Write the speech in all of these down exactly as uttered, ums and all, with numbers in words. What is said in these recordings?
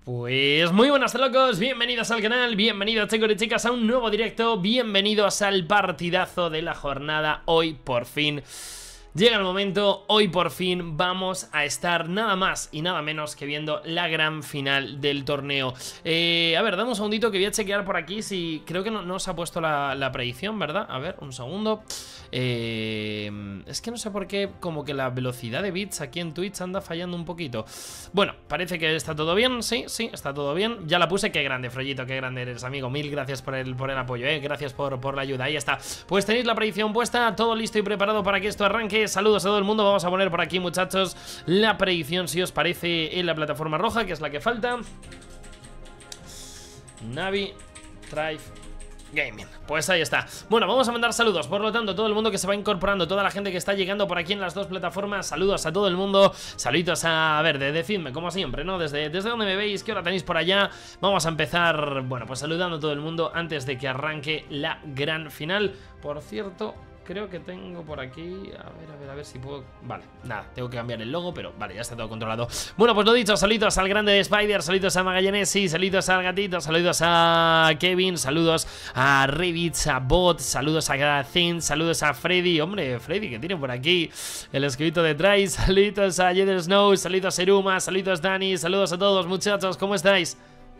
Pues muy buenas locos, bienvenidos al canal, bienvenidos chicos y chicas a un nuevo directo, bienvenidos al partidazo de la jornada. Hoy por fin llega el momento, hoy por fin vamos a estar nada más y nada menos que viendo la gran final del torneo. eh, A ver, dame un segundito que voy a chequear por aquí si... Creo que no, no se ha puesto la, la predicción, ¿verdad? A ver, un segundo. Eh, es que no sé por qué como que la velocidad de bits aquí en Twitch anda fallando un poquito. Bueno, parece que está todo bien, sí, sí, está todo bien. Ya la puse, qué grande, Frollito, qué grande eres, amigo. Mil gracias por el, por el apoyo, eh. Gracias por, por la ayuda, ahí está. Pues tenéis la predicción puesta, todo listo y preparado para que esto arranque. Saludos a todo el mundo, vamos a poner por aquí, muchachos, la predicción, si os parece, en la plataforma roja, que es la que falta. Navi Drive Gaming, pues ahí está. Bueno, vamos a mandar saludos, por lo tanto, todo el mundo que se va incorporando, toda la gente que está llegando por aquí en las dos plataformas, saludos a todo el mundo, saluditos a, a ver, de, decidme, como siempre, ¿no? Desde, desde donde me veis, qué hora tenéis por allá. Vamos a empezar, bueno, pues saludando a todo el mundo antes de que arranque la gran final. Por cierto, creo que tengo por aquí, a ver, a ver, a ver si puedo... Vale, nada, tengo que cambiar el logo, pero vale, ya está todo controlado. Bueno, pues lo dicho, saludos al grande de Spider, saludos a Magallanesi, saludos al gatito, saludos a Kevin, saludos a Revits, a Bot, saludos a Zen, saludos a Freddy, hombre, Freddy, que tiene por aquí el escrito de Try, saludos a Jeder Snow, saludos a Eruma, saludos Dani, saludos a todos, muchachos, ¿cómo estáis?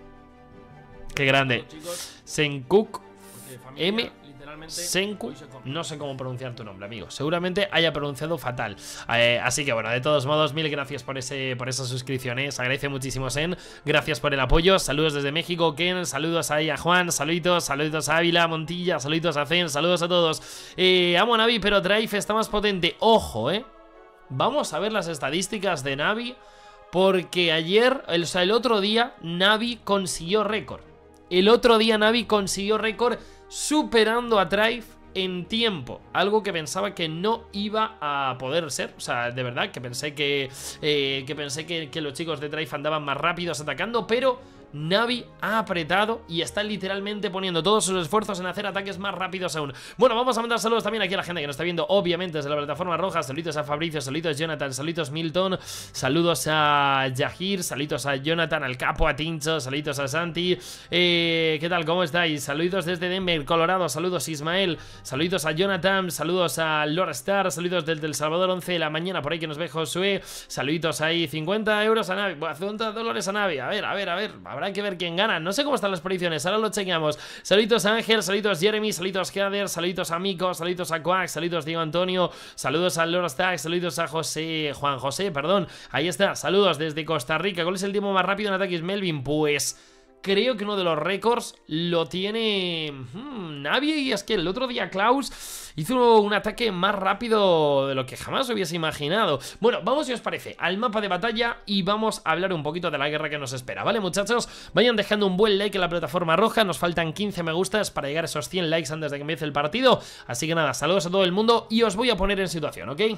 Qué grande. Senkuk M Senku, no sé cómo pronunciar tu nombre, amigo. Seguramente haya pronunciado fatal. eh, Así que bueno, de todos modos, mil gracias por ese por esa suscripción, eh. Se agradece muchísimo, Sen. Gracias por el apoyo. Saludos desde México, Ken. Saludos ahí a Juan. Saluditos, saluditos a Ávila, Montilla. Saluditos a Zen. Saludos a todos. eh, Amo a Navi, pero Drive está más potente. Ojo, eh. Vamos a ver las estadísticas de Navi, porque ayer, o sea, el otro día, Navi consiguió récord. El otro día Navi consiguió récord superando a Drive en tiempo, algo que pensaba que no iba a poder ser. O sea, de verdad que pensé que eh, que pensé que, que los chicos de Drive andaban más rápidos atacando, pero Navi ha apretado y está literalmente poniendo todos sus esfuerzos en hacer ataques más rápidos aún. Bueno, vamos a mandar saludos también aquí a la gente que nos está viendo, obviamente, desde la plataforma roja. Saludos a Fabricio, saludos a Jonathan, saludos a Milton, saludos a Yahir, saludos a Jonathan, al Capo, a Tincho, saludos a Santi. eh, ¿Qué tal? ¿Cómo estáis? Saludos desde Denver, Colorado, saludos a Ismael, saludos a Jonathan, saludos a Lord Star, saludos desde El Salvador, once de la mañana, por ahí que nos ve Josué, saluditos ahí, cincuenta euros a Navi, bueno, cincuenta dólares a Navi, a ver, a ver, a ver, habrá que ver quién gana. No sé cómo están las predicciones, ahora lo chequeamos. Saluditos a Ángel, saluditos a Jeremy, saluditos a Heather, saluditos a Mico, saluditos a Quack, saludos a Diego Antonio, saludos a Lord Stack, saludos a José, Juan José, perdón. Ahí está, saludos desde Costa Rica. ¿Cuál es el tiempo más rápido en ataques, Melvin? Pues creo que uno de los récords lo tiene hmm, Navi, y es que el otro día Klaus hizo un ataque más rápido de lo que jamás hubiese imaginado. Bueno, vamos, si os parece, al mapa de batalla y vamos a hablar un poquito de la guerra que nos espera, ¿vale, muchachos? Vayan dejando un buen like en la plataforma roja, nos faltan quince me gustas para llegar a esos cien likes antes de que empiece el partido. Así que nada, saludos a todo el mundo y os voy a poner en situación, ¿ok?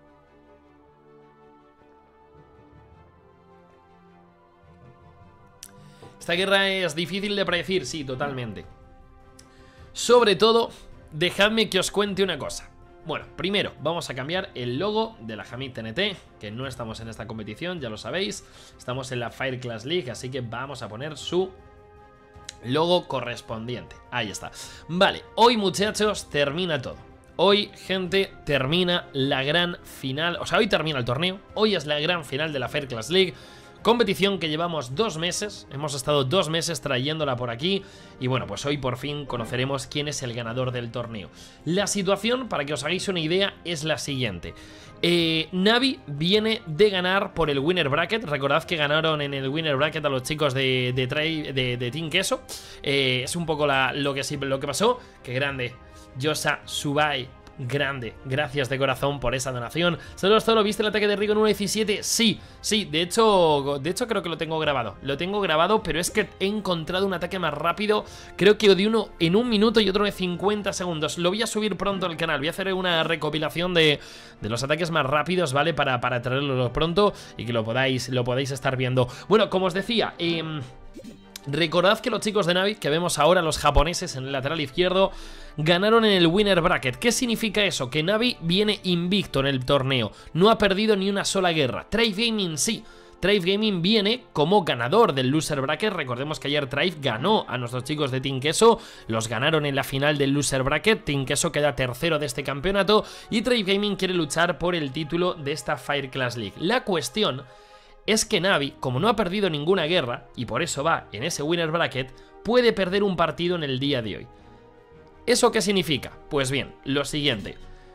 Esta guerra es difícil de predecir, sí, totalmente. Sobre todo, dejadme que os cuente una cosa. Bueno, primero, vamos a cambiar el logo de la Hamid T N T, que no estamos en esta competición, ya lo sabéis. Estamos en la Fire Clash League, así que vamos a poner su logo correspondiente. Ahí está. Vale, hoy, muchachos, termina todo. Hoy, gente, termina la gran final. O sea, hoy termina el torneo. Hoy es la gran final de la Fire Clash League. Competición que llevamos dos meses, hemos estado dos meses trayéndola por aquí. Y bueno, pues hoy por fin conoceremos quién es el ganador del torneo. La situación, para que os hagáis una idea, es la siguiente. eh, Navi viene de ganar por el Winner Bracket. Recordad que ganaron en el Winner Bracket a los chicos de, de, de, de, de Team Queso. eh, Es un poco la, lo, que, lo que pasó. Qué grande Yosa Subai, grande, gracias de corazón por esa donación. Saludos, Zoro, ¿viste el ataque de Rico en uno diecisiete? Sí, sí, de hecho, de hecho creo que lo tengo grabado. Lo tengo grabado, pero es que he encontrado un ataque más rápido. Creo que de uno en un minuto y otro de cincuenta segundos. Lo voy a subir pronto al canal. Voy a hacer una recopilación de, de los ataques más rápidos, ¿vale? Para, para traerlo pronto y que lo podáis, lo podáis estar viendo. Bueno, como os decía, eh... recordad que los chicos de Navi, que vemos ahora, los japoneses en el lateral izquierdo, ganaron en el Winner Bracket. ¿Qué significa eso? Que Navi viene invicto en el torneo. No ha perdido ni una sola guerra. Drive Gaming sí. Thrive Gaming viene como ganador del Loser Bracket. Recordemos que ayer Thrive ganó a nuestros chicos de Team Queso, los ganaron en la final del Loser Bracket. Team Queso queda tercero de este campeonato y Thrive Gaming quiere luchar por el título de esta Fire Clash League. La cuestión es que Navi, como no ha perdido ninguna guerra y por eso va en ese Winner Bracket, puede perder un partido en el día de hoy. ¿Eso qué significa? Pues bien, lo siguiente.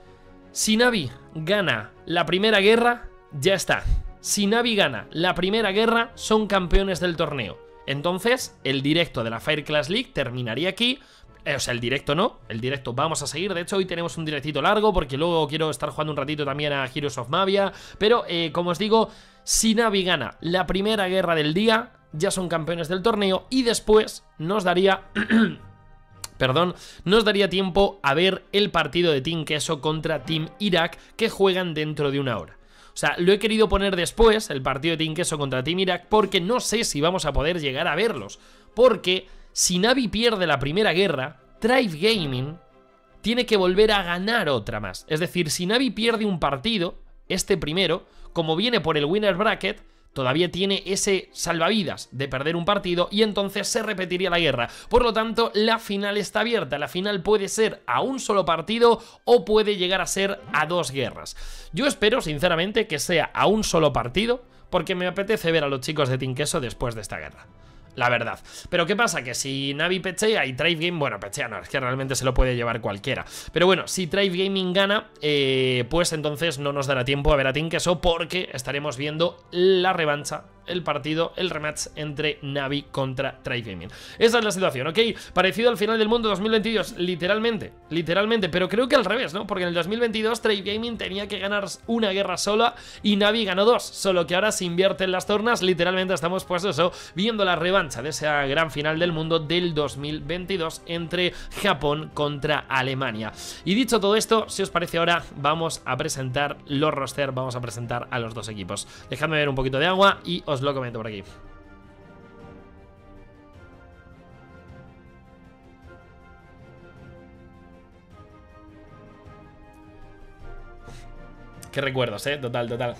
Si Navi gana la primera guerra, ya está. Si Navi gana la primera guerra, son campeones del torneo. Entonces, el directo de la Fire Clash League terminaría aquí. Eh, o sea, el directo no, el directo vamos a seguir. De hecho, hoy tenemos un directito largo porque luego quiero estar jugando un ratito también a Heroes of Mavia. Pero, eh, como os digo, si Navi gana la primera guerra del día, ya son campeones del torneo. Y después nos daría... Perdón, nos daría tiempo a ver el partido de Team Queso contra Team Irak que juegan dentro de una hora. O sea, lo he querido poner después, el partido de Team Queso contra Team Irak, porque no sé si vamos a poder llegar a verlos. Porque si Navi pierde la primera guerra, Thrive Gaming tiene que volver a ganar otra más. Es decir, si Navi pierde un partido, este primero, como viene por el Winner Bracket, todavía tiene ese salvavidas de perder un partido y entonces se repetiría la guerra. Por lo tanto, la final está abierta. La final puede ser a un solo partido o puede llegar a ser a dos guerras. Yo espero, sinceramente, que sea a un solo partido porque me apetece ver a los chicos de Team Queso después de esta guerra. La verdad. Pero ¿qué pasa? Que si Navi pechea y Thrive Gaming... Bueno, pechea no, es que realmente se lo puede llevar cualquiera. Pero bueno, si Thrive Gaming gana, eh, pues entonces no nos dará tiempo a ver a Team Queso porque estaremos viendo la revancha, el partido, el rematch entre Navi contra Thrive Gaming. Esa es la situación, ¿ok? Parecido al final del mundo dos mil veintidós, literalmente, literalmente, pero creo que al revés, ¿no? Porque en el dos mil veintidós Thrive Gaming tenía que ganar una guerra sola y Navi ganó dos, solo que ahora se invierten las tornas, literalmente estamos pues eso, viendo la revancha de esa gran final del mundo del dos mil veintidós entre Japón contra Alemania. Y dicho todo esto, si os parece ahora vamos a presentar los roster, vamos a presentar a los dos equipos. Dejadme ver un poquito de agua y os lo comento por aquí. Qué recuerdos, eh, total, total.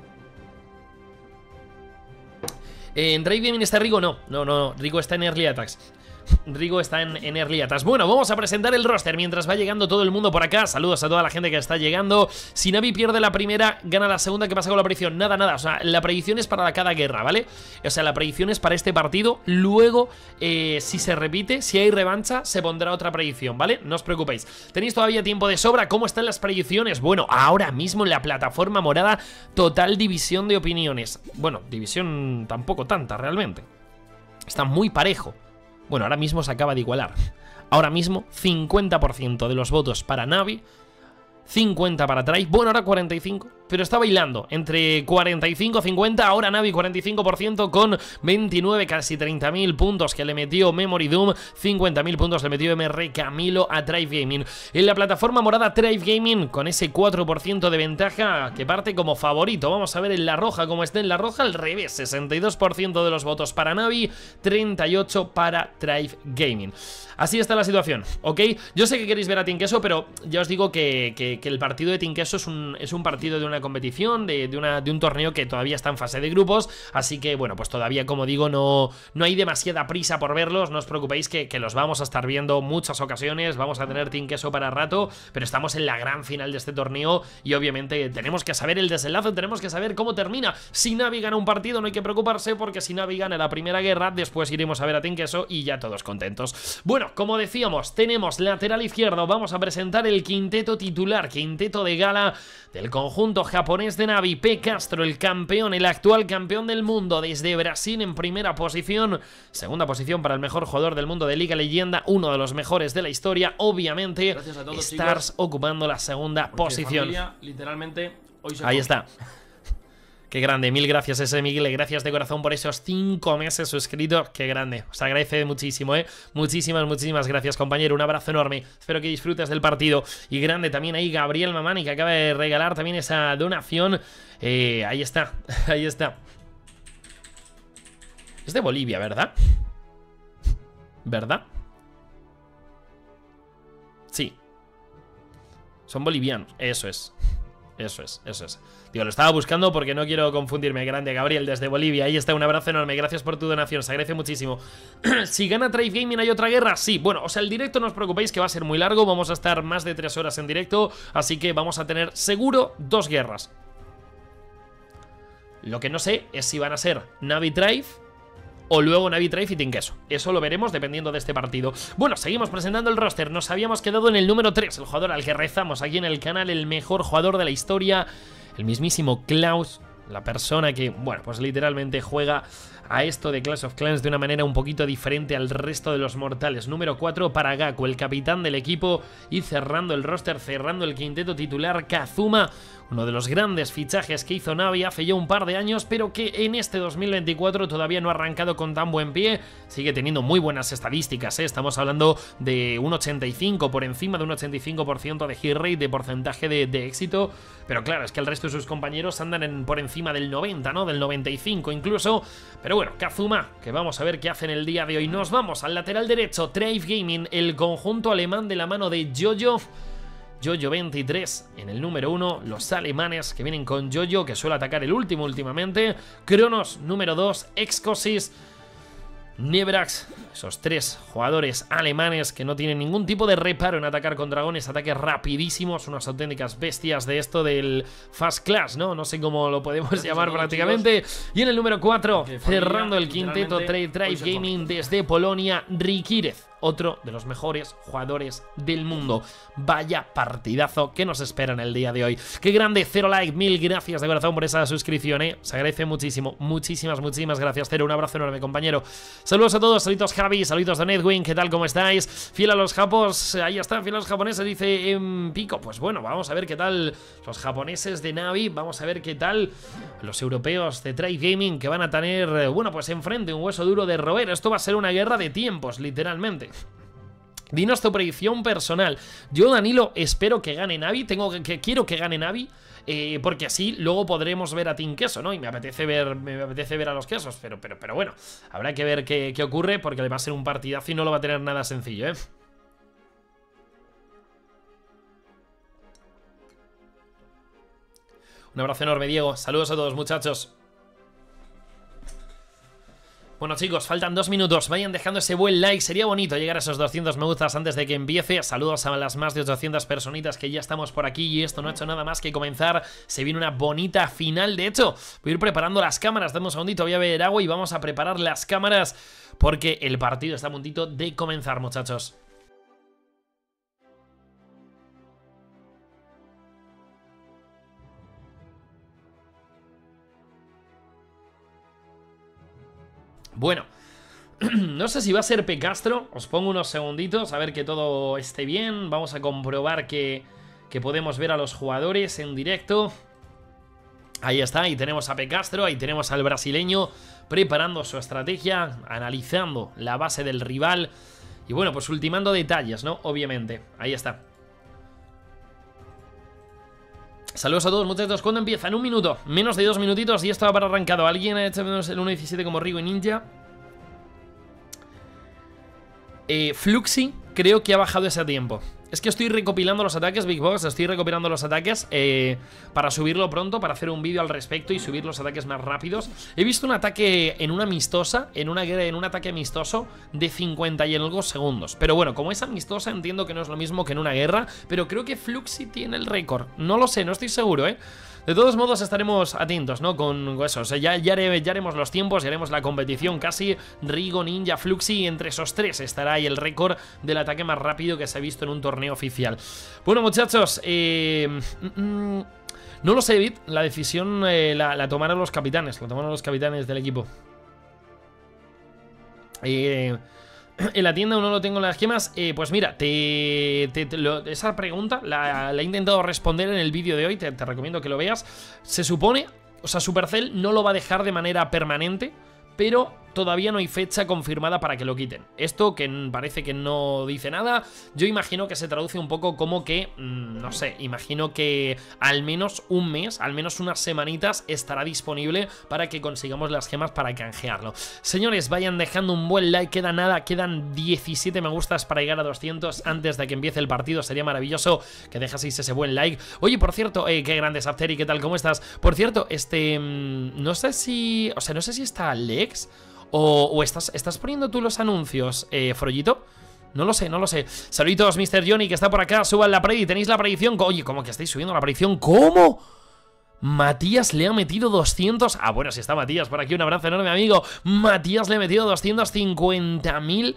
¿En Thrive Gaming está Rigo? No, no, no, Rigo está en Early Attacks. Rigo está en, en Early Attacks. Bueno, vamos a presentar el roster mientras va llegando todo el mundo por acá. Saludos a toda la gente que está llegando. Si Navi pierde la primera, gana la segunda. ¿Qué pasa con la predicción? Nada, nada, o sea, la predicción es para cada guerra, ¿vale? O sea, la predicción es para este partido. Luego, eh, si se repite, si hay revancha, se pondrá otra predicción, ¿vale? No os preocupéis. Tenéis todavía tiempo de sobra. ¿Cómo están las predicciones? Bueno, ahora mismo en la plataforma morada, total división de opiniones. Bueno, división tampoco tanta, realmente. Está muy parejo. Bueno, ahora mismo se acaba de igualar. Ahora mismo cincuenta por ciento de los votos para Navi, cincuenta para Thrive, bueno, ahora cuarenta y cinco, pero está bailando entre cuarenta y cinco, cincuenta, ahora Navi cuarenta y cinco por ciento con veintinueve, casi treinta mil puntos que le metió Memory Doom, cincuenta mil puntos le metió M R Camilo a Thrive Gaming. En la plataforma morada Thrive Gaming con ese cuatro por ciento de ventaja que parte como favorito. Vamos a ver en la roja cómo está en la roja, al revés, sesenta y dos por ciento de los votos para Navi, treinta y ocho para Thrive Gaming. Así está la situación, ¿ok? Yo sé que queréis ver a Team Queso, pero ya os digo que, que, que el partido de Team Queso es un, es un partido de una competición, de, de, una, de un torneo que todavía está en fase de grupos, así que bueno, pues todavía, como digo, no, no hay demasiada prisa por verlos, no os preocupéis que, que los vamos a estar viendo muchas ocasiones, vamos a tener Team Queso para rato, pero estamos en la gran final de este torneo y obviamente tenemos que saber el desenlace, tenemos que saber cómo termina. Si Navi gana un partido no hay que preocuparse porque si Navi gana la primera guerra, después iremos a ver a Team Queso y ya todos contentos. Bueno, como decíamos, tenemos lateral izquierdo, vamos a presentar el quinteto titular, quinteto de gala del conjunto japonés de Navi. P. Castro, el campeón, el actual campeón del mundo desde Brasil en primera posición, segunda posición para el mejor jugador del mundo de Liga Leyenda, uno de los mejores de la historia, obviamente. Gracias a todos, Stars, chicos, ocupando la segunda posición. Familia, literalmente, hoy se Ahí come. Está. Qué grande, mil gracias ese Miguel, gracias de corazón por esos cinco meses suscritos, qué grande, os agradece muchísimo, eh, muchísimas, muchísimas gracias compañero, un abrazo enorme, espero que disfrutes del partido, y grande también ahí Gabriel Mamani que acaba de regalar también esa donación, eh, ahí está, ahí está, es de Bolivia, ¿verdad? ¿Verdad? Sí, son bolivianos, eso es. Eso es, eso es. Digo, lo estaba buscando porque no quiero confundirme. Grande Gabriel desde Bolivia. Ahí está, un abrazo enorme. Gracias por tu donación, se agradece muchísimo. Si gana Thrive Gaming, ¿hay otra guerra? Sí. Bueno, o sea, el directo no os preocupéis que va a ser muy largo. Vamos a estar más de tres horas en directo. Así que vamos a tener seguro dos guerras. Lo que no sé es si van a ser Navi Thrive o luego Navi Thrive y Team Queso. Eso lo veremos dependiendo de este partido. Bueno, seguimos presentando el roster. Nos habíamos quedado en el número tres, el jugador al que rezamos aquí en el canal, el mejor jugador de la historia, el mismísimo Klaus, la persona que, bueno, pues literalmente juega a esto de Clash of Clans de una manera un poquito diferente al resto de los mortales. Número cuatro para Gaku, el capitán del equipo, y cerrando el roster, cerrando el quinteto titular, Kazuma, uno de los grandes fichajes que hizo Navi hace ya un par de años, pero que en este dos mil veinticuatro todavía no ha arrancado con tan buen pie. Sigue teniendo muy buenas estadísticas, ¿eh? Estamos hablando de un ochenta y cinco, por encima de un ochenta y cinco por ciento de hit rate, de porcentaje de, de éxito. Pero claro, es que el resto de sus compañeros andan en, por encima del noventa, ¿no? Del noventa y cinco incluso. Pero bueno, Kazuma, que vamos a ver qué hace en el día de hoy. Nos vamos al lateral derecho, Thrive Gaming, el conjunto alemán de la mano de Jojo. Jojo veintitrés en el número uno, los alemanes que vienen con Jojo, que suele atacar el último últimamente. Kronos, número dos, Excosis, Nebrax, esos tres jugadores alemanes que no tienen ningún tipo de reparo en atacar con dragones, ataques rapidísimos, unas auténticas bestias de esto del Fast Clash, ¿no? No sé cómo lo podemos llamar prácticamente. Y en el número cuatro, cerrando el quinteto, Thrive Gaming desde Polonia, Rikirez, otro de los mejores jugadores del mundo. Vaya partidazo que nos espera en el día de hoy. Qué grande, Cero Like, mil gracias de corazón por esa suscripción, ¿eh? Se agradece muchísimo, muchísimas, muchísimas gracias, Cero. Un abrazo enorme, compañero. Saludos a todos, saluditos Javi, saluditos de Netwing, ¿qué tal, cómo estáis? Fiel a los japos, ahí están, fiel a los japoneses, dice en Pico. Pues bueno, vamos a ver qué tal los japoneses de Navi, vamos a ver qué tal los europeos de Thrive Gaming, que van a tener, bueno, pues enfrente un hueso duro de roer. Esto va a ser una guerra de tiempos, literalmente. Dinos tu predicción personal. Yo, Danilo, espero que gane Navi. Tengo que, que quiero que gane Navi, eh, porque así luego podremos ver a Team Queso, ¿no? Y me apetece ver, me apetece ver a los quesos, pero, pero, pero bueno, habrá que ver qué, qué ocurre, porque le va a ser un partidazo y no lo va a tener nada sencillo, ¿eh? Un abrazo enorme, Diego. Saludos a todos, muchachos. Bueno, chicos, faltan dos minutos. Vayan dejando ese buen like. Sería bonito llegar a esos doscientos me gustas antes de que empiece. Saludos a las más de ochocientas personitas que ya estamos por aquí. Y esto no ha hecho nada más que comenzar. Se viene una bonita final. De hecho, voy a ir preparando las cámaras. Dame un segundito, voy a beber agua y vamos a preparar las cámaras, porque el partido está a puntito de comenzar, muchachos. Bueno, no sé si va a ser Pecastro. Os pongo unos segunditos a ver que todo esté bien. Vamos a comprobar que, que podemos ver a los jugadores en directo. Ahí está, ahí tenemos a Pecastro, ahí tenemos al brasileño preparando su estrategia, analizando la base del rival y bueno, pues ultimando detalles, ¿no? Obviamente, ahí está. Saludos a todos, muchachos. ¿Cuándo empieza? En un minuto, menos de dos minutitos y esto va para arrancado. ¿Alguien ha hecho menos el uno diecisiete como Rigo y Ninja? Eh, Fluxy creo que ha bajado ese tiempo. Es que estoy recopilando los ataques, Big Boss, estoy recopilando los ataques eh, para subirlo pronto, para hacer un vídeo al respecto y subir los ataques más rápidos. He visto un ataque en una amistosa, en, una, en un ataque amistoso de cincuenta y algo segundos. Pero bueno, como es amistosa entiendo que no es lo mismo que en una guerra, pero creo que Fluxy tiene el récord. No lo sé, no estoy seguro, ¿eh? De todos modos estaremos atentos, ¿no? Con eso, o sea, ya, ya, haré, ya haremos los tiempos, ya haremos la competición casi. Rigo, Ninja, Fluxy, entre esos tres estará ahí el récord del ataque más rápido que se ha visto en un torneo oficial. Bueno, muchachos, eh, mm, no lo sé, David, la decisión eh, la, la tomaron los capitanes, la tomaron los capitanes del equipo. Eh... En la tienda no lo tengo en las gemas. eh, Pues mira, te, te, te lo, esa pregunta la, la he intentado responder en el vídeo de hoy. te, te recomiendo que lo veas. Se supone, o sea, Supercell no lo va a dejar de manera permanente, pero todavía no hay fecha confirmada para que lo quiten. Esto que parece que no dice nada, yo imagino que se traduce un poco como que, mmm, no sé, imagino que al menos un mes, al menos unas semanitas estará disponible para que consigamos las gemas para canjearlo. Señores, vayan dejando un buen like, queda nada, quedan diecisiete me gustas para llegar a doscientos antes de que empiece el partido. Sería maravilloso que dejaseis ese buen like. Oye, por cierto, eh, qué grandes Apteri, ¿qué tal? ¿Cómo estás? Por cierto, este, mmm, no sé si, o sea, no sé si está Lex o, o estás, estás poniendo tú los anuncios, eh, Frollito. No lo sé, no lo sé. Saluditos, mister Johnny, que está por acá. Suban la predicción. Tenéis la predicción. Oye, ¿cómo que estáis subiendo la predicción? ¿Cómo? Matías le ha metido doscientos. Ah, bueno, si está Matías por aquí. Un abrazo enorme, amigo. Matías le ha metido doscientos cincuenta mil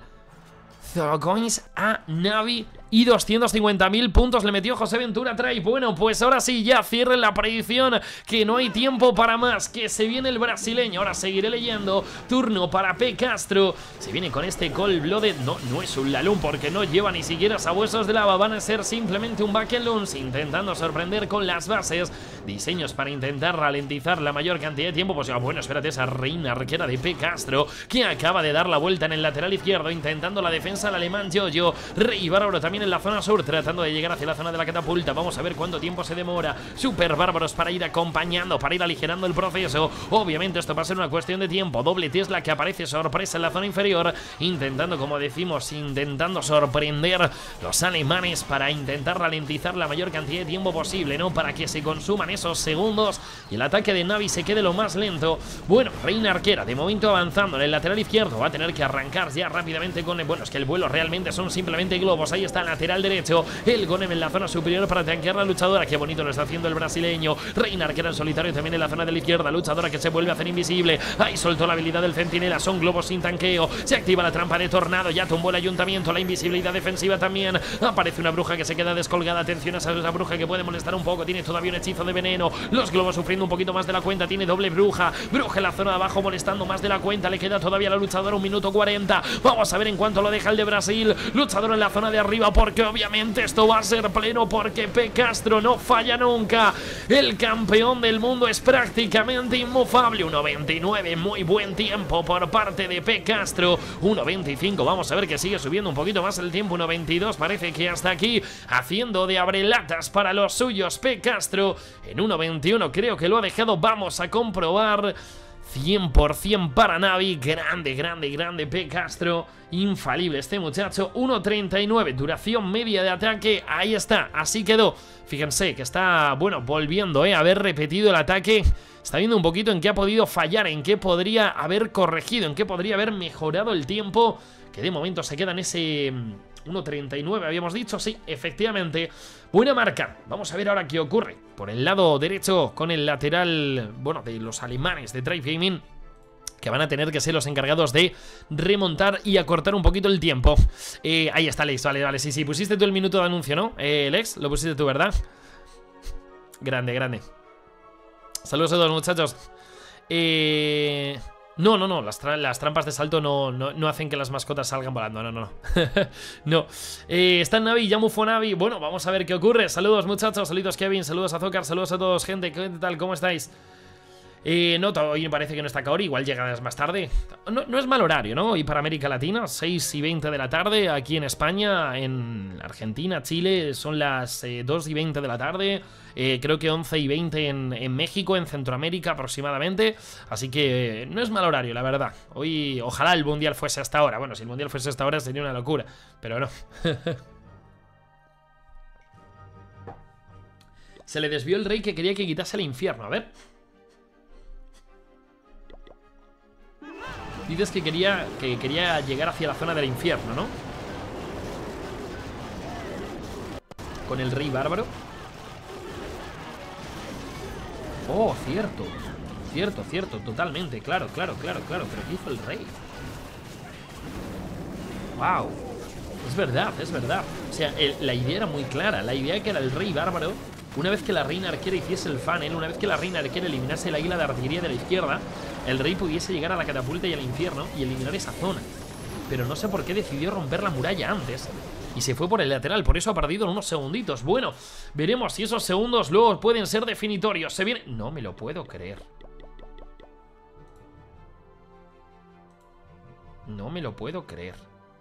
Coins a Navi y doscientos cincuenta mil puntos le metió José Ventura Trae. Bueno, pues ahora sí, ya cierren la predicción, que no hay tiempo para más, que se viene el brasileño. Ahora seguiré leyendo. Turno para P. Castro. Se viene con este Cold Blooded. No, no es un Lalun porque no lleva ni siquiera sabuesos de lava. Van a ser simplemente un Bakelons, intentando sorprender con las bases. Diseños para intentar ralentizar la mayor cantidad de tiempo. Pues ya, bueno, espérate, esa reina arquera de P. Castro, que acaba de dar la vuelta en el lateral izquierdo, intentando la defensa al alemán Jojo. Rey Bárbaro también en la zona sur, tratando de llegar hacia la zona de la catapulta. Vamos a ver cuánto tiempo se demora. Super Bárbaros para ir acompañando, para ir aligerando el proceso. Obviamente esto va a ser una cuestión de tiempo. Doble Tesla que aparece sorpresa en la zona inferior, intentando, como decimos, intentando sorprender los alemanes para intentar ralentizar la mayor cantidad de tiempo posible, ¿no? Para que se consuman esos segundos y el ataque de Navi se quede lo más lento. Bueno, reina arquera de momento avanzando en el lateral izquierdo. Va a tener que arrancar ya rápidamente con el... Bueno, es que el vuelo realmente son simplemente globos. Ahí está el lateral derecho, el Golem en la zona superior para tanquear la luchadora. Qué bonito lo está haciendo el brasileño. Reina arquera en solitario también en la zona de la izquierda. Luchadora que se vuelve a hacer invisible. Ahí soltó la habilidad del centinela. Son globos sin tanqueo. Se activa la trampa de tornado. Ya tumbó el ayuntamiento. La invisibilidad defensiva también. Aparece una bruja que se queda descolgada. Atención a esa, esa bruja que puede molestar un poco. Tiene todavía un hechizo de veneno. Los globos sufriendo un poquito más de la cuenta. Tiene doble bruja. Bruja en la zona de abajo molestando más de la cuenta. Le queda todavía a la luchadora un minuto cuarenta. Vamos a ver en cuánto lo deja el de Brasil. Luchador en la zona de arriba, porque obviamente esto va a ser pleno, porque P. Castro no falla nunca. El campeón del mundo es prácticamente inmufable. uno veintinueve, muy buen tiempo por parte de P. Castro. uno veinticinco, vamos a ver que sigue subiendo un poquito más el tiempo. uno veintidós, parece que hasta aquí haciendo de abrelatas para los suyos P. Castro. En uno veintiuno creo que lo ha dejado. Vamos a comprobar. cien por cien para Navi. Grande, grande, grande P. Castro. Infalible este muchacho. uno treinta y nueve, duración media de ataque. Ahí está, así quedó. Fíjense que está, bueno, volviendo eh, a haber repetido el ataque. Está viendo un poquito en qué ha podido fallar, en qué podría haber corregido, en qué podría haber mejorado el tiempo, que de momento se queda en ese uno treinta y nueve, habíamos dicho. Sí, efectivamente, buena marca. Vamos a ver ahora qué ocurre por el lado derecho con el lateral, bueno, de los alemanes de Drive Gaming, que van a tener que ser los encargados de remontar y acortar un poquito el tiempo. eh, Ahí está Lex, vale, vale, sí, sí, pusiste tú el minuto de anuncio, ¿no? Eh, Lex, lo pusiste tú, ¿verdad? Grande, grande. Saludos a todos, muchachos. Eh... No, no, no, las, tra las trampas de salto no, no, no hacen que las mascotas salgan volando. No, no, no. No. Eh, está en Navi, ya mufó Navi. Bueno, vamos a ver qué ocurre. Saludos, muchachos, saludos Kevin, saludos a Zócar, saludos a todos, gente. ¿Qué tal? ¿Cómo estáis? Eh, no, hoy me parece que no está Kaori, igual llega más tarde. No, no es mal horario, ¿no? Y para América Latina, seis y veinte de la tarde. Aquí en España, en Argentina, Chile, son las eh, dos y veinte de la tarde. eh, Creo que once y veinte en, en México, en Centroamérica aproximadamente. Así que eh, no es mal horario, la verdad. Hoy, ojalá el Mundial fuese hasta ahora. Bueno, si el Mundial fuese hasta ahora sería una locura, pero no. Se le desvió el rey que quería que quitase el infierno, a ver. Dices que quería, que quería llegar hacia la zona del infierno, ¿no? Con el rey bárbaro. Oh, cierto. Cierto, cierto, totalmente. Claro, claro, claro, claro. Pero ¿qué hizo el rey? Wow. Es verdad, es verdad. O sea, el, la idea era muy clara. La idea que era el rey bárbaro. Una vez que la reina arquera hiciese el funnel, una vez que la reina arquera eliminase el águila de artillería de la izquierda, el rey pudiese llegar a la catapulta y al infierno y eliminar esa zona. Pero no sé por qué decidió romper la muralla antes y se fue por el lateral, por eso ha perdido unos segunditos. Bueno, veremos si esos segundos luego pueden ser definitorios. Se viene... No me lo puedo creer. No me lo puedo creer.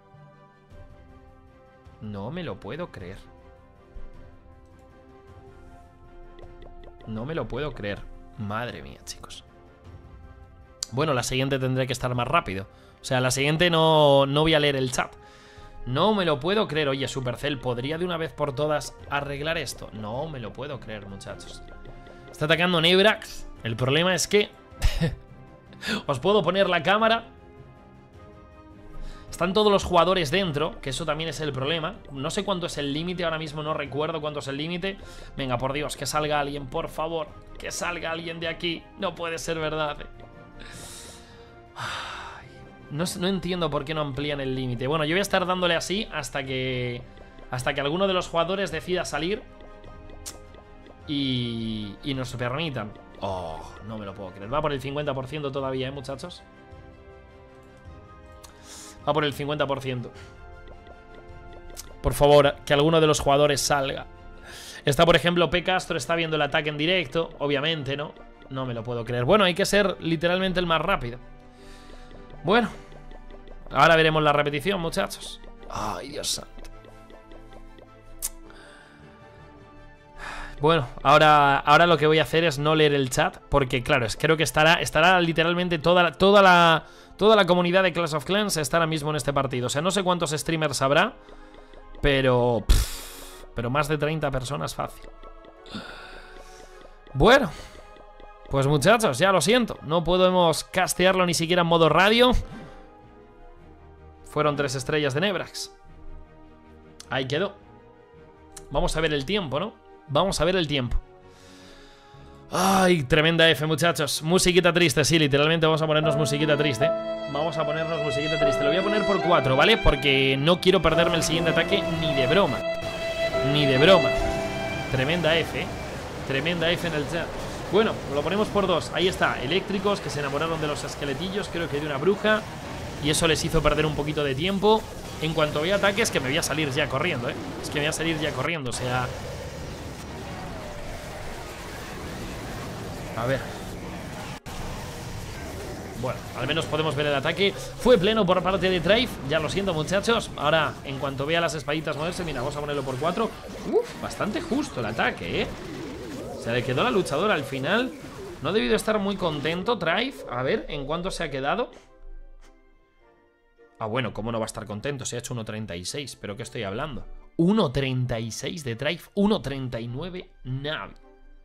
No me lo puedo creer. No me lo puedo creer. Madre mía, chicos. Bueno, la siguiente tendré que estar más rápido. O sea, la siguiente no, no voy a leer el chat. No me lo puedo creer. Oye, Supercell, ¿podría de una vez por todas arreglar esto? No me lo puedo creer, muchachos. Está atacando Nebrax. El problema es que... os puedo poner la cámara. Están todos los jugadores dentro, que eso también es el problema. No sé cuánto es el límite, ahora mismo no recuerdo cuánto es el límite. Venga, por Dios, que salga alguien, por favor. Que salga alguien de aquí. No puede ser verdad. No, no entiendo por qué no amplían el límite. Bueno, yo voy a estar dándole así hasta que... Hasta que alguno de los jugadores decida salir. Y... Y nos permitan. Oh, no me lo puedo creer. Va por el cincuenta por ciento todavía, ¿eh, muchachos? Va por el cincuenta por ciento. Por favor, que alguno de los jugadores salga. Está, por ejemplo, P. Castro, está viendo el ataque en directo. Obviamente, ¿no? No me lo puedo creer. Bueno, hay que ser literalmente el más rápido. Bueno, ahora veremos la repetición, muchachos. Ay, Dios santo. Bueno, ahora, ahora lo que voy a hacer es no leer el chat. Porque, claro, es, creo que estará, estará literalmente toda, toda la... Toda la comunidad de Clash of Clans está ahora mismo en este partido. O sea, no sé cuántos streamers habrá, pero... Pff, pero más de treinta personas fácil. Bueno, pues muchachos, ya lo siento. No podemos castearlo ni siquiera en modo radio. Fueron tres estrellas de Nebrax. Ahí quedó. Vamos a ver el tiempo, ¿no? Vamos a ver el tiempo. Ay, tremenda F, muchachos. Musiquita triste, sí, literalmente vamos a ponernos musiquita triste. Vamos a ponernos musiquita triste. Lo voy a poner por cuatro, ¿vale? Porque no quiero perderme el siguiente ataque ni de broma. Ni de broma. Tremenda F, ¿eh? Tremenda F en el chat. Bueno, lo ponemos por dos. Ahí está, eléctricos que se enamoraron de los esqueletillos. Creo que de una bruja. Y eso les hizo perder un poquito de tiempo. En cuanto vea ataques, que me voy a salir ya corriendo, ¿eh? Es que me voy a salir ya corriendo, o sea... A ver. Bueno, al menos podemos ver el ataque. Fue pleno por parte de Drive. Ya lo siento, muchachos. Ahora, en cuanto vea las espaditas moverse, mira, vamos a ponerlo por cuatro. Uf, bastante justo el ataque, ¿eh? Se le quedó la luchadora al final. No ha debido estar muy contento Drive. A ver, ¿en cuánto se ha quedado? Ah, bueno, ¿cómo no va a estar contento? Se ha hecho uno treinta y seis. ¿Pero qué estoy hablando? uno treinta y seis de Drive. uno treinta y nueve Navi.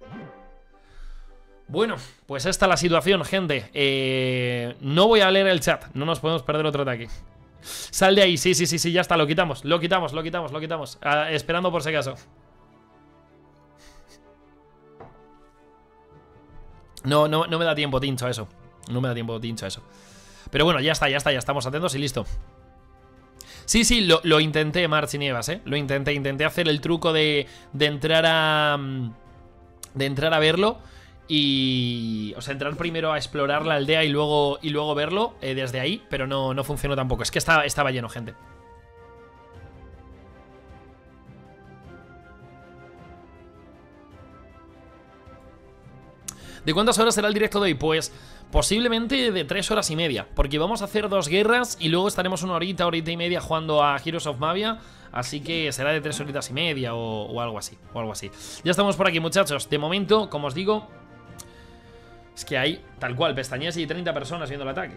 Bueno, pues esta es la situación, gente. eh, No voy a leer el chat. No nos podemos perder otro ataque. Sal de ahí, sí, sí, sí, sí, ya está, lo quitamos. Lo quitamos, lo quitamos, lo quitamos. ah, Esperando por si acaso. No, no, no me da tiempo, Tincho, a eso. No me da tiempo, Tincho, a eso. Pero bueno, ya está, ya está, ya estamos atentos y listo. Sí, sí, lo, lo intenté, Marchi Nievas, eh Lo intenté, intenté hacer el truco de, de entrar a... De entrar a verlo. Y... O sea, entrar primero a explorar la aldea y luego, y luego verlo eh, desde ahí. Pero no, no funcionó tampoco. Es que estaba, estaba lleno, gente. ¿De cuántas horas será el directo de hoy? Pues posiblemente de tres horas y media. Porque vamos a hacer dos guerras y luego estaremos una horita, horita y media jugando a Heroes of Mavia. Así que será de tres horitas y media o, o algo así, o algo así. Ya estamos por aquí, muchachos. De momento, como os digo... Es que hay, tal cual, pestañas y treinta personas viendo el ataque.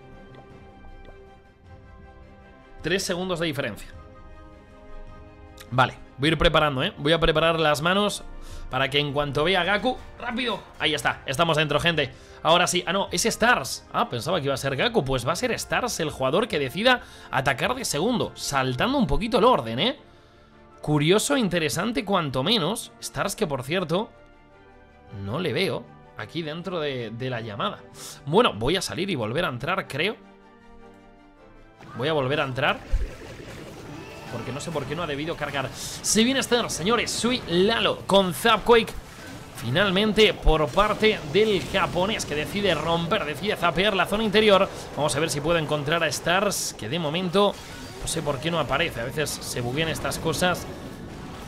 Tres segundos de diferencia. Vale, voy a ir preparando, ¿eh? Voy a preparar las manos para que en cuanto vea a Gaku... ¡Rápido! Ahí está, estamos dentro, gente. Ahora sí, ah no, es Stars. Ah, pensaba que iba a ser Gaku. Pues va a ser Stars el jugador que decida atacar de segundo, saltando un poquito el orden, ¿eh? Curioso, interesante cuanto menos. Stars que, por cierto, no le veo aquí dentro de, de la llamada. Bueno, voy a salir y volver a entrar, creo. Voy a volver a entrar porque no sé por qué no ha debido cargar. Si bien están, señores, soy Lalo con Zapquake. Finalmente por parte del japonés que decide romper, decide zapear la zona interior. Vamos a ver si puedo encontrar a Stars, que de momento no sé por qué no aparece. A veces se buguean estas cosas.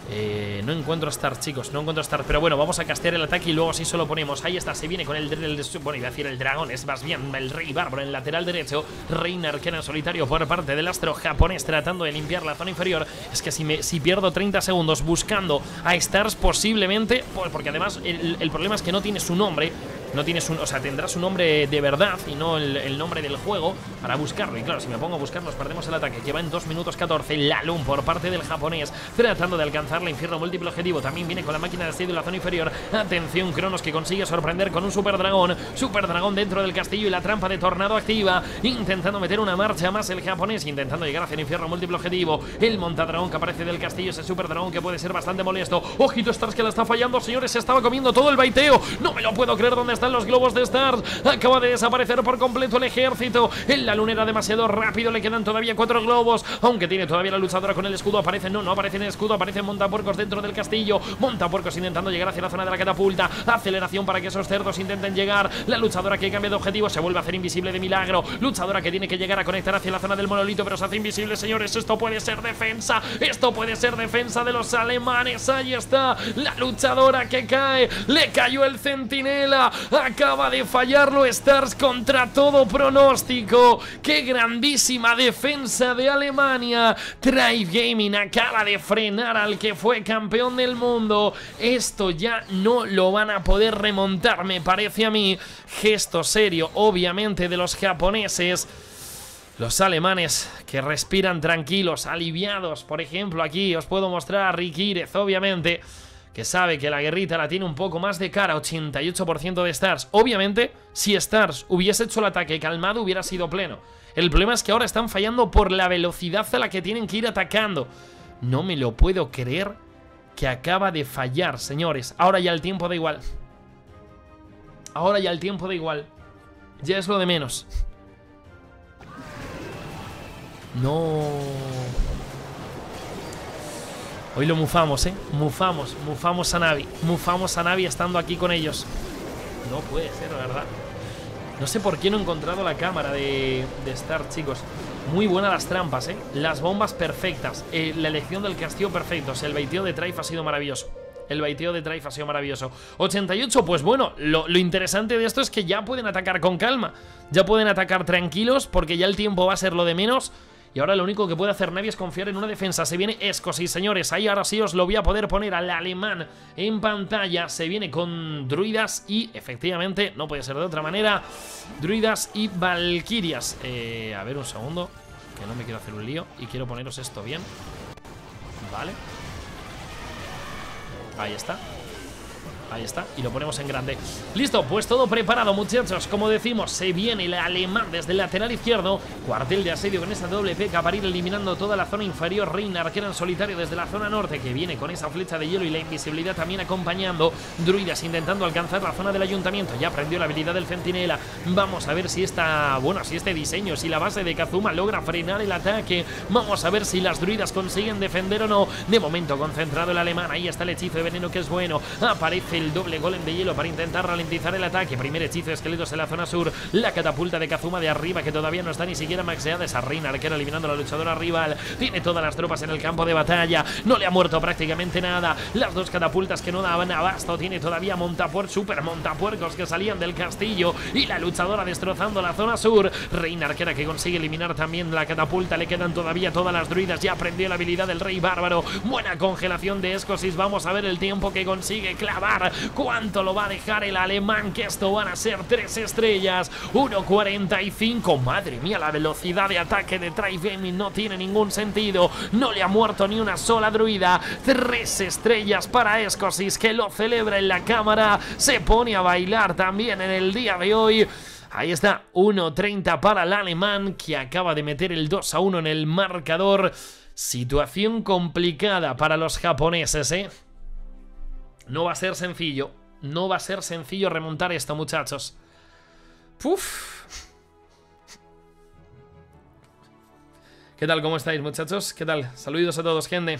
Eh, no encuentro Stars, chicos, no encuentro Stars. Pero bueno, vamos a castear el ataque y luego sí solo ponemos. Ahí está, se viene con el, el, el bueno, iba a decir el dragón, es más bien el rey bárbaro en el lateral derecho. Reina arquera en solitario por parte del astro japonés, tratando de limpiar la zona inferior. Es que si, me, si pierdo treinta segundos buscando a Stars posiblemente, pues porque además el, el problema es que no tiene su nombre. No tienes un, o sea, tendrás un nombre de verdad y no el, el nombre del juego para buscarlo. Y claro, si me pongo a buscar, nos perdemos el ataque. Que va en dos minutos catorce. Lalun por parte del japonés, tratando de alcanzar la infierno múltiple objetivo. También viene con la máquina de asedio en la zona inferior. Atención, Cronos, que consigue sorprender con un super dragón. Super dragón dentro del castillo y la trampa de tornado activa. Intentando meter una marcha más el japonés, intentando llegar hacia el infierno múltiple objetivo. El montadragón que aparece del castillo, ese super dragón que puede ser bastante molesto. Ojito, Stars, que la está fallando, señores. Se estaba comiendo todo el baiteo. No me lo puedo creer. ¿Dónde están los globos de Stars? Acaba de desaparecer por completo el ejército. En la lunera demasiado rápido. Le quedan todavía cuatro globos. Aunque tiene todavía la luchadora con el escudo. Aparece, no, no aparece en el escudo. Aparecen montapuercos dentro del castillo. Montapuercos intentando llegar hacia la zona de la catapulta. Aceleración para que esos cerdos intenten llegar. La luchadora que cambia de objetivo se vuelve a hacer invisible de milagro. Luchadora que tiene que llegar a conectar hacia la zona del monolito, pero se hace invisible, señores. Esto puede ser defensa. Esto puede ser defensa de los alemanes. Ahí está la luchadora que cae. Le cayó el centinela. Acaba de fallarlo Stars contra todo pronóstico. ¡Qué grandísima defensa de Alemania! Drive Gaming acaba de frenar al que fue campeón del mundo. Esto ya no lo van a poder remontar, me parece a mí. Gesto serio, obviamente, de los japoneses. Los alemanes que respiran tranquilos, aliviados. Por ejemplo, aquí os puedo mostrar a Rikírez, obviamente, que sabe que la guerrita la tiene un poco más de cara. Ochenta y ocho por ciento de Stars. Obviamente, si Stars hubiese hecho el ataque calmado, hubiera sido pleno. El problema es que ahora están fallando por la velocidad a la que tienen que ir atacando. No me lo puedo creer que acaba de fallar, señores. Ahora ya el tiempo da igual. Ahora ya el tiempo da igual. Ya es lo de menos. No. Hoy lo mufamos, ¿eh? Mufamos, mufamos a Navi. Mufamos a Navi estando aquí con ellos. No puede ser, la verdad. No sé por qué no he encontrado la cámara de, de Star, chicos. Muy buenas las trampas, ¿eh? Las bombas perfectas. Eh, la elección del castillo perfecto. O sea, el baiteo de Drive ha sido maravilloso. El baiteo de Drive ha sido maravilloso. ochenta y ocho, pues bueno, lo, lo interesante de esto es que ya pueden atacar con calma. Ya pueden atacar tranquilos porque ya el tiempo va a ser lo de menos. Y ahora lo único que puede hacer Navi es confiar en una defensa. Se viene Escosis, señores. Ahí ahora sí os lo voy a poder poner al alemán en pantalla. Se viene con druidas y, efectivamente, no puede ser de otra manera, druidas y valquirias. Eh, a ver, un segundo, que no me quiero hacer un lío y quiero poneros esto bien. Vale. Ahí está. Ahí está, y lo ponemos en grande. Listo, pues todo preparado, muchachos. Como decimos, se viene el alemán desde el lateral izquierdo. Cuartel de asedio con esa doble P K para ir eliminando toda la zona inferior. Reina arquera en solitario desde la zona norte, que viene con esa flecha de hielo y la invisibilidad también acompañando. Druidas intentando alcanzar la zona del ayuntamiento. Ya aprendió la habilidad del centinela. Vamos a ver si esta, bueno, si este diseño, si la base de Kazuma logra frenar el ataque. Vamos a ver si las druidas consiguen defender o no. De momento concentrado el alemán. Ahí está el hechizo de veneno, que es bueno. Aparece el doble golem de hielo para intentar ralentizar el ataque. Primer hechizo de esqueletos en la zona sur. La catapulta de Kazuma de arriba, que todavía no está ni siquiera maxeada. Esa reina arquera eliminando a la luchadora rival. Tiene todas las tropas en el campo de batalla. No le ha muerto prácticamente nada. Las dos catapultas que no daban abasto. Tiene todavía montapuercos, super montapuercos que salían del castillo. Y la luchadora destrozando la zona sur. Reina arquera que consigue eliminar también la catapulta. Le quedan todavía todas las druidas. Ya aprendió la habilidad del rey bárbaro. Buena congelación de Escosis. Vamos a ver el tiempo que consigue clavar. ¿Cuánto lo va a dejar el alemán? Que esto van a ser tres estrellas. uno cuarenta y cinco. Madre mía, la velocidad de ataque de Drive Gaming no tiene ningún sentido. No le ha muerto ni una sola druida. Tres estrellas para Escosis, que lo celebra en la cámara. Se pone a bailar también en el día de hoy. Ahí está, uno treinta para el alemán, que acaba de meter el dos a uno en el marcador. Situación complicada para los japoneses, ¿eh? No va a ser sencillo. No va a ser sencillo remontar esto, muchachos. Uf. ¿Qué tal? ¿Cómo estáis, muchachos? ¿Qué tal? Saludos a todos, gente.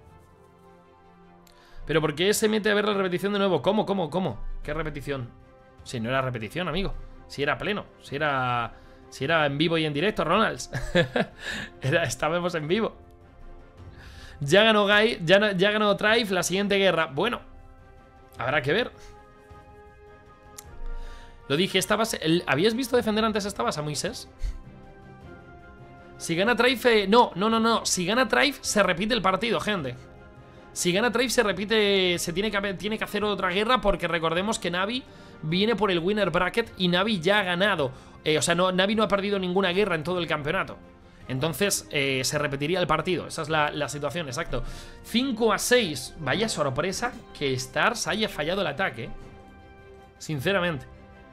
¿Pero por qué se mete a ver la repetición de nuevo? ¿Cómo? ¿Cómo? ¿Cómo? ¿Qué repetición? Si no era repetición, amigo. Si era pleno. Si era... Si era en vivo y en directo, Ronalds. era... Estábamos en vivo. Ya ganó Guy, ya, ya ganó Trife la siguiente guerra. Bueno, habrá que ver. Lo dije, esta base... El, ¿habías visto defender antes esta base a Moisés? Si gana Trife... No, no, no, no. Si gana Trife, se repite el partido, gente. Si gana Trife, se repite... Se tiene que, tiene que hacer otra guerra porque recordemos que Navi viene por el winner bracket y Navi ya ha ganado. Eh, o sea, no, Navi no ha perdido ninguna guerra en todo el campeonato. Entonces, eh, se repetiría el partido. Esa es la, la situación, exacto. cinco a seis. Vaya sorpresa que Stars haya fallado el ataque. Sinceramente.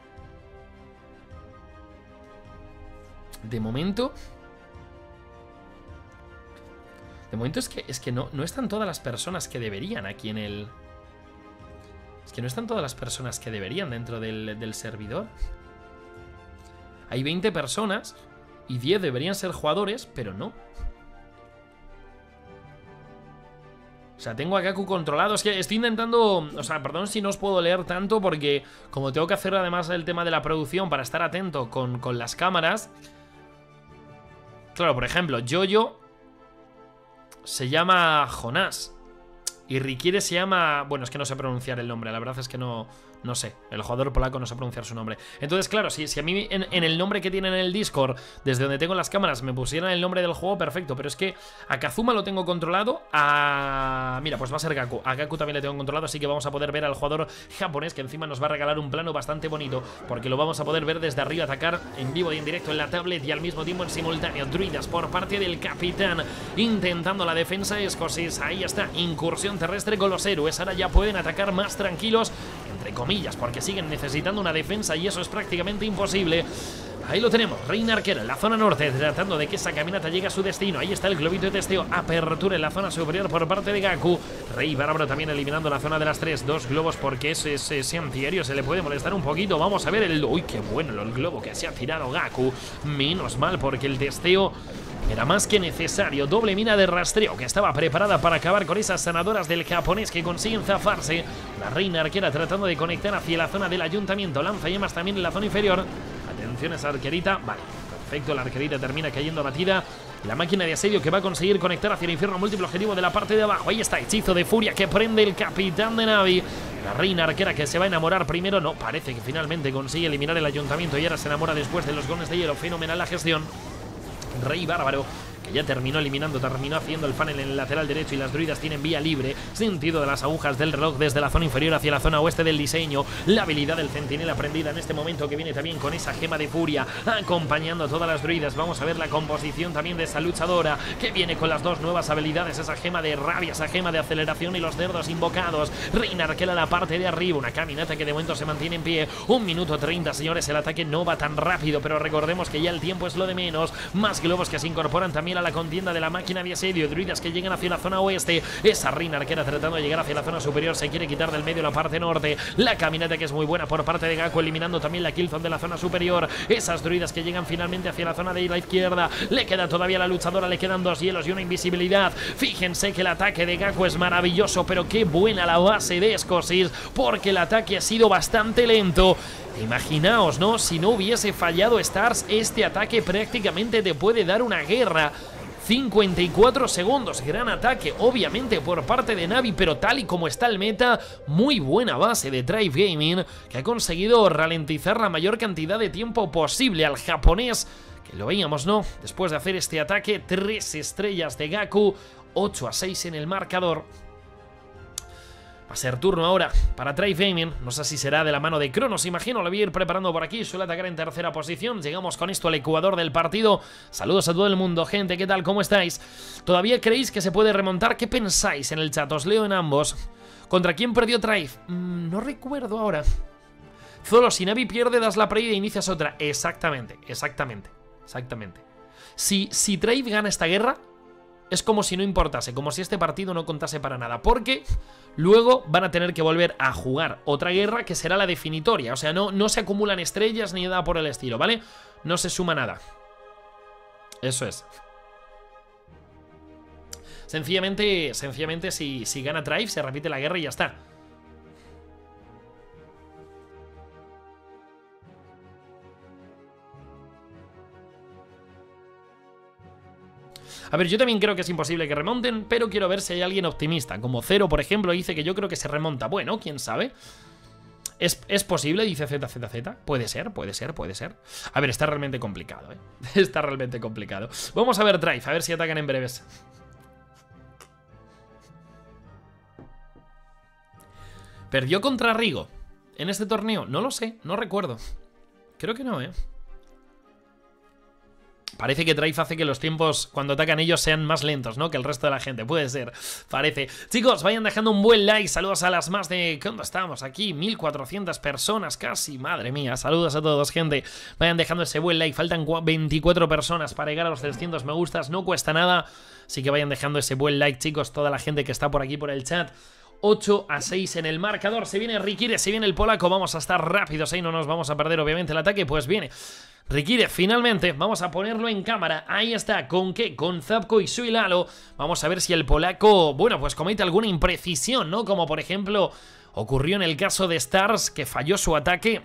De momento... De momento es que, es que no, no están todas las personas que deberían aquí en el... Es que no están todas las personas que deberían dentro del, del servidor. Hay veinte personas y diez deberían ser jugadores, pero no. O sea, tengo a Gaku controlado. Es que estoy intentando... O sea, perdón si no os puedo leer tanto porque como tengo que hacer además el tema de la producción para estar atento con, con las cámaras... Claro, por ejemplo, Jojo se llama Jonás y Riquiere se llama... Bueno, es que no sé pronunciar el nombre, la verdad es que no... No sé, el jugador polaco no sé pronunciar su nombre. Entonces, claro, si, si a mí en, en el nombre que tienen en el Discord, desde donde tengo las cámaras, me pusieran el nombre del juego, perfecto. Pero es que a Kazuma lo tengo controlado. A... Mira, pues va a ser Gaku. A Gaku también le tengo controlado, así que vamos a poder ver al jugador japonés, que encima nos va a regalar un plano bastante bonito, porque lo vamos a poder ver desde arriba, atacar en vivo y en directo en la tablet y al mismo tiempo en simultáneo. Druidas por parte del capitán, intentando la defensa escocés. Ahí está, incursión terrestre con los héroes. Ahora ya pueden atacar más tranquilos, entre comillas, porque siguen necesitando una defensa y eso es prácticamente imposible. Ahí lo tenemos, Reina Arquera en la zona norte, tratando de que esa caminata llegue a su destino. Ahí está el globito de testeo, apertura en la zona superior por parte de Gaku. Rey Bárbaro también eliminando la zona de las tres, dos globos porque ese, ese, ese antiaéreo se le puede molestar un poquito. Vamos a ver el... Uy, qué bueno el globo que se ha tirado Gaku. Menos mal porque el testeo era más que necesario. Doble mina de rastreo que estaba preparada para acabar con esas sanadoras del japonés que consiguen zafarse. La Reina Arquera tratando de conectar hacia la zona del ayuntamiento. Lanza llamas también en la zona inferior. Atención a esa arquerita. Vale, perfecto. La arquerita termina cayendo abatida. La máquina de asedio que va a conseguir conectar hacia el infierno múltiple objetivo de la parte de abajo. Ahí está, hechizo de furia que prende el capitán de Navi. La Reina Arquera que se va a enamorar primero. No, parece que finalmente consigue eliminar el ayuntamiento y ahora se enamora después de los goles de hielo. Fenomenal la gestión. Rey Bárbaro, que ya terminó eliminando, terminó haciendo el funnel en el lateral derecho y las druidas tienen vía libre, sentido de las agujas del reloj desde la zona inferior hacia la zona oeste del diseño. La habilidad del centinela aprendida en este momento que viene también con esa gema de furia, acompañando a todas las druidas. Vamos a ver la composición también de esa luchadora, que viene con las dos nuevas habilidades, esa gema de rabia, esa gema de aceleración y los cerdos invocados. Reina Arquera la parte de arriba, una caminata que de momento se mantiene en pie. Un minuto treinta, señores, el ataque no va tan rápido, pero recordemos que ya el tiempo es lo de menos. Más globos que se incorporan también a la contienda de la máquina de asedio. Druidas que llegan hacia la zona oeste. Esa Reina Arquera tratando de llegar hacia la zona superior. Se quiere quitar del medio la parte norte. La caminata que es muy buena por parte de Gaku, eliminando también la killzone de la zona superior. Esas druidas que llegan finalmente hacia la zona de la izquierda. Le queda todavía a la luchadora, le quedan dos hielos y una invisibilidad. Fíjense que el ataque de Gaku es maravilloso, pero qué buena la base de Escosis, porque el ataque ha sido bastante lento. Imaginaos, ¿no? Si no hubiese fallado Stars, este ataque prácticamente te puede dar una guerra. cincuenta y cuatro segundos, gran ataque, obviamente por parte de Navi, pero tal y como está el meta, muy buena base de Drive Gaming, que ha conseguido ralentizar la mayor cantidad de tiempo posible al japonés, que lo veíamos, ¿no? Después de hacer este ataque, tres estrellas de Gaku, ocho a seis en el marcador. Va a ser turno ahora para Drive Gaming. No sé si será de la mano de Cronos, imagino. Lo voy a ir preparando por aquí. Suele atacar en tercera posición. Llegamos con esto al ecuador del partido. Saludos a todo el mundo, gente. ¿Qué tal? ¿Cómo estáis? ¿Todavía creéis que se puede remontar? ¿Qué pensáis en el chat? Os leo en ambos. ¿Contra quién perdió Drive? Mm, no recuerdo ahora. Zolo, si Navi pierde, das la pre y inicias otra. Exactamente, exactamente, exactamente. Si, si Drive gana esta guerra, es como si no importase, como si este partido no contase para nada, porque luego van a tener que volver a jugar otra guerra que será la definitoria. O sea, no, no se acumulan estrellas ni nada por el estilo, ¿vale? No se suma nada. Eso es. Sencillamente, sencillamente si, si gana Drive, se repite la guerra y ya está. A ver, yo también creo que es imposible que remonten, pero quiero ver si hay alguien optimista. Como Cero, por ejemplo, dice que yo creo que se remonta. Bueno, quién sabe. ¿Es, ¿Es posible? Dice Z Z Z. Puede ser, puede ser, puede ser. A ver, está realmente complicado, ¿eh? Está realmente complicado. Vamos a ver Drive, a ver si atacan en breves. ¿Perdió contra Rigo en este torneo? No lo sé, no recuerdo. Creo que no, ¿eh? Parece que Drive hace que los tiempos cuando atacan ellos sean más lentos, ¿no? Que el resto de la gente, puede ser, parece. Chicos, vayan dejando un buen like, saludos a las más de... ¿Cuándo estamos? Aquí, mil cuatrocientas personas casi, madre mía, saludos a todos, gente. Vayan dejando ese buen like, faltan veinticuatro personas para llegar a los trescientos me gustas, no cuesta nada. Así que vayan dejando ese buen like, chicos, toda la gente que está por aquí por el chat. ocho a seis en el marcador, se viene Rikire, se viene el polaco, vamos a estar rápidos ahí, no nos vamos a perder obviamente el ataque, pues viene Rikire, finalmente, vamos a ponerlo en cámara, ahí está, ¿con qué? Con Zapco y Suilalo, vamos a ver si el polaco, bueno, pues comete alguna imprecisión, ¿no? Como por ejemplo ocurrió en el caso de Stars, que falló su ataque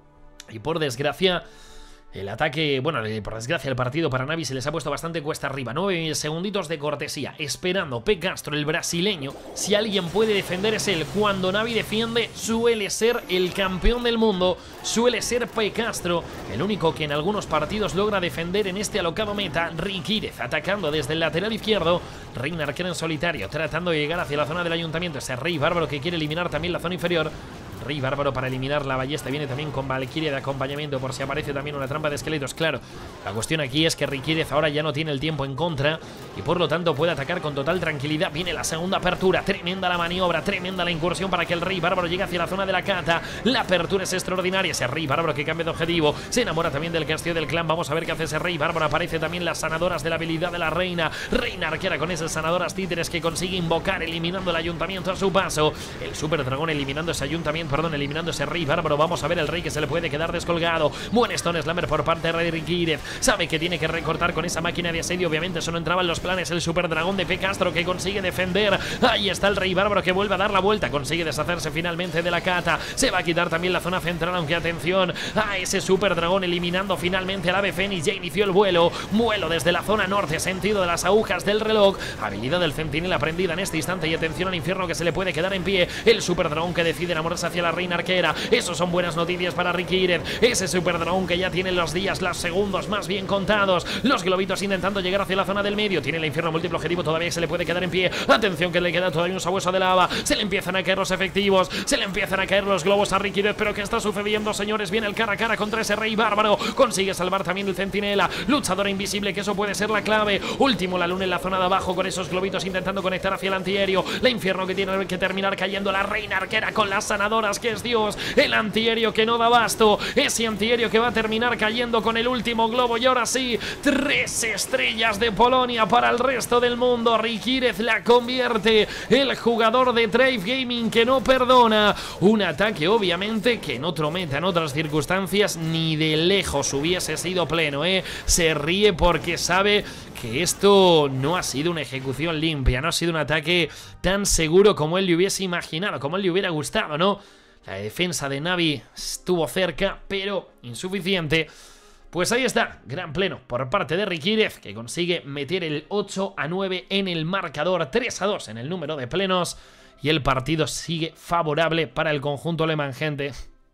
y por desgracia... El ataque, bueno, por desgracia el partido para Navi se les ha puesto bastante cuesta arriba. Nueve segunditos de cortesía, esperando P. Castro, el brasileño. Si alguien puede defender es él. Cuando Navi defiende suele ser el campeón del mundo, suele ser P. Castro. El único que en algunos partidos logra defender en este alocado meta. Rikirez atacando desde el lateral izquierdo. Reina Arquera en solitario, tratando de llegar hacia la zona del ayuntamiento. Ese Rey Bárbaro que quiere eliminar también la zona inferior. Rey Bárbaro para eliminar la ballesta. Viene también con Valkyria de acompañamiento por si aparece también una trampa de esqueletos. Claro, la cuestión aquí es que Rikirez ahora ya no tiene el tiempo en contra y por lo tanto puede atacar con total tranquilidad. Viene la segunda apertura, tremenda la maniobra, tremenda la incursión para que el Rey Bárbaro llegue hacia la zona de la cata. La apertura es extraordinaria, ese Rey Bárbaro que cambia de objetivo, se enamora también del castillo del clan. Vamos a ver qué hace ese Rey Bárbaro. Aparece también las sanadoras de la habilidad de la reina. Reina Arquera con esas sanadoras títeres que consigue invocar, eliminando el ayuntamiento a su paso. El super dragón eliminando ese ayuntamiento, perdón, eliminando ese Rey Bárbaro. Vamos a ver el Rey que se le puede quedar descolgado. Buen Stone Slammer por parte de Rikirez. Sabe que tiene que recortar con esa máquina de asedio. Obviamente eso no entraba en los planes. El super dragón de P. Castro que consigue defender. Ahí está el Rey Bárbaro que vuelve a dar la vuelta. Consigue deshacerse finalmente de la cata. Se va a quitar también la zona central, aunque atención a ese super dragón eliminando finalmente al ave Fénix. Ya inició el vuelo. Vuelo desde la zona norte, sentido de las agujas del reloj. Habilidad del centinela aprendida en este instante. Y atención al infierno que se le puede quedar en pie. El super dragón que decide enamorarse hacia la reina arquera. Eso son buenas noticias para Rikirez. Ese super dragón que ya tiene los días, los segundos más bien contados. Los globitos intentando llegar hacia la zona del medio. Tiene el infierno múltiplo objetivo, todavía se le puede quedar en pie. Atención que le queda todavía un sabueso de lava. Se le empiezan a caer los efectivos, se le empiezan a caer los globos a Rikirez. Pero ¿qué está sucediendo, señores? Viene el cara a cara contra ese Rey Bárbaro. Consigue salvar también el centinela. Luchadora invisible, que eso puede ser la clave. Último la luna en la zona de abajo con esos globitos intentando conectar hacia el antiaéreo. La infierno que tiene que terminar cayendo la reina arquera con las sanadoras, que es Dios. El antiaéreo que no da abasto. Ese antiaéreo que va a terminar cayendo con el último globo. Y ahora sí, tres estrellas de Polonia para el resto del mundo. Rikirez la convierte. El jugador de Drive Gaming que no perdona. Un ataque obviamente que en otro meta, en otras circunstancias, ni de lejos hubiese sido pleno, ¿eh? Se ríe porque sabe que esto no ha sido una ejecución limpia. No ha sido un ataque tan seguro como él le hubiese imaginado, como él le hubiera gustado, ¿no? La defensa de Navi estuvo cerca, pero insuficiente. Pues ahí está, gran pleno por parte de Rikirez, que consigue meter el ocho a nueve en el marcador, tres a dos en el número de plenos. Y el partido sigue favorable para el conjunto alemán, gente.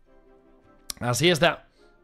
Así está.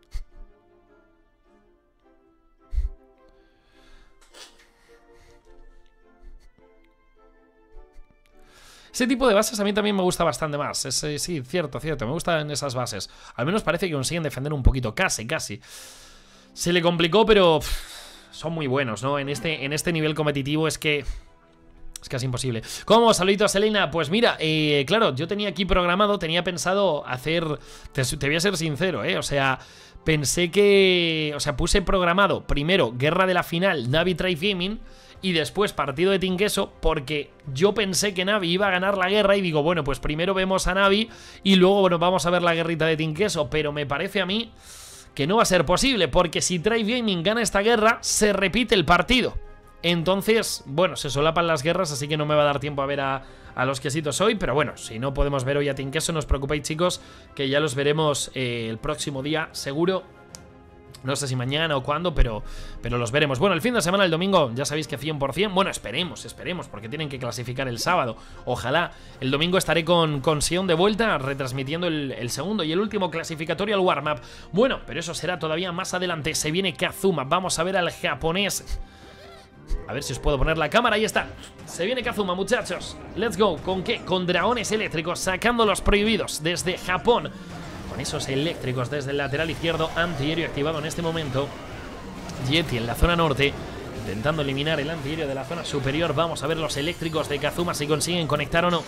Ese tipo de bases a mí también me gusta bastante más. Es, eh, sí, cierto, cierto. Me gustan esas bases. Al menos parece que consiguen defender un poquito. Casi, casi. Se le complicó, pero pff, son muy buenos, ¿no? En este, en este nivel competitivo es que... es casi imposible. ¿Cómo? Saluditos, Selena. Pues mira, eh, claro, yo tenía aquí programado, tenía pensado hacer... Te, te voy a ser sincero, ¿eh? O sea... Pensé que... O sea, puse programado primero Guerra de la Final, Navi Drive Gaming, y después partido de Team Queso, porque yo pensé que Navi iba a ganar la guerra y digo, bueno, pues primero vemos a Navi y luego, bueno, vamos a ver la guerrita de Team Queso, pero me parece a mí que no va a ser posible, porque si Drive Gaming gana esta guerra, se repite el partido. Entonces, bueno, se solapan las guerras, así que no me va a dar tiempo a ver a, a los quesitos hoy. Pero bueno, si no podemos ver hoy a Team Queso, no os preocupéis, chicos, que ya los veremos eh, el próximo día, seguro. No sé si mañana o cuándo, pero, pero los veremos. Bueno, el fin de semana, el domingo, ya sabéis que cien por cien. Bueno, esperemos, esperemos, porque tienen que clasificar el sábado. Ojalá. El domingo estaré con, con Sion de vuelta, retransmitiendo el, el segundo y el último clasificatorio al warm-up. Bueno, pero eso será todavía más adelante. Se viene Kazuma. Vamos a ver al japonés. A ver si os puedo poner la cámara. Ahí está. Se viene Kazuma, muchachos. Let's go. ¿Con qué? Con dragones eléctricos, sacando los prohibidos desde Japón. Con esos eléctricos desde el lateral izquierdo, antiaéreo activado en este momento. Yeti en la zona norte, intentando eliminar el antiaéreo de la zona superior. Vamos a ver los eléctricos de Kazuma si consiguen conectar o no.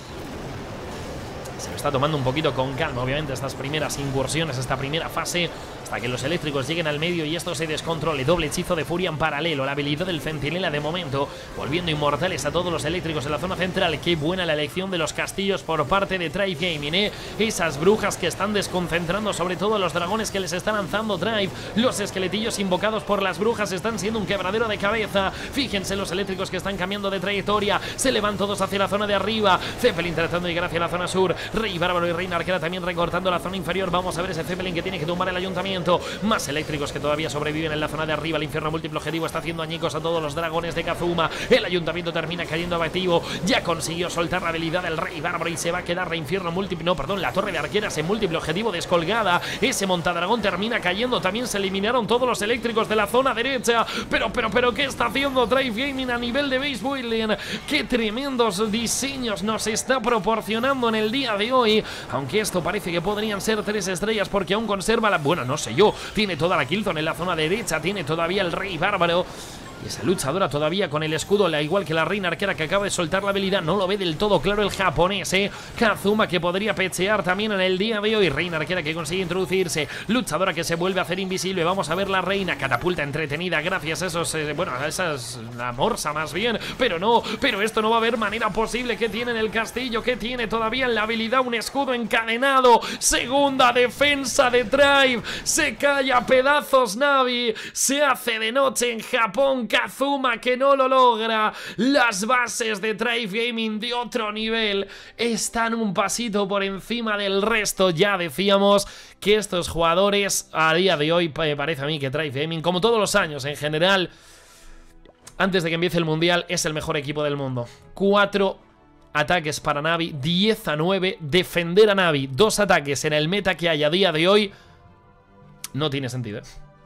Se lo está tomando un poquito con calma, obviamente, estas primeras incursiones, esta primera fase, hasta que los eléctricos lleguen al medio y esto se descontrole. Doble hechizo de furia en paralelo, la habilidad del centinela de momento, volviendo inmortales a todos los eléctricos en la zona central. Qué buena la elección de los castillos por parte de Drive Gaming, ¿eh? Esas brujas que están desconcentrando sobre todo a los dragones que les está lanzando Drive. Los esqueletillos invocados por las brujas están siendo un quebradero de cabeza. Fíjense los eléctricos que están cambiando de trayectoria, se le van todos hacia la zona de arriba. Zeppelin tratando de llegar hacia la zona sur. Rey Bárbaro y Reina Arquera también recortando la zona inferior. Vamos a ver ese Zeppelin que tiene que tumbar el ayuntamiento. Más eléctricos que todavía sobreviven en la zona de arriba. El infierno múltiplo objetivo está haciendo añicos a todos los dragones de Kazuma. El ayuntamiento termina cayendo abativo. Ya consiguió soltar la habilidad del Rey Bárbaro y se va a quedar reinfierno múltiplo. No, perdón, la torre de arqueras en múltiplo objetivo descolgada. Ese montadragón termina cayendo. También se eliminaron todos los eléctricos de la zona derecha. Pero, pero, pero, ¿qué está haciendo Drive Gaming a nivel de base building? Qué tremendos diseños nos está proporcionando en el día de hoy. Aunque esto parece que podrían ser tres estrellas porque aún conserva la... Bueno, no sé yo. Tiene toda la Killzone en la zona derecha. Tiene todavía el Rey Bárbaro. Y esa luchadora todavía con el escudo, la igual que la Reina Arquera que acaba de soltar la habilidad. No lo ve del todo claro el japonés, ¿eh? Kazuma que podría pechear también en el día de hoy. Reina Arquera que consigue introducirse. Luchadora que se vuelve a hacer invisible. Vamos a ver la Reina. Catapulta entretenida gracias a esos... Eh, bueno, a esas... La morsa más bien. Pero no, pero esto no va a haber manera posible. ¿Qué tiene en el castillo? ¿Qué tiene todavía en la habilidad? Un escudo encadenado. Segunda defensa de Drive. Se cae a pedazos Navi. Se hace de noche en Japón. Kazuma que no lo logra. Las bases de Drive Gaming de otro nivel están un pasito por encima del resto. Ya decíamos que estos jugadores a día de hoy, parece a mí que Drive Gaming, como todos los años en general, antes de que empiece el mundial, es el mejor equipo del mundo. Cuatro ataques para Navi, diez a nueve. Defender a Navi, dos ataques en el meta que hay a día de hoy, no tiene sentido, ¿eh?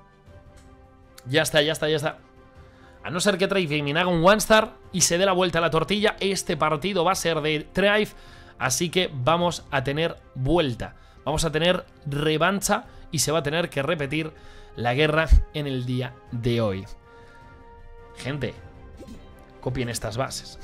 Ya está, ya está, ya está. A no ser que Drive Gaming haga un one star y se dé la vuelta a la tortilla, este partido va a ser de Drive, así que vamos a tener vuelta. Vamos a tener revancha y se va a tener que repetir la guerra en el día de hoy. Gente, copien estas bases.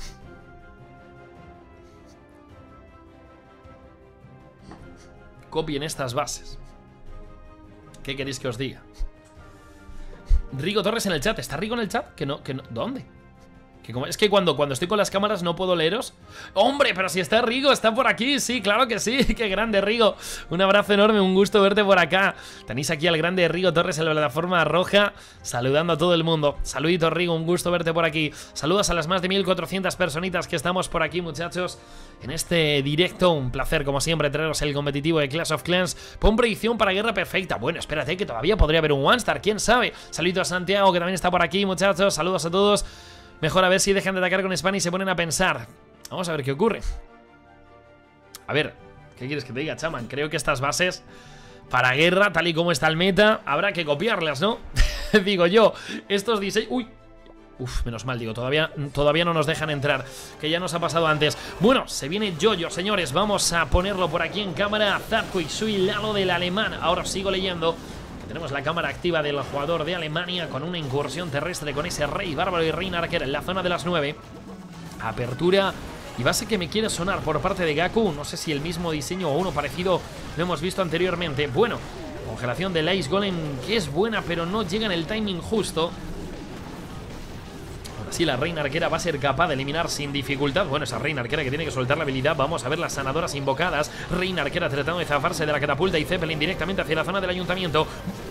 Copien estas bases. ¿Qué queréis que os diga? Rigo Torres en el chat. ¿Está Rigo en el chat? Que no, que no. ¿Dónde? Que como, es que cuando, cuando estoy con las cámaras no puedo leeros. ¡Hombre! Pero si está Rigo, está por aquí. Sí, claro que sí. ¡Qué grande, Rigo! Un abrazo enorme, un gusto verte por acá. Tenéis aquí al grande Rigo Torres en la plataforma roja, saludando a todo el mundo. Saluditos, Rigo, un gusto verte por aquí. Saludos a las más de mil cuatrocientas personitas que estamos por aquí, muchachos, en este directo. Un placer, como siempre, traeros el competitivo de Clash of Clans. Pon predicción para guerra perfecta. Bueno, espérate, que todavía podría haber un one star, quién sabe. Saludos a Santiago, que también está por aquí, muchachos. Saludos a todos. Mejor a ver si dejan de atacar con spam y se ponen a pensar. Vamos a ver qué ocurre. A ver, ¿qué quieres que te diga, chaman? Creo que estas bases para guerra, tal y como está el meta, habrá que copiarlas, ¿no? Digo yo, estos diseños... Uy, uf, menos mal, digo, todavía, todavía no nos dejan entrar, que ya nos ha pasado antes. Bueno, se viene Jojo, señores. Vamos a ponerlo por aquí en cámara. Zarco y Sui, Lalo del alemán. Ahora sigo leyendo. Tenemos la cámara activa del jugador de Alemania con una incursión terrestre con ese Rey Bárbaro y Reina Arquera en la zona de las nueve. Apertura y base que me quiere sonar por parte de Gaku. No sé si el mismo diseño o uno parecido lo hemos visto anteriormente. Bueno, congelación del Ice Golem, que es buena, pero no llega en el timing justo. Ahora sí, la Reina Arquera va a ser capaz de eliminar sin dificultad. Bueno, esa Reina Arquera que tiene que soltar la habilidad. Vamos a ver las sanadoras invocadas. Reina Arquera tratando de zafarse de la catapulta y Zeppelin directamente hacia la zona del ayuntamiento.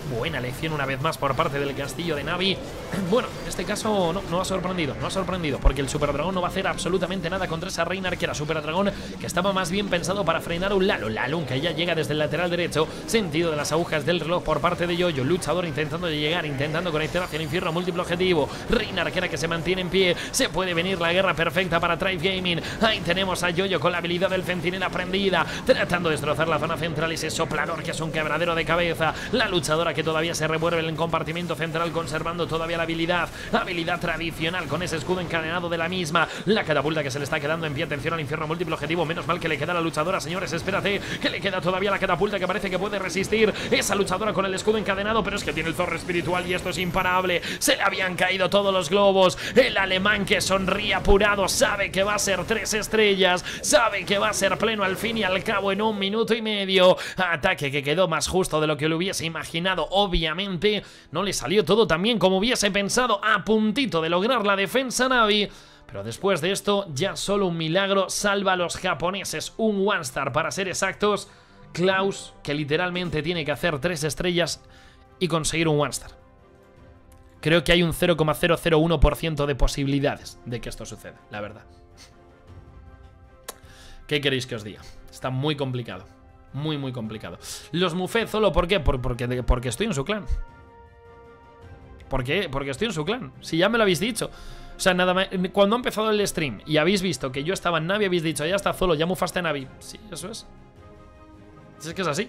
Buena lección una vez más por parte del castillo de Navi. Bueno, en este caso no, no ha sorprendido, no ha sorprendido, porque el Super Dragón no va a hacer absolutamente nada contra esa reina arquera. Super Dragón que estaba más bien pensado para frenar a un Lalo. Lalo que ya llega desde el lateral derecho, sentido de las agujas del reloj por parte de Yoyo. Luchador intentando llegar, intentando conectar hacia el infierno, múltiplo objetivo. Reina arquera que se mantiene en pie. Se puede venir la guerra perfecta para Thrive Gaming. Ahí tenemos a Yoyo con la habilidad del centinela prendida, tratando de destrozar la zona central. Ese soplador que es un quebradero de cabeza. La luchadora que todavía se revuelve en el compartimento central, conservando todavía la habilidad, habilidad tradicional con ese escudo encadenado de la misma. La catapulta que se le está quedando en pie. Atención al infierno, múltiplo objetivo. Menos mal que le queda a la luchadora, señores. Espérate, que le queda todavía la catapulta, que parece que puede resistir esa luchadora con el escudo encadenado, pero es que tiene el zorro espiritual y esto es imparable. Se le habían caído todos los globos. El alemán que sonríe apurado, sabe que va a ser tres estrellas, sabe que va a ser pleno al fin y al cabo en un minuto y medio. Ataque que quedó más justo de lo que lo hubiese imaginado. Obviamente no le salió todo tan bien como hubiese pensado, a puntito de lograr la defensa Navi. Pero después de esto, ya solo un milagro salva a los japoneses. Un one star para ser exactos. Klaus, que literalmente tiene que hacer tres estrellas y conseguir un one star. Creo que hay un cero coma cero cero uno por ciento de posibilidades de que esto suceda, la verdad. ¿Qué queréis que os diga? Está muy complicado. Muy, muy complicado. Los Mufet solo, ¿por qué? Por, porque, porque estoy en su clan. ¿Por qué? Porque estoy en su clan. Si ya me lo habéis dicho. O sea, nada más. Cuando ha empezado el stream y habéis visto que yo estaba en Navi, habéis dicho, ya está Zolo, ya mufaste Navi. Sí, eso es. Es que es así.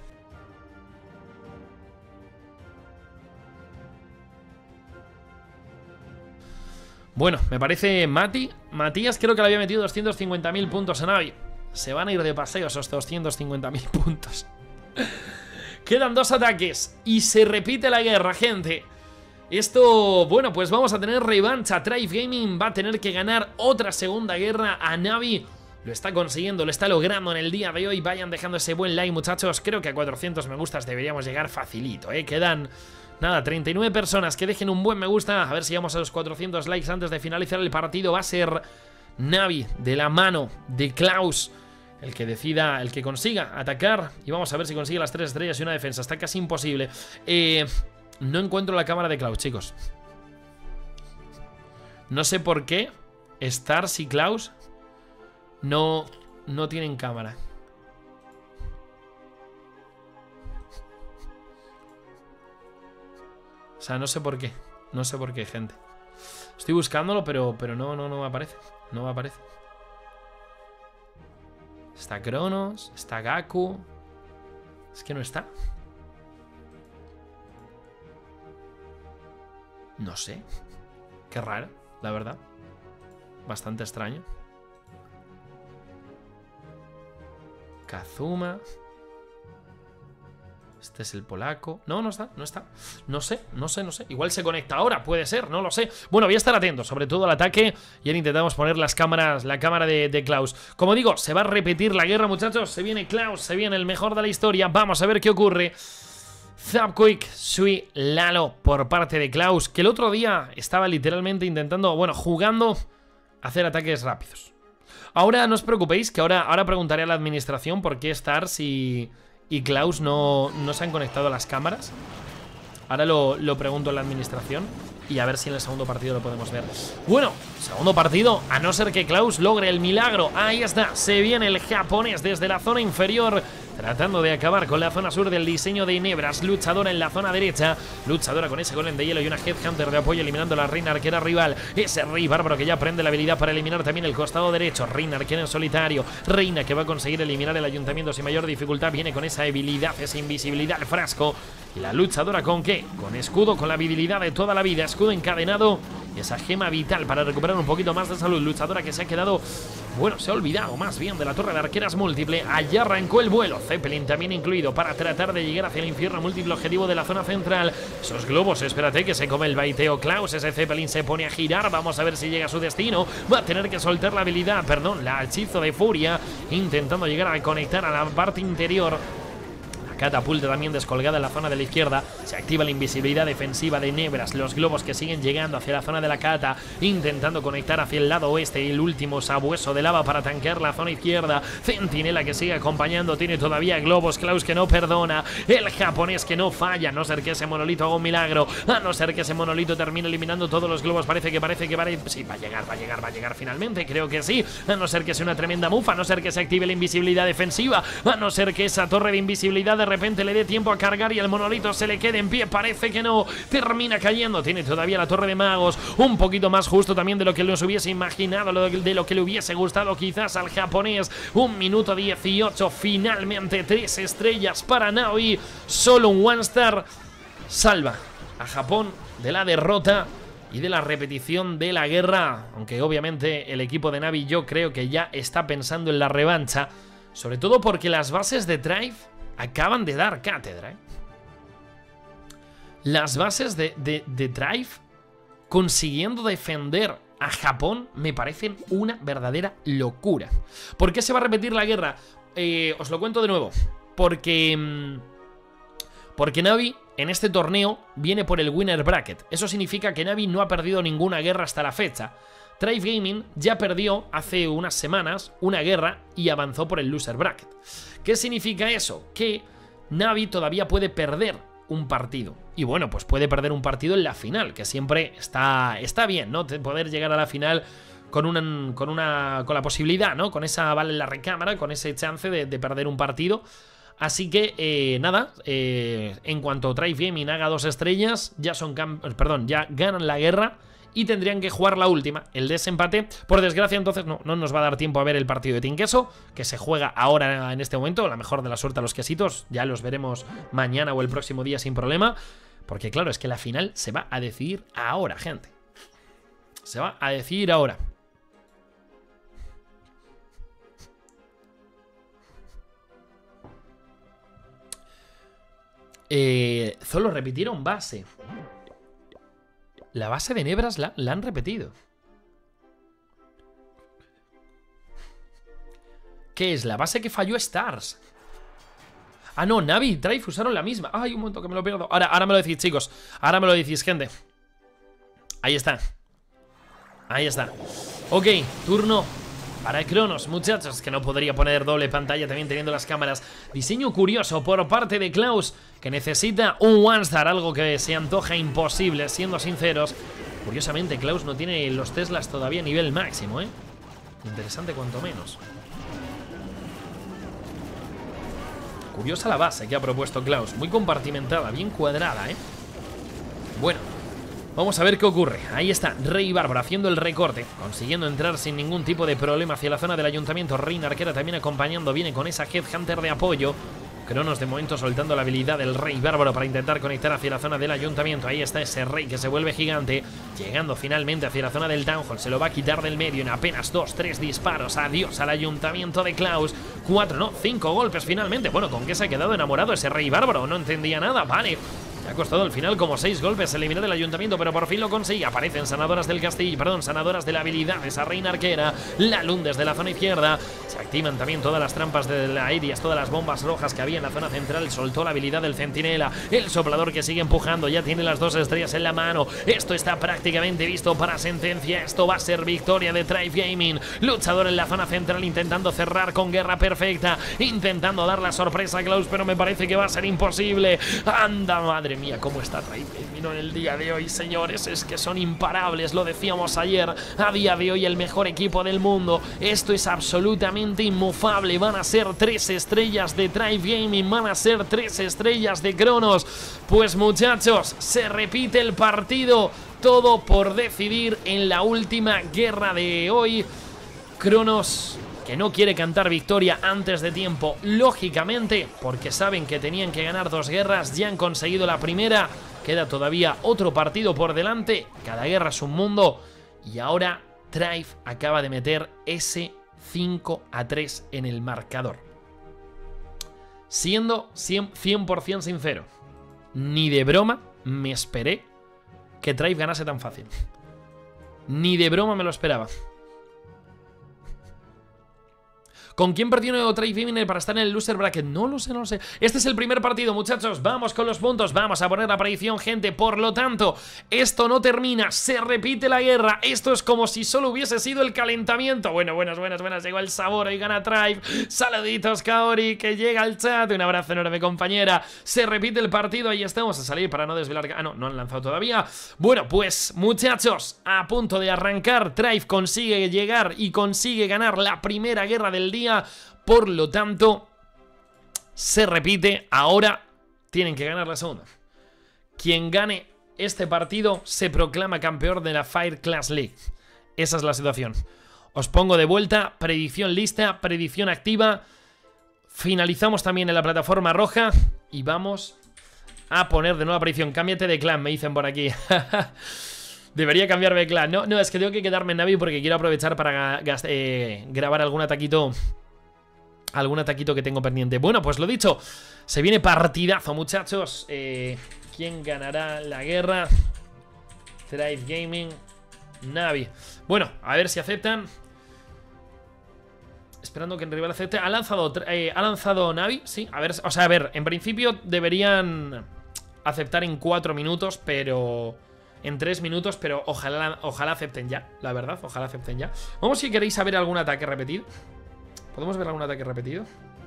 Bueno, me parece Mati. Matías creo que le había metido doscientos cincuenta mil puntos a Navi. Se van a ir de paseo esos doscientos cincuenta mil puntos. Quedan dos ataques y se repite la guerra, gente. Esto, bueno, pues vamos a tener revancha. Thrive Gaming va a tener que ganar otra segunda guerra a Navi. Lo está consiguiendo, lo está logrando en el día de hoy. Vayan dejando ese buen like, muchachos. Creo que a cuatrocientos me gustas deberíamos llegar facilito, ¿eh? Quedan, nada, treinta y nueve personas que dejen un buen me gusta. A ver si llegamos a los cuatrocientos likes antes de finalizar el partido. Va a ser Navi de la mano de Klaus el que decida, el que consiga atacar. Y vamos a ver si consigue las tres estrellas y una defensa. Está casi imposible. Eh... No encuentro la cámara de Klaus, chicos. No sé por qué Stars y Klaus no, no tienen cámara. O sea, no sé por qué. No sé por qué, gente. Estoy buscándolo, pero, pero no, no, no me aparece. No me aparece. Está Cronos, está Gaku. Es que no está. No sé. Qué raro, la verdad. Bastante extraño. Kazuma. Este es el polaco. No, no está, no está. No sé, no sé, no sé. Igual se conecta ahora, puede ser, no lo sé. Bueno, voy a estar atento, sobre todo al ataque. Y ahora intentamos poner las cámaras, la cámara de, de Klaus. Como digo, se va a repetir la guerra, muchachos. Se viene Klaus, se viene el mejor de la historia. Vamos a ver qué ocurre. Zapquick, Sui, Lalo por parte de Klaus, que el otro día estaba literalmente intentando, bueno, jugando a hacer ataques rápidos. Ahora no os preocupéis, que ahora, ahora preguntaré a la administración por qué Stars y, y Klaus no, no se han conectado a las cámaras. Ahora lo, lo pregunto a la administración y a ver si en el segundo partido lo podemos ver. Bueno, segundo partido, a no ser que Klaus logre el milagro. Ahí está, se viene el japonés desde la zona inferior, tratando de acabar con la zona sur del diseño de Inebras. Luchadora en la zona derecha, luchadora con ese golem de hielo y una Headhunter de apoyo, eliminando a la reina arquera rival. Ese rey bárbaro que ya aprende la habilidad para eliminar también el costado derecho. Reina arquera en solitario, reina que va a conseguir eliminar el ayuntamiento sin mayor dificultad. Viene con esa habilidad, esa invisibilidad al frasco. Y la luchadora con qué? Con escudo, con la habilidad de toda la vida, escudo encadenado y esa gema vital para recuperar un poquito más de salud. Luchadora que se ha quedado, bueno, se ha olvidado más bien de la torre de arqueras múltiple. Allá arrancó el vuelo, Zeppelin también incluido, para tratar de llegar hacia el infierno múltiple objetivo de la zona central. Esos globos, espérate que se come el baiteo Klaus. Ese Zeppelin se pone a girar, vamos a ver si llega a su destino. Va a tener que soltar la habilidad, perdón, la hechizo de furia, intentando llegar a conectar a la parte interior. catapulta también descolgada en la zona de la izquierda. Se activa la invisibilidad defensiva de Nebras. Los globos que siguen llegando hacia la zona de la cata, intentando conectar hacia el lado oeste. Y el último sabueso de lava para tanquear la zona izquierda. Centinela que sigue acompañando, tiene todavía globos. Klaus que no perdona, el japonés que no falla, a no ser que ese monolito haga un milagro, a no ser que ese monolito termine eliminando todos los globos. Parece que parece que va a... Sí, va a llegar, va a llegar, va a llegar finalmente, creo que sí, a no ser que sea una tremenda mufa, a no ser que se active la invisibilidad defensiva, a no ser que esa torre de invisibilidad de repente le dé tiempo a cargar y el monolito se le quede en pie. Parece que no, termina cayendo. Tiene todavía la torre de magos, un poquito más justo también de lo que nos hubiese imaginado, de lo que le hubiese gustado quizás al japonés. Un minuto dieciocho, finalmente tres estrellas para Navi. Solo un one star salva a Japón de la derrota y de la repetición de la guerra, aunque obviamente el equipo de Navi yo creo que ya está pensando en la revancha, sobre todo porque las bases de Drive acaban de dar cátedra, ¿eh? Las bases de, de, de Drive consiguiendo defender a Japón me parecen una verdadera locura. ¿Por qué se va a repetir la guerra? Eh, os lo cuento de nuevo. Porque... Porque Navi en este torneo viene por el winner bracket. Eso significa que Navi no ha perdido ninguna guerra hasta la fecha. Drive Gaming ya perdió hace unas semanas una guerra y avanzó por el loser bracket. ¿Qué significa eso? Que Navi todavía puede perder un partido. Y bueno, pues puede perder un partido en la final, que siempre está, está bien, ¿no? Poder llegar a la final con una, con una con la posibilidad, ¿no? Con esa bala en la recámara, con ese chance de, de perder un partido. Así que, eh, nada, eh, en cuanto Drive Gaming haga dos estrellas, ya son perdón, ya ganan la guerra y tendrían que jugar la última, el desempate. Por desgracia, entonces no, no nos va a dar tiempo a ver el partido de Team Queso, que se juega ahora en este momento. La mejor de la suerte a los quesitos, ya los veremos mañana o el próximo día sin problema. Porque claro, es que la final se va a decidir ahora, gente. Se va a decidir ahora. Eh, solo repitieron base. La base de Nebras la, la han repetido. ¿Qué es? La base que falló Stars. Ah, no, Navi y Drive usaron la misma. Ay, un momento que me lo pierdo. Ahora, ahora me lo decís, chicos. Ahora me lo decís, gente. Ahí está. Ahí está. Ok, turno para Cronos, muchachos, que no podría poner doble pantalla también teniendo las cámaras. Diseño curioso por parte de Klaus, que necesita un one star, algo que se antoja imposible, siendo sinceros. Curiosamente, Klaus no tiene los Teslas todavía a nivel máximo, ¿eh? Interesante cuanto menos. Curiosa la base que ha propuesto Klaus, muy compartimentada, bien cuadrada, ¿eh? Bueno, vamos a ver qué ocurre. Ahí está Rey Bárbaro haciendo el recorte, consiguiendo entrar sin ningún tipo de problema hacia la zona del ayuntamiento. Reina Arquera también acompañando, viene con esa Headhunter de apoyo. Cronos de momento soltando la habilidad del Rey Bárbaro para intentar conectar hacia la zona del ayuntamiento. Ahí está ese Rey que se vuelve gigante, llegando finalmente hacia la zona del Town Hall. Se lo va a quitar del medio en apenas dos, tres disparos. Adiós al ayuntamiento de Klaus. Cuatro, no, cinco golpes finalmente. Bueno, ¿con qué se ha quedado enamorado ese Rey Bárbaro? No entendía nada, vale. Le ha costado al final como seis golpes eliminar el ayuntamiento, pero por fin lo consigue. Aparecen sanadoras del castillo, perdón, sanadoras de la habilidad de esa Reina Arquera. La Lund desde la zona izquierda. Se activan también todas las trampas de la aéreas, todas las bombas rojas que había en la zona central. Soltó la habilidad del centinela. El soplador que sigue empujando, ya tiene las dos estrellas en la mano. Esto está prácticamente visto para sentencia. Esto va a ser victoria de Drive Gaming. Luchador en la zona central intentando cerrar con guerra perfecta, intentando dar la sorpresa a Klaus, pero me parece que va a ser imposible. Anda, madre mía, cómo está Drive Gaming en el día de hoy, señores. Es que son imparables, lo decíamos ayer. A día de hoy el mejor equipo del mundo. Esto es absolutamente inmufable. Van a ser tres estrellas de Drive Gaming, van a ser tres estrellas de Cronos. Pues muchachos, se repite el partido. Todo por decidir en la última guerra de hoy. Cronos, que no quiere cantar victoria antes de tiempo, lógicamente, porque saben que tenían que ganar dos guerras. Ya han conseguido la primera, queda todavía otro partido por delante. Cada guerra es un mundo. Y ahora Drive acaba de meter ese cinco a tres en el marcador. Siendo cien por cien sincero, ni de broma me esperé que Drive ganase tan fácil. Ni de broma me lo esperaba. ¿Con quién perdió Drive Gaming para estar en el loser bracket? No lo sé, no lo sé. Este es el primer partido, muchachos. Vamos con los puntos, vamos a poner la predicción, gente. Por lo tanto, esto no termina, se repite la guerra. Esto es como si solo hubiese sido el calentamiento. Bueno, buenas, buenas, buenas. Llegó el sabor, hoy gana Drive. Saluditos, Kaori, que llega al chat. Un abrazo enorme, compañera. Se repite el partido, ahí estamos a salir para no desvelar. Ah, no, no han lanzado todavía. Bueno, pues, muchachos, a punto de arrancar. Drive consigue llegar y consigue ganar la primera guerra del día. Por lo tanto, se repite. Ahora tienen que ganar la segunda. Quien gane este partido se proclama campeón de la Fire Clash League. Esa es la situación. Os pongo de vuelta, predicción lista, predicción activa. Finalizamos también en la plataforma roja y vamos a poner de nueva predicción. Cámbiate de clan, me dicen por aquí. Debería cambiarme de clan. No, no, es que tengo que quedarme en Navi porque quiero aprovechar para eh, grabar algún ataquito. Algún ataquito que tengo pendiente. Bueno, pues lo dicho, se viene partidazo, muchachos. eh, ¿Quién ganará la guerra? Drive Gaming, Navi. Bueno, a ver si aceptan. Esperando que el rival acepte. Ha lanzado, eh, ha lanzado Navi, sí. A ver, o sea, a ver, en principio deberían aceptar en cuatro minutos, pero... En tres minutos, pero ojalá, ojalá acepten ya, la verdad, ojalá acepten ya. Vamos si queréis saber algún ataque repetido. ¿Podemos ver algún ataque repetido?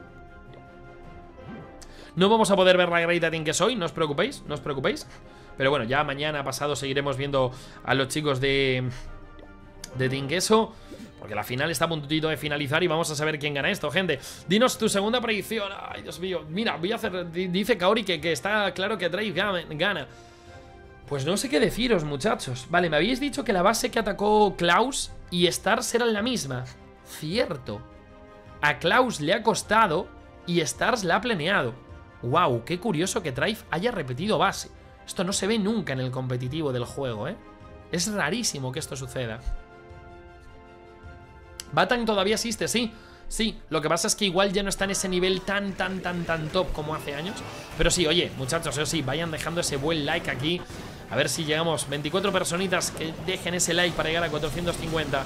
No vamos a poder ver la Great Team que soy, no os preocupéis, no os preocupéis. Pero bueno, ya mañana pasado seguiremos viendo a los chicos de... De Team Queso, porque la final está a puntito de finalizar y vamos a saber quién gana esto, gente. Dinos tu segunda predicción. Ay, Dios mío. Mira, voy a hacer... Dice Kaori que, que está claro que Drive gana. Pues no sé qué deciros, muchachos. Vale, me habéis dicho que la base que atacó Klaus y Stars eran la misma. Cierto. A Klaus le ha costado y Stars la ha planeado. Wow, qué curioso que Drive haya repetido base. Esto no se ve nunca en el competitivo del juego, ¿eh? Es rarísimo que esto suceda. Batan todavía existe, sí. Sí, lo que pasa es que igual ya no está en ese nivel tan, tan, tan, tan top como hace años. Pero sí, oye, muchachos, eso sí, vayan dejando ese buen like aquí. A ver si llegamos, veinticuatro personitas que dejen ese like para llegar a cuatrocientos cincuenta.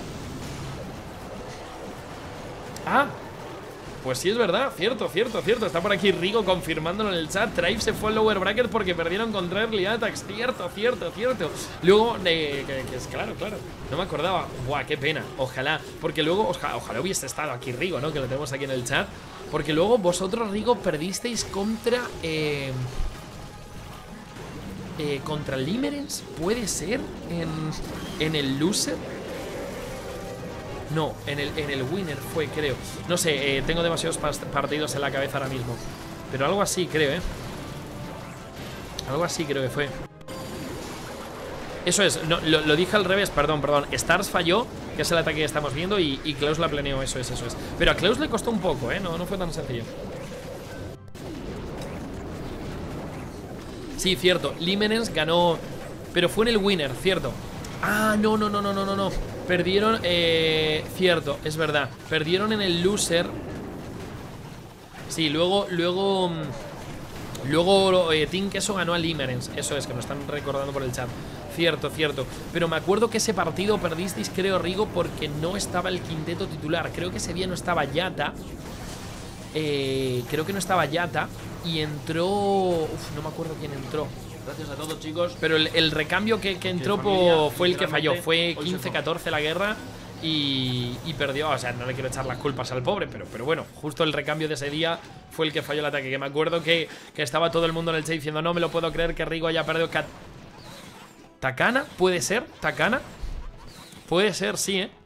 Ah, pues sí es verdad, cierto, cierto, cierto. Está por aquí Rigo confirmándolo en el chat. Drive se fue al lower bracket porque perdieron contra Early Attacks. Cierto, cierto, cierto. Luego, eh, que, que es claro, claro. No me acordaba. Buah, qué pena. Ojalá, porque luego, ojalá, ojalá hubiese estado aquí Rigo, ¿no? Que lo tenemos aquí en el chat. Porque luego vosotros, Rigo, perdisteis contra... Eh, eh, contra Limerence, ¿puede ser? En, en el loser. No, en el, en el winner fue, creo. No sé, eh, tengo demasiados partidos en la cabeza ahora mismo. Pero algo así, creo, ¿eh? Algo así creo que fue. Eso es, no, lo, lo dije al revés, perdón, perdón. Stars falló, que es el ataque que estamos viendo, y, y Klaus la planeó, eso es, eso es. Pero a Klaus le costó un poco, ¿eh? No, no fue tan sencillo. Sí, cierto, Limerence ganó, pero fue en el winner, cierto. Ah, no, no, no, no, no, no, no. Perdieron, eh, cierto, es verdad. Perdieron en el loser. Sí, luego, luego Luego eh, Team Queso ganó a Limerence. Eso es, que me están recordando por el chat. Cierto, cierto. Pero me acuerdo que ese partido perdisteis, creo, Rigo, porque no estaba el quinteto titular. Creo que ese día no estaba Yata. eh, Creo que no estaba Yata. Y entró... Uf, no me acuerdo quién entró. Gracias a todos, chicos. Pero el, el recambio que, que entró po, fue el que falló. Fue quince catorce la guerra y, y perdió. O sea, no le quiero echar las culpas al pobre, pero, pero bueno, justo el recambio de ese día fue el que falló el ataque. Que me acuerdo que, que estaba todo el mundo en el chat diciendo: no me lo puedo creer que Rigo haya perdido. ¿Takana? ¿Puede ser? ¿Takana? Puede ser, sí, ¿eh?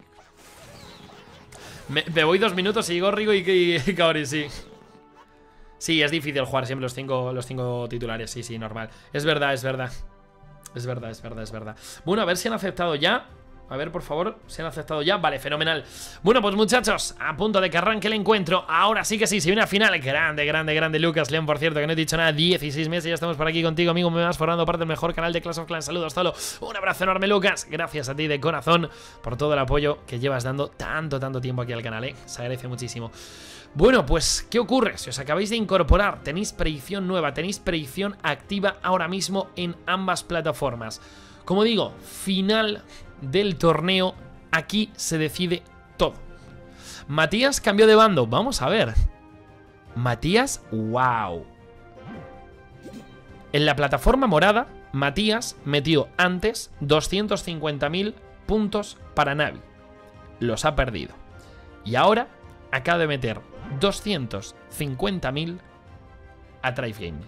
Me, me voy dos minutos y llegó Rigo y, y, y Kaori, sí. Sí, es difícil jugar siempre los cinco, los cinco titulares, sí, sí, normal. Es verdad, es verdad. Es verdad, es verdad, es verdad. Bueno, a ver si han aceptado ya. A ver, por favor, si han aceptado ya. Vale, fenomenal. Bueno, pues muchachos, a punto de que arranque el encuentro. Ahora sí que sí, se viene a final. Grande, grande, grande Lucas León, por cierto, que no he dicho nada. dieciséis meses, ya estamos por aquí contigo, amigo. Me vas formando parte del mejor canal de Clash of Clans. Saludos, Zolo. Un abrazo enorme, Lucas. Gracias a ti de corazón por todo el apoyo que llevas dando tanto, tanto tiempo aquí al canal, ¿eh? Se agradece muchísimo. Bueno, pues, ¿qué ocurre? Si os acabáis de incorporar, tenéis predicción nueva, tenéis predicción activa ahora mismo en ambas plataformas. Como digo, final del torneo, aquí se decide todo. Matías cambió de bando. Vamos a ver. Matías, wow. En la plataforma morada, Matías metió antes doscientos cincuenta mil puntos para Navi. Los ha perdido. Y ahora acaba de meter doscientos cincuenta mil a Thrive Gaming.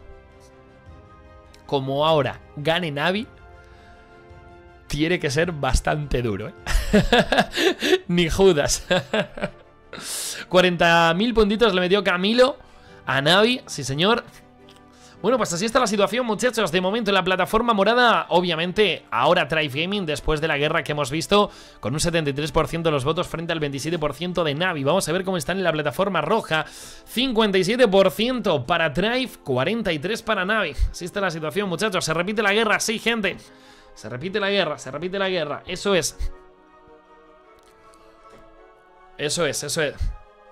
Como ahora gane Navi, tiene que ser bastante duro, ¿eh? Ni Judas. cuarenta mil puntitos le metió Camilo a Navi, sí señor. Bueno, pues así está la situación, muchachos. De momento en la plataforma morada, obviamente, ahora Thrive Gaming, después de la guerra que hemos visto, con un setenta y tres por ciento de los votos frente al veintisiete por ciento de Navi. Vamos a ver cómo están en la plataforma roja. cincuenta y siete por ciento para Thrive, cuarenta y tres por ciento para Navi. Así está la situación, muchachos. Se repite la guerra, sí, gente. Se repite la guerra, se repite la guerra. Eso es. Eso es, eso es.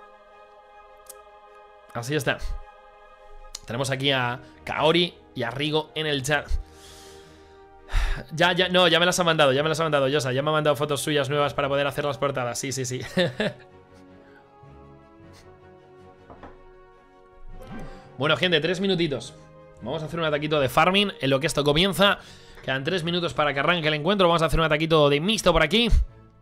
Así está. Tenemos aquí a Kaori y a Rigo en el chat. Ya, ya, no, ya me las ha mandado, ya me las ha mandado Yosa. Ya me ha mandado fotos suyas nuevas para poder hacer las portadas. Sí, sí, sí. Bueno, gente, tres minutitos. Vamos a hacer un ataquito de farming en lo que esto comienza. Quedan tres minutos para que arranque el encuentro. Vamos a hacer un ataquito de mixto por aquí.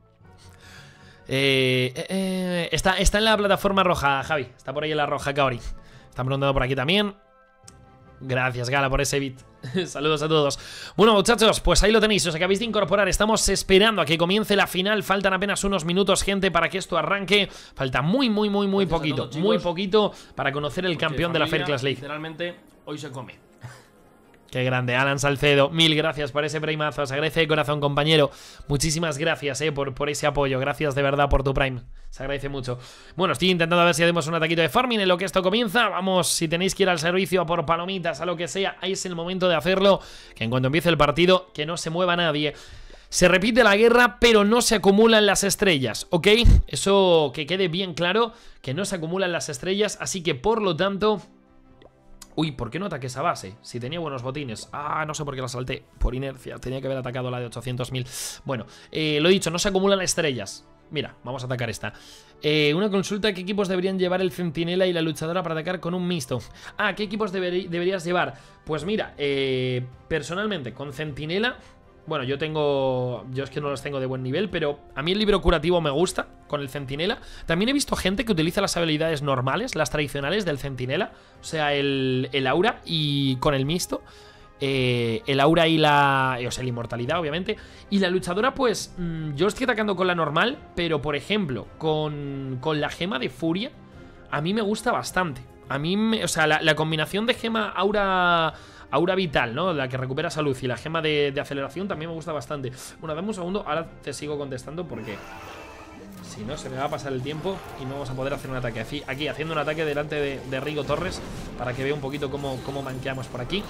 Eh, eh, eh, está, está en la plataforma roja, Javi. Está por ahí en la roja, Kaori. Están preguntando por aquí también. Gracias, Gala, por ese beat. Saludos a todos. Bueno, muchachos, pues ahí lo tenéis. Os acabáis de incorporar. Estamos esperando a que comience la final. Faltan apenas unos minutos, gente, para que esto arranque. Falta muy, muy, muy, muy Gracias poquito. Todos, muy poquito para conocer el campeón de la Fair Clash League. Literalmente, hoy se come. Qué grande, Alan Salcedo. Mil gracias por ese primazo. Se agradece de corazón, compañero. Muchísimas gracias, eh, por, por ese apoyo. Gracias de verdad por tu prime. Se agradece mucho. Bueno, estoy intentando a ver si hacemos un ataquito de farming en lo que esto comienza. Vamos, si tenéis que ir al servicio a por palomitas, a lo que sea, ahí es el momento de hacerlo. Que en cuanto empiece el partido, que no se mueva nadie. Se repite la guerra, pero no se acumulan las estrellas, ¿ok? Eso que quede bien claro, que no se acumulan las estrellas. Así que, por lo tanto... Uy, ¿por qué no ataqué esa base? Si tenía buenos botines. Ah, no sé por qué la salté. Por inercia. Tenía que haber atacado la de ochocientos mil. Bueno, eh, lo he dicho, no se acumulan estrellas. Mira, vamos a atacar esta. Eh, una consulta, ¿qué equipos deberían llevar el centinela y la luchadora para atacar con un mixto? Ah, ¿qué equipos deber deberías llevar? Pues mira, eh, personalmente, con centinela... Bueno, yo tengo... Yo es que no los tengo de buen nivel, pero a mí el libro curativo me gusta, con el centinela. También he visto gente que utiliza las habilidades normales, las tradicionales del centinela. O sea, el, el aura y con el mixto. Eh, el aura y la... O sea, la inmortalidad, obviamente. Y la luchadora, pues... Mmm, yo estoy atacando con la normal, pero, por ejemplo, con, con la gema de furia, a mí me gusta bastante. A mí, me, o sea, la, la combinación de gema aura... Aura vital, ¿no? La que recupera salud y la gema de, de aceleración también me gusta bastante. Bueno, dame un segundo, ahora te sigo contestando porque si no se me va a pasar el tiempo y no vamos a poder hacer un ataque. Aquí, aquí haciendo un ataque delante de, de Rigo Torres para que vea un poquito cómo, cómo manqueamos por aquí.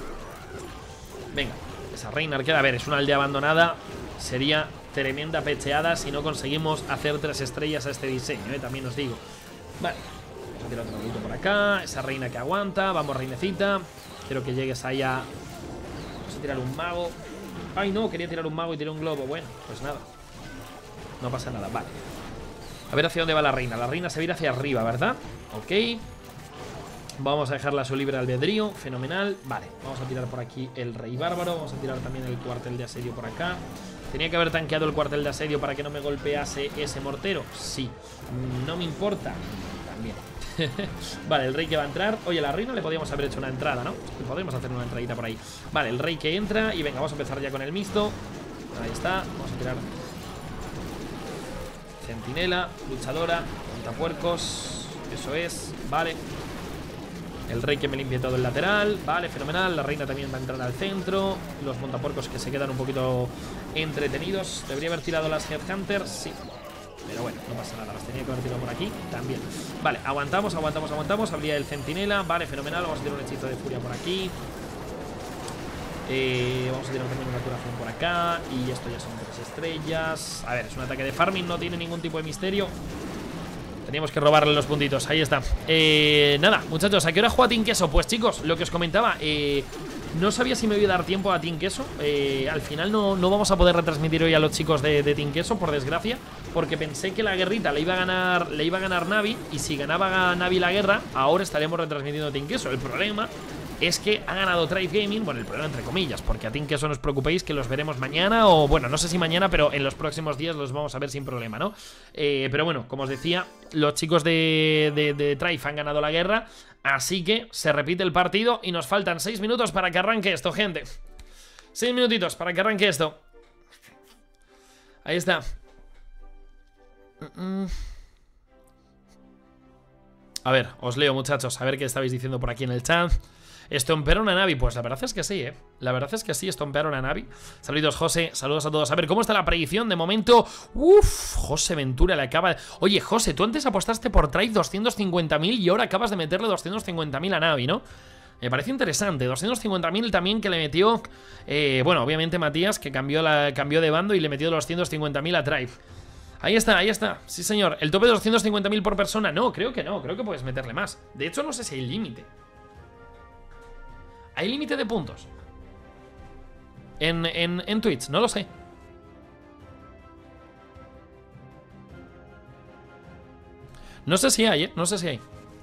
Venga, esa reina arquera, a ver, es una aldea abandonada. Sería tremenda pecheada si no conseguimos hacer tres estrellas a este diseño, ¿eh? También os digo. Vale, vamos a tirar otro poquito por acá. Esa reina que aguanta, vamos reinecita. Quiero que llegues ahí a... Vamos a tirar un mago. Ay, no, quería tirar un mago y tiré un globo. Bueno, pues nada. No pasa nada, vale. A ver hacia dónde va la reina. La reina se va a ir hacia arriba, ¿verdad? Ok. Vamos a dejarla a su libre albedrío. Fenomenal. Vale, vamos a tirar por aquí el rey bárbaro. Vamos a tirar también el cuartel de asedio por acá. ¿Tenía que haber tanqueado el cuartel de asedio para que no me golpease ese mortero? Sí. No me importa. También. Vale, el rey que va a entrar. Oye, a la reina le podríamos haber hecho una entrada, ¿no? Podríamos hacer una entradita por ahí. Vale, el rey que entra. Y venga, vamos a empezar ya con el mixto. Ahí está, vamos a tirar centinela, luchadora, montapuercos. Eso es, vale. El rey que me limpie todo el lateral. Vale, fenomenal, la reina también va a entrar al centro. Los montapuercos que se quedan un poquito entretenidos. ¿Debería haber tirado las Headhunters? Sí. Pero bueno, no pasa nada, las tenía que haber tirado por aquí también. Vale, aguantamos, aguantamos, aguantamos. Habría el centinela, vale, fenomenal. Vamos a tirar un hechizo de furia por aquí. eh, Vamos a tirar también una curación por acá. Y esto ya son tres estrellas. A ver, es un ataque de farming, no tiene ningún tipo de misterio. Teníamos que robarle los puntitos, ahí está. eh, Nada, muchachos, ¿a qué hora juega Team Queso? Pues chicos, lo que os comentaba, eh, no sabía si me iba a dar tiempo a Team Queso. eh, Al final no, no vamos a poder retransmitir hoy a los chicos de, de Team Queso, por desgracia, porque pensé que la guerrita le iba a ganar, le iba a ganar Navi, y si ganaba Navi la guerra, ahora estaremos retransmitiendo Team Queso. El problema es que ha ganado Tribe Gaming, bueno, el problema entre comillas, porque a Team Queso no os preocupéis que los veremos mañana, o bueno, no sé si mañana, pero en los próximos días los vamos a ver sin problema, ¿no? Eh, pero bueno, como os decía, los chicos de, de, de Tribe han ganado la guerra, así que se repite el partido y nos faltan seis minutos para que arranque esto, gente. seis minutitos para que arranque esto. Ahí está. A ver, os leo, muchachos, a ver qué estabais diciendo por aquí en el chat. ¿Estompearon a Navi? Pues la verdad es que sí, ¿eh? La verdad es que sí, estompearon a Navi. Saludos, José, saludos a todos. A ver, ¿cómo está la predicción? De momento, uff, José Ventura le acaba de... Oye, José, tú antes apostaste por Tribe doscientos cincuenta mil y ahora acabas de meterle doscientos cincuenta mil a Navi, ¿no? Me parece interesante, doscientos cincuenta mil también que le metió, eh, bueno, obviamente Matías, que cambió, la, cambió de bando y le metió doscientos cincuenta mil a Tribe. Ahí está, ahí está, sí señor. ¿El tope de doscientos cincuenta mil por persona? No, creo que no, creo que puedes meterle más. De hecho, no sé si hay límite. ¿Hay límite de puntos? En, en, en Twitch, no lo sé. No sé si hay, ¿eh? No sé si hay.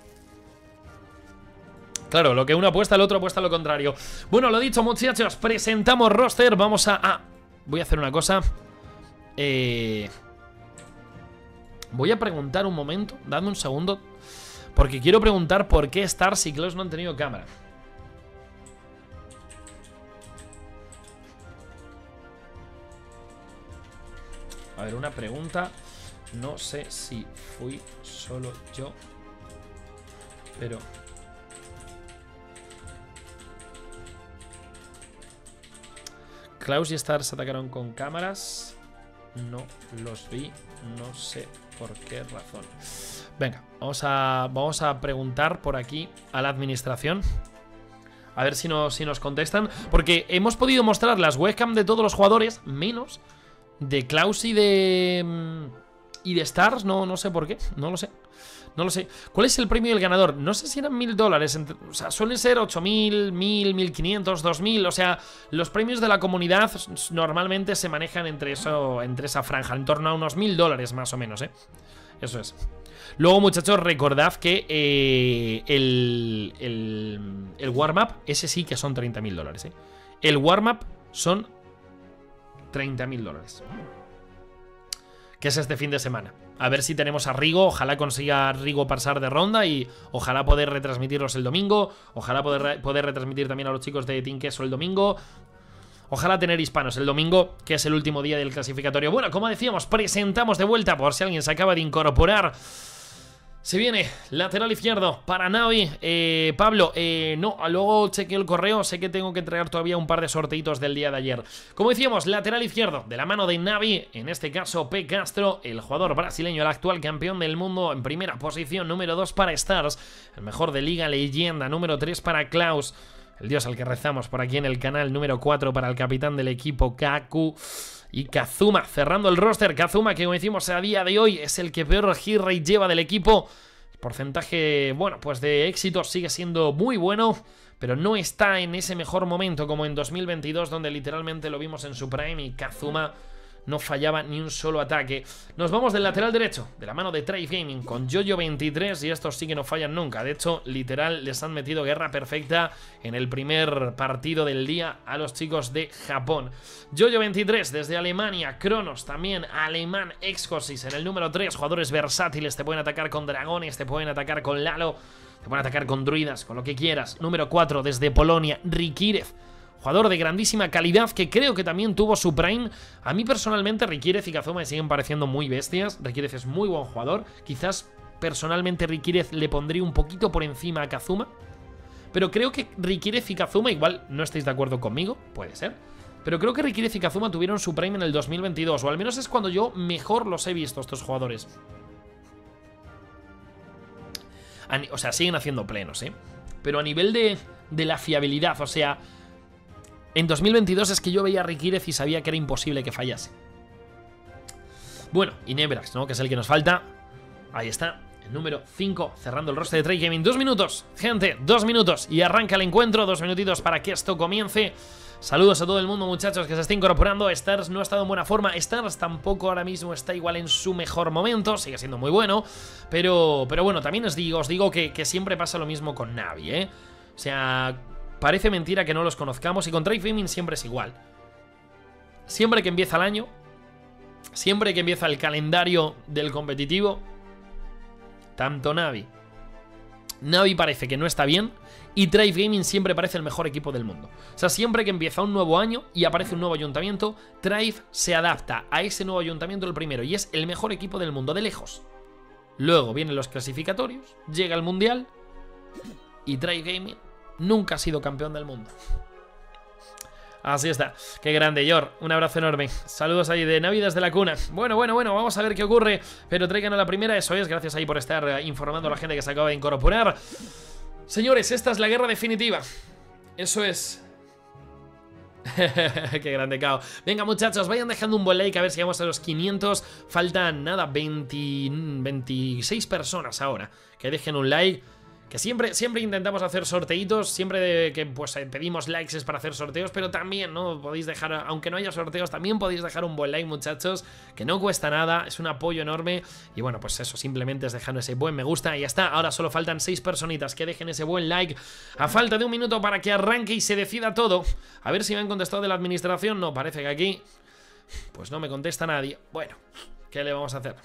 Claro, lo que uno apuesta, el otro apuesta lo contrario. Bueno, lo dicho, muchachos, presentamos roster. Vamos a... Ah, voy a hacer una cosa. Eh... Voy a preguntar un momento, dadme un segundo, porque quiero preguntar por qué Stars y Klaus no han tenido cámara. A ver, una pregunta. No sé si fui solo yo, pero... Klaus y Stars atacaron con cámaras. No los vi, no sé por qué razón. Venga, vamos a, vamos a preguntar por aquí a la administración. A ver si nos, si nos contestan. Porque hemos podido mostrar las webcam de todos los jugadores, menos de Klaus y de... Y de Stars, no, no sé por qué, no lo sé. No lo sé. ¿Cuál es el premio del ganador? No sé si eran mil dólares. O sea, suelen ser ocho mil, mil, mil quinientos, dos mil. O sea, los premios de la comunidad normalmente se manejan entre eso, entre esa franja, en torno a unos mil dólares más o menos, ¿eh? Eso es. Luego, muchachos, recordad que eh, el, el, el warm-up, ese sí que son treinta mil dólares, ¿eh? El warm-up son treinta mil dólares. Que es este fin de semana. A ver si tenemos a Rigo, ojalá consiga Rigo pasar de ronda y ojalá poder retransmitirlos el domingo, ojalá poder, poder retransmitir también a los chicos de Team Queso el domingo, ojalá tener hispanos el domingo, que es el último día del clasificatorio. Bueno, como decíamos, presentamos de vuelta, por si alguien se acaba de incorporar. Se viene lateral izquierdo para Navi. eh, Pablo, eh, no, luego chequeo el correo. Sé que tengo que entregar todavía un par de sorteitos del día de ayer. Como decíamos, lateral izquierdo de la mano de Navi. En este caso, P. Castro, el jugador brasileño, el actual campeón del mundo. En primera posición, número dos para Stars. El mejor de Liga Leyenda, número tres para Klaus. El dios al que rezamos por aquí en el canal, número cuatro para el capitán del equipo, Kaku. Y Kazuma, cerrando el roster. Kazuma, que como decimos a día de hoy, es el que peor hit rate lleva del equipo. El porcentaje, bueno, pues de éxito sigue siendo muy bueno, pero no está en ese mejor momento como en dos mil veintidós, donde literalmente lo vimos en su prime y Kazuma no fallaba ni un solo ataque. Nos vamos del lateral derecho, de la mano de Tribe Gaming, con Yoyo veintitrés, y estos sí que no fallan nunca. De hecho, literal, les han metido guerra perfecta en el primer partido del día a los chicos de Japón. Yoyo veintitrés desde Alemania, Cronos también, alemán, Excosis en el número tres, jugadores versátiles, te pueden atacar con dragones, te pueden atacar con Lalo, te pueden atacar con druidas, con lo que quieras. Número cuatro desde Polonia, Rikirev, jugador de grandísima calidad que creo que también tuvo su prime. A mí personalmente Rikirev y Kazuma me siguen pareciendo muy bestias. Rikirev es muy buen jugador. Quizás personalmente Rikirev le pondría un poquito por encima a Kazuma, pero creo que Rikirev y Kazuma, igual no estáis de acuerdo conmigo, puede ser, pero creo que Rikirev y Kazuma tuvieron su prime en el dos mil veintidós, o al menos es cuando yo mejor los he visto estos jugadores. O sea, siguen haciendo plenos, ¿eh? Pero a nivel de, de la fiabilidad, o sea, en dos mil veintidós es que yo veía a Rikirev y sabía que era imposible que fallase. Bueno, y Nebrax, ¿no? Que es el que nos falta. Ahí está, el número cinco, cerrando el roster de Tribe Gaming. Dos minutos, gente, dos minutos. Y arranca el encuentro, dos minutitos para que esto comience. Saludos a todo el mundo, muchachos, que se está incorporando. Stars no ha estado en buena forma. Stars tampoco ahora mismo está igual en su mejor momento. Sigue siendo muy bueno. Pero, pero bueno, también os digo, os digo que, que siempre pasa lo mismo con Navi, ¿eh? O sea, parece mentira que no los conozcamos. Y con Drive Gaming siempre es igual. Siempre que empieza el año, siempre que empieza el calendario del competitivo, tanto Navi Navi parece que no está bien y Drive Gaming siempre parece el mejor equipo del mundo. O sea, siempre que empieza un nuevo año y aparece un nuevo ayuntamiento, Drive se adapta a ese nuevo ayuntamiento el primero y es el mejor equipo del mundo, de lejos. Luego vienen los clasificatorios, llega el mundial y Drive Gaming nunca ha sido campeón del mundo. Así está, qué grande, Yor, un abrazo enorme. Saludos ahí de Navi desde la cuna. Bueno, bueno, bueno, vamos a ver qué ocurre. Pero traigan a la primera, eso es, gracias ahí por estar informando a la gente que se acaba de incorporar. Señores, esta es la guerra definitiva. Eso es. Qué grande, Cao. Venga, muchachos, vayan dejando un buen like a ver si llegamos a los quinientos. Faltan, nada, veinte, veintiséis personas ahora. Que dejen un like. Que siempre, siempre intentamos hacer sorteitos, siempre de que pues pedimos likes es para hacer sorteos, pero también, ¿no? Podéis dejar, aunque no haya sorteos, también podéis dejar un buen like, muchachos, que no cuesta nada, es un apoyo enorme. Y bueno, pues eso, simplemente es dejando ese buen me gusta y ya está. Ahora solo faltan seis personitas que dejen ese buen like. A falta de un minuto para que arranque y se decida todo. A ver si me han contestado de la administración. No, parece que aquí pues no me contesta nadie. Bueno, ¿qué le vamos a hacer?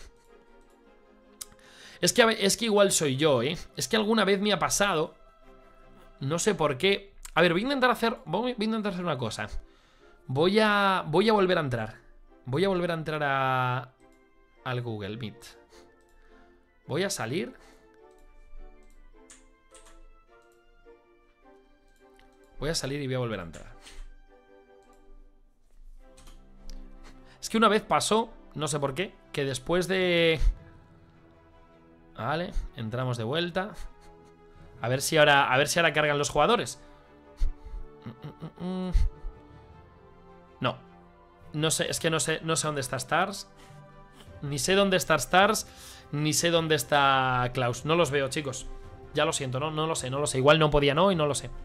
Es que, es que igual soy yo, ¿eh? Es que alguna vez me ha pasado. No sé por qué. A ver, voy a intentar hacer... Voy a intentar hacer una cosa. Voy a... Voy a volver a entrar. Voy a volver a entrar a... Al Google Meet. Voy a salir. Voy a salir y voy a volver a entrar. Es que una vez pasó, no sé por qué, que después de... Vale, entramos de vuelta. A ver si ahora, a ver si ahora cargan los jugadores. No. No sé, es que no sé, no sé dónde está Stars. Ni sé dónde está Stars, ni sé dónde está Klaus. No los veo, chicos. Ya lo siento, no, no lo sé, no lo sé. Igual no podía, no, y no lo sé.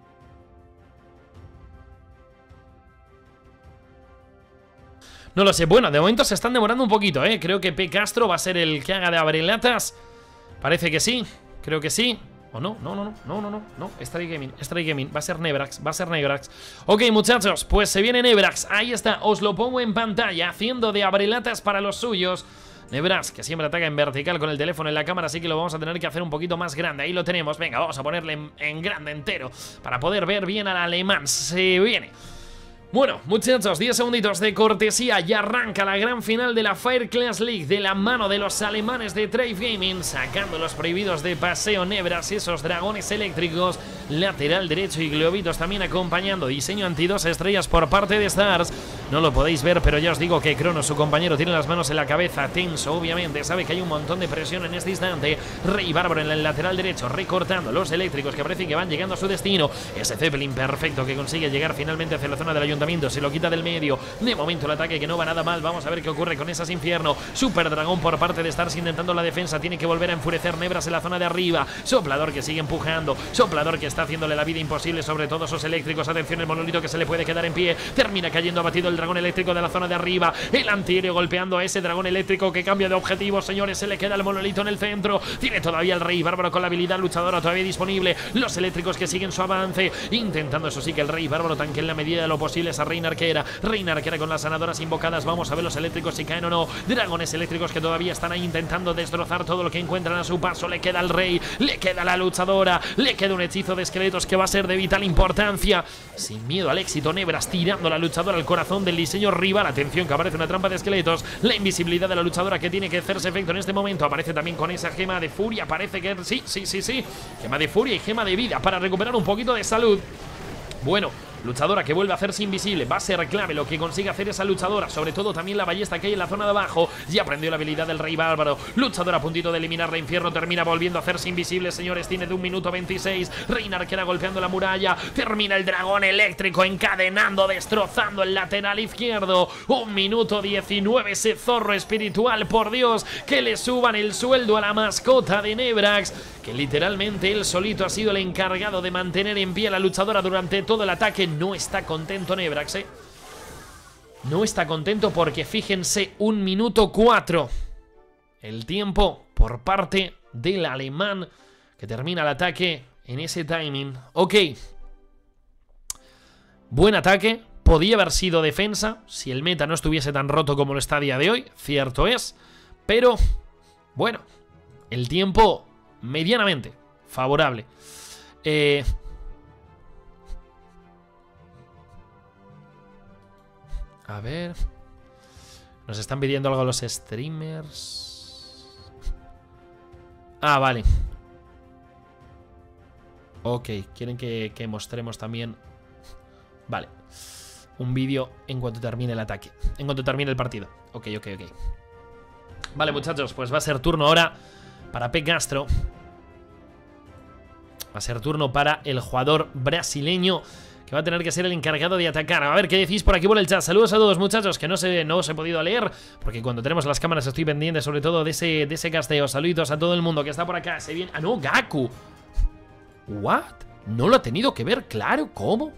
No lo sé, bueno, de momento se están demorando un poquito, ¿eh? Creo que P. Castro va a ser el que haga de abrelatas. Parece que sí, creo que sí. ¿O no? No, no, no, no, no, no, no. Strike Gaming, Strike Gaming, va a ser Nebrax, va a ser Nebrax. Ok, muchachos, pues se viene Nebrax. Ahí está, os lo pongo en pantalla, haciendo de abrelatas para los suyos. Nebrax, que siempre ataca en vertical con el teléfono en la cámara, así que lo vamos a tener que hacer un poquito más grande. Ahí lo tenemos, venga, vamos a ponerle en, en grande entero para poder ver bien al alemán. Se viene. Bueno, muchachos, diez segunditos de cortesía y arranca la gran final de la Fire Clash League de la mano de los alemanes de Drive Gaming, sacando los prohibidos de paseo Nebras, esos dragones eléctricos, lateral derecho y globitos también acompañando, diseño anti dos estrellas por parte de Stars. No lo podéis ver, pero ya os digo que Crono, su compañero, tiene las manos en la cabeza, tenso, obviamente, sabe que hay un montón de presión en este instante. Rey Bárbaro en el lateral derecho, recortando los eléctricos que parecen que van llegando a su destino. Ese Zeppelin perfecto que consigue llegar finalmente hacia la zona del ayuntamiento. Se lo quita del medio. De momento el ataque que no va nada mal. Vamos a ver qué ocurre con esas Infierno. Super Dragón por parte de Stars intentando la defensa. Tiene que volver a enfurecer Nebras en la zona de arriba. Soplador que sigue empujando. Soplador que está haciéndole la vida imposible, sobre todo esos eléctricos. Atención, el monolito que se le puede quedar en pie. Termina cayendo abatido el dragón eléctrico de la zona de arriba. El antiaéreo golpeando a ese dragón eléctrico que cambia de objetivo. Señores, se le queda el monolito en el centro. Tiene todavía el Rey Bárbaro con la habilidad luchadora todavía disponible. Los eléctricos que siguen su avance. Intentando, eso sí, que el Rey Bárbaro tanque en la medida de lo posible esa Reina Arquera. Reina Arquera con las sanadoras invocadas. Vamos a ver los eléctricos si caen o no. Dragones eléctricos que todavía están ahí intentando destrozar todo lo que encuentran a su paso. Le queda el rey, le queda la luchadora, le queda un hechizo de esqueletos que va a ser de vital importancia. Sin miedo al éxito, Nebras tirando la luchadora al corazón del diseño rival. Atención que aparece una trampa de esqueletos. La invisibilidad de la luchadora que tiene que hacerse efecto en este momento. Aparece también con esa gema de furia. Parece que sí, sí, sí, sí. Gema de furia y gema de vida para recuperar un poquito de salud. Bueno, luchadora que vuelve a hacerse invisible. Va a ser clave lo que consiga hacer esa luchadora. Sobre todo también la ballesta que hay en la zona de abajo. Ya aprendió la habilidad del Rey Bárbaro. Luchadora a puntito de eliminar la Infierno. Termina volviendo a hacerse invisible, señores. Tiene de un minuto veintiséis. Reina Arquera golpeando la muralla. Termina el dragón eléctrico encadenando, destrozando el lateral izquierdo. Un minuto diecinueve. Ese zorro espiritual, por Dios, que le suban el sueldo a la mascota de Nebrax. que literalmente él solito ha sido el encargado de mantener en pie a la luchadora durante todo el ataque. No está contento Nebrax, ¿eh? No está contento porque fíjense, un minuto cuatro. El tiempo por parte del alemán que termina el ataque en ese timing. Ok. Buen ataque. Podía haber sido defensa si el meta no estuviese tan roto como lo está a día de hoy. Cierto es. Pero, bueno, el tiempo medianamente favorable. Eh... A ver... Nos están pidiendo algo los streamers. Ah, vale. Ok, quieren que, que mostremos también... Vale. Un vídeo en cuanto termine el ataque. En cuanto termine el partido. Ok, ok, ok. Vale, muchachos, pues va a ser turno ahora para P. Castro. Va a ser turno para el jugador brasileño, que va a tener que ser el encargado de atacar. A ver qué decís por aquí por el chat. Saludos a todos, muchachos, que no, sé, no os he podido leer, porque cuando tenemos las cámaras estoy pendiente sobre todo de ese, de ese casteo. Saluditos a todo el mundo que está por acá. Se viene... Ah, no, Gaku. ¿What? ¿No lo ha tenido que ver claro? ¿Cómo?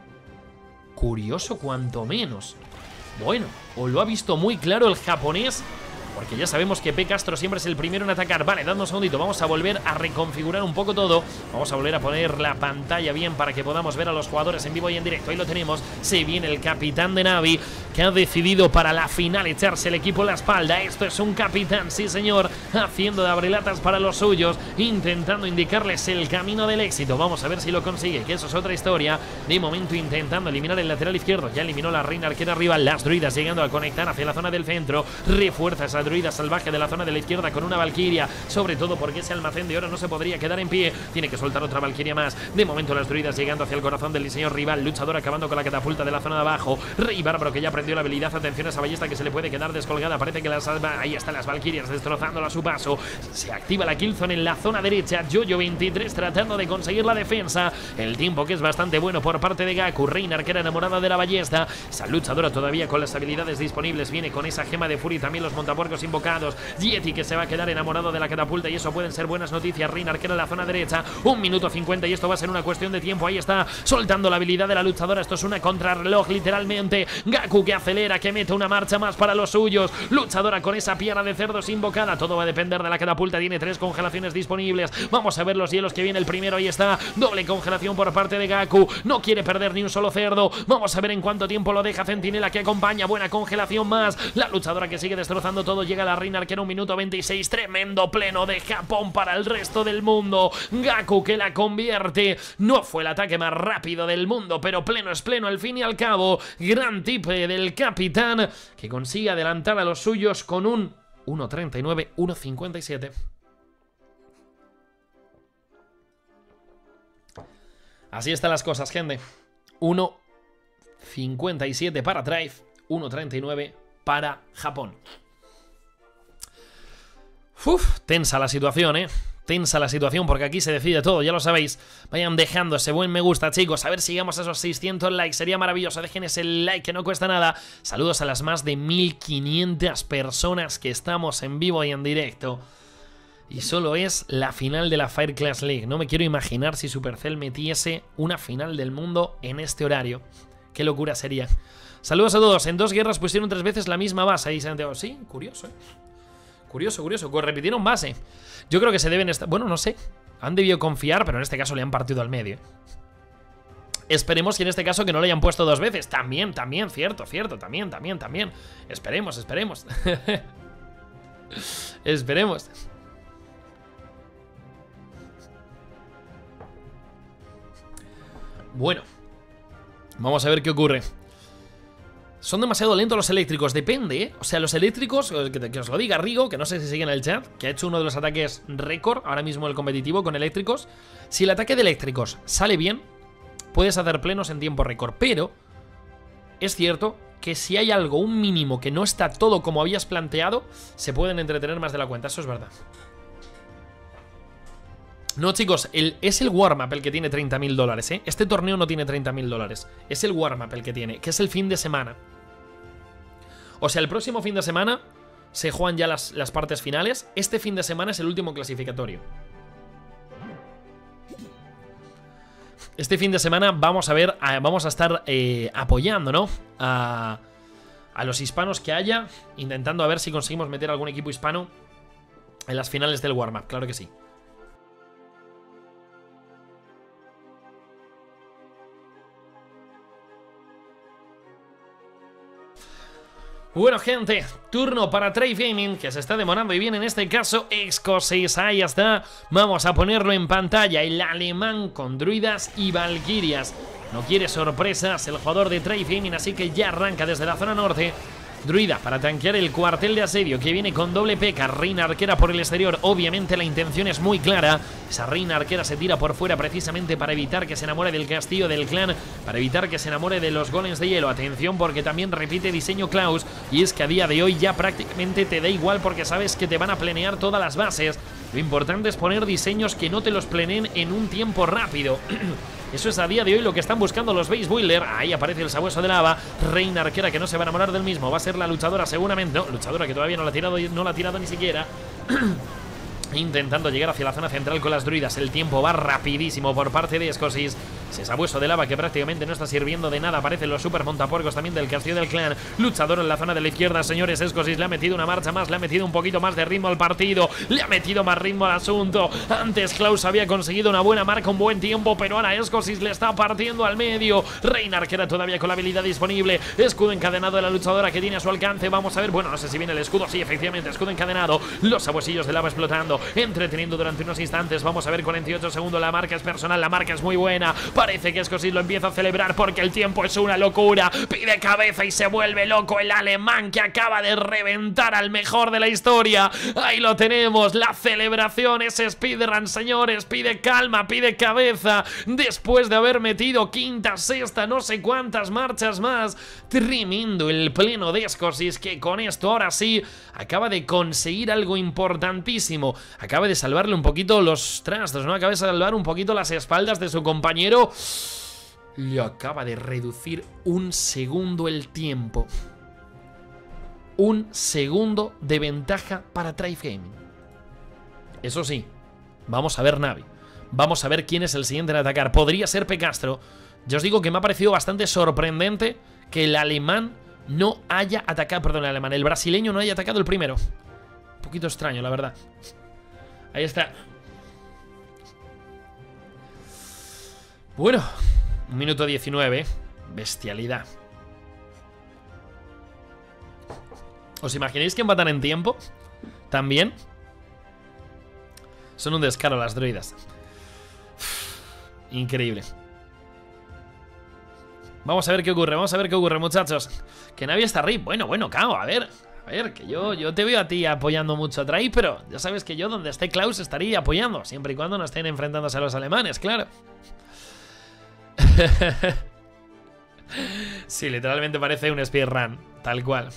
Curioso cuanto menos. Bueno, o lo ha visto muy claro el japonés, porque ya sabemos que P. Castro siempre es el primero en atacar. Vale, dando un segundito, vamos a volver a reconfigurar un poco todo. Vamos a volver a poner la pantalla bien para que podamos ver a los jugadores en vivo y en directo. Ahí lo tenemos, se viene el capitán de Navi, que ha decidido para la final echarse el equipo en la espalda. Esto es un capitán, sí señor, haciendo de abrelatas para los suyos, intentando indicarles el camino del éxito. Vamos a ver si lo consigue, que eso es otra historia. De momento intentando eliminar el lateral izquierdo. Ya eliminó la reina arquera arriba. Las druidas llegando a conectar hacia la zona del centro. Refuerza esa druida salvaje de la zona de la izquierda con una valquiria, sobre todo porque ese almacén de oro no se podría quedar en pie. Tiene que soltar otra valquiria más. De momento las druidas llegando hacia el corazón del diseño rival. Luchador acabando con la catapulta de la zona de abajo. Rey bárbaro que ya aprendió la habilidad. Atención a esa ballesta que se le puede quedar descolgada. Parece que las... Ahí están las valquirias destrozándola a su paso. Se activa la killzone en la zona derecha. Yoyo veintitrés tratando de conseguir la defensa. El tiempo que es bastante bueno por parte de Gaku. Reina arquera enamorada de la ballesta. Esa luchadora todavía con las habilidades disponibles. Viene con esa gema de Fury. También los montapuercos invocados. Yeti que se va a quedar enamorado de la catapulta, y eso pueden ser buenas noticias. Reina arquera en la zona derecha. Un minuto cincuenta y esto va a ser una cuestión de tiempo. Ahí está, soltando la habilidad de la luchadora. Esto es una contrarreloj literalmente. Gaku que acelera, que mete una marcha más para los suyos. Luchadora con esa pierna de cerdos invocada. Todo va a depender de la catapulta. Tiene tres congelaciones disponibles. Vamos a ver los hielos que viene el primero. Ahí está, doble congelación por parte de Gaku. No quiere perder ni un solo cerdo. Vamos a ver en cuánto tiempo lo deja Centinela, que acompaña. Buena congelación más. La luchadora que sigue destrozando todo. Llega la reina arquera, un minuto veintiséis. Tremendo pleno de Japón para el resto del mundo. Gaku que la convierte. No fue el ataque más rápido del mundo, pero pleno es pleno al fin y al cabo. Gran tipe del capitán, que consigue adelantar a los suyos con un uno treinta y nueve, uno cincuenta y siete. Así están las cosas, gente. uno cincuenta y siete para Drive, uno treinta y nueve para Japón. Uf, tensa la situación, eh. Tensa la situación porque aquí se decide todo, ya lo sabéis. Vayan dejando ese buen me gusta, chicos. A ver si llegamos a esos seiscientos likes, sería maravilloso. Dejen ese like que no cuesta nada. Saludos a las más de mil quinientas personas que estamos en vivo y en directo. Y solo es la final de la Fire Clash League. No me quiero imaginar si Supercell metiese una final del mundo en este horario. Qué locura sería. Saludos a todos. En dos guerras pusieron tres veces la misma base. Ahí se han quedado. Sí, curioso, ¿eh? Curioso, curioso. Repitieron base. Yo creo que se deben estar... Bueno, no sé. Han debido confiar, pero en este caso le han partido al medio. Esperemos que en este caso que no le hayan puesto dos veces. También, también, cierto, cierto. También, también, también. Esperemos, esperemos. Esperemos. Bueno. Vamos a ver qué ocurre. Son demasiado lentos los eléctricos, depende, ¿eh? O sea, los eléctricos, que, que os lo diga Rigo, que no sé si sigue en el chat, que ha hecho uno de los ataques récord ahora mismo el competitivo con eléctricos. Si el ataque de eléctricos sale bien, puedes hacer plenos en tiempo récord, pero es cierto que si hay algo, un mínimo, que no está todo como habías planteado, se pueden entretener más de la cuenta, eso es verdad. No, chicos, el, es el warm-up el que tiene treinta mil dólares, ¿eh? Este torneo no tiene treinta mil dólares. Es el warm-up el que tiene, que es el fin de semana. O sea, el próximo fin de semana se juegan ya las, las partes finales. Este fin de semana es el último clasificatorio. este fin de semana vamos a ver, vamos a estar eh, apoyando, ¿no? A, a los hispanos que haya, intentando a ver si conseguimos meter algún equipo hispano en las finales del warm-up, claro que sí. Bueno, gente, turno para Trife Gaming, que se está demorando y bien en este caso. Excosis, ahí está. Vamos a ponerlo en pantalla. El alemán con druidas y valquirias. No quiere sorpresas el jugador de Trife Gaming, así que ya arranca desde la zona norte. Druida para tanquear el cuartel de asedio, que viene con doble P K. Reina arquera por el exterior. Obviamente la intención es muy clara. Esa reina arquera se tira por fuera precisamente para evitar que se enamore del castillo del clan, para evitar que se enamore de los golems de hielo. Atención, porque también repite diseño Klaus, y es que a día de hoy ya prácticamente te da igual, porque sabes que te van a planear todas las bases. Lo importante es poner diseños que no te los planeen en un tiempo rápido. Eso es a día de hoy lo que están buscando los Base Builder. Ahí aparece el sabueso de lava. Reina arquera que no se va a enamorar del mismo. Va a ser la luchadora seguramente. No, luchadora que todavía no la ha tirado, no la ha tirado ni siquiera. Intentando llegar hacia la zona central con las druidas. El tiempo va rapidísimo por parte de Excosis. Ese sabueso de lava que prácticamente no está sirviendo de nada. Aparecen los super montapuercos también del castillo del clan. Luchador en la zona de la izquierda, señores. Excosis le ha metido una marcha más, le ha metido un poquito más de ritmo al partido, le ha metido más ritmo al asunto. Antes Klaus había conseguido una buena marca, un buen tiempo, pero ahora Excosis le está partiendo al medio. Reina arquera todavía con la habilidad disponible. Escudo encadenado de la luchadora que tiene a su alcance. Vamos a ver, bueno, no sé si viene el escudo. Sí, efectivamente, escudo encadenado. Los sabuesillos de lava explotando, entreteniendo durante unos instantes. Vamos a ver, cuarenta y ocho segundos. La marca es personal, la marca es muy buena. Parece que Excosis lo empieza a celebrar porque el tiempo es una locura. Pide cabeza y se vuelve loco el alemán, que acaba de reventar al mejor de la historia. Ahí lo tenemos, la celebración, ese speedrun, señores. Pide calma, pide cabeza, después de haber metido quinta, sexta, no sé cuántas marchas más. Tremendo el pleno de Excosis, que con esto ahora sí acaba de conseguir algo importantísimo. Acaba de salvarle un poquito los trastos, ¿no? Acaba de salvar un poquito las espaldas de su compañero. Le acaba de reducir un segundo el tiempo. Un segundo de ventaja para Trife Gaming. Eso sí, vamos a ver Navi. Vamos a ver quién es el siguiente en atacar. Podría ser Pecastro. Yo os digo que me ha parecido bastante sorprendente que el alemán no haya atacado, perdón, el alemán, el brasileño no haya atacado el primero. Un poquito extraño, la verdad. Ahí está. Bueno, un minuto diecinueve. Bestialidad. ¿Os imagináis que empatan en tiempo? ¿También? Son un descaro las druidas. Increíble. Vamos a ver qué ocurre, vamos a ver qué ocurre, muchachos. Que Navi está R I P. Bueno, bueno, Cao, a ver. A ver, que yo, yo te veo a ti apoyando mucho a Trife, pero ya sabes que yo donde esté Klaus estaría apoyando, siempre y cuando no estén enfrentándose a los alemanes, claro. Sí, literalmente parece un speedrun, tal cual.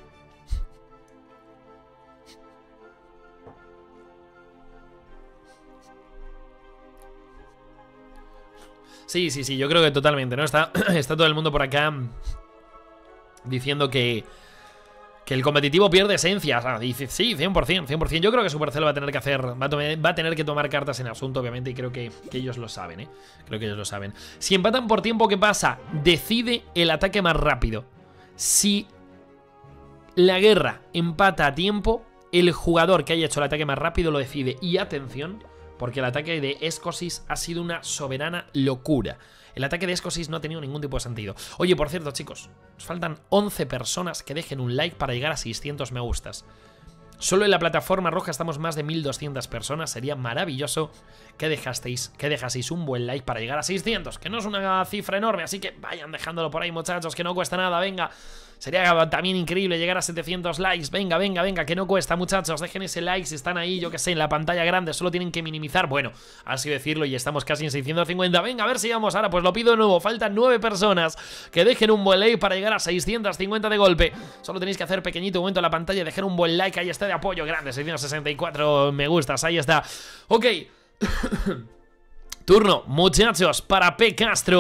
Sí, sí, sí, yo creo que totalmente, ¿no? Está, está todo el mundo por acá diciendo que... Que el competitivo pierde esencia. O sea, dice, sí, cien por cien, cien por cien. Yo creo que Supercell va a tener que hacer, va a, va a tener que tomar cartas en asunto, obviamente, y creo que, que ellos lo saben, ¿eh? Creo que ellos lo saben. Si empatan por tiempo, ¿qué pasa? Decide el ataque más rápido. Si la guerra empata a tiempo, el jugador que haya hecho el ataque más rápido lo decide. Y atención, porque el ataque de Excosis ha sido una soberana locura. El ataque de Excosis no ha tenido ningún tipo de sentido. Oye, por cierto, chicos, nos faltan once personas que dejen un like para llegar a seiscientos me gustas. Solo en la plataforma roja estamos más de mil doscientas personas. Sería maravilloso que dejasteis, que dejaseis un buen like para llegar a seiscientos, que no es una cifra enorme, así que vayan dejándolo por ahí, muchachos, que no cuesta nada, venga. Sería también increíble llegar a setecientos likes. Venga, venga, venga, que no cuesta, muchachos. Dejen ese like si están ahí, yo que sé, en la pantalla grande. Solo tienen que minimizar. Bueno, así decirlo, y estamos casi en seiscientos cincuenta. Venga, a ver si vamos ahora. Pues lo pido de nuevo. Faltan nueve personas que dejen un buen like para llegar a seiscientos cincuenta de golpe. Solo tenéis que hacer pequeñito momento en la pantalla y dejar un buen like. Ahí está, de apoyo grande. seiscientos sesenta y cuatro me gustas. Ahí está. Ok. Turno, muchachos, para Pecastro.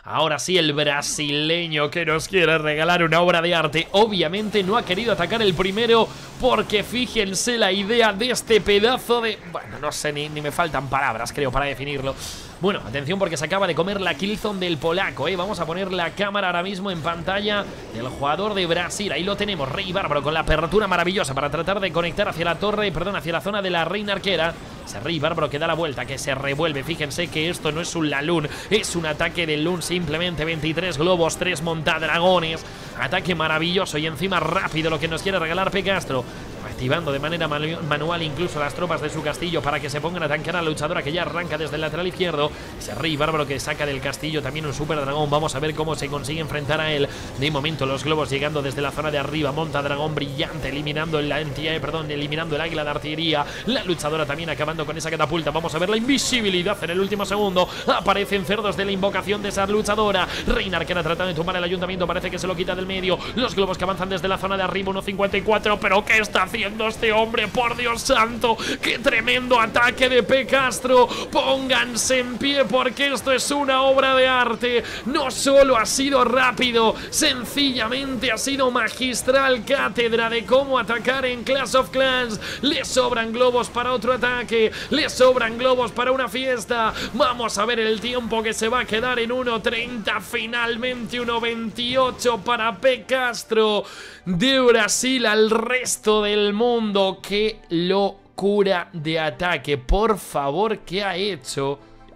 Ahora sí, el brasileño que nos quiere regalar una obra de arte. Obviamente no ha querido atacar el primero porque fíjense la idea de este pedazo de... Bueno, no sé, ni, ni me faltan palabras, creo, para definirlo. Bueno, atención porque se acaba de comer la killzone del polaco, ¿eh? Vamos a poner la cámara ahora mismo en pantalla del jugador de Brasil. Ahí lo tenemos, Rey Bárbaro con la apertura maravillosa para tratar de conectar hacia la torre, perdón, hacia la zona de la reina arquera. Ese Rey Bárbaro que da la vuelta, que se revuelve. Fíjense que esto no es un Lalun, es un ataque del Lun, simplemente veintitrés globos, tres montadragones. Ataque maravilloso y encima rápido lo que nos quiere regalar P. Castro. Activando de manera manual incluso las tropas de su castillo para que se pongan a tanquear a la luchadora que ya arranca desde el lateral izquierdo. Ese Rey Bárbaro que saca del castillo también un super dragón. Vamos a ver cómo se consigue enfrentar a él. De momento los globos llegando desde la zona de arriba. Monta dragón brillante, eliminando el, eh, perdón, eliminando el águila de artillería. La luchadora también acabando con esa catapulta. Vamos a ver la invisibilidad en el último segundo. Aparecen cerdos de la invocación de esa luchadora. Reina arquera tratando de tumbar el ayuntamiento. Parece que se lo quita del medio. Los globos que avanzan desde la zona de arriba. uno cincuenta y cuatro. ¿Pero qué está haciendo este hombre? Por Dios santo, qué tremendo ataque de P. Castro. Pónganse en pie porque esto es una obra de arte. No solo ha sido rápido, sencillamente ha sido magistral. Cátedra de cómo atacar en Clash of Clans. Le sobran globos para otro ataque, le sobran globos para una fiesta. Vamos a ver el tiempo que se va a quedar en uno treinta, finalmente uno veintiocho para P. Castro de Brasil al resto del mundo. Qué locura de ataque, por favor, ¿qué ha hecho?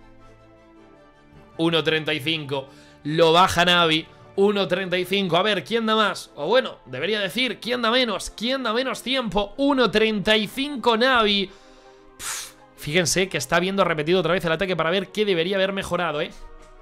uno treinta y cinco, lo baja Navi. uno treinta y cinco, a ver, ¿quién da más? O bueno, debería decir, ¿quién da menos? ¿Quién da menos tiempo? uno treinta y cinco Navi. Pff, fíjense que está viendo repetido otra vez el ataque para ver qué debería haber mejorado, ¿eh?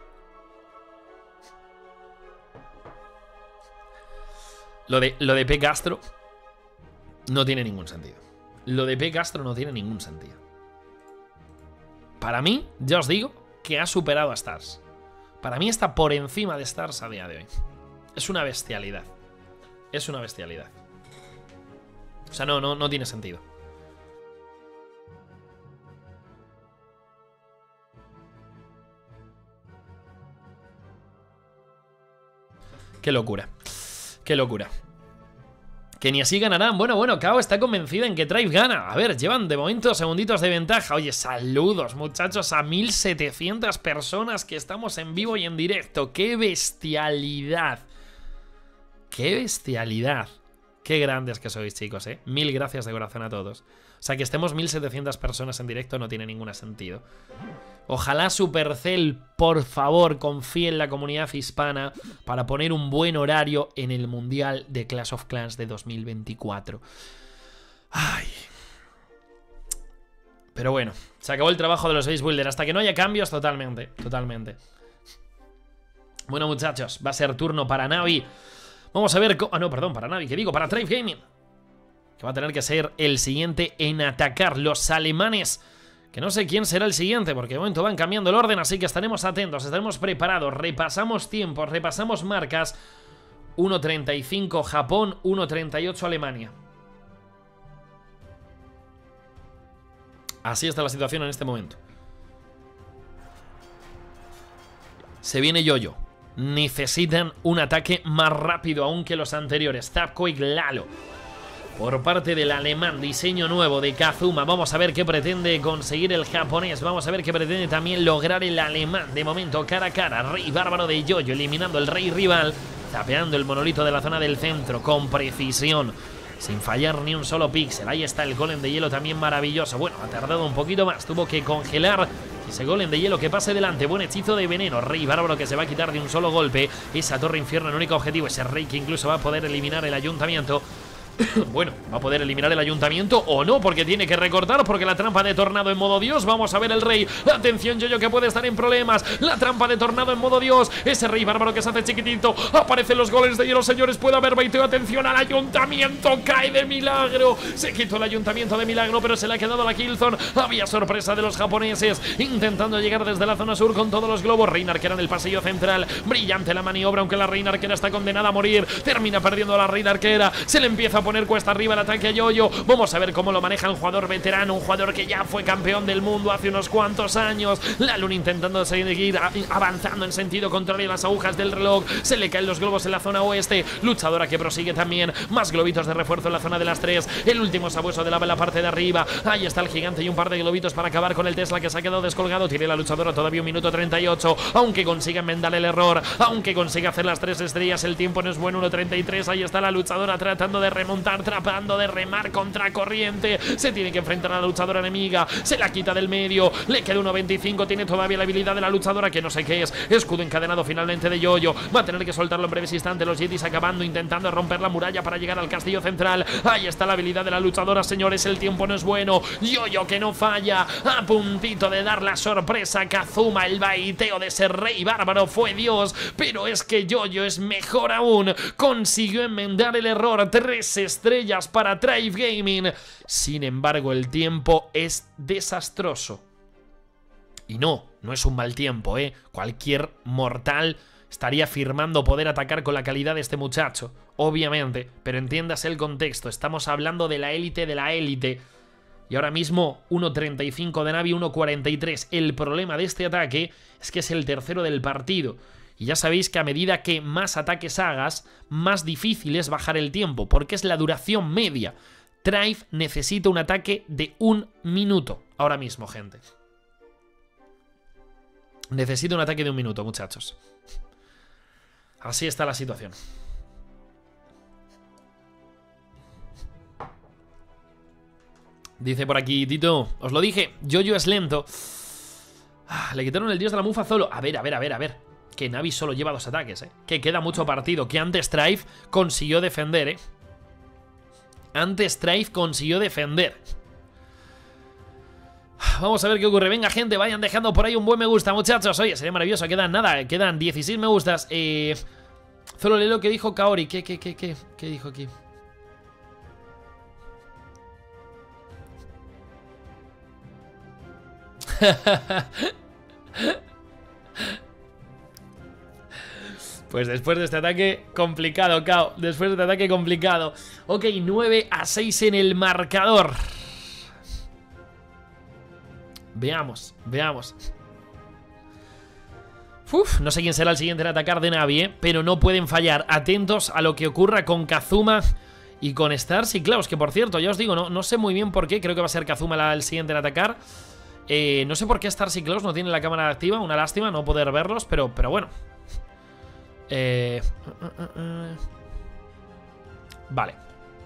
Lo de, lo de P. Castro no tiene ningún sentido. Lo de P. Castro no tiene ningún sentido. Para mí, ya os digo que ha superado a Stars. Para mí está por encima de Stars a día de hoy. Es una bestialidad. Es una bestialidad. O sea, no, no, no tiene sentido. Qué locura. Qué locura. Que ni así ganarán. Bueno, bueno, Kao está convencida en que Tribe gana. A ver, llevan de momento segunditos de ventaja. Oye, saludos, muchachos, a mil setecientas personas que estamos en vivo y en directo. ¡Qué bestialidad! ¡Qué bestialidad! Qué grandes que sois, chicos, ¿eh? Mil gracias de corazón a todos. O sea, que estemos mil setecientas personas en directo no tiene ningún sentido. Ojalá Supercell, por favor, confíe en la comunidad hispana para poner un buen horario en el Mundial de Clash of Clans de dos mil veinticuatro. Ay. Pero bueno, se acabó el trabajo de los base builders. Hasta que no haya cambios, totalmente, totalmente. Bueno, muchachos, va a ser turno para Navi. Vamos a ver... Ah, no, perdón, para Navi, ¿qué digo? Para Tribe Gaming, que va a tener que ser el siguiente en atacar. Los alemanes... Que no sé quién será el siguiente, porque de momento van cambiando el orden, así que estaremos atentos, estaremos preparados, repasamos tiempos, repasamos marcas. uno treinta y cinco Japón, uno treinta y ocho Alemania. Así está la situación en este momento. Se viene Yoyo. Necesitan un ataque más rápido aún que los anteriores. Tapquake Lalo. Por parte del alemán, diseño nuevo de Kazuma. Vamos a ver qué pretende conseguir el japonés. Vamos a ver qué pretende también lograr el alemán. De momento, cara a cara, Rey Bárbaro de Yoyo, eliminando el rey rival, tapeando el monolito de la zona del centro, con precisión, sin fallar ni un solo píxel. Ahí está el golem de hielo también maravilloso. Bueno, ha tardado un poquito más, tuvo que congelar ese golem de hielo que pase delante. Buen hechizo de veneno, Rey Bárbaro que se va a quitar de un solo golpe esa torre infierno, el único objetivo. Ese rey que incluso va a poder eliminar el ayuntamiento. Bueno, va a poder eliminar el ayuntamiento o no, porque tiene que recortar, porque la trampa de tornado en modo Dios. Vamos a ver el rey. Atención, Yoyo, que puede estar en problemas. La trampa de tornado en modo Dios. Ese Rey Bárbaro que se hace chiquitito. Aparecen los golems de hielo, señores. Puede haber baiteo. Atención al ayuntamiento. Cae de milagro. Se quitó el ayuntamiento de milagro, pero se le ha quedado la killzone. Había sorpresa de los japoneses, intentando llegar desde la zona sur con todos los globos. Reina arquera en el pasillo central. Brillante la maniobra, aunque la reina arquera está condenada a morir. Termina perdiendo a la reina arquera. Se le empieza a poner cuesta arriba el ataque a Yoyo. Vamos a ver cómo lo maneja un jugador veterano, un jugador que ya fue campeón del mundo hace unos cuantos años. La Luna intentando seguir avanzando en sentido contrario a las agujas del reloj. Se le caen los globos en la zona oeste. Luchadora que prosigue también. Más globitos de refuerzo en la zona de las tres. El último sabueso de lava en la parte de arriba. Ahí está el gigante y un par de globitos para acabar con el Tesla que se ha quedado descolgado. Tiene la luchadora todavía un minuto treinta y ocho. Aunque consiga enmendar el error, aunque consiga hacer las tres estrellas, el tiempo no es bueno. Uno treinta y tres. Ahí está la luchadora tratando de remontar, tratando de remar contra corriente. Se tiene que enfrentar a la luchadora enemiga. Se la quita del medio. Le queda uno veinticinco. Tiene todavía la habilidad de la luchadora que no sé qué es. Escudo encadenado finalmente de Yoyo. Va a tener que soltarlo en breves instantes. Los Yetis acabando, intentando romper la muralla para llegar al castillo central. Ahí está la habilidad de la luchadora, señores. El tiempo no es bueno. Yoyo que no falla. A puntito de dar la sorpresa. Kazuma, el baiteo de ese rey bárbaro fue Dios. Pero es que Yoyo es mejor aún. Consiguió enmendar el error. Tres estrellas para Thrive Gaming. Sin embargo, el tiempo es desastroso. Y no, no es un mal tiempo, ¿eh? Cualquier mortal estaría afirmando poder atacar con la calidad de este muchacho, obviamente, pero entiéndase el contexto. Estamos hablando de la élite de la élite. Y ahora mismo uno treinta y cinco de Navi, uno cuarenta y tres. El problema de este ataque es que es el tercero del partido. Y ya sabéis que a medida que más ataques hagas, más difícil es bajar el tiempo, porque es la duración media. Thrive necesita un ataque de un minuto ahora mismo, gente. Necesita un ataque de un minuto, muchachos. Así está la situación. Dice por aquí Tito, os lo dije, Yoyo es lento. Ah, le quitaron el dios de la mufa Zolo. A ver, a ver, a ver, a ver. Que Navi solo lleva dos ataques, eh. Que queda mucho partido. Que antes Thrive consiguió defender, eh. Antes Thrive consiguió defender. Vamos a ver qué ocurre. Venga, gente, vayan dejando por ahí un buen me gusta, muchachos. Oye, sería maravilloso. Quedan nada, quedan dieciséis me gustas. Eh, solo lee lo que dijo Kaori. ¿Qué, qué, qué, qué? ¿Qué dijo aquí? Pues después de este ataque complicado, Kao. Después de este ataque complicado. Ok, nueve a seis en el marcador. Veamos, veamos. Uf, no sé quién será el siguiente en atacar de Navi, ¿eh? Pero no pueden fallar. Atentos a lo que ocurra con Kazuma y con Stars y Klaus, que por cierto, ya os digo, no, no sé muy bien por qué. Creo que va a ser Kazuma la, el siguiente en atacar. eh, No sé por qué Stars y Klaus no tienen la cámara activa. Una lástima no poder verlos, pero, pero bueno. eh, uh, uh, uh. Vale.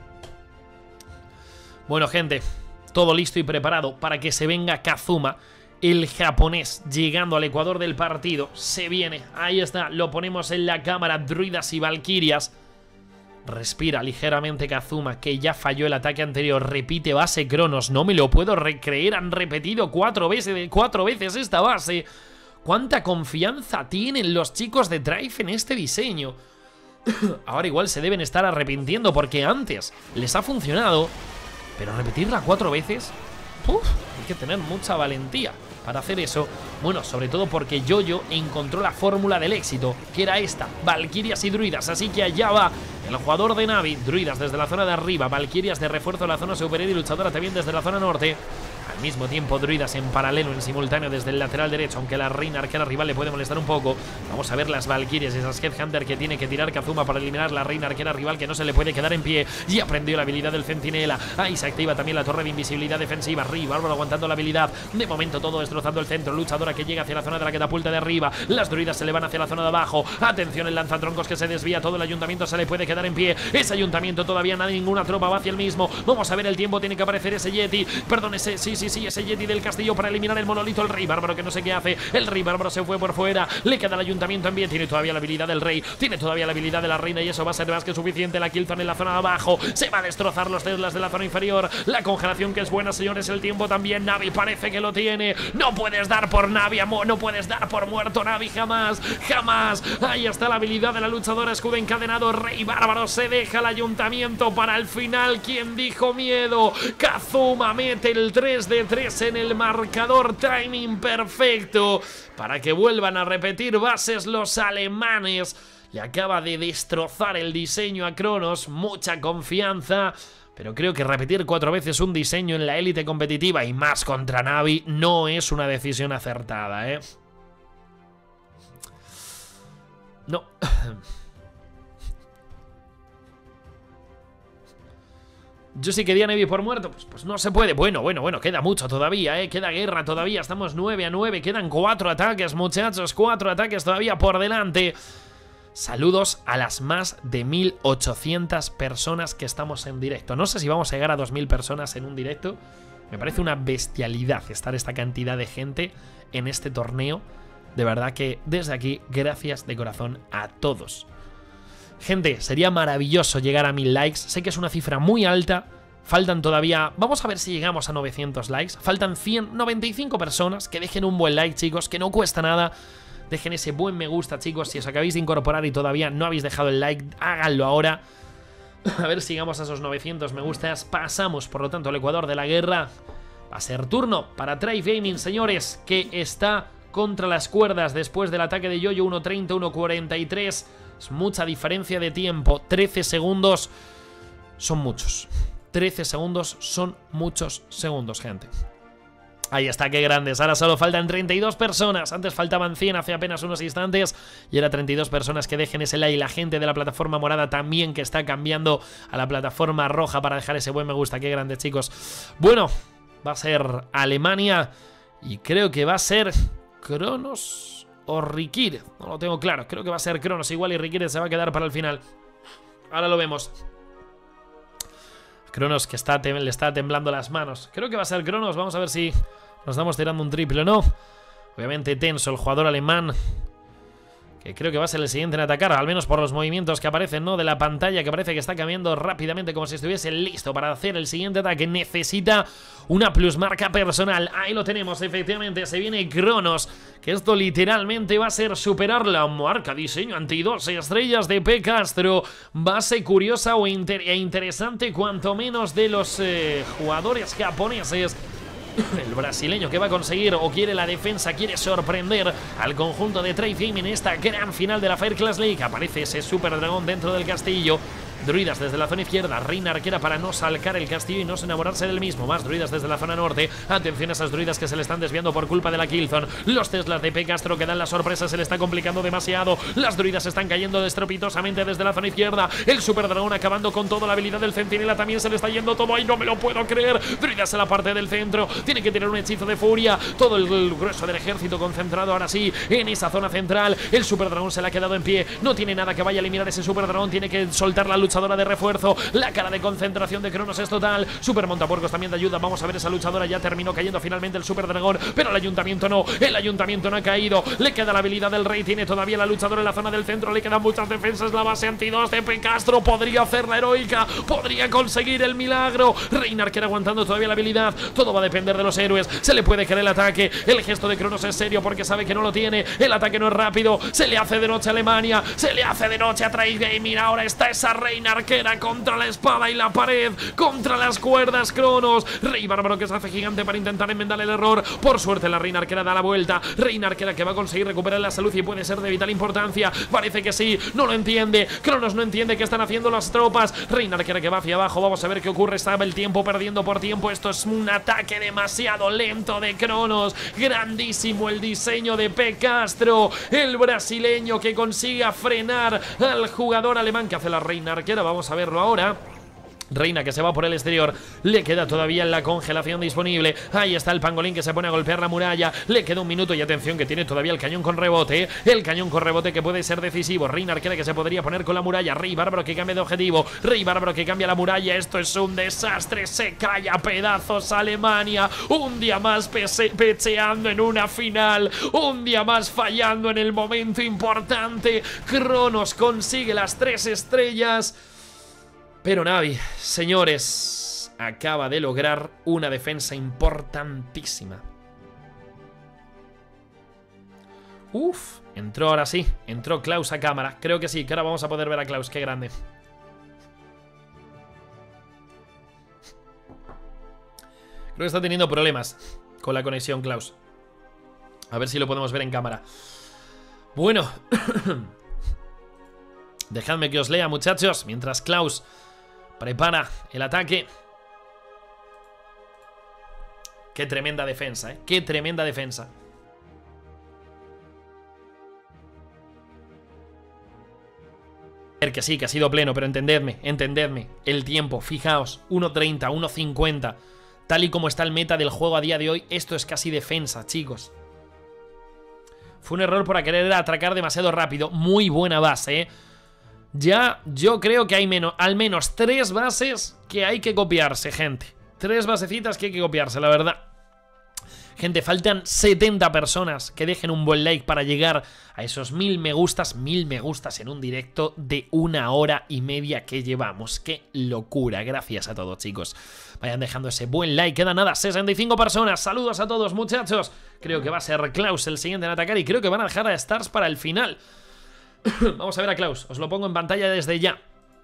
Bueno, gente, todo listo y preparado para que se venga Kazuma, el japonés, llegando al ecuador del partido. Se viene, ahí está, lo ponemos en la cámara. Druidas y valquirias. Respira ligeramente Kazuma, que ya falló el ataque anterior. Repite base Cronos, no me lo puedo recreer. Han repetido cuatro veces, cuatro veces esta base. ¿Cuánta confianza tienen los chicos de Thrive en este diseño? Ahora igual se deben estar arrepintiendo porque antes les ha funcionado, pero repetirla cuatro veces, uf, hay que tener mucha valentía para hacer eso. Bueno, sobre todo porque Yoyo encontró la fórmula del éxito, que era esta: valquirias y druidas. Así que allá va el jugador de Navi. Druidas desde la zona de arriba, valquirias de refuerzo en la zona superior y luchadora también desde la zona norte. Al mismo tiempo, druidas en paralelo, en simultáneo desde el lateral derecho, aunque la reina arquera rival le puede molestar un poco. Vamos a ver las valquirias y esas Headhunter que tiene que tirar Kazuma para eliminar la reina arquera rival, que no se le puede quedar en pie. Y aprendió la habilidad del centinela. Ahí se activa también la torre de invisibilidad defensiva. Ri, bárbaro aguantando la habilidad. De momento todo destrozando el centro. Luchadora que llega hacia la zona de la catapulta de arriba. Las druidas se le van hacia la zona de abajo. Atención, el lanzatroncos que se desvía. Todo el ayuntamiento se le puede quedar en pie. Ese ayuntamiento todavía nada, ninguna tropa va hacia el mismo. Vamos a ver el tiempo. Tiene que aparecer ese Yeti. Perdón, ese, sí, sí, sí, ese Yeti del castillo para eliminar el monolito. El rey bárbaro que no sé qué hace. El rey bárbaro se fue por fuera. Le queda el ayuntamiento en pie. Tiene todavía la habilidad del rey. Tiene todavía la habilidad de la reina y eso va a ser más que suficiente. La Killzone en la zona de abajo. Se va a destrozar los Teslas de la zona inferior. La congelación que es buena, señores. El tiempo también. Navi parece que lo tiene. No puedes dar por Navi, amor. No puedes dar por muerto Navi. Jamás. Jamás. Ahí está la habilidad de la luchadora. Escudo encadenado. Rey bárbaro se deja el ayuntamiento para el final. ¿Quién dijo miedo? Kazuma mete el tres de tres en el marcador. Timing perfecto para que vuelvan a repetir bases los alemanes. Le acaba de destrozar el diseño a Cronos. Mucha confianza. Pero creo que repetir cuatro veces un diseño en la élite competitiva y más contra Navi no es una decisión acertada, ¿eh? No. Yo sí quería Navi por muerto, pues, pues no se puede. Bueno, bueno, bueno, queda mucho todavía, ¿eh? Queda guerra todavía, estamos nueve a nueve. Quedan cuatro ataques, muchachos, cuatro ataques todavía por delante. Saludos a las más de mil ochocientas personas que estamos en directo. No sé si vamos a llegar a dos mil personas en un directo. Me parece una bestialidad estar esta cantidad de gente en este torneo. De verdad que desde aquí, gracias de corazón a todos. Gente, sería maravilloso llegar a mil likes. Sé que es una cifra muy alta. Faltan todavía... Vamos a ver si llegamos a novecientos likes. Faltan ciento noventa y cinco personas. Que dejen un buen like, chicos, que no cuesta nada. Dejen ese buen me gusta, chicos. Si os acabáis de incorporar y todavía no habéis dejado el like, háganlo ahora. A ver si llegamos a esos novecientos me gustas. Pasamos, por lo tanto, al Ecuador de la guerra. Va a ser turno para Thrive Gaming, señores, que está contra las cuerdas después del ataque de Yoyo. Uno treinta, uno cuarenta y tres. Es mucha diferencia de tiempo. trece segundos son muchos. trece segundos son muchos segundos, gente. Ahí está, qué grandes. Ahora solo faltan treinta y dos personas. Antes faltaban cien hace apenas unos instantes. Y ahora treinta y dos personas que dejen ese like. La gente de la plataforma morada también que está cambiando a la plataforma roja para dejar ese buen me gusta. Qué grandes, chicos. Bueno, va a ser Alemania. Y creo que va a ser Cronos o Rikir. No lo tengo claro. Creo que va a ser Cronos. Igual y Rikir se va a quedar para el final. Ahora lo vemos. Cronos que está le está temblando las manos. Creo que va a ser Cronos. Vamos a ver si nos estamos tirando un triple o no. Obviamente tenso el jugador alemán, que creo que va a ser el siguiente en atacar, al menos por los movimientos que aparecen, ¿no? De la pantalla, que parece que está cambiando rápidamente como si estuviese listo para hacer el siguiente ataque. Necesita una plusmarca personal. Ahí lo tenemos, efectivamente. Se viene Cronos, que esto literalmente va a ser superar la marca diseño anti dos estrellas de P. Castro. Base curiosa o inter e interesante, cuanto menos, de los eh, jugadores japoneses. El brasileño que va a conseguir o quiere la defensa, quiere sorprender al conjunto de Thrive Gaming en esta gran final de la Fire Clash League. Aparece ese super dragón dentro del castillo. Druidas desde la zona izquierda, reina arquera para no salcar el castillo y no enamorarse del mismo. Más druidas desde la zona norte. Atención a esas druidas que se le están desviando por culpa de la Killzone. Los Teslas de P. Castro que dan la sorpresa, se le está complicando demasiado. Las druidas están cayendo estrepitosamente desde la zona izquierda. El super dragón acabando con toda la habilidad del centinela. También se le está yendo todo. ¡Ay, no me lo puedo creer! Druidas en la parte del centro. Tiene que tirar un hechizo de furia. Todo el, el grueso del ejército concentrado ahora sí en esa zona central. El super dragón se le ha quedado en pie. No tiene nada que vaya a eliminar ese super dragón. Tiene que soltar la luchadora de refuerzo. La cara de concentración de Cronos es total. Super montapuercos también de ayuda. Vamos a ver esa luchadora. Ya terminó cayendo finalmente el super dragón, pero el ayuntamiento no. El ayuntamiento no ha caído. Le queda la habilidad del rey. Tiene todavía la luchadora en la zona del centro. Le quedan muchas defensas. La base anti dos de P. Castro podría hacer la heroica. Podría conseguir el milagro. Reina arquera aguantando todavía la habilidad. Todo va a depender de los héroes. Se le puede caer el ataque. El gesto de Cronos es serio porque sabe que no lo tiene. El ataque no es rápido. Se le hace de noche a Alemania. Se le hace de noche a Thrive Gaming. Ahora está esa reina arquera contra la espada y la pared, contra las cuerdas. Cronos, Rey Bárbaro que se hace gigante para intentar enmendar el error. Por suerte la reina arquera da la vuelta. Reina arquera que va a conseguir recuperar la salud y puede ser de vital importancia. Parece que sí, no lo entiende. Cronos no entiende qué están haciendo las tropas. Reina arquera que va hacia abajo. Vamos a ver qué ocurre. Estaba el tiempo perdiendo por tiempo. Esto es un ataque demasiado lento de Cronos. Grandísimo el diseño de P. Castro, el brasileño que consigue frenar al jugador alemán que hace la reina arquera. Vamos a verlo ahora. Reina que se va por el exterior. Le queda todavía la congelación disponible. Ahí está el pangolín que se pone a golpear la muralla. Le queda un minuto y atención que tiene todavía el cañón con rebote. El cañón con rebote que puede ser decisivo. Reina arquera que se podría poner con la muralla. Rey Bárbaro que cambia de objetivo. Rey Bárbaro que cambia la muralla. Esto es un desastre. Se cae a pedazos Alemania. Un día más pecheando en una final. Un día más fallando en el momento importante. Cronos consigue las tres estrellas. Pero Navi, señores, acaba de lograr una defensa importantísima. Uf, entró ahora sí, entró Klaus a cámara. Creo que sí, que ahora vamos a poder ver a Klaus, qué grande. Creo que está teniendo problemas con la conexión, Klaus. A ver si lo podemos ver en cámara. Bueno... Dejadme que os lea, muchachos, mientras Klaus prepara el ataque. Qué tremenda defensa, ¿eh? Qué tremenda defensa. Que sí, que ha sido pleno, pero entendedme, entendedme. El tiempo, fijaos, uno treinta, uno cincuenta. Tal y como está el meta del juego a día de hoy, esto es casi defensa, chicos. Fue un error por querer atracar demasiado rápido. Muy buena base, ¿eh? Ya yo creo que hay menos, al menos tres bases que hay que copiarse, gente. Tres basecitas que hay que copiarse, la verdad. Gente, faltan setenta personas que dejen un buen like para llegar a esos mil me gustas, mil me gustas en un directo de una hora y media que llevamos. ¡Qué locura! Gracias a todos, chicos. Vayan dejando ese buen like. Queda nada, sesenta y cinco personas. Saludos a todos, muchachos. Creo que va a ser Klaus el siguiente en atacar y creo que van a dejar a Stars para el final. Vamos a ver a Klaus. Os lo pongo en pantalla desde ya.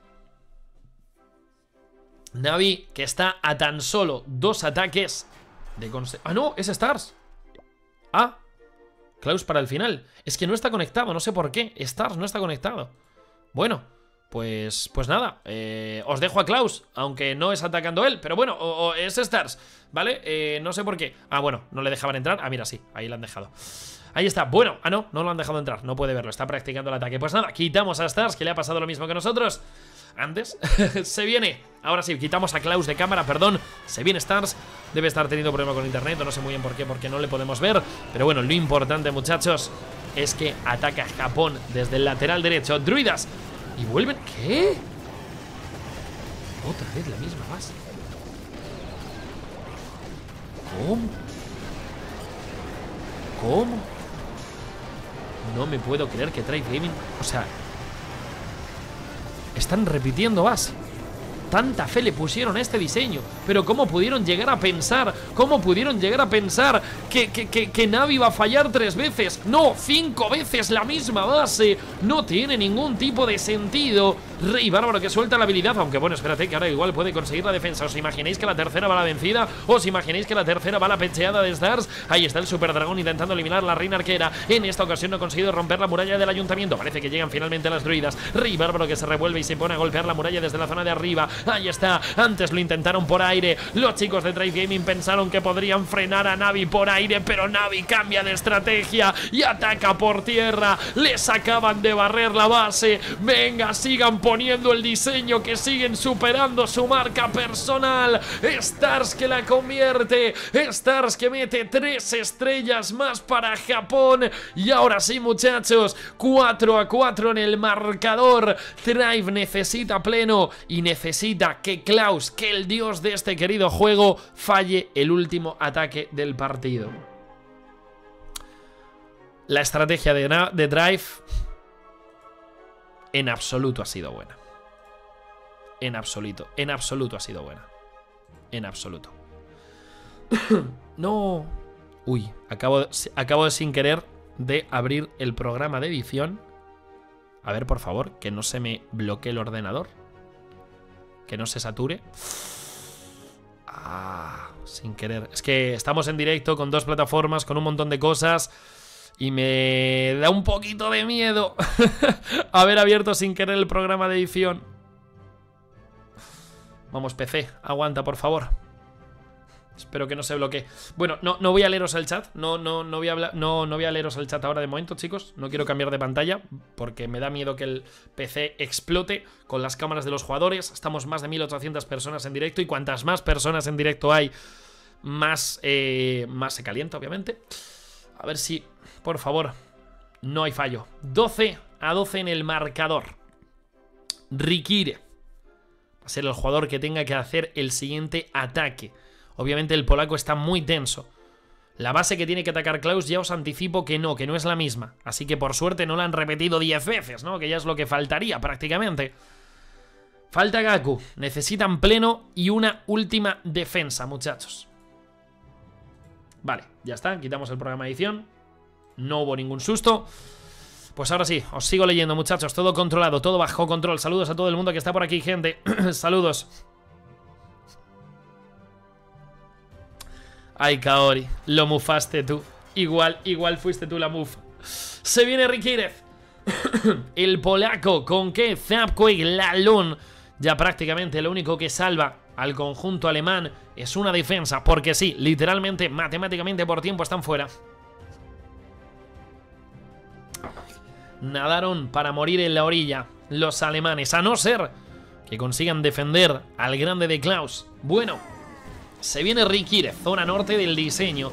Navi, que está a tan solo dos ataques de conse... ¡Ah, no! ¡Es Stars! ¡Ah! Klaus para el final. Es que no está conectado, no sé por qué. Stars no está conectado. Bueno, pues pues nada. Eh, os dejo a Klaus, aunque no es atacando él. Pero bueno, o, o es Stars, ¿vale? Eh, no sé por qué. Ah, bueno, no le dejaban entrar. Ah, mira, sí, ahí lo han dejado. Ahí está, bueno, ah no, no lo han dejado entrar. No puede verlo, está practicando el ataque. Pues nada, quitamos a Stars, que le ha pasado lo mismo que nosotros antes. Se viene, ahora sí, quitamos a Klaus de cámara, perdón. Se viene Stars, debe estar teniendo problema con internet, no sé muy bien por qué, porque no le podemos ver. Pero bueno, lo importante, muchachos, es que ataca Japón desde el lateral derecho. Druidas, y vuelven, ¿qué? Otra vez la misma base. ¿Cómo? ¿Cómo? No me puedo creer que Drive Gaming... O sea... Están repitiendo base. Tanta fe le pusieron a este diseño. Pero ¿cómo pudieron llegar a pensar? ¿Cómo pudieron llegar a pensar que, que, que, que Navi va a fallar tres veces? No, cinco veces la misma base. No tiene ningún tipo de sentido. Rey Bárbaro que suelta la habilidad. Aunque bueno, espérate, que ahora igual puede conseguir la defensa. ¿Os imagináis que la tercera va la vencida? ¿Os imagináis que la tercera va la pecheada de Stars? Ahí está el Super Dragón intentando eliminar la reina arquera. En esta ocasión no ha conseguido romper la muralla del ayuntamiento. Parece que llegan finalmente las druidas. Rey Bárbaro que se revuelve y se pone a golpear la muralla desde la zona de arriba. Ahí está, antes lo intentaron por aire. Los chicos de Drive Gaming pensaron que podrían frenar a Navi por aire, pero Navi cambia de estrategia y ataca por tierra. Les acaban de barrer la base. Venga, sigan poniendo el diseño, que siguen superando su marca personal. Stars que la convierte. Stars que mete tres estrellas más para Japón. Y ahora sí, muchachos, cuatro a cuatro en el marcador. Drive necesita pleno y necesita que Klaus, que el dios de este querido juego, falle el último ataque del partido. La estrategia de, de Drive en absoluto ha sido buena. En absoluto, en absoluto ha sido buena. En absoluto. No. Uy, acabo, acabo de sin querer de abrir el programa de edición. A ver, por favor, que no se me bloquee el ordenador. Que no se sature. Ah, sin querer. Es que estamos en directo con dos plataformas, con un montón de cosas, y me da un poquito de miedo haber abierto sin querer el programa de edición. Vamos, P C, aguanta, por favor. Espero que no se bloquee. Bueno, no, no voy a leeros el chat. No, no, no, voy a hablar, no, no voy a leeros el chat ahora de momento, chicos. No quiero cambiar de pantalla porque me da miedo que el P C explote con las cámaras de los jugadores. Estamos más de mil ochocientas personas en directo y cuantas más personas en directo hay, más, eh, más se calienta, obviamente. A ver si, por favor, no hay fallo. doce a doce en el marcador. Rikire va a ser el jugador que tenga que hacer el siguiente ataque. Obviamente el polaco está muy tenso. La base que tiene que atacar Klaus ya os anticipo que no, que no es la misma. Así que por suerte no la han repetido diez veces, ¿no? Que ya es lo que faltaría prácticamente. Falta Gaku. Necesitan pleno y una última defensa, muchachos. Vale, ya está. Quitamos el programa de edición. No hubo ningún susto. Pues ahora sí, os sigo leyendo, muchachos. Todo controlado, todo bajo control. Saludos a todo el mundo que está por aquí, gente. Saludos. Ay, Kaori, lo mufaste tú. Igual, igual fuiste tú la mufa. Se viene Rikire. El polaco con que Zapquake Lalón ya prácticamente lo único que salva al conjunto alemán es una defensa, porque sí, literalmente, matemáticamente por tiempo están fuera. Nadaron para morir en la orilla los alemanes, a no ser que consigan defender al grande de Klaus. Bueno, se viene Rikir, zona norte del diseño.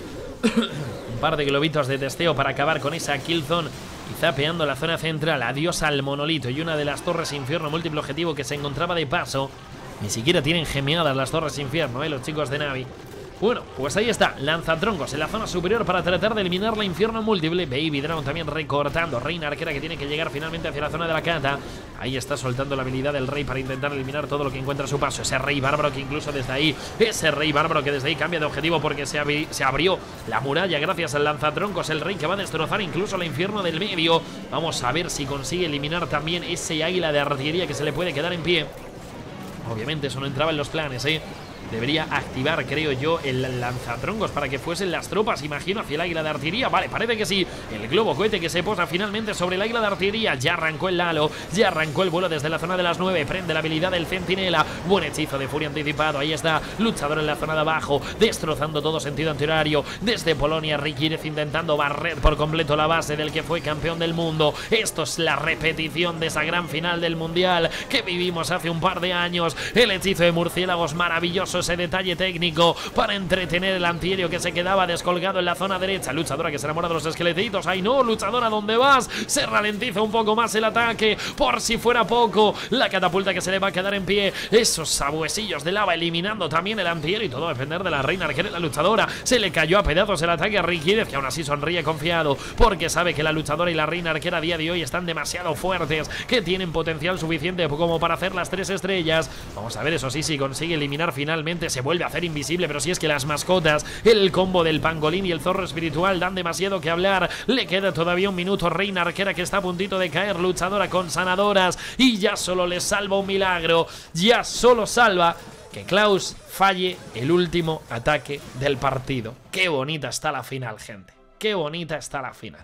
Un par de globitos de testeo para acabar con esa killzone y zapeando la zona central. Adiós al monolito y una de las torres infierno múltiple objetivo que se encontraba de paso. Ni siquiera tienen gemeadas las torres infierno, eh, los chicos de Navi. Bueno, pues ahí está, lanzatroncos en la zona superior para tratar de eliminar la infierno múltiple. Baby Drown también recortando. Reina arquera que tiene que llegar finalmente hacia la zona de la cata. Ahí está soltando la habilidad del rey para intentar eliminar todo lo que encuentra a su paso. Ese rey bárbaro que incluso desde ahí, ese rey bárbaro que desde ahí cambia de objetivo porque se, abri se abrió la muralla gracias al lanzatroncos. El rey que va a destrozar incluso la infierno del medio. Vamos a ver si consigue eliminar también ese águila de artillería que se le puede quedar en pie. Obviamente eso no entraba en los planes, eh. Debería activar, creo yo, el lanzatroncos para que fuesen las tropas, imagino, hacia el águila de artillería. Vale, parece que sí. El globo cohete que se posa finalmente sobre el águila de artillería. Ya arrancó el Lalo, ya arrancó el vuelo desde la zona de las nueve. Prende la habilidad del centinela. Buen hechizo de furia anticipado. Ahí está, luchador en la zona de abajo, destrozando todo sentido antihorario. Desde Polonia, Rikirez intentando barrer por completo la base del que fue campeón del mundo. Esto es la repetición de esa gran final del mundial que vivimos hace un par de años. El hechizo de murciélagos maravilloso. Ese detalle técnico para entretener el antiaéreo que se quedaba descolgado en la zona derecha. Luchadora que se enamora de los esqueletitos. ¡Ay no! Luchadora, ¿dónde vas? Se ralentiza un poco más el ataque. Por si fuera poco, la catapulta que se le va a quedar en pie. Esos sabuesillos de lava eliminando también el antiaéreo. Y todo a depender de la reina arquera y la luchadora. Se le cayó a pedazos el ataque a Rikirez, que aún así sonríe confiado porque sabe que la luchadora y la reina arquera a día de hoy están demasiado fuertes, que tienen potencial suficiente como para hacer las tres estrellas. Vamos a ver, eso sí, si consigue eliminar finalmente. Se vuelve a hacer invisible, pero si es que las mascotas, el combo del pangolín y el zorro espiritual dan demasiado que hablar. Le queda todavía un minuto. Reina arquera que está a puntito de caer, luchadora con sanadoras, y ya solo le salva un milagro. Ya solo salva que Klaus falle el último ataque del partido. Qué bonita está la final, gente. Qué bonita está la final.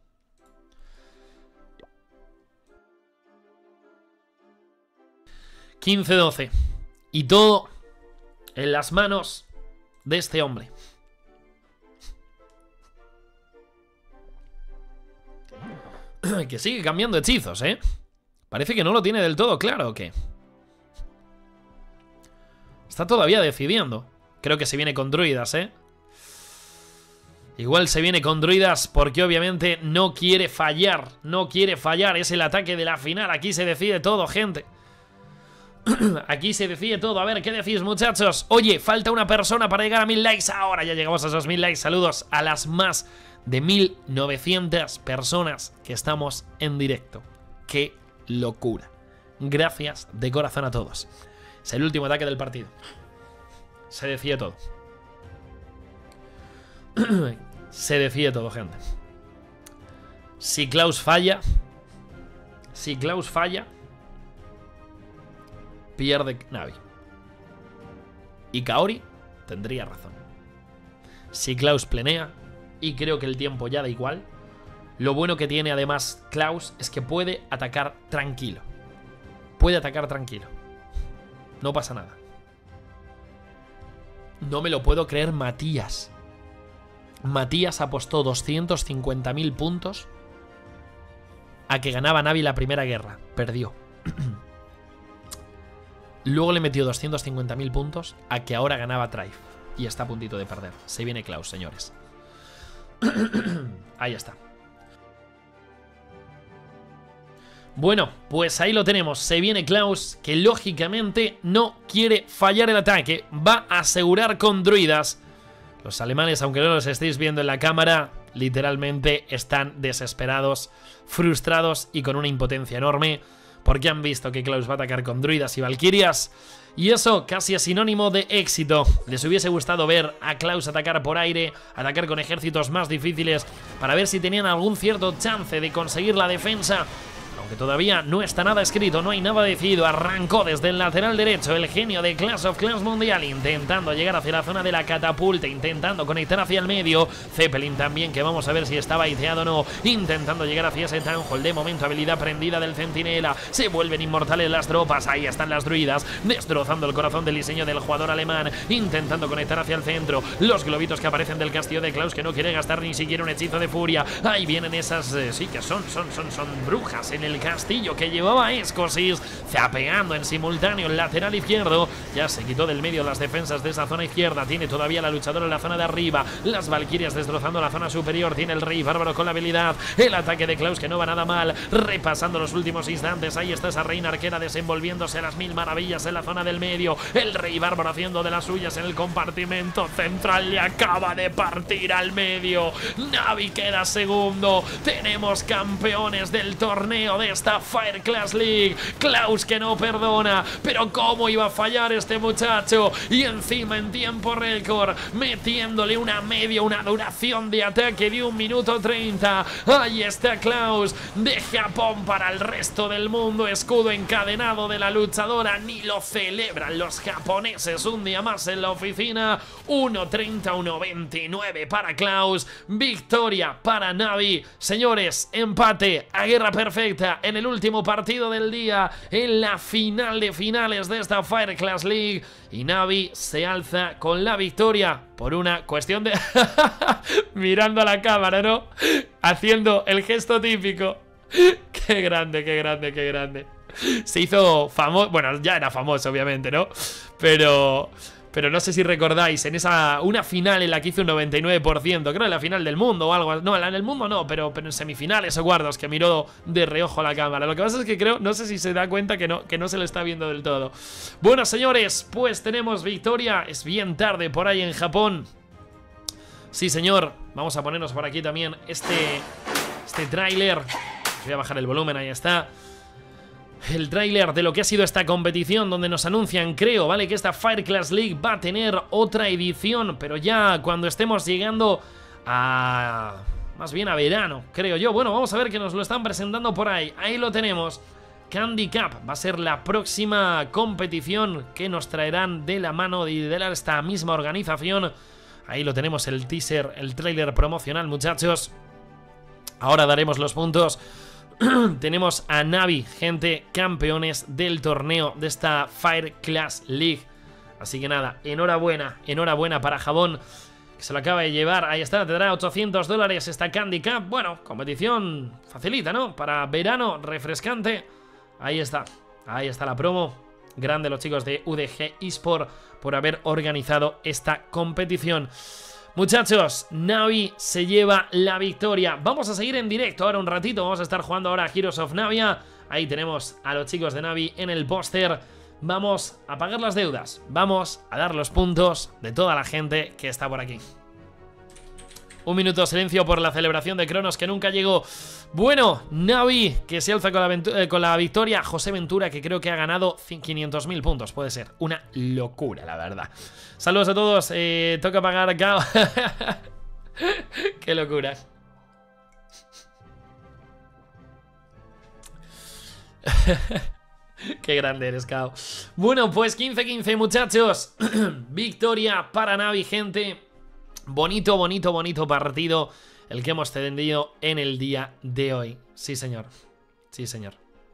quince doce. Y todo en las manos de este hombre. Que sigue cambiando hechizos, ¿eh? Parece que no lo tiene del todo claro, ¿o qué? Está todavía decidiendo. Creo que se viene con druidas, ¿eh? Igual se viene con druidas porque obviamente no quiere fallar. No quiere fallar. Es el ataque de la final. Aquí se decide todo, gente. Aquí se decide todo. A ver, ¿qué decís, muchachos? Oye, falta una persona para llegar a mil likes. Ahora ya llegamos a esos mil likes. Saludos a las más de mil novecientas personas que estamos en directo. ¡Qué locura! Gracias de corazón a todos. Es el último ataque del partido. Se decide todo. Se decide todo, gente. Si Klaus falla, si Klaus falla, pierde Navi. Y Kaori tendría razón. Si Klaus planea, y creo que el tiempo ya da igual, lo bueno que tiene además Klaus es que puede atacar tranquilo. Puede atacar tranquilo. No pasa nada. No me lo puedo creer, Matías. Matías apostó doscientos cincuenta mil puntos a que ganaba Navi la primera guerra. Perdió. Luego le metió doscientos cincuenta mil puntos a que ahora ganaba Trife. Y está a puntito de perder. Se viene Klaus, señores. Ahí está. Bueno, pues ahí lo tenemos. Se viene Klaus, que lógicamente no quiere fallar el ataque. Va a asegurar con druidas. Los alemanes, aunque no los estéis viendo en la cámara, literalmente están desesperados, frustrados y con una impotencia enorme, porque han visto que Klaus va a atacar con druidas y valquirias. Y eso casi es sinónimo de éxito. Les hubiese gustado ver a Klaus atacar por aire, atacar con ejércitos más difíciles, para ver si tenían algún cierto chance de conseguir la defensa. aunque todavía no está nada escrito, no hay nada decidido. Arrancó desde el lateral derecho el genio de Clash of Clans Mundial, intentando llegar hacia la zona de la catapulta, intentando conectar hacia el medio. Zeppelin también, que vamos a ver si está baiteado o no, intentando llegar hacia ese Townhall. De momento habilidad prendida del centinela, se vuelven inmortales las tropas. Ahí están las druidas, destrozando el corazón del diseño del jugador alemán, intentando conectar hacia el centro. Los globitos que aparecen del castillo de Klaus, que no quiere gastar ni siquiera un hechizo de furia. Ahí vienen esas, eh, sí que son, son, son, son brujas en el castillo que llevaba Escosis, zapeando en simultáneo el lateral izquierdo. Ya se quitó del medio las defensas de esa zona izquierda. Tiene todavía la luchadora en la zona de arriba, las valquirias destrozando la zona superior. Tiene el rey bárbaro con la habilidad, el ataque de Klaus que no va nada mal, repasando los últimos instantes. Ahí está esa reina arquera desenvolviéndose a las mil maravillas en la zona del medio. El rey bárbaro haciendo de las suyas en el compartimento central, le acaba de partir al medio. Navi queda segundo. Tenemos campeones del torneo de esta Fire Clash League. Klaus que no perdona, pero cómo iba a fallar este muchacho, y encima en tiempo récord, metiéndole una media, una duración de ataque de un minuto treinta. Ahí está Klaus de Japón para el resto del mundo. Escudo encadenado de la luchadora, ni lo celebran los japoneses. Un día más en la oficina. Uno treinta, uno veintinueve para Klaus. Victoria para Navi. Señores, empate a guerra perfecta en el último partido del día, en la final de finales de esta Fire Clash League, y Navi se alza con la victoria por una cuestión de... mirando a la cámara, ¿no? Haciendo el gesto típico. Qué grande, qué grande, qué grande. Se hizo famoso, bueno, ya era famoso obviamente, ¿no? Pero... Pero no sé si recordáis, en esa una final en la que hizo un noventa y nueve por ciento, creo en la final del mundo o algo. No, en el mundo no, pero, pero en semifinales o cuartos, que miró de reojo a la cámara. Lo que pasa es que creo, no sé si se da cuenta que no, que no se le está viendo del todo. Bueno, señores, pues tenemos victoria. Es bien tarde por ahí en Japón. Sí, señor. Vamos a ponernos por aquí también este, este tráiler. Voy a bajar el volumen, ahí está. El tráiler de lo que ha sido esta competición, donde nos anuncian, creo, ¿vale? Que esta Fire Clash League va a tener otra edición, pero ya cuando estemos llegando a... más bien a verano, creo yo. Bueno, vamos a ver que nos lo están presentando por ahí. Ahí lo tenemos. Candy Cup va a ser la próxima competición que nos traerán de la mano de, de esta misma organización. Ahí lo tenemos, el teaser, el tráiler promocional, muchachos. Ahora daremos los puntos. Tenemos a Navi, gente, campeones del torneo de esta Fire Clash League. Así que nada, enhorabuena, enhorabuena para Japón, que se lo acaba de llevar. Ahí está, te dará ochocientos dólares esta Candy Cup. Bueno, competición facilita, ¿no? Para verano, refrescante. Ahí está, ahí está la promo. Grande los chicos de U D G eSport por haber organizado esta competición. Muchachos, Navi se lleva la victoria. Vamos a seguir en directo ahora un ratito. Vamos a estar jugando ahora a Heroes of Navia. Ahí tenemos a los chicos de Navi en el póster. Vamos a pagar las deudas. Vamos a dar los puntos de toda la gente que está por aquí. Un minuto de silencio por la celebración de Cronos, que nunca llegó. Bueno, Navi, que se alza con la, eh, con la victoria. José Ventura, que creo que ha ganado quinientos mil puntos. Puede ser una locura, la verdad. Saludos a todos. Eh, toca pagar acá. Qué locura. Qué grande eres, Kao. Bueno, pues quince quince, muchachos. Victoria para Navi, gente. Bonito, bonito, bonito partido el que hemos tenido en el día de hoy. Sí, señor. Sí, señor.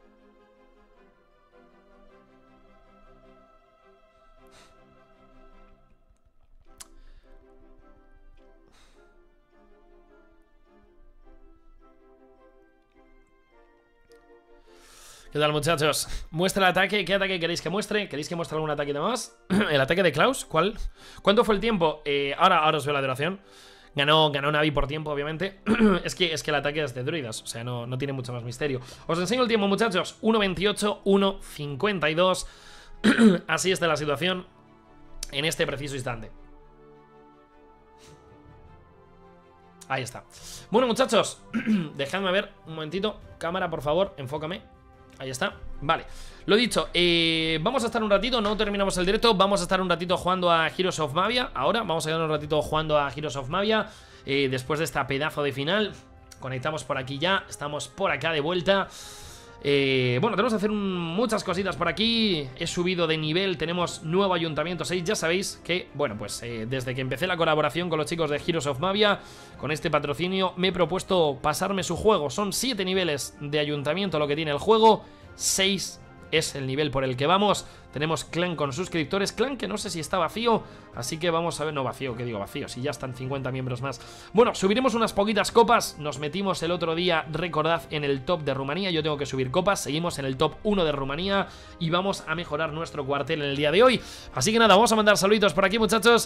¿Qué tal, muchachos? Muestra el ataque. ¿Qué ataque queréis que muestre? ¿Queréis que muestre algún ataque de más? ¿El ataque de Klaus? ¿Cuál? ¿Cuánto fue el tiempo? Eh, ahora, ahora os veo la duración. Ganó, ganó Navi por tiempo, obviamente. es, que, es que el ataque es de druidas, o sea, no, no tiene mucho más misterio. Os enseño el tiempo, muchachos. uno veintiocho, uno cincuenta y dos. Así está la situación en este preciso instante. Ahí está. Bueno, muchachos, dejadme ver un momentito. Cámara, por favor, enfócame. Ahí está, vale. Lo dicho, eh, vamos a estar un ratito, no terminamos el directo. Vamos a estar un ratito jugando a Heroes of Navia. Ahora vamos a quedar un ratito jugando a Heroes of Navia, eh, después de esta pedazo de final. Conectamos por aquí ya, estamos por acá de vuelta. Eh, bueno, tenemos que hacer un, muchas cositas por aquí. He subido de nivel, tenemos nuevo ayuntamiento seis. Ya sabéis que, bueno, pues eh, desde que empecé la colaboración con los chicos de Heroes of Mavia, con este patrocinio, me he propuesto pasarme su juego. Son siete niveles de ayuntamiento lo que tiene el juego, seis es el nivel por el que vamos. Tenemos clan con suscriptores, clan que no sé si está vacío, así que vamos a ver, no vacío, que digo vacío, si ya están cincuenta miembros más. Bueno, subiremos unas poquitas copas, nos metimos el otro día, recordad, en el top de Rumanía, yo tengo que subir copas, seguimos en el top uno de Rumanía y vamos a mejorar nuestro cuartel en el día de hoy. Así que nada, vamos a mandar saluditos por aquí, muchachos.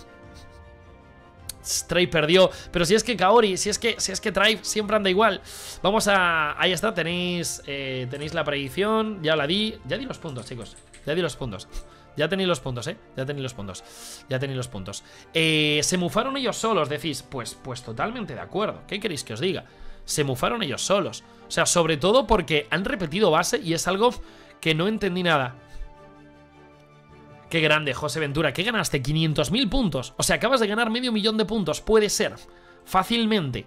Stray perdió, pero si es que Kaori, si es que, si es que Tribe siempre anda igual. Vamos a... ahí está, tenéis eh, tenéis la predicción, ya la di. Ya di los puntos, chicos, ya di los puntos. Ya tenéis los puntos, eh, ya tenéis los puntos. Ya tenéis los puntos eh, Se mufaron ellos solos, decís. Pues, pues totalmente de acuerdo, ¿qué queréis que os diga? Se mufaron ellos solos. O sea, sobre todo porque han repetido base y es algo que no entendí nada. Qué grande, José Ventura. ¿Qué ganaste? quinientos mil puntos. O sea, acabas de ganar medio millón de puntos. Puede ser. Fácilmente.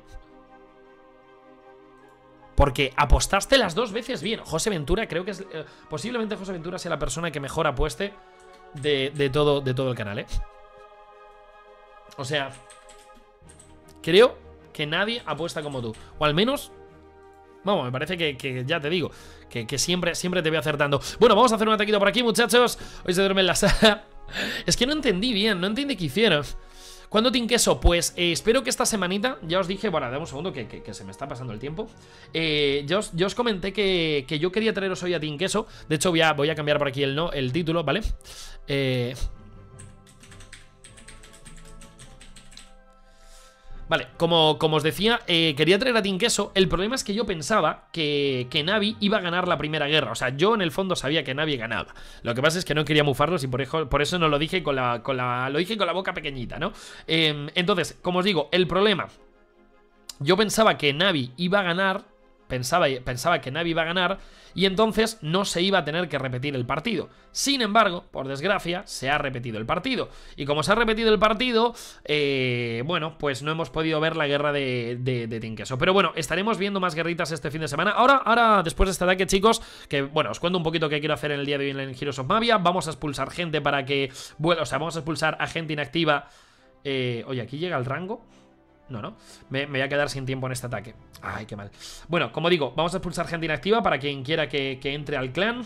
Porque apostaste las dos veces bien. José Ventura, creo que es... Eh, posiblemente José Ventura sea la persona que mejor apueste de, de, todo, de todo el canal, ¿eh? O sea, creo que nadie apuesta como tú. O al menos... Vamos, me parece que, que ya te digo que, que siempre, siempre te voy acertando. Bueno, vamos a hacer un ataquito por aquí, muchachos. Hoy se duerme en la sala. Es que no entendí bien, no entendí qué hicieron. ¿Cuándo Team Queso? Pues eh, espero que esta semanita, ya os dije, bueno, dame un segundo que, que, que se me está pasando el tiempo. eh, ya, os, ya os comenté que, que yo quería traeros hoy a Team Queso. De hecho voy a, voy a cambiar por aquí el, no, el título, ¿vale? Eh... Vale, como, como os decía, eh, quería traer a Team Queso. El problema es que yo pensaba que, que Navi iba a ganar la primera guerra. O sea, yo en el fondo sabía que Navi ganaba. Lo que pasa es que no quería mufarlos y por eso, por eso no lo dije con la, con la, lo dije con la boca pequeñita, ¿no? Eh, entonces, como os digo, el problema... Yo pensaba que Navi iba a ganar... Pensaba, pensaba que Navi iba a ganar y entonces no se iba a tener que repetir el partido. Sin embargo, por desgracia, se ha repetido el partido. Y como se ha repetido el partido, eh, bueno, pues no hemos podido ver la guerra de, de, de Team Queso. Pero bueno, estaremos viendo más guerritas este fin de semana. Ahora, ahora después de este ataque, chicos, que bueno, os cuento un poquito qué quiero hacer en el día de hoy en Heroes of Mavia. Vamos a expulsar gente para que... Bueno, o sea, vamos a expulsar a gente inactiva. eh, Oye, aquí llega el rango. No, no, me, me voy a quedar sin tiempo en este ataque. Ay, qué mal. Bueno, como digo, vamos a expulsar gente inactiva para quien quiera que, que entre al clan.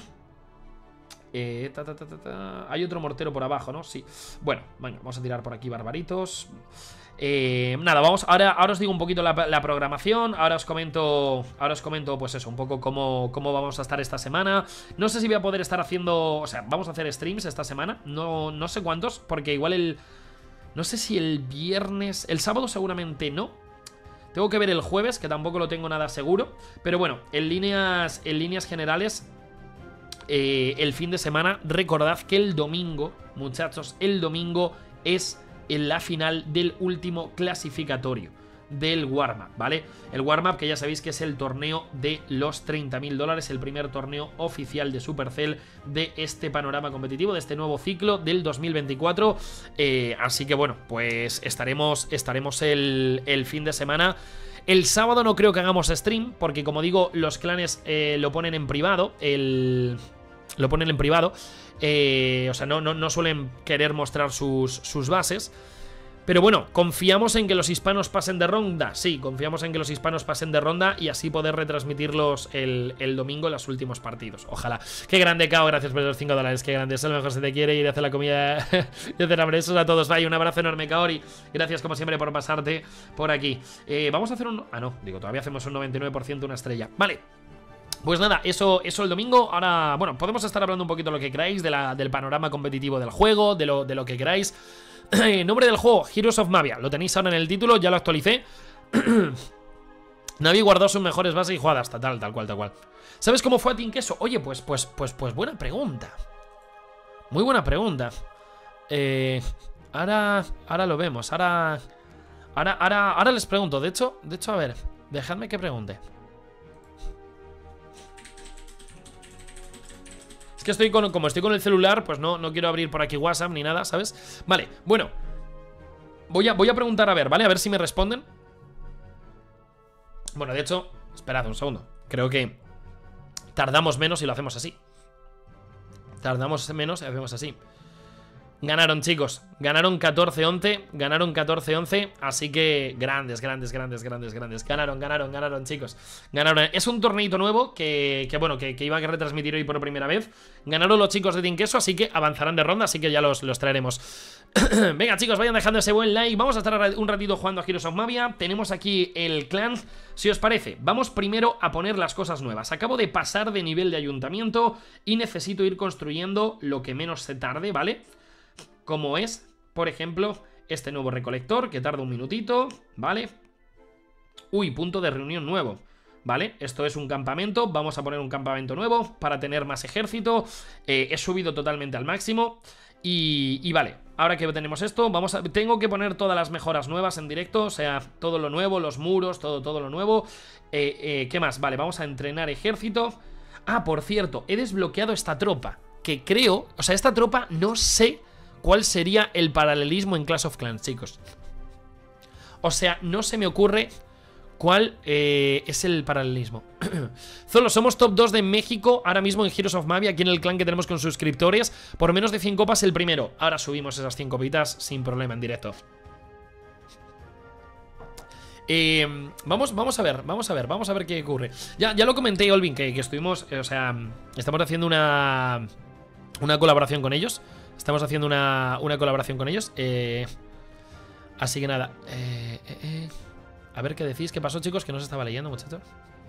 eh, ta, ta, ta, ta, ta. Hay otro mortero por abajo, ¿no? Sí. Bueno, venga, vamos a tirar por aquí barbaritos. eh, Nada, vamos, ahora, ahora os digo un poquito la, la programación. Ahora os comento, ahora os comento pues eso, un poco cómo, cómo vamos a estar esta semana. No sé si voy a poder estar haciendo, o sea, vamos a hacer streams esta semana. No, no sé cuántos, porque igual el... No sé si el viernes... El sábado seguramente no. Tengo que ver el jueves, que tampoco lo tengo nada seguro. Pero bueno, en líneas, en líneas generales, eh, el fin de semana, recordad que el domingo, muchachos, el domingo es en la final del último clasificatorio del warm-up, ¿vale? El warm-up, que ya sabéis que es el torneo de los treinta mil dólares, el primer torneo oficial de Supercell de este panorama competitivo, de este nuevo ciclo del dos mil veinticuatro. Eh, así que bueno, pues estaremos, estaremos el, el fin de semana. El sábado no creo que hagamos stream, porque como digo, los clanes eh, lo ponen en privado, el... lo ponen en privado, eh, o sea, no, no, no suelen querer mostrar sus, sus bases. Pero bueno, confiamos en que los hispanos pasen de ronda. Sí, confiamos en que los hispanos pasen de ronda y así poder retransmitirlos el, el domingo en los últimos partidos. Ojalá. Qué grande, Cao, gracias por los cinco dólares. Qué grande, es el mejor, se te quiere ir a hacer la comida y hacer hambre. Besos a todos. Vaya, un abrazo enorme, Kaori. Gracias como siempre por pasarte por aquí. Eh, vamos a hacer un... Ah, no, digo, todavía hacemos un noventa y nueve por ciento, una estrella. Vale. Pues nada, eso, eso el domingo. Ahora, bueno, podemos estar hablando un poquito de lo que queráis, de la, del panorama competitivo del juego, de lo, de lo que queráis. Nombre del juego, Heroes of Mavia. Lo tenéis ahora en el título, ya lo actualicé. Navi guardó sus mejores bases y jugadas, tal, tal cual, tal cual. ¿Sabes cómo fue a Team Queso? Oye, pues, pues, pues, pues buena pregunta. Muy buena pregunta. Eh, ahora, ahora lo vemos. Ahora, ahora, ahora, ahora les pregunto. De hecho, de hecho, a ver, dejadme que pregunte. Es que estoy con, como estoy con el celular, pues no, no quiero abrir por aquí WhatsApp ni nada, ¿sabes? Vale, bueno, voy a, voy a preguntar a ver, ¿vale? A ver si me responden. Bueno, de hecho, esperad un segundo. Creo que Tardamos menos y lo hacemos así. Tardamos menos y lo hacemos así. Ganaron, chicos, ganaron catorce once. Ganaron catorce once, así que grandes, grandes, grandes, grandes, grandes. Ganaron, ganaron, ganaron, chicos. Ganaron, es un torneito nuevo que, que bueno, que, que iba a retransmitir hoy por primera vez. Ganaron los chicos de Team Queso, así que avanzarán de ronda, así que ya los, los traeremos. Venga, chicos, vayan dejando ese buen like. Vamos a estar un ratito jugando a Heroes of Mavia. Tenemos aquí el clan. Si os parece, vamos primero a poner las cosas nuevas. Acabo de pasar de nivel de ayuntamiento y necesito ir construyendo lo que menos se tarde, ¿vale? Como es, por ejemplo, este nuevo recolector, que tarda un minutito, ¿vale? Uy, punto de reunión nuevo, ¿vale? Esto es un campamento, vamos a poner un campamento nuevo para tener más ejército. eh, He subido totalmente al máximo. Y, y vale, ahora que tenemos esto, vamos a, tengo que poner todas las mejoras nuevas en directo. O sea, todo lo nuevo, los muros, todo, todo lo nuevo. eh, eh, ¿Qué más? Vale, vamos a entrenar ejército. Ah, por cierto, he desbloqueado esta tropa, que creo, o sea, esta tropa no sé cuál sería el paralelismo en Clash of Clans, chicos. O sea, no se me ocurre cuál eh, es el paralelismo. Solo somos top dos de México ahora mismo en Heroes of Mavia, aquí en el clan que tenemos con suscriptores. Por menos de cien copas el primero. Ahora subimos esas cien copitas sin problema en directo. Eh, vamos, vamos a ver, vamos a ver, vamos a ver qué ocurre. Ya, ya lo comenté, Olvin, que, que estuvimos, eh, o sea, estamos haciendo una, una colaboración con ellos. Estamos haciendo una, una colaboración con ellos. Eh, así que nada. Eh, eh, eh. A ver qué decís. ¿Qué pasó, chicos? Que no se estaba leyendo, muchachos.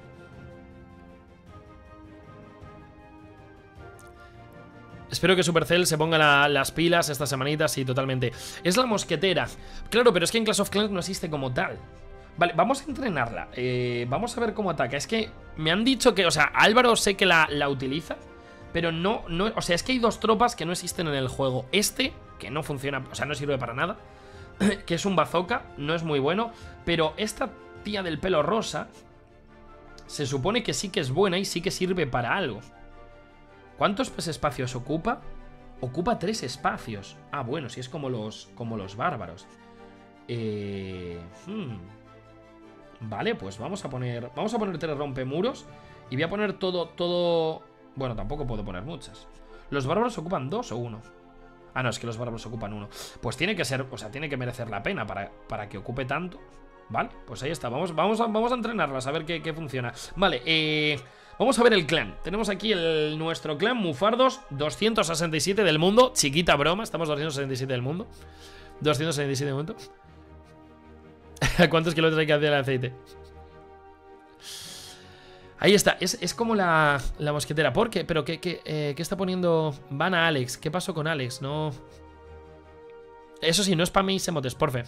Espero que Supercell se ponga la, las pilas estas semanitas. Sí, totalmente. Es la mosquetera. Claro, pero es que en Clash of Clans no existe como tal. Vale, vamos a entrenarla. Eh, vamos a ver cómo ataca. Es que me han dicho que, o sea, Álvaro sé que la, la utiliza, pero no, no, o sea, es que hay dos tropas que no existen en el juego. Este, que no funciona, o sea, no sirve para nada, que es un bazooka, no es muy bueno. Pero esta tía del pelo rosa se supone que sí que es buena y sí que sirve para algo. ¿Cuántos pues, espacios ocupa? Ocupa tres espacios. Ah, bueno, si es como los, como los bárbaros. Eh, hmm. Vale, pues vamos a poner, vamos a poner tres rompemuros. Y voy a poner todo, todo... Bueno, tampoco puedo poner muchas. ¿Los bárbaros ocupan dos o uno? Ah, no, es que los bárbaros ocupan uno. Pues tiene que ser, o sea, tiene que merecer la pena para, para que ocupe tanto. Vale, pues ahí está, vamos, vamos, a, vamos a entrenarlas, a ver qué, qué funciona. Vale, eh... vamos a ver el clan. Tenemos aquí el, nuestro clan, Mufardos, doscientos sesenta y siete del mundo. Chiquita broma, estamos doscientos sesenta y siete del mundo. doscientos sesenta y siete del mundo. ¿Cuántos kilómetros hay que hacer el aceite? Ahí está, es, es como la, la mosquetera. ¿Por qué? ¿Pero qué, qué, eh, qué está poniendo? Van a Alex. ¿Qué pasó con Alex? No... Eso sí, no spaméis emotes, porfe.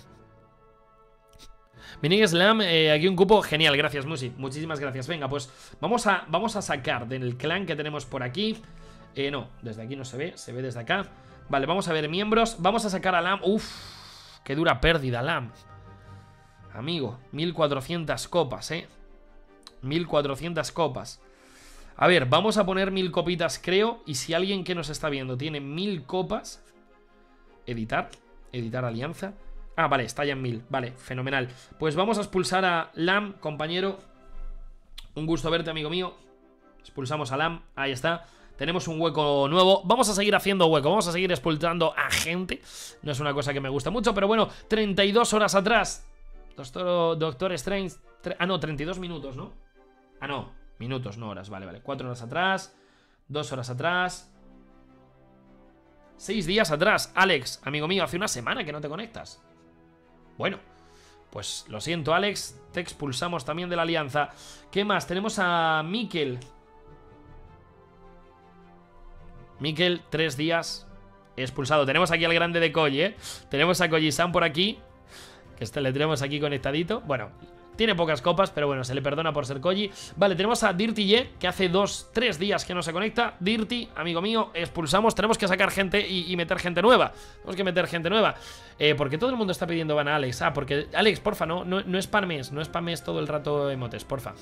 Mini Slam, eh, aquí un cupo. Genial, gracias, Musi. Muchísimas gracias. Venga, pues vamos a, vamos a sacar del clan que tenemos por aquí. Eh, no, desde aquí no se ve, se ve desde acá. Vale, vamos a ver miembros. Vamos a sacar a Lam. Uf, qué dura pérdida, Lam. Amigo, mil cuatrocientas copas, eh. mil cuatrocientas copas. A ver, vamos a poner mil copitas, creo. Y si alguien que nos está viendo tiene mil copas, editar, editar alianza. Ah, vale, está ya en mil, vale, fenomenal. Pues vamos a expulsar a Lam, compañero. Un gusto verte, amigo mío. Expulsamos a Lam, ahí está. Tenemos un hueco nuevo, vamos a seguir haciendo hueco. Vamos a seguir expulsando a gente. No es una cosa que me gusta mucho, pero bueno, treinta y dos horas atrás Doctor, Doctor Strange. Ah, no, treinta y dos minutos, ¿no? Ah, no, minutos, no horas, vale, vale. cuatro horas atrás, dos horas atrás, seis días atrás. Alex, amigo mío, hace una semana que no te conectas. Bueno, pues lo siento, Alex. Te expulsamos también de la alianza. ¿Qué más? Tenemos a Mikel. Mikel, tres días expulsado. Tenemos aquí al grande de Koji, ¿eh? Tenemos a Koji-san por aquí, que este le tenemos aquí conectadito. Bueno, tiene pocas copas, pero bueno, se le perdona por ser Koji. Vale, tenemos a Dirty Ye, que hace dos, tres días que no se conecta. Dirty, amigo mío, expulsamos. Tenemos que sacar gente y, y meter gente nueva. Tenemos que meter gente nueva. Eh, porque todo el mundo está pidiendo van a Alex. Ah, porque, Alex, porfa, no, no, no spames. No spames todo el rato emotes, porfa.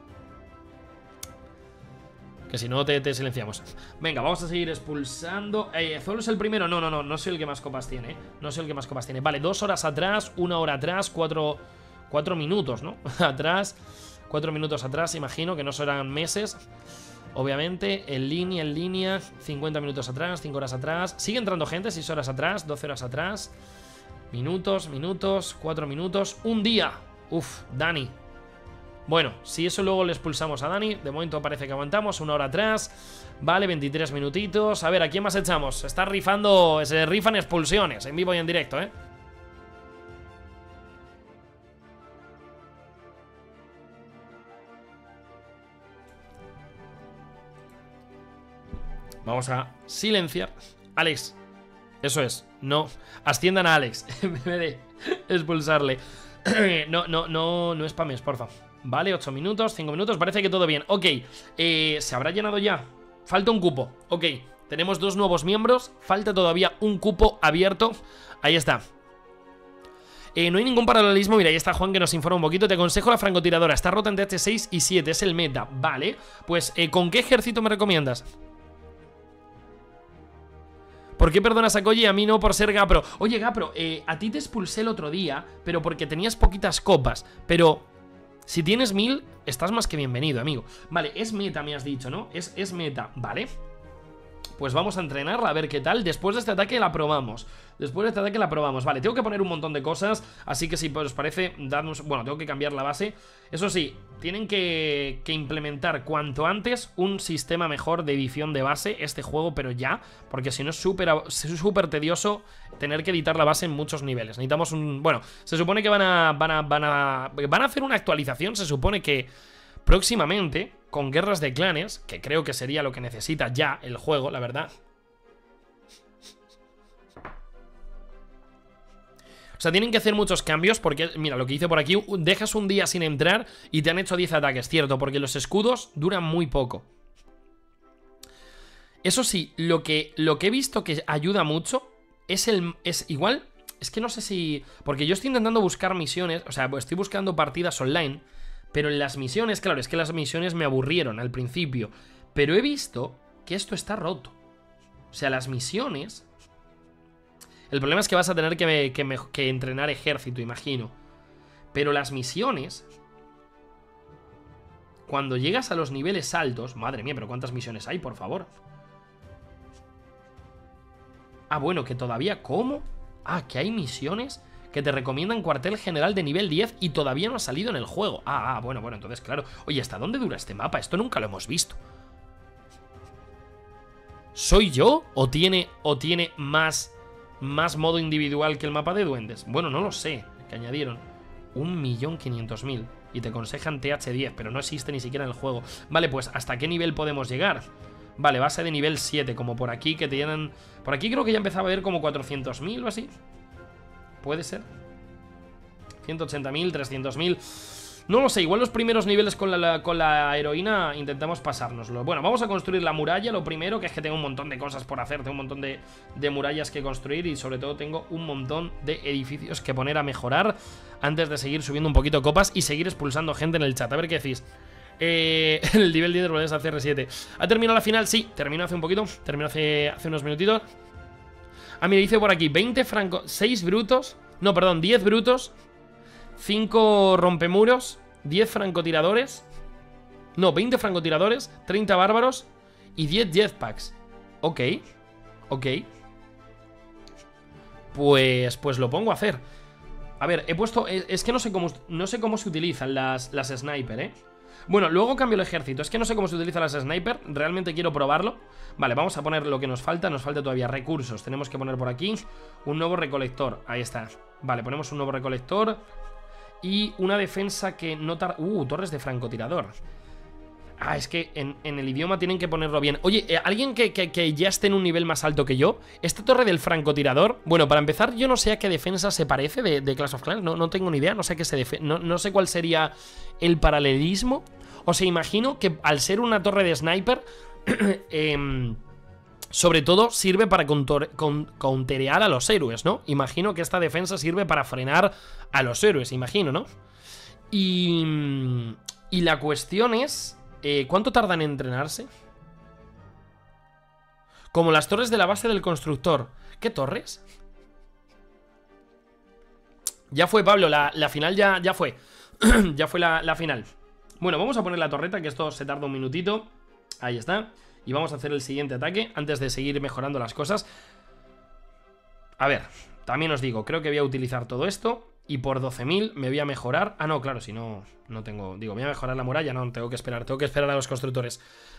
Que si no te, te silenciamos. Venga, vamos a seguir expulsando. eh, ¿Zolo es el primero? No, no, no, no soy el que más copas tiene, ¿eh? No soy el que más copas tiene. Vale, dos horas atrás, una hora atrás, cuatro... Cuatro minutos, ¿no? Atrás, cuatro minutos atrás, imagino que no serán meses. Obviamente, en línea, en línea, cincuenta minutos atrás, cinco horas atrás. Sigue entrando gente, seis horas atrás, doce horas atrás. Minutos, minutos, cuatro minutos. Un día. Uf, Dani. Bueno, si eso luego le expulsamos a Dani. De momento parece que aguantamos, una hora atrás. Vale, veintitrés minutitos. A ver, ¿a quién más echamos? Se está rifando, se rifan expulsiones en vivo y en directo, ¿eh? Vamos a silenciar. Alex, eso es, no asciendan a Alex en vez de expulsarle. No, no, no, no spames, porfa. Vale, ocho minutos, cinco minutos, parece que todo bien. Ok, eh, ¿se habrá llenado ya? Falta un cupo, ok. Tenemos dos nuevos miembros, falta todavía un cupo abierto. Ahí está. Eh, no hay ningún paralelismo, mira, ahí está Juan que nos informa un poquito. Te aconsejo la francotiradora, está rota en T H seis y siete, es el meta. Vale, pues eh, ¿con qué ejército me recomiendas? ¿Por qué perdonas a Koji y a mí no por ser Gapro? Oye, Gapro, eh, a ti te expulsé el otro día, pero porque tenías poquitas copas. Pero si tienes mil, estás más que bienvenido, amigo. Vale, es meta, me has dicho, ¿no? Es, es meta, vale. Pues vamos a entrenarla, a ver qué tal. Después de este ataque la probamos. Después de este ataque la probamos. Vale, tengo que poner un montón de cosas. Así que si os parece, dadnos... Bueno, tengo que cambiar la base. Eso sí, tienen que, que implementar cuanto antes un sistema mejor de edición de base este juego, pero ya. Porque si no es súper súper tedioso tener que editar la base en muchos niveles. Necesitamos un... Bueno, se supone que van a... Van a, van a, van a hacer una actualización. Se supone que próximamente, con guerras de clanes, que creo que sería lo que necesita ya el juego, la verdad. O sea, tienen que hacer muchos cambios porque, mira, lo que hice por aquí, dejas un día sin entrar y te han hecho diez ataques, cierto, porque los escudos duran muy poco. Eso sí, lo que, lo que he visto que ayuda mucho es el... Es igual, es que no sé si... Porque yo estoy intentando buscar misiones, o sea, estoy buscando partidas online, pero en las misiones, claro, es que las misiones me aburrieron al principio. Pero he visto que esto está roto. O sea, las misiones... El problema es que vas a tener que, que, que entrenar ejército, imagino. Pero las misiones... Cuando llegas a los niveles altos... Madre mía, pero ¿cuántas misiones hay, por favor? Ah, bueno, que todavía... ¿Cómo? Ah, que hay misiones... que te recomiendan cuartel general de nivel diez y todavía no ha salido en el juego. Ah, ah, bueno, bueno, entonces claro. Oye, ¿hasta dónde dura este mapa? Esto nunca lo hemos visto. ¿Soy yo? ¿O tiene, o tiene más, más modo individual que el mapa de duendes? Bueno, no lo sé. Que añadieron un millón quinientos mil y te aconsejan T H diez, pero no existe ni siquiera en el juego. Vale, pues ¿hasta qué nivel podemos llegar? Vale, base de nivel siete, como por aquí que tienen... Por aquí creo que ya empezaba a ver como cuatrocientos mil o así. ¿Puede ser? ciento ochenta mil, trescientos mil. No lo sé, igual los primeros niveles con la, con la heroína intentamos pasárnoslo. Bueno, vamos a construir la muralla, lo primero, que es que tengo un montón de cosas por hacer. Tengo un montón de, de murallas que construir y sobre todo tengo un montón de edificios que poner a mejorar antes de seguir subiendo un poquito copas y seguir expulsando gente en el chat. A ver qué decís. Eh, el nivel diez de C R siete. ¿Ha terminado la final? Sí, terminó hace un poquito. Terminó hace, hace unos minutitos. Ah, mira, dice por aquí veinte francos, seis brutos. No, perdón, diez brutos, cinco rompemuros, diez francotiradores. No, veinte francotiradores, treinta bárbaros y diez jetpacks. Ok, ok. Pues, pues lo pongo a hacer. A ver, he puesto... Es que no sé cómo, no sé cómo se utilizan las, las sniper, ¿eh? Bueno, luego cambio el ejército. Es que no sé cómo se utilizan las sniper. Realmente quiero probarlo. Vale, vamos a poner lo que nos falta. Nos falta todavía recursos. Tenemos que poner por aquí un nuevo recolector. Ahí está. Vale, ponemos un nuevo recolector. Y una defensa que no tarda... Uh, torres de francotirador. Ah, es que en, en el idioma tienen que ponerlo bien. Oye, eh, alguien que, que, que ya esté en un nivel más alto que yo. Esta torre del francotirador. Bueno, para empezar, yo no sé a qué defensa se parece de, de Clash of Clans. No, no tengo ni idea. No sé, qué se defe no, no sé cuál sería el paralelismo. O sea, imagino que al ser una torre de sniper, eh, sobre todo sirve para counterear a los héroes, ¿no? Imagino que esta defensa sirve para frenar a los héroes, imagino, ¿no? Y, y la cuestión es... Eh, ¿cuánto tardan en entrenarse? Como las torres de la base del constructor. ¿Qué torres? Ya fue, Pablo, la, la final ya, ya fue. Ya fue la, la final. Bueno, vamos a poner la torreta, que esto se tarda un minutito. Ahí está. Y vamos a hacer el siguiente ataque antes de seguir mejorando las cosas. A ver, también os digo, creo que voy a utilizar todo esto y por doce mil me voy a mejorar. Ah, no, claro, si no, no tengo... Digo, voy a mejorar la muralla, no, tengo que esperar, tengo que esperar a los constructores.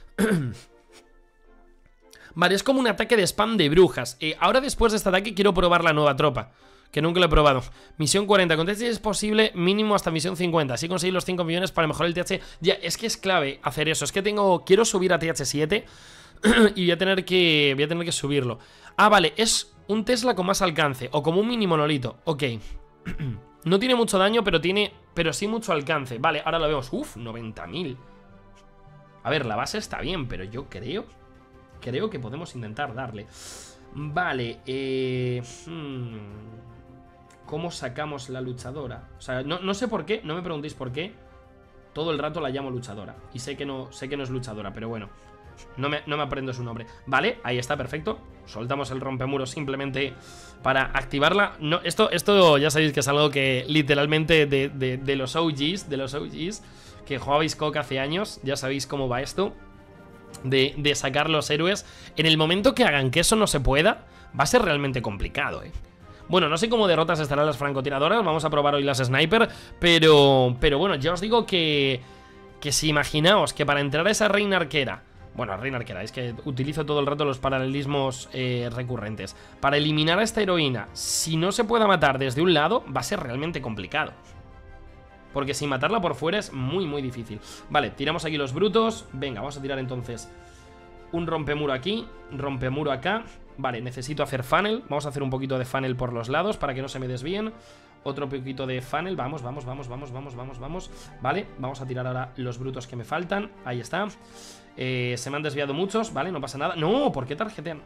Vale, es como un ataque de spam de brujas. eh, Ahora después de este ataque quiero probar la nueva tropa, que nunca lo he probado. Misión cuarenta, con T H es posible mínimo hasta misión cincuenta. Así conseguir los cinco millones para mejorar el T H. Ya, es que es clave hacer eso. Es que tengo, quiero subir a T H siete y voy a tener que, voy a tener que subirlo. Ah, vale, es un Tesla con más alcance, o como un mini monolito. Ok. No tiene mucho daño, pero tiene, pero sí mucho alcance. Vale, ahora lo vemos. Uf, noventa mil. A ver, la base está bien, pero yo creo Creo que podemos intentar darle. Vale, eh... Hmm, ¿cómo sacamos la luchadora? O sea, no, no sé por qué, no me preguntéis por qué todo el rato la llamo luchadora. Y sé que no, sé que no es luchadora, pero bueno, no me, no me aprendo su nombre. Vale, ahí está, perfecto. Soltamos el rompemuros simplemente para activarla. No, esto, esto ya sabéis que es algo que literalmente de, de, de los O Gs, de los O Gs que jugabais Coca hace años, ya sabéis cómo va esto. De, de sacar los héroes. En el momento que hagan que eso no se pueda, va a ser realmente complicado, eh. Bueno, no sé cómo derrotas estarán las francotiradoras. Vamos a probar hoy las sniper. Pero, pero bueno, ya os digo que Que si imaginaos que para entrar a esa reina arquera, bueno, reina arquera, es que utilizo todo el rato los paralelismos eh, recurrentes. Para eliminar a esta heroína, si no se pueda matar desde un lado, va a ser realmente complicado. Porque sin matarla por fuera es muy, muy difícil. Vale, tiramos aquí los brutos. Venga, vamos a tirar entonces un rompemuro aquí, rompemuro acá. Vale, necesito hacer funnel. Vamos a hacer un poquito de funnel por los lados para que no se me desvíen. Otro poquito de funnel. Vamos, vamos, vamos, vamos, vamos, vamos, vamos. Vale, vamos a tirar ahora los brutos que me faltan. Ahí está. eh, Se me han desviado muchos, vale, no pasa nada. No, ¿por qué tarjetean?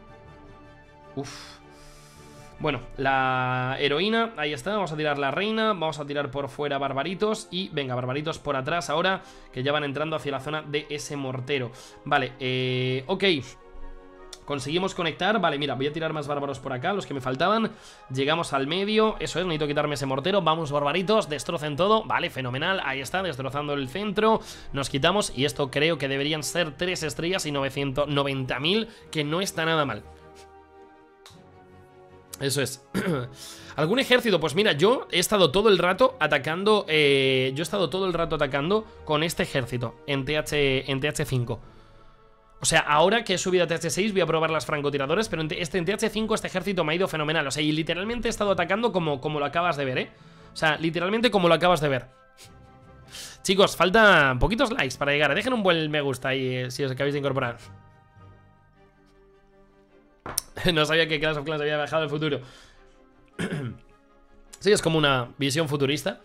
Uf. Bueno, la heroína, ahí está, vamos a tirar la reina. Vamos a tirar por fuera barbaritos. Y venga, barbaritos por atrás ahora, que ya van entrando hacia la zona de ese mortero. Vale, eh, ok. Conseguimos conectar, vale, mira, voy a tirar más bárbaros por acá, los que me faltaban. Llegamos al medio, eso es, necesito quitarme ese mortero. Vamos, barbaritos, destrocen todo. Vale, fenomenal, ahí está, destrozando el centro. Nos quitamos, y esto creo que deberían ser tres estrellas y novecientos noventa mil, que no está nada mal. Eso es. ¿Algún ejército? Pues mira, yo he estado todo el rato atacando eh, Yo he estado todo el rato atacando con este ejército en T H, en T H cinco. O sea, ahora que he subido a T H seis voy a probar las francotiradores, pero en, este, en T H cinco este ejército me ha ido fenomenal. O sea, y literalmente he estado atacando como, como lo acabas de ver, ¿eh? O sea, literalmente como lo acabas de ver. Chicos, faltan poquitos likes para llegar. Dejen un buen me gusta ahí eh, si os acabáis de incorporar. No sabía que Clash of Clans había viajado al futuro. Sí, es como una visión futurista.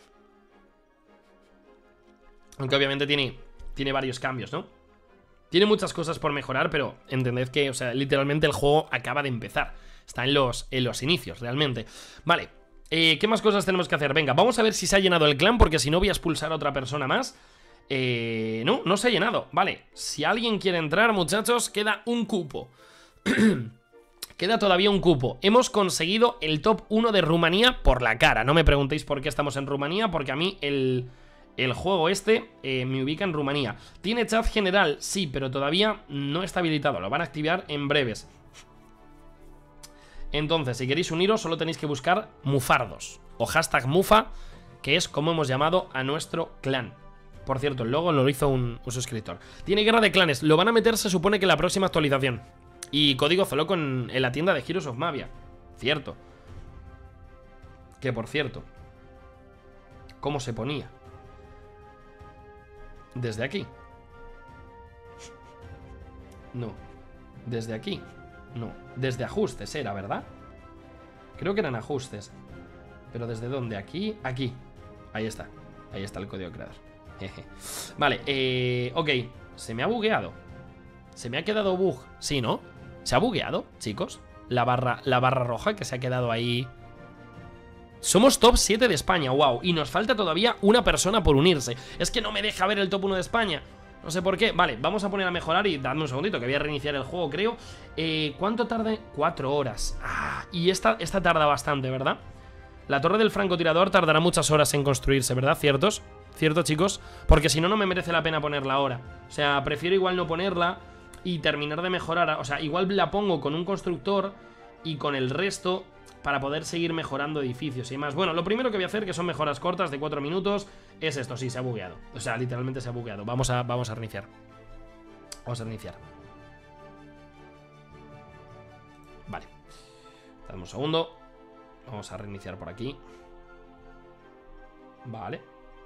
Aunque obviamente tiene, tiene varios cambios, ¿no? Tiene muchas cosas por mejorar, pero entended que, o sea, literalmente el juego acaba de empezar. Está en los, en los inicios, realmente. Vale, eh, ¿qué más cosas tenemos que hacer? Venga, vamos a ver si se ha llenado el clan, porque si no voy a expulsar a otra persona más. eh, No, no se ha llenado. Vale, si alguien quiere entrar, muchachos, queda un cupo. Queda todavía un cupo. Hemos conseguido el top uno de Rumanía por la cara. No me preguntéis por qué estamos en Rumanía, porque a mí el... El juego este eh, me ubica en Rumanía. ¿Tiene chat general? Sí, pero todavía no está habilitado. Lo van a activar en breves. Entonces, si queréis uniros, solo tenéis que buscar Mufardos o hashtag Mufa, que es como hemos llamado a nuestro clan. Por cierto, el logo lo hizo un, un suscriptor. Tiene guerra de clanes. Lo van a meter, se supone que en la próxima actualización. Y código Zoloco en, en la tienda de Heroes of Mavia. Cierto. Que por cierto, ¿cómo se ponía? Desde aquí. No. Desde aquí. No. Desde ajustes era, ¿verdad? Creo que eran ajustes. Pero ¿desde dónde? Aquí. Aquí. Ahí está. Ahí está el código creador. Jeje. Vale, eh... ok. Se me ha bugueado. Se me ha quedado bug. Sí, ¿no? ¿Se ha bugueado, chicos? La barra, la barra roja que se ha quedado ahí. Somos top siete de España, wow. Y nos falta todavía una persona por unirse. Es que no me deja ver el top uno de España. No sé por qué. Vale, vamos a poner a mejorar y dadme un segundito, que voy a reiniciar el juego, creo. eh, ¿Cuánto tarda? Cuatro horas. Ah, y esta, esta tarda bastante, ¿verdad? La torre del francotirador tardará muchas horas en construirse, ¿verdad? ¿Ciertos? ¿Cierto, chicos? Porque si no, no me merece la pena ponerla ahora. O sea, prefiero igual no ponerla y terminar de mejorar. O sea, igual la pongo con un constructor y con el resto para poder seguir mejorando edificios y más. Bueno, lo primero que voy a hacer, que son mejoras cortas de cuatro minutos, es esto. Sí, se ha bugueado. O sea, literalmente se ha bugueado. Vamos a, vamos a reiniciar. Vamos a reiniciar. Vale. Dame un segundo. Vamos a reiniciar por aquí. Vale.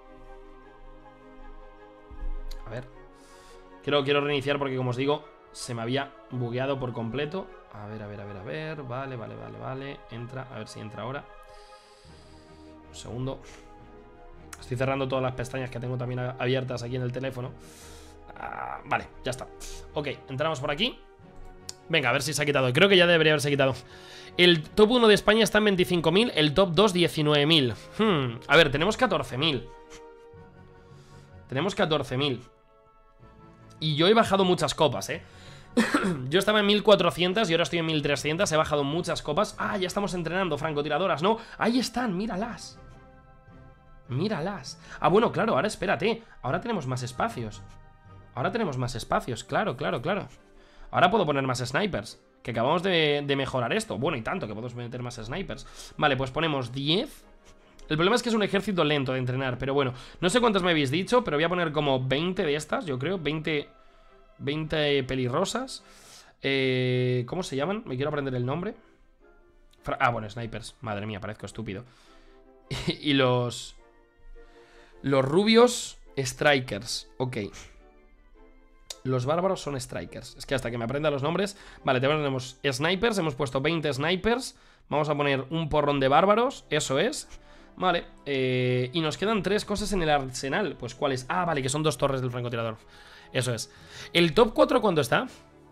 A ver. Quiero, quiero reiniciar porque, como os digo, se me había bugueado por completo. A ver, a ver, a ver, a ver. Vale, vale, vale, vale. Entra, a ver si entra ahora. Un segundo. Estoy cerrando todas las pestañas que tengo también abiertas aquí en el teléfono. Ah, vale, ya está. Ok, entramos por aquí. Venga, a ver si se ha quitado. Creo que ya debería haberse quitado. El top uno de España está en veinticinco mil. El top dos, diecinueve mil. hmm. A ver, tenemos catorce mil. Tenemos catorce mil. Y yo he bajado muchas copas, eh. Yo estaba en mil cuatrocientos y ahora estoy en mil trescientos. He bajado muchas copas. Ah, ya estamos entrenando francotiradoras, ¿no? Ahí están, míralas. Míralas. Ah, bueno, claro, ahora espérate. Ahora tenemos más espacios. Ahora tenemos más espacios, claro, claro, claro. Ahora puedo poner más snipers. Que acabamos de, de mejorar esto. Bueno, y tanto, que podemos meter más snipers. Vale, pues ponemos diez. El problema es que es un ejército lento de entrenar. Pero bueno, no sé cuántas me habéis dicho, pero voy a poner como veinte de estas, yo creo. veinte, veinte pelirrosas. eh, ¿Cómo se llaman? Me quiero aprender el nombre. Fra ah, bueno, snipers. Madre mía, parezco estúpido. Y los... Los rubios, strikers. Ok. Los bárbaros son strikers. Es que hasta que me aprenda los nombres. Vale, tenemos snipers. Hemos puesto veinte snipers. Vamos a poner un porrón de bárbaros. Eso es. Vale, eh, y nos quedan tres cosas en el arsenal. Pues ¿cuáles? Ah, vale, que son dos torres del francotirador. Eso es. ¿El top cuatro cuánto está?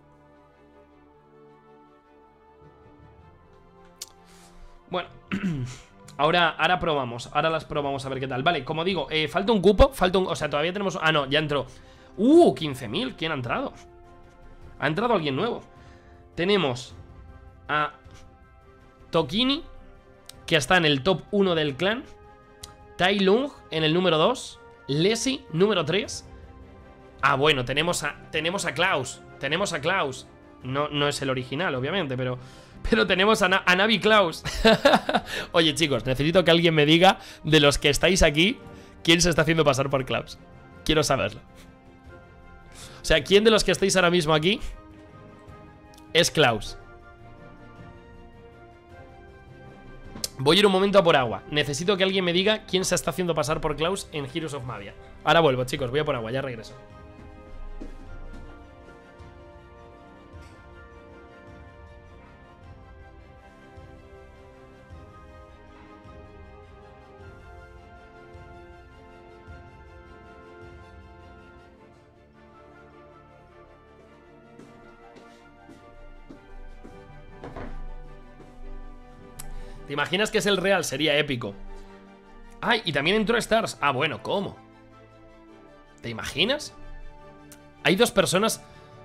Bueno, ahora, ahora probamos. Ahora las probamos a ver qué tal. Vale, como digo, eh, falta un cupo. Falta un... O sea, todavía tenemos... Ah, no, ya entró. Uh, quince mil. ¿Quién ha entrado? Ha entrado alguien nuevo. Tenemos a Tokini, que está en el top uno del clan. Tai Lung en el número dos. Lesi, número tres. Ah, bueno, tenemos a, tenemos a Klaus. Tenemos a Klaus. No, no es el original, obviamente, pero... Pero tenemos a, Na a Navi Klaus. Oye, chicos, necesito que alguien me diga, de los que estáis aquí, quién se está haciendo pasar por Klaus. Quiero saberlo. O sea, ¿quién de los que estáis ahora mismo aquí es Klaus? Voy a ir un momento a por agua. Necesito que alguien me diga quién se está haciendo pasar por Klaus en Heroes of Mavia. Ahora vuelvo, chicos, voy a por agua, ya regreso. ¿Te imaginas que es el real? Sería épico. Ay, y también entró Stars. Ah, bueno, ¿cómo? ¿Te imaginas? Hay dos personas...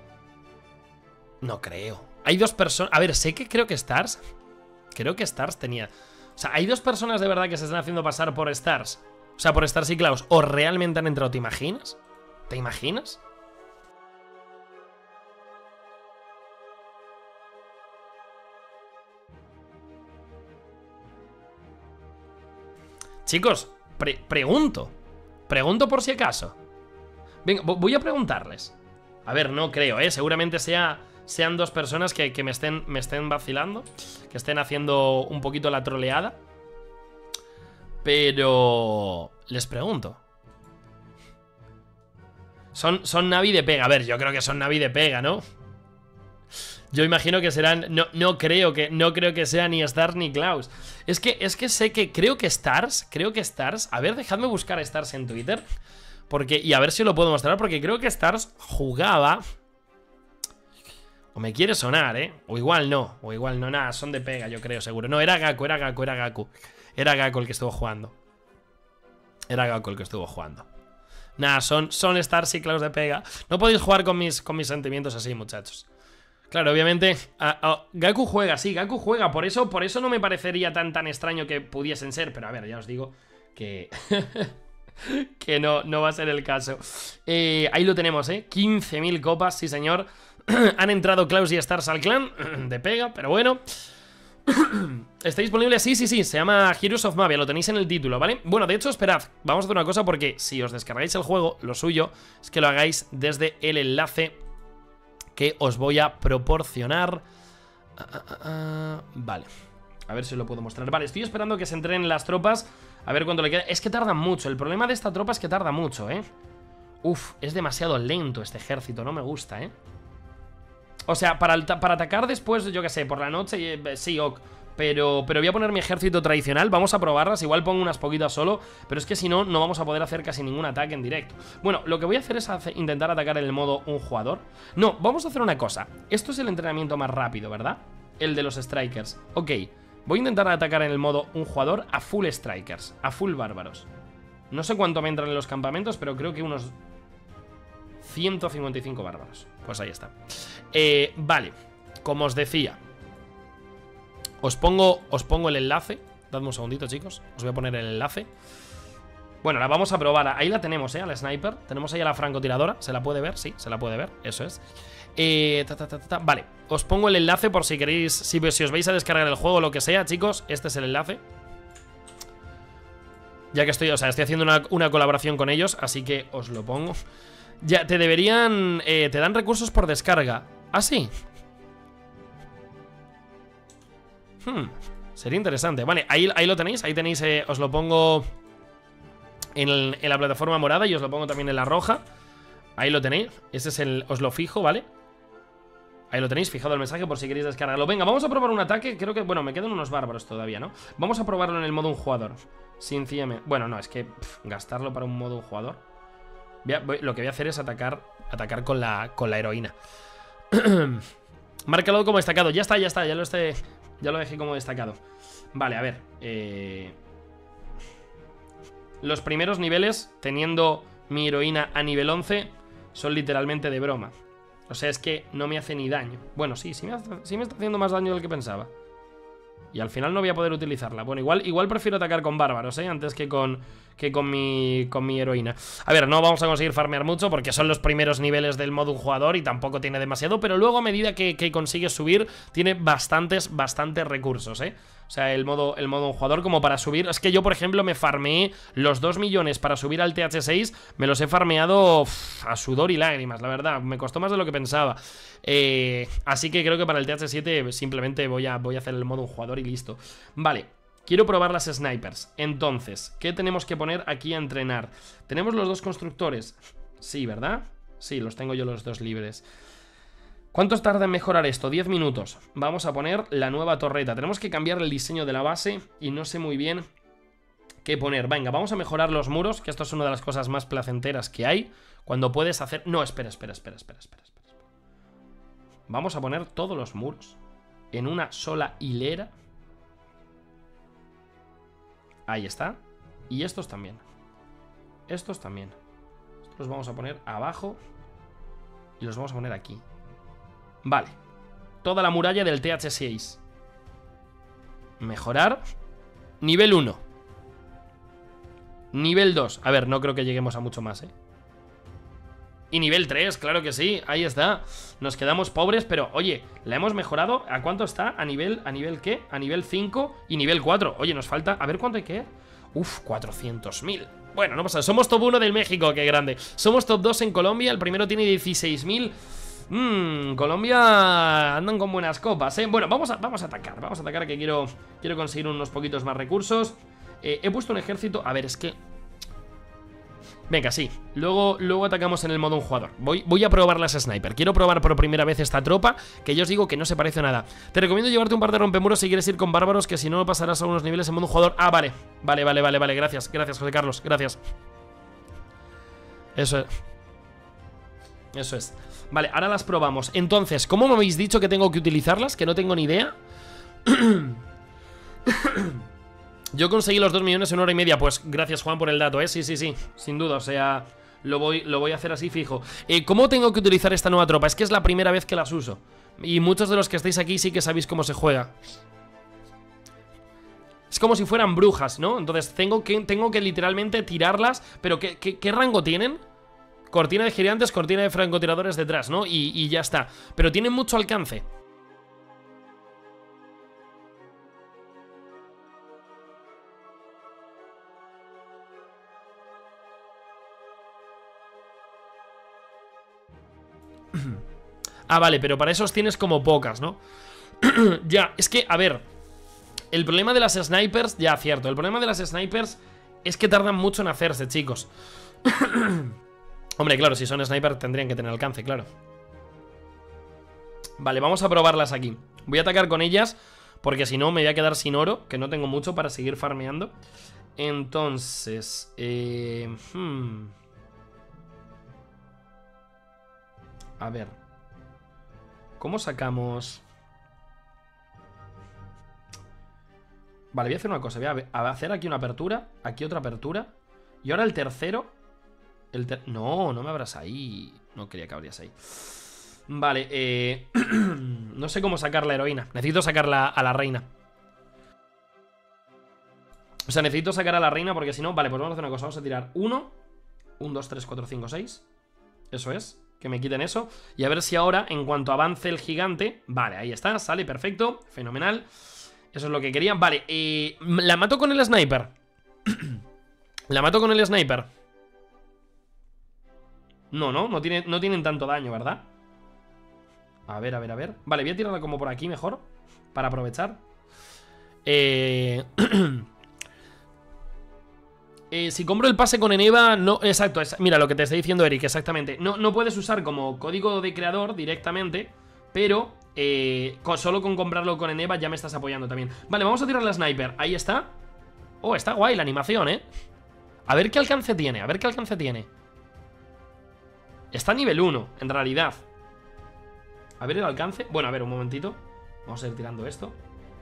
No creo. Hay dos personas... A ver, sé que creo que Stars... Creo que Stars tenía... O sea, hay dos personas de verdad que se están haciendo pasar por Stars. O sea, por Stars y Klaus. O realmente han entrado, ¿te imaginas? ¿Te imaginas? Chicos, pre pregunto. Pregunto por si acaso. Venga, voy a preguntarles. A ver, no creo, ¿eh? Seguramente sea, sean dos personas que, que me, estén, me estén vacilando. Que estén haciendo un poquito la troleada. Pero... les pregunto. Son, son Navi de pega. A ver, yo creo que son Navi de pega, ¿no? Yo imagino que serán... No, no creo que no creo que sea ni Stars ni Klaus. Es que, es que sé que... Creo que Stars... Creo que Stars... A ver, dejadme buscar a Stars en Twitter. Porque... Y a ver si lo puedo mostrar. Porque creo que Stars jugaba... O me quiere sonar, ¿eh? O igual no. O igual no. Nada, son de pega, yo creo, seguro. No, era Gaku, era Gaku, era Gaku. Era Gaku el que estuvo jugando. Era Gaku el que estuvo jugando. Nada, son, son Stars y Klaus de pega. No podéis jugar con mis, con mis sentimientos así, muchachos. Claro, obviamente, a, a, Gaku juega, sí, Gaku juega. Por eso, por eso no me parecería tan tan extraño que pudiesen ser. Pero a ver, ya os digo que... que no, no va a ser el caso. eh, Ahí lo tenemos, ¿eh? quince mil copas, sí señor. Han entrado Klaus y Stars al clan. De pega, pero bueno. ¿Está disponible? Sí, sí, sí, se llama Heroes of Mavia, lo tenéis en el título, ¿vale? Bueno, de hecho, esperad, vamos a hacer una cosa porque si os descargáis el juego, lo suyo es que lo hagáis desde el enlace que os voy a proporcionar. ah, ah, ah, ah. Vale, a ver si lo puedo mostrar. Vale, estoy esperando que se entrenen las tropas. A ver cuánto le queda. Es que tardan mucho, el problema de esta tropa es que tarda mucho, ¿eh? Uf, es demasiado lento este ejército, no me gusta, ¿eh? O sea, para, para atacar después, yo qué sé, por la noche, eh, sí, ok. Pero, pero voy a poner mi ejército tradicional. Vamos a probarlas, igual pongo unas poquitas solo. Pero es que si no, no vamos a poder hacer casi ningún ataque en directo. Bueno, lo que voy a hacer es hacer, intentar atacar en el modo un jugador. No, vamos a hacer una cosa. Esto es el entrenamiento más rápido, ¿verdad? El de los strikers. Ok, voy a intentar atacar en el modo un jugador a full strikers, a full bárbaros. No sé cuánto me entran en los campamentos, pero creo que unos ciento cincuenta y cinco bárbaros. Pues ahí está. Eh, vale, como os decía, Os pongo, os pongo el enlace. Dadme un segundito, chicos. Os voy a poner el enlace. Bueno, la vamos a probar. Ahí la tenemos, ¿eh? Al sniper. Tenemos ahí a la francotiradora. ¿Se la puede ver? Sí, se la puede ver. Eso es. Eh, ta, ta, ta, ta. Vale, os pongo el enlace por si queréis. Si, si os vais a descargar el juego o lo que sea, chicos. Este es el enlace. Ya que estoy, o sea, estoy haciendo una, una colaboración con ellos. Así que os lo pongo. Ya, te deberían... Eh, te dan recursos por descarga. ¿Ah, sí? Hmm, sería interesante. Vale, ahí, ahí lo tenéis. Ahí tenéis, eh, os lo pongo en, el, en la plataforma morada. Y os lo pongo también en la roja. Ahí lo tenéis. Ese es el... Os lo fijo, ¿vale? Ahí lo tenéis, fijado el mensaje por si queréis descargarlo. Venga, vamos a probar un ataque. Creo que, bueno, me quedan unos bárbaros todavía, ¿no? Vamos a probarlo en el modo un jugador. Sencillamente. Bueno, no, es que pff, gastarlo para un modo un jugador. Voy a, voy, lo que voy a hacer es atacar Atacar con la, con la heroína. Márcalo como destacado. Ya está, ya está, ya lo esté, ya lo dejé como destacado. Vale, a ver eh... Los primeros niveles, teniendo mi heroína a nivel once, son literalmente de broma. O sea, es que no me hace ni daño. Bueno, sí, sí me, hace, sí me está haciendo más daño del que pensaba. Y al final no voy a poder utilizarla. Bueno, igual, igual prefiero atacar con bárbaros, ¿eh? Antes que con, que con mi, con mi heroína. A ver, no vamos a conseguir farmear mucho porque son los primeros niveles del modo un jugador y tampoco tiene demasiado. Pero luego a medida que, que consigues subir, tiene bastantes, bastantes recursos, ¿eh? O sea, el modo, el modo un jugador como para subir. Es que yo, por ejemplo, me farmeé los dos millones para subir al T H seis. Me los he farmeado uff, a sudor y lágrimas, la verdad. Me costó más de lo que pensaba. Eh, así que creo que para el T H siete simplemente voy a, voy a hacer el modo un jugador y listo. Vale, quiero probar las snipers. Entonces, ¿qué tenemos que poner aquí a entrenar? Tenemos los dos constructores. Sí, ¿verdad? Sí, los tengo yo los dos libres. ¿Cuánto tarda en mejorar esto? diez minutos. Vamos a poner la nueva torreta. Tenemos que cambiar el diseño de la base y no sé muy bien qué poner. Venga, vamos a mejorar los muros, que esto es una de las cosas más placenteras que hay. Cuando puedes hacer... No, espera, espera, espera, espera, espera, espera. Vamos a poner todos los muros en una sola hilera. Ahí está. Y estos también. Estos también. Estos los vamos a poner abajo y los vamos a poner aquí. Vale, toda la muralla del T H seis. Mejorar. Nivel uno. Nivel dos. A ver, no creo que lleguemos a mucho más, ¿eh? Y nivel tres, claro que sí, ahí está. Nos quedamos pobres, pero oye, la hemos mejorado. ¿A cuánto está? ¿A nivel, a nivel qué? A nivel cinco y nivel cuatro. Oye, nos falta, a ver cuánto hay que... Uf, cuatrocientos mil. Bueno, no pasa, somos top uno del México, qué grande. Somos top dos en Colombia, el primero tiene dieciséis mil. Mmm, Colombia andan con buenas copas, ¿eh? Bueno, vamos a, vamos a atacar, vamos a atacar que quiero, quiero conseguir unos poquitos más recursos. eh, He puesto un ejército, a ver, es que... Venga, sí, luego, luego atacamos en el modo un jugador. Voy, voy a probar las sniper. Quiero probar por primera vez esta tropa, que yo os digo que no se parece a nada. Te recomiendo llevarte un par de rompemuros si quieres ir con bárbaros, que si no pasarás a unos niveles en modo un jugador. Ah, vale, vale, vale, vale, vale, gracias, gracias José Carlos, gracias. Eso es. Eso es. Vale, ahora las probamos. Entonces, ¿cómo me habéis dicho que tengo que utilizarlas? Que no tengo ni idea. Yo conseguí los dos millones en una hora y media. Pues gracias, Juan, por el dato, ¿eh? Sí, sí, sí, sin duda, o sea, lo voy, lo voy a hacer así fijo. eh, ¿Cómo tengo que utilizar esta nueva tropa? Es que es la primera vez que las uso. Y muchos de los que estáis aquí sí que sabéis cómo se juega. Es como si fueran brujas, ¿no? Entonces tengo que, tengo que literalmente tirarlas. ¿Pero qué, qué, qué rango tienen? cortina de gigantes, cortina de francotiradores detrás, ¿no? Y, y ya está. Pero tienen mucho alcance. Ah, vale, pero para esos tienes como pocas, ¿no? Ya, es que, a ver, el problema de las snipers, ya, cierto, el problema de las snipers es que tardan mucho en hacerse, chicos. Hombre, claro, si son snipers tendrían que tener alcance, claro. Vale, vamos a probarlas aquí. Voy a atacar con ellas, porque si no me voy a quedar sin oro, que no tengo mucho para seguir farmeando. Entonces, eh... Hmm. A ver, ¿cómo sacamos? Vale, voy a hacer una cosa. Voy a hacer aquí una apertura, aquí otra apertura. Y ahora el tercero el ter No, no me abras ahí. No quería que abrías ahí. Vale, eh... no sé cómo sacar la heroína. Necesito sacarla a la reina. O sea, necesito sacar a la reina porque si no... Vale, pues vamos a hacer una cosa. Vamos a tirar uno uno, dos, tres, cuatro, cinco, seis. Eso es. Que me quiten eso. Y a ver si ahora, en cuanto avance el gigante... Vale, ahí está, sale, perfecto. Fenomenal. Eso es lo que quería. Vale, eh, la mato con el sniper. La mato con el sniper. No, no, no, tiene, no tienen tanto daño, ¿verdad? A ver, a ver, a ver. Vale, voy a tirarla como por aquí mejor, para aprovechar. Eh... Eh, si compro el pase con Eneva, no, exacto, es, mira lo que te está diciendo Eric, exactamente. No, no puedes usar como código de creador directamente, pero eh, con, solo con comprarlo con Eneva ya me estás apoyando también. Vale, vamos a tirar la sniper, ahí está. Oh, está guay la animación, eh. A ver qué alcance tiene, a ver qué alcance tiene. Está a nivel uno, en realidad. A ver el alcance, bueno, a ver, un momentito. Vamos a ir tirando esto.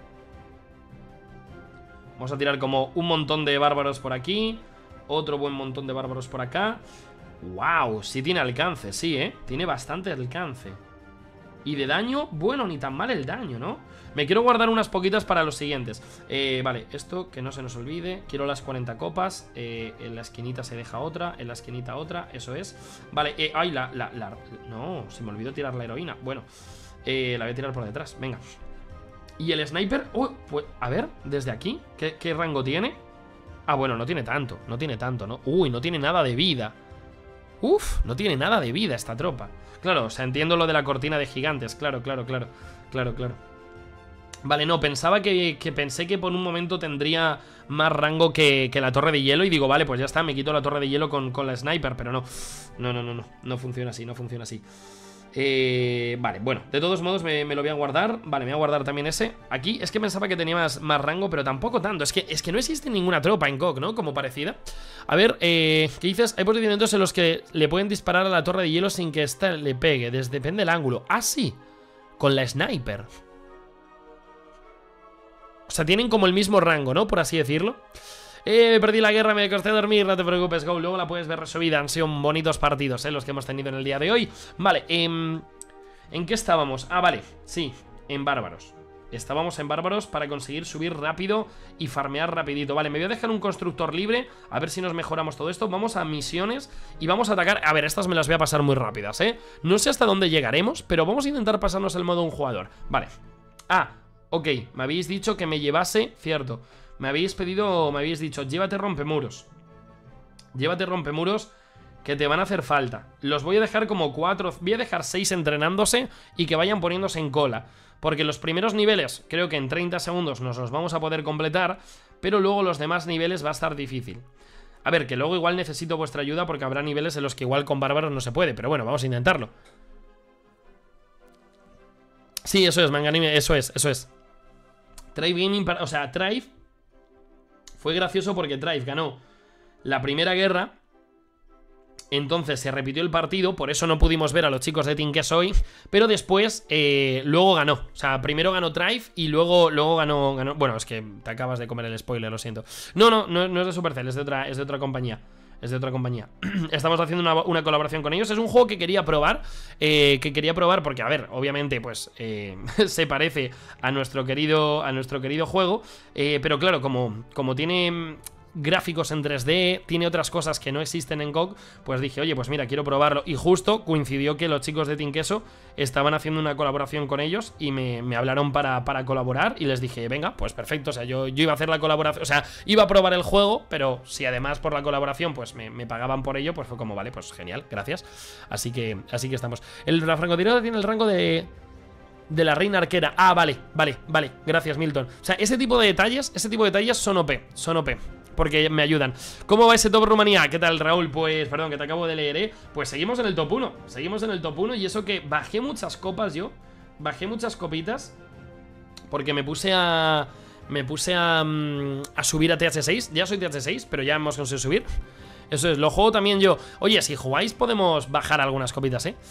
Vamos a tirar como un montón de bárbaros por aquí. Otro buen montón de bárbaros por acá. ¡Wow! Sí tiene alcance, sí, ¿eh? Tiene bastante alcance. Y de daño, bueno, ni tan mal el daño, ¿no? Me quiero guardar unas poquitas para los siguientes. eh, Vale, esto que no se nos olvide. Quiero las cuarenta copas. eh, En la esquinita se deja otra. En la esquinita otra, eso es. Vale, eh, ay, la, la, la... No, se me olvidó tirar la heroína. Bueno, eh, la voy a tirar por detrás, venga. Y el sniper, oh, pues, a ver, desde aquí, ¿qué, ¿qué rango tiene? Ah, bueno, no tiene tanto, no tiene tanto, ¿no? Uy, no tiene nada de vida. Uf, no tiene nada de vida esta tropa. Claro, o sea, entiendo lo de la cortina de gigantes. Claro, claro, claro, claro, claro. Vale, no, pensaba que, que pensé que por un momento tendría más rango que, que la torre de hielo. Y digo, vale, pues ya está, me quito la torre de hielo con, con la sniper. Pero no, no, no, no, no, no funciona así, no funciona así. Eh, vale, bueno, de todos modos me, me lo voy a guardar. Vale, me voy a guardar también ese. Aquí es que pensaba que tenía más, más rango, pero tampoco tanto. Es que, es que no existe ninguna tropa en C O C, ¿no? Como parecida. A ver, eh, ¿qué dices? Hay procedimientos en los que le pueden disparar a la torre de hielo sin que ésta le pegue. Desde, depende del ángulo. Ah, sí, con la sniper. O sea, tienen como el mismo rango, ¿no? Por así decirlo. Eh, perdí la guerra, me costé dormir, no te preocupes, Go. Luego la puedes ver resubida. Han sido bonitos partidos, eh, los que hemos tenido en el día de hoy. Vale, eh, ¿en qué estábamos? Ah, vale, sí, en bárbaros. Estábamos en bárbaros para conseguir subir rápido y farmear rapidito. Vale, me voy a dejar un constructor libre, a ver si nos mejoramos todo esto. Vamos a misiones y vamos a atacar. A ver, estas me las voy a pasar muy rápidas, eh. No sé hasta dónde llegaremos, pero vamos a intentar pasarnos el modo un jugador. Vale. Ah, ok, me habéis dicho que me llevase, cierto. Me habéis pedido, me habéis dicho, llévate rompemuros. Llévate rompemuros que te van a hacer falta. Los voy a dejar como cuatro, voy a dejar seis entrenándose y que vayan poniéndose en cola. Porque los primeros niveles, creo que en treinta segundos nos los vamos a poder completar, pero luego los demás niveles va a estar difícil. A ver, que luego igual necesito vuestra ayuda porque habrá niveles en los que igual con bárbaros no se puede, pero bueno, vamos a intentarlo. Sí, eso es, Manganime, eso es, eso es. Tribe Gaming, o sea, Tribe fue gracioso porque Tribe ganó la primera guerra. Entonces se repitió el partido, por eso no pudimos ver a los chicos de Team Queso hoy. Pero después, eh, luego ganó. O sea, primero ganó Tribe y luego, luego ganó, ganó... Bueno, es que te acabas de comer el spoiler, lo siento. No, no, no, no es de Supercell, es de otra, es de otra compañía. Es de otra compañía. Estamos haciendo una, una colaboración con ellos. Es un juego que quería probar. Eh, que quería probar porque, a ver, obviamente, pues eh, se parece a nuestro querido, a nuestro querido juego. Eh, pero claro, como, como tiene... gráficos en tres D, tiene otras cosas que no existen en G O G, pues dije, oye, pues mira, quiero probarlo. Y justo coincidió que los chicos de Team Queso estaban haciendo una colaboración con ellos y me, me hablaron para, para colaborar y les dije, venga, pues perfecto, o sea, yo, yo iba a hacer la colaboración, o sea, iba a probar el juego, pero si además por la colaboración pues me, me pagaban por ello, pues fue como, vale, pues genial, gracias. Así que, así que estamos. El, la francotiradora tiene el rango de... De la reina arquera. Ah, vale, vale, vale. Gracias, Milton. O sea, ese tipo de detalles, ese tipo de detalles son O P. Son O P. Porque me ayudan. ¿Cómo va ese top Rumanía? ¿Qué tal, Raúl? Pues, perdón, que te acabo de leer, ¿eh? Pues seguimos en el top uno. Seguimos en el top uno. Y eso que bajé muchas copas yo. Bajé muchas copitas. Porque me puse a... Me puse a... A subir a T H seis. Ya soy T H seis, pero ya hemos conseguido subir. Eso es, lo juego también yo. Oye, si jugáis podemos bajar algunas copitas, ¿eh?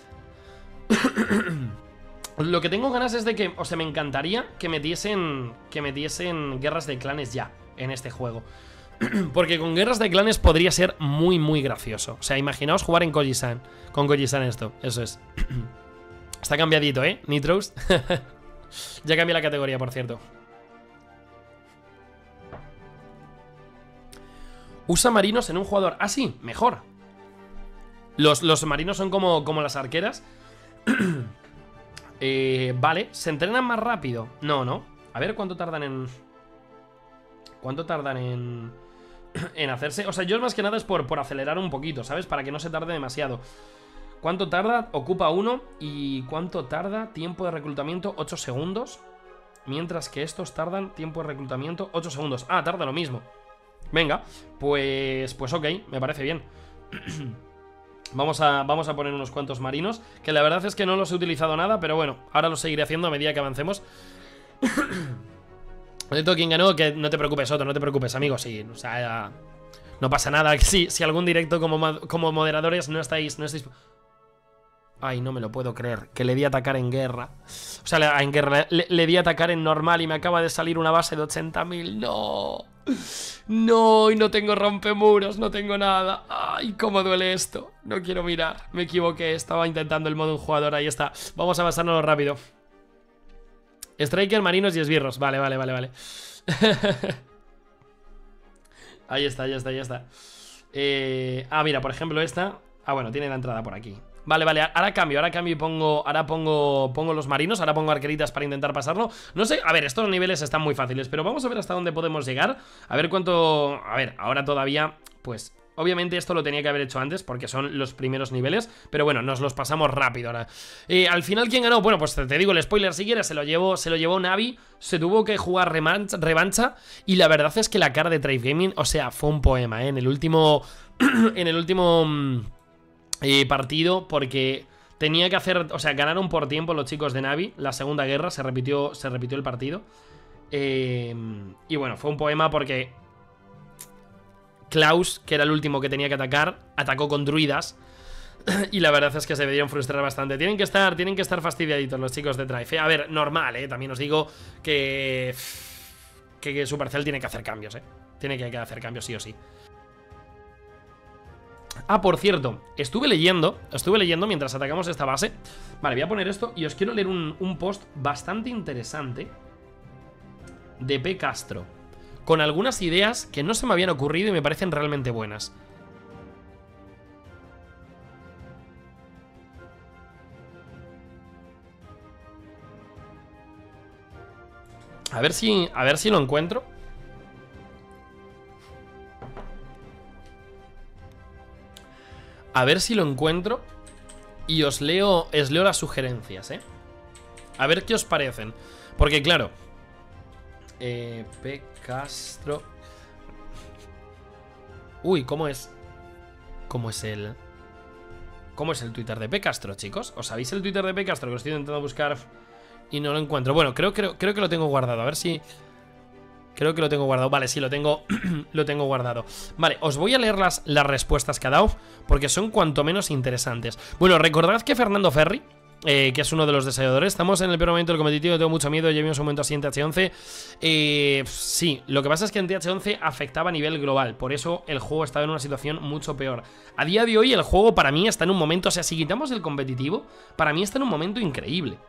Lo que tengo ganas es de que, o sea, me encantaría que metiesen, que metiesen guerras de clanes ya en este juego. Porque con guerras de clanes podría ser muy, muy gracioso. O sea, imaginaos jugar en Koji-san, con Koji-san esto, eso es. Está cambiadito, ¿eh? Nitros. Ya cambié la categoría, por cierto. Usa marinos en un jugador. Ah, sí, mejor. Los, los marinos son como, como las arqueras. Eh, vale, ¿se entrenan más rápido? No, no. A ver cuánto tardan en... ¿Cuánto tardan en... en hacerse? O sea, yo más que nada es por, por acelerar un poquito, ¿sabes? Para que no se tarde demasiado. ¿Cuánto tarda? Ocupa uno. ¿Y cuánto tarda? Tiempo de reclutamiento, ocho segundos. Mientras que estos tardan tiempo de reclutamiento, ocho segundos. Ah, tarda lo mismo. Venga, pues... Pues ok, me parece bien. Vamos a, vamos a poner unos cuantos marinos, que la verdad es que no los he utilizado nada, pero bueno, ahora los seguiré haciendo a medida que avancemos. Quien ganó, que no te preocupes, Otto, no te preocupes, amigo, sí, o sea, no pasa nada. Sí, si algún directo como, como moderadores no estáis, no estáis... Ay, no me lo puedo creer, que le di a atacar en guerra. O sea, le, en guerra, le, le di a atacar en normal y me acaba de salir una base de ochenta mil, no... No, y no tengo rompemuros, no tengo nada. Ay, cómo duele esto. No quiero mirar, me equivoqué. Estaba intentando el modo un jugador, ahí está. Vamos a pasárnoslo rápido. Striker, marinos y esbirros. Vale, vale, vale, vale. Ahí está, ahí está, ahí está. eh, Ah, mira, por ejemplo esta. Ah, bueno, tiene la entrada por aquí. Vale, vale, ahora cambio, ahora cambio y pongo... Ahora pongo, pongo los marinos, ahora pongo arqueritas para intentar pasarlo. No sé, a ver, estos niveles están muy fáciles, pero vamos a ver hasta dónde podemos llegar. A ver cuánto... A ver, ahora todavía, pues... Obviamente esto lo tenía que haber hecho antes porque son los primeros niveles, pero bueno, nos los pasamos rápido ahora. Eh, al final, ¿quién ganó? Bueno, pues te digo el spoiler si quieres, se lo llevó, se lo llevó Navi, se tuvo que jugar revancha, revancha y la verdad es que la cara de Trife Gaming, o sea, fue un poema, ¿eh? En el último... en el último... Eh, partido, porque tenía que hacer, o sea, ganaron por tiempo los chicos de Navi. La segunda guerra se repitió, se repitió el partido. eh, Y bueno, fue un poema porque Klaus, que era el último que tenía que atacar, atacó con druidas. Y la verdad es que se debieron frustrar bastante. Tienen que estar, tienen que estar fastidiaditos los chicos de Trife. A ver, normal, eh, también os digo que Que, que Supercell tiene que hacer cambios, eh Tiene que hacer cambios sí o sí. Ah, por cierto, estuve leyendo Estuve leyendo mientras atacamos esta base. Vale, voy a poner esto y os quiero leer un, un post bastante interesante de P. Castro, con algunas ideas que no se me habían ocurrido y me parecen realmente buenas. A ver si, a ver si lo encuentro. A ver si lo encuentro y os leo, os leo las sugerencias, ¿eh? A ver qué os parecen. Porque claro, eh, P. Castro. Uy, ¿cómo es? ¿Cómo es el...? ¿Cómo es el Twitter de P. Castro, chicos? ¿Os sabéis el Twitter de P. Castro? Que lo estoy intentando buscar y no lo encuentro. Bueno, creo, creo, creo que lo tengo guardado. A ver si... Creo que lo tengo guardado. Vale, sí, lo tengo lo tengo guardado. Vale, os voy a leer las, las respuestas que ha dado, porque son cuanto menos interesantes. Bueno, recordad que Fernando Ferri, eh, que es uno de los desarrolladores, estamos en el peor momento del competitivo, tengo mucho miedo, ya vimos un momento así en T H once. eh, Sí, lo que pasa es que en T H once afectaba a nivel global, por eso el juego estaba en una situación mucho peor. A día de hoy el juego para mí está en un momento, o sea, si quitamos el competitivo, para mí está en un momento increíble.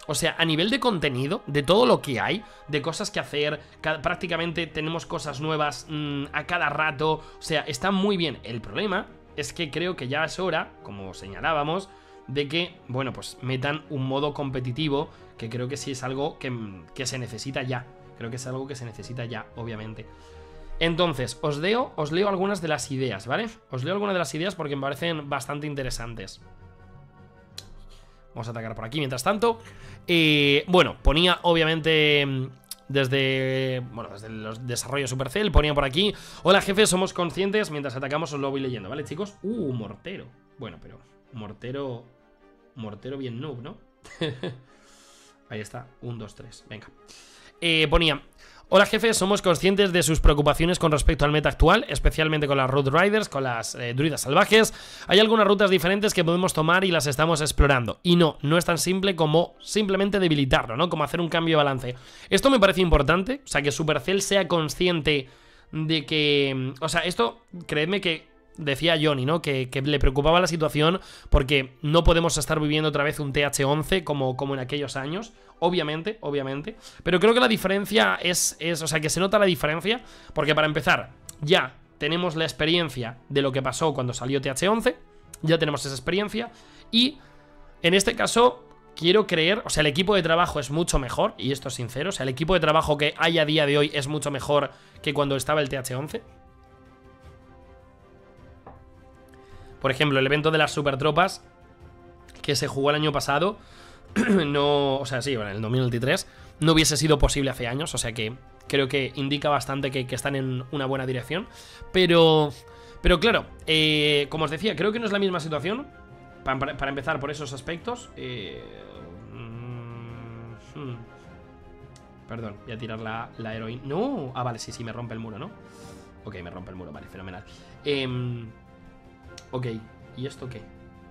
O sea, a nivel de contenido, de todo lo que hay, de cosas que hacer, prácticamente tenemos cosas nuevas mmm, a cada rato. O sea, está muy bien. El problema es que creo que ya es hora, como señalábamos, de que, bueno, pues metan un modo competitivo, que creo que sí es algo que, que se necesita ya. Creo que es algo que se necesita ya, obviamente. Entonces, os leo, os leo algunas de las ideas, ¿vale? Os leo algunas de las ideas porque me parecen bastante interesantes. Vamos a atacar por aquí mientras tanto. Eh, bueno, ponía obviamente desde, bueno, desde los desarrollos Supercell, ponía por aquí: hola jefe, somos conscientes, mientras atacamos os lo voy leyendo, ¿vale chicos? Uh, mortero. Bueno, pero mortero, mortero bien noob, ¿no? Ahí está, un, dos, tres, venga. Eh, ponía: hola jefe, somos conscientes de sus preocupaciones con respecto al meta actual, especialmente con las Road Riders, con las eh, druidas salvajes. Hay algunas rutas diferentes que podemos tomar y las estamos explorando. Y no, no es tan simple como simplemente debilitarlo, ¿no? Como hacer un cambio de balance. Esto me parece importante, o sea, que Supercell sea consciente de que... O sea, esto, creedme que... Decía Johnny, ¿no? Que, que le preocupaba la situación porque no podemos estar viviendo otra vez un T H once como, como en aquellos años. Obviamente, obviamente. Pero creo que la diferencia es, es... O sea, que se nota la diferencia porque para empezar, ya tenemos la experiencia de lo que pasó cuando salió T H once. Ya tenemos esa experiencia. Y en este caso... Quiero creer, o sea, el equipo de trabajo es mucho mejor, y esto es sincero, o sea, el equipo de trabajo que hay a día de hoy es mucho mejor que cuando estaba el T H once. Por ejemplo, el evento de las supertropas que se jugó el año pasado, no, o sea, sí, bueno, en el dos mil veintitrés, no hubiese sido posible hace años, o sea que creo que indica bastante que, que están en una buena dirección. Pero, pero claro, eh, como os decía, creo que no es la misma situación, para, para, para empezar por esos aspectos. Eh, mm, hmm, perdón, voy a tirar la, la heroína. No, ah, vale, sí, sí, me rompe el muro, ¿no? Ok, me rompe el muro, vale, fenomenal. Eh... Ok, ¿y esto qué?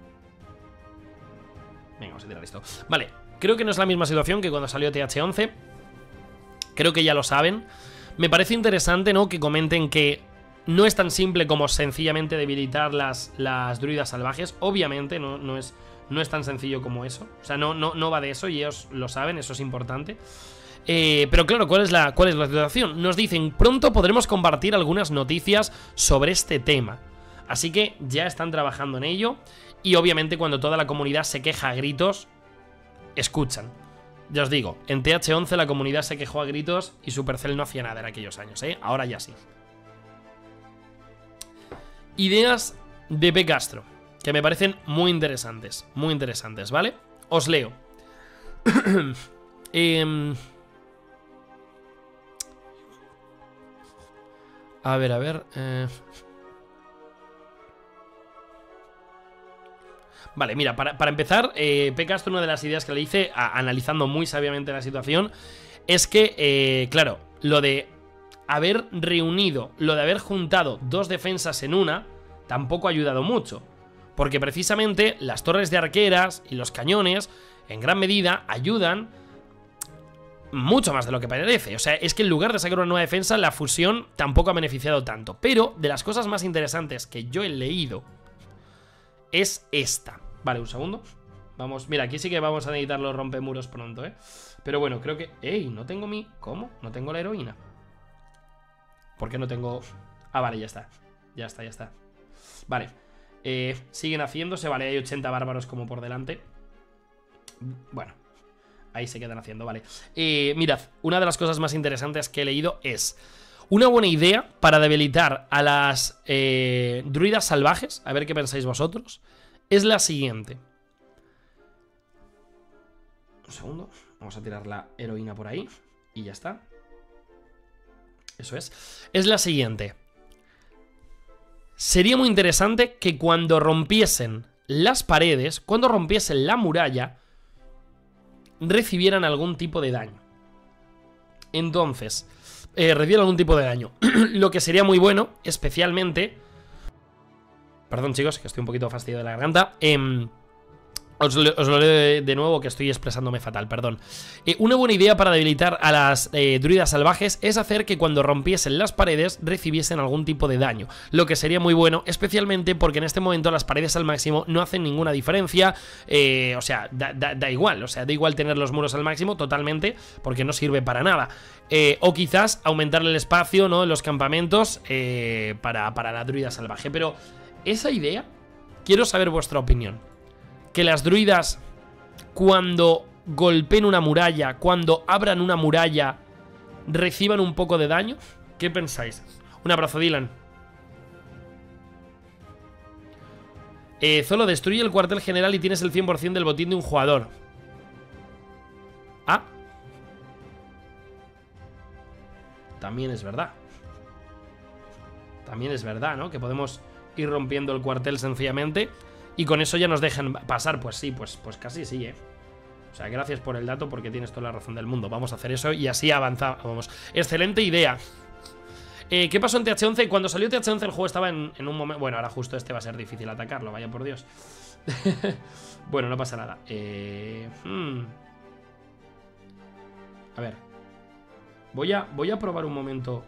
Venga, vamos a tirar esto. Vale, creo que no es la misma situación que cuando salió T H once. Creo que ya lo saben. Me parece interesante, ¿no? Que comenten que no es tan simple como sencillamente debilitar las, las druidas salvajes. Obviamente no, no, es, no es tan sencillo como eso. O sea, no, no, no va de eso y ellos lo saben, eso es importante. Eh, pero claro, ¿cuál es, la, ¿cuál es la situación? Nos dicen: pronto podremos compartir algunas noticias sobre este tema. Así que ya están trabajando en ello. Y obviamente cuando toda la comunidad se queja a gritos, escuchan. Ya os digo, en T H once la comunidad se quejó a gritos y Supercell no hacía nada en aquellos años, ¿eh? Ahora ya sí. Ideas de P. Castro, que me parecen muy interesantes. Muy interesantes, ¿vale? Os leo. eh... A ver, a ver... Eh... Vale, mira, para, para empezar, eh, P. Castro, una de las ideas que le hice, a, analizando muy sabiamente la situación, es que, eh, claro, lo de haber reunido, lo de haber juntado dos defensas en una, tampoco ha ayudado mucho. Porque precisamente las torres de arqueras y los cañones, en gran medida, ayudan mucho más de lo que parece. O sea, es que en lugar de sacar una nueva defensa, la fusión tampoco ha beneficiado tanto. Pero de las cosas más interesantes que yo he leído es esta. Vale, un segundo. Vamos, mira, aquí sí que vamos a necesitar los rompemuros pronto, ¿eh? Pero bueno, creo que... ¡Ey! No tengo mi... ¿Cómo? No tengo la heroína. ¿Por qué no tengo...? Ah, vale, ya está. Ya está, ya está. Vale. Eh, siguen haciéndose. Vale, hay ochenta bárbaros como por delante. Bueno, ahí se quedan haciendo, vale. Eh, mirad, una de las cosas más interesantes que he leído es... Una buena idea para debilitar a las eh, druidas salvajes, a ver qué pensáis vosotros, es la siguiente. Un segundo, vamos a tirar la heroína por ahí y ya está. Eso es. Es la siguiente. Sería muy interesante que cuando rompiesen las paredes, cuando rompiesen la muralla, recibieran algún tipo de daño. Entonces... Eh, recibir algún tipo de daño. Lo que sería muy bueno, especialmente... Perdón chicos, que estoy un poquito fastidiado de la garganta. eh, Os lo, os lo leo de, de nuevo, que estoy expresándome fatal, perdón. eh, Una buena idea para debilitar a las eh, druidas salvajes es hacer que cuando rompiesen las paredes recibiesen algún tipo de daño, lo que sería muy bueno, especialmente porque en este momento las paredes al máximo no hacen ninguna diferencia. eh, O sea, da, da, da igual, o sea, da igual tener los muros al máximo totalmente, porque no sirve para nada. eh, O quizás aumentarle el espacio, ¿no?, en los campamentos eh, para, para la druida salvaje. Pero esa idea, quiero saber vuestra opinión. Que las druidas, cuando golpeen una muralla, cuando abran una muralla, reciban un poco de daño. ¿Qué pensáis? Un abrazo, Dylan. eh, Solo destruye el cuartel general y tienes el cien por cien del botín de un jugador. Ah, también es verdad. También es verdad, ¿no? Que podemos ir rompiendo el cuartel sencillamente y con eso ya nos dejan pasar. Pues sí, pues, pues casi sí, ¿eh? O sea, gracias por el dato, porque tienes toda la razón del mundo. Vamos a hacer eso y así avanzamos. Excelente idea. eh, ¿Qué pasó en T H once? Cuando salió T H once el juego estaba en, en un momento... Bueno, ahora justo este va a ser difícil atacarlo, vaya por Dios. Bueno, no pasa nada. eh, hmm. A ver, Voy a, voy a probar un momento.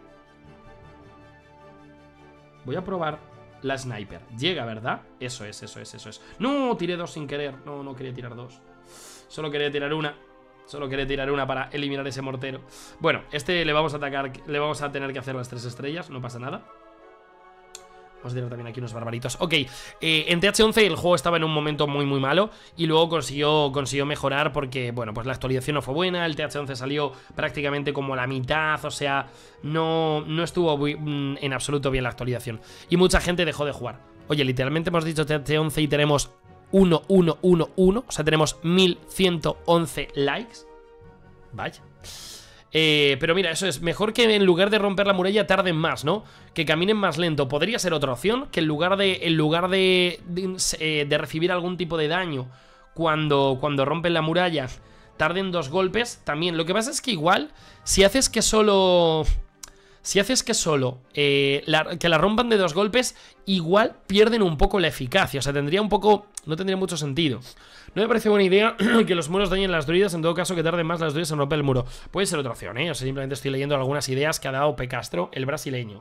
Voy a probar la sniper. Llega, ¿verdad? Eso es, eso es, eso es. No, tiré dos sin querer. No, no quería tirar dos. Solo quería tirar una. Solo quería tirar una para eliminar ese mortero. Bueno, este le vamos a atacar. Le vamos a tener que hacer las tres estrellas. No pasa nada. Vamos a tirar también aquí unos barbaritos. Ok, eh, en T H once el juego estaba en un momento muy muy malo y luego consiguió, consiguió mejorar porque, bueno, pues la actualización no fue buena. El T H once salió prácticamente como a la mitad, o sea, no, no estuvo muy, mm, en absoluto bien la actualización. Y mucha gente dejó de jugar. Oye, literalmente hemos dicho T H once y tenemos uno, uno, uno, uno. O sea, tenemos mil ciento once likes. Vaya. Eh, pero mira, eso es mejor que en lugar de romper la muralla tarden más, ¿no? Que caminen más lento. Podría ser otra opción, que en lugar de en lugar de, de, eh, de recibir algún tipo de daño cuando, cuando rompen la muralla, tarden dos golpes también. Lo que pasa es que igual, si haces que solo... Si haces que solo eh, la, que la rompan de dos golpes, igual pierden un poco la eficacia. O sea, tendría un poco... No tendría mucho sentido. No me parece buena idea que los muros dañen las druidas. En todo caso, que tarden más las druidas en romper el muro. Puede ser otra opción, ¿eh? O sea, simplemente estoy leyendo algunas ideas que ha dado P. Castro, el brasileño.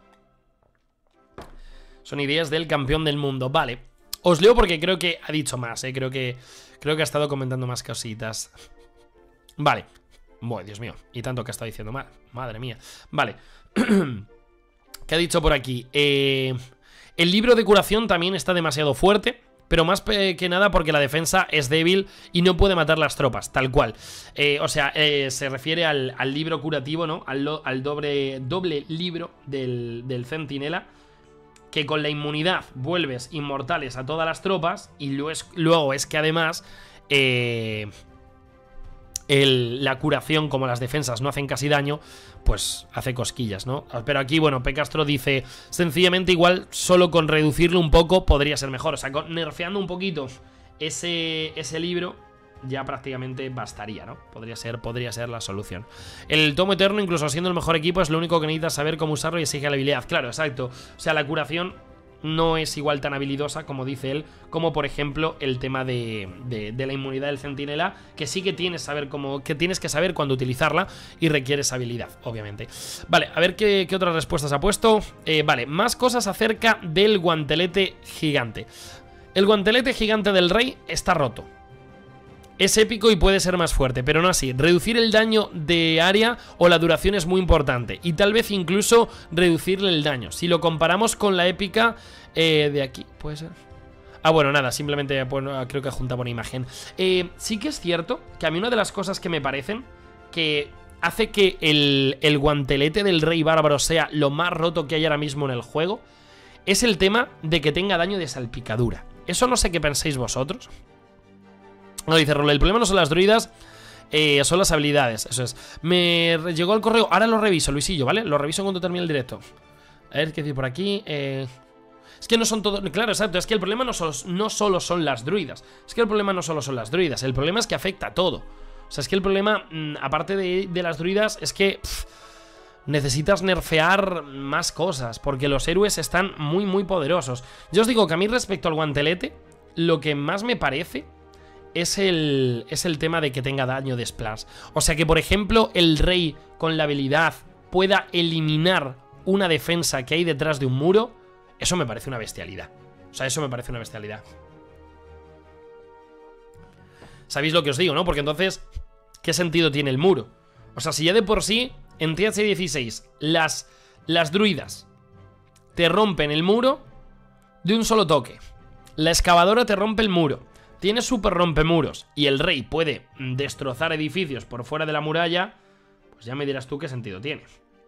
Son ideas del campeón del mundo. Vale. Os leo porque creo que ha dicho más, ¿eh? Creo que, creo que ha estado comentando más cositas. Vale. Bueno, Dios mío. Y tanto que ha estado diciendo mal. Madre mía. Vale. ¿Qué ha dicho por aquí? Eh, el libro de curación también está demasiado fuerte, pero más que nada porque la defensa es débil y no puede matar las tropas, tal cual. Eh, o sea, eh, se refiere al, al libro curativo, ¿no? Al, lo, al doble, doble libro del, del centinela, que con la inmunidad vuelves inmortales a todas las tropas y luego es, luego es que además... Eh, El, la curación, como las defensas no hacen casi daño, pues hace cosquillas, ¿no? Pero aquí, bueno, P. Castro dice, sencillamente igual solo con reducirlo un poco podría ser mejor. O sea, con, nerfeando un poquito ese, ese libro ya prácticamente bastaría, ¿no? Podría ser, podría ser la solución. El tomo eterno, incluso siendo el mejor equipo, es lo único que necesitas saber cómo usarlo y exige la habilidad. Claro, exacto. O sea, la curación no es igual tan habilidosa, como dice él, como por ejemplo el tema de, de, de la inmunidad del centinela, que sí que tienes, saber cómo, que tienes que saber cuándo utilizarla y requieres habilidad, obviamente. Vale, a ver qué, qué otras respuestas ha puesto. eh, Vale, más cosas acerca del guantelete gigante. El guantelete gigante del rey está roto. Es épico y puede ser más fuerte, pero no así. Reducir el daño de área o la duración es muy importante. Y tal vez incluso reducirle el daño. Si lo comparamos con la épica eh, de aquí, ¿puede ser? Ah, bueno, nada, simplemente bueno, creo que junta buena imagen. eh, Sí que es cierto que a mí una de las cosas que me parecen que hace que el, el guantelete del rey bárbaro sea lo más roto que hay ahora mismo en el juego es el tema de que tenga daño de salpicadura. Eso no sé qué pensáis vosotros. No, dice Rol, el problema no son las druidas, eh, son las habilidades. Eso es. Me llegó el correo, ahora lo reviso, Luisillo, ¿vale? Lo reviso cuando termine el directo. A ver, ¿qué decir por aquí? Eh... Es que no son todos... Claro, exacto, es que el problema no solo, no solo son las druidas. Es que el problema no solo son las druidas, el problema es que afecta a todo. O sea, es que el problema, mmm, aparte de, de las druidas, es que... Pff, necesitas nerfear más cosas, porque los héroes están muy, muy poderosos. Yo os digo que a mí respecto al guantelete... lo que más me parece es el, es el tema de que tenga daño de splash. O sea, que por ejemplo el rey con la habilidad pueda eliminar una defensa que hay detrás de un muro. Eso me parece una bestialidad. O sea, eso me parece una bestialidad. ¿Sabéis lo que os digo, no? Porque entonces, ¿qué sentido tiene el muro? O sea, si ya de por sí en T H dieciséis las, las druidas te rompen el muro de un solo toque, la excavadora te rompe el muro, tienes super rompemuros y el rey puede destrozar edificios por fuera de la muralla, pues ya me dirás tú qué sentido tiene.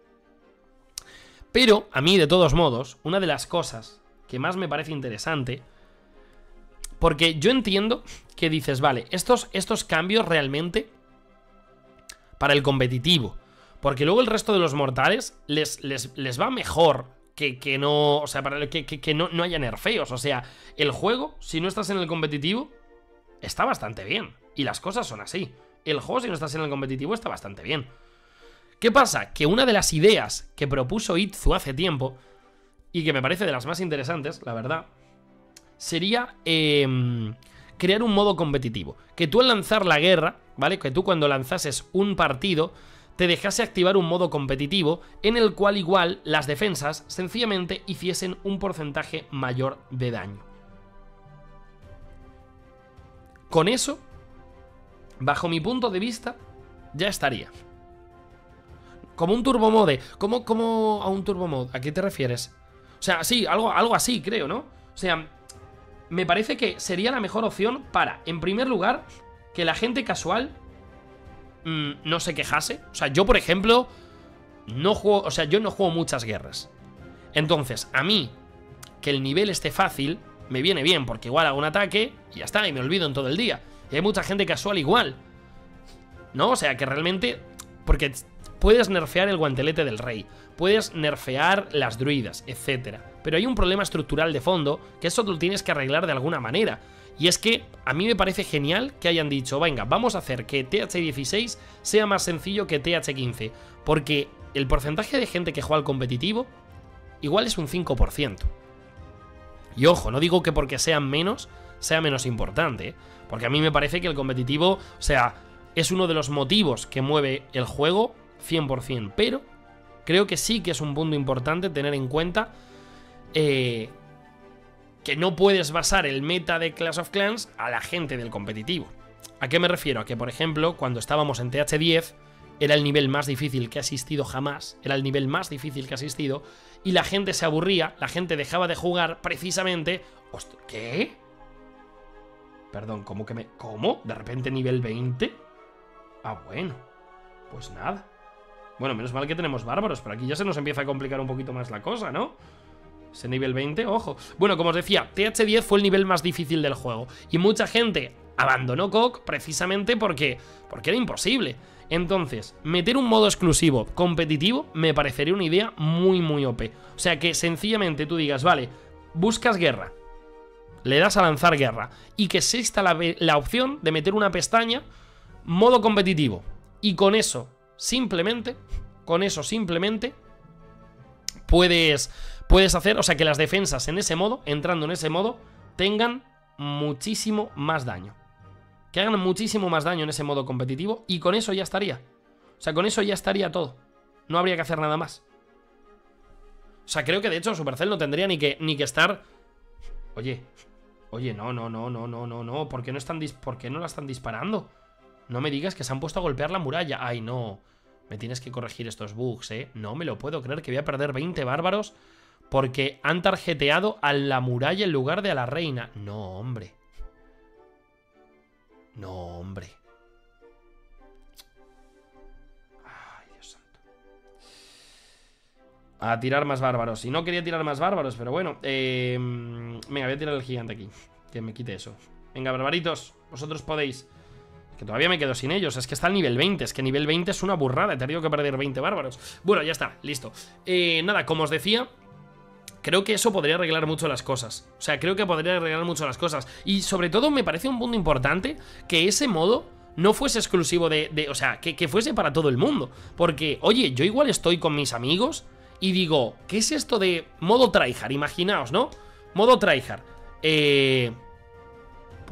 Pero a mí, de todos modos, una de las cosas que más me parece interesante, porque yo entiendo que dices, vale, estos, estos cambios realmente para el competitivo, porque luego el resto de los mortales les, les, les va mejor que, que no, o sea, para que, que, que no, no haya nerfeos. O sea, el juego, si no estás en el competitivo, está bastante bien. Y las cosas son así. El juego, si no estás en el competitivo, está bastante bien. ¿Qué pasa? Que una de las ideas que propuso Itzu hace tiempo, y que me parece de las más interesantes, la verdad, sería eh, crear un modo competitivo. Que tú al lanzar la guerra, ¿vale? Que tú cuando lanzases un partido te dejase activar un modo competitivo en el cual igual las defensas sencillamente hiciesen un porcentaje mayor de daño. Con eso, bajo mi punto de vista, ya estaría. Como un turbo mode. ¿Cómo, cómo a un turbo mode? ¿A qué te refieres? O sea, sí, algo, algo así, creo, ¿no? O sea, me parece que sería la mejor opción para, en primer lugar, que la gente casual mmm, no se quejase. O sea, yo, por ejemplo, no juego, o sea, yo no juego muchas guerras. Entonces, a mí, que el nivel esté fácil, me viene bien, porque igual hago un ataque y ya está, y me olvido en todo el día. Y hay mucha gente casual igual, ¿no? O sea, que realmente... Porque puedes nerfear el guantelete del rey, puedes nerfear las druidas, etcétera. Pero hay un problema estructural de fondo, que eso lo tienes que arreglar de alguna manera. Y es que a mí me parece genial que hayan dicho, venga, vamos a hacer que T H dieciséis sea más sencillo que T H quince. Porque el porcentaje de gente que juega al competitivo igual es un cinco por ciento. Y ojo, no digo que porque sean menos, sea menos importante, ¿eh? Porque a mí me parece que el competitivo, o sea, es uno de los motivos que mueve el juego cien por cien. Pero creo que sí que es un punto importante tener en cuenta eh, que no puedes basar el meta de Clash of Clans a la gente del competitivo. ¿A qué me refiero? A que, por ejemplo, cuando estábamos en T H diez, era el nivel más difícil que ha existido jamás, era el nivel más difícil que ha existido, y la gente se aburría, la gente dejaba de jugar precisamente... Host- ¿Qué? Perdón, ¿cómo que me...? ¿Cómo? ¿De repente nivel veinte? Ah, bueno, pues nada. Bueno, menos mal que tenemos bárbaros, pero aquí ya se nos empieza a complicar un poquito más la cosa, ¿no? Ese nivel veinte, ojo. Bueno, como os decía, T H diez fue el nivel más difícil del juego, y mucha gente abandonó C O C precisamente porque, porque era imposible. Entonces, meter un modo exclusivo competitivo me parecería una idea muy, muy O P. O sea, que sencillamente tú digas, vale, buscas guerra, le das a lanzar guerra, y que exista la, la opción de meter una pestaña modo competitivo. Y con eso, simplemente, con eso simplemente, puedes, puedes hacer, o sea, que las defensas en ese modo, entrando en ese modo, tengan muchísimo más daño. Que hagan muchísimo más daño en ese modo competitivo, y con eso ya estaría. O sea, con eso ya estaría todo. No habría que hacer nada más. O sea, creo que de hecho Supercell no tendría ni que, ni que estar... Oye, oye, no, no, no, no, no, no, no. ¿Por qué no están dis... ¿Por qué no la están disparando? No me digas que se han puesto a golpear la muralla. Ay, no. Me tienes que corregir estos bugs, ¿eh? No me lo puedo creer que voy a perder veinte bárbaros porque han tarjeteado a la muralla en lugar de a la reina. No, hombre. No, hombre. Ay, Dios santo. A tirar más bárbaros. Y no quería tirar más bárbaros, pero bueno. Eh, venga, voy a tirar el gigante aquí. Que me quite eso. Venga, barbaritos, vosotros podéis. Que todavía me quedo sin ellos. Es que está al nivel veinte. Es que nivel veinte es una burrada. He tenido que perder veinte bárbaros. Bueno, ya está, listo. Eh, nada, como os decía, creo que eso podría arreglar mucho las cosas. O sea, creo que podría arreglar mucho las cosas. Y sobre todo me parece un punto importante que ese modo no fuese exclusivo de... de o sea, que, que fuese para todo el mundo. Porque, oye, yo igual estoy con mis amigos y digo, ¿qué es esto de modo tryhard? Imaginaos, ¿no? Modo tryhard. Eh...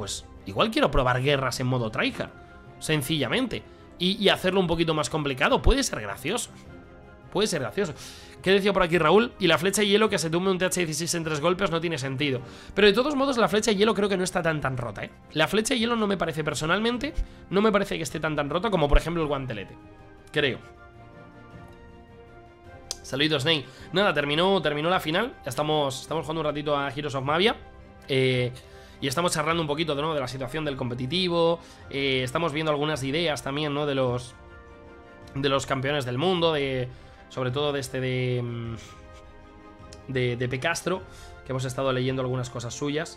pues igual quiero probar guerras en modo tryhard, sencillamente, y, y hacerlo un poquito más complicado. Puede ser gracioso. Puede ser gracioso. ¿Qué decía por aquí Raúl? Y la flecha de hielo que se tumbe un T H dieciséis en tres golpes no tiene sentido. Pero de todos modos la flecha de hielo creo que no está tan tan rota, ¿eh? La flecha de hielo no me parece personalmente, no me parece que esté tan tan rota como por ejemplo el guantelete. Creo. Saludos, Ney. Nada, terminó, terminó la final. Ya estamos, estamos jugando un ratito a Heroes of Mavia. Eh... Y estamos charlando un poquito, ¿no?, de la situación del competitivo. eh, Estamos viendo algunas ideas también, ¿no?, de los De los campeones del mundo, de sobre todo de este de De, de Pecastro, que hemos estado leyendo algunas cosas suyas.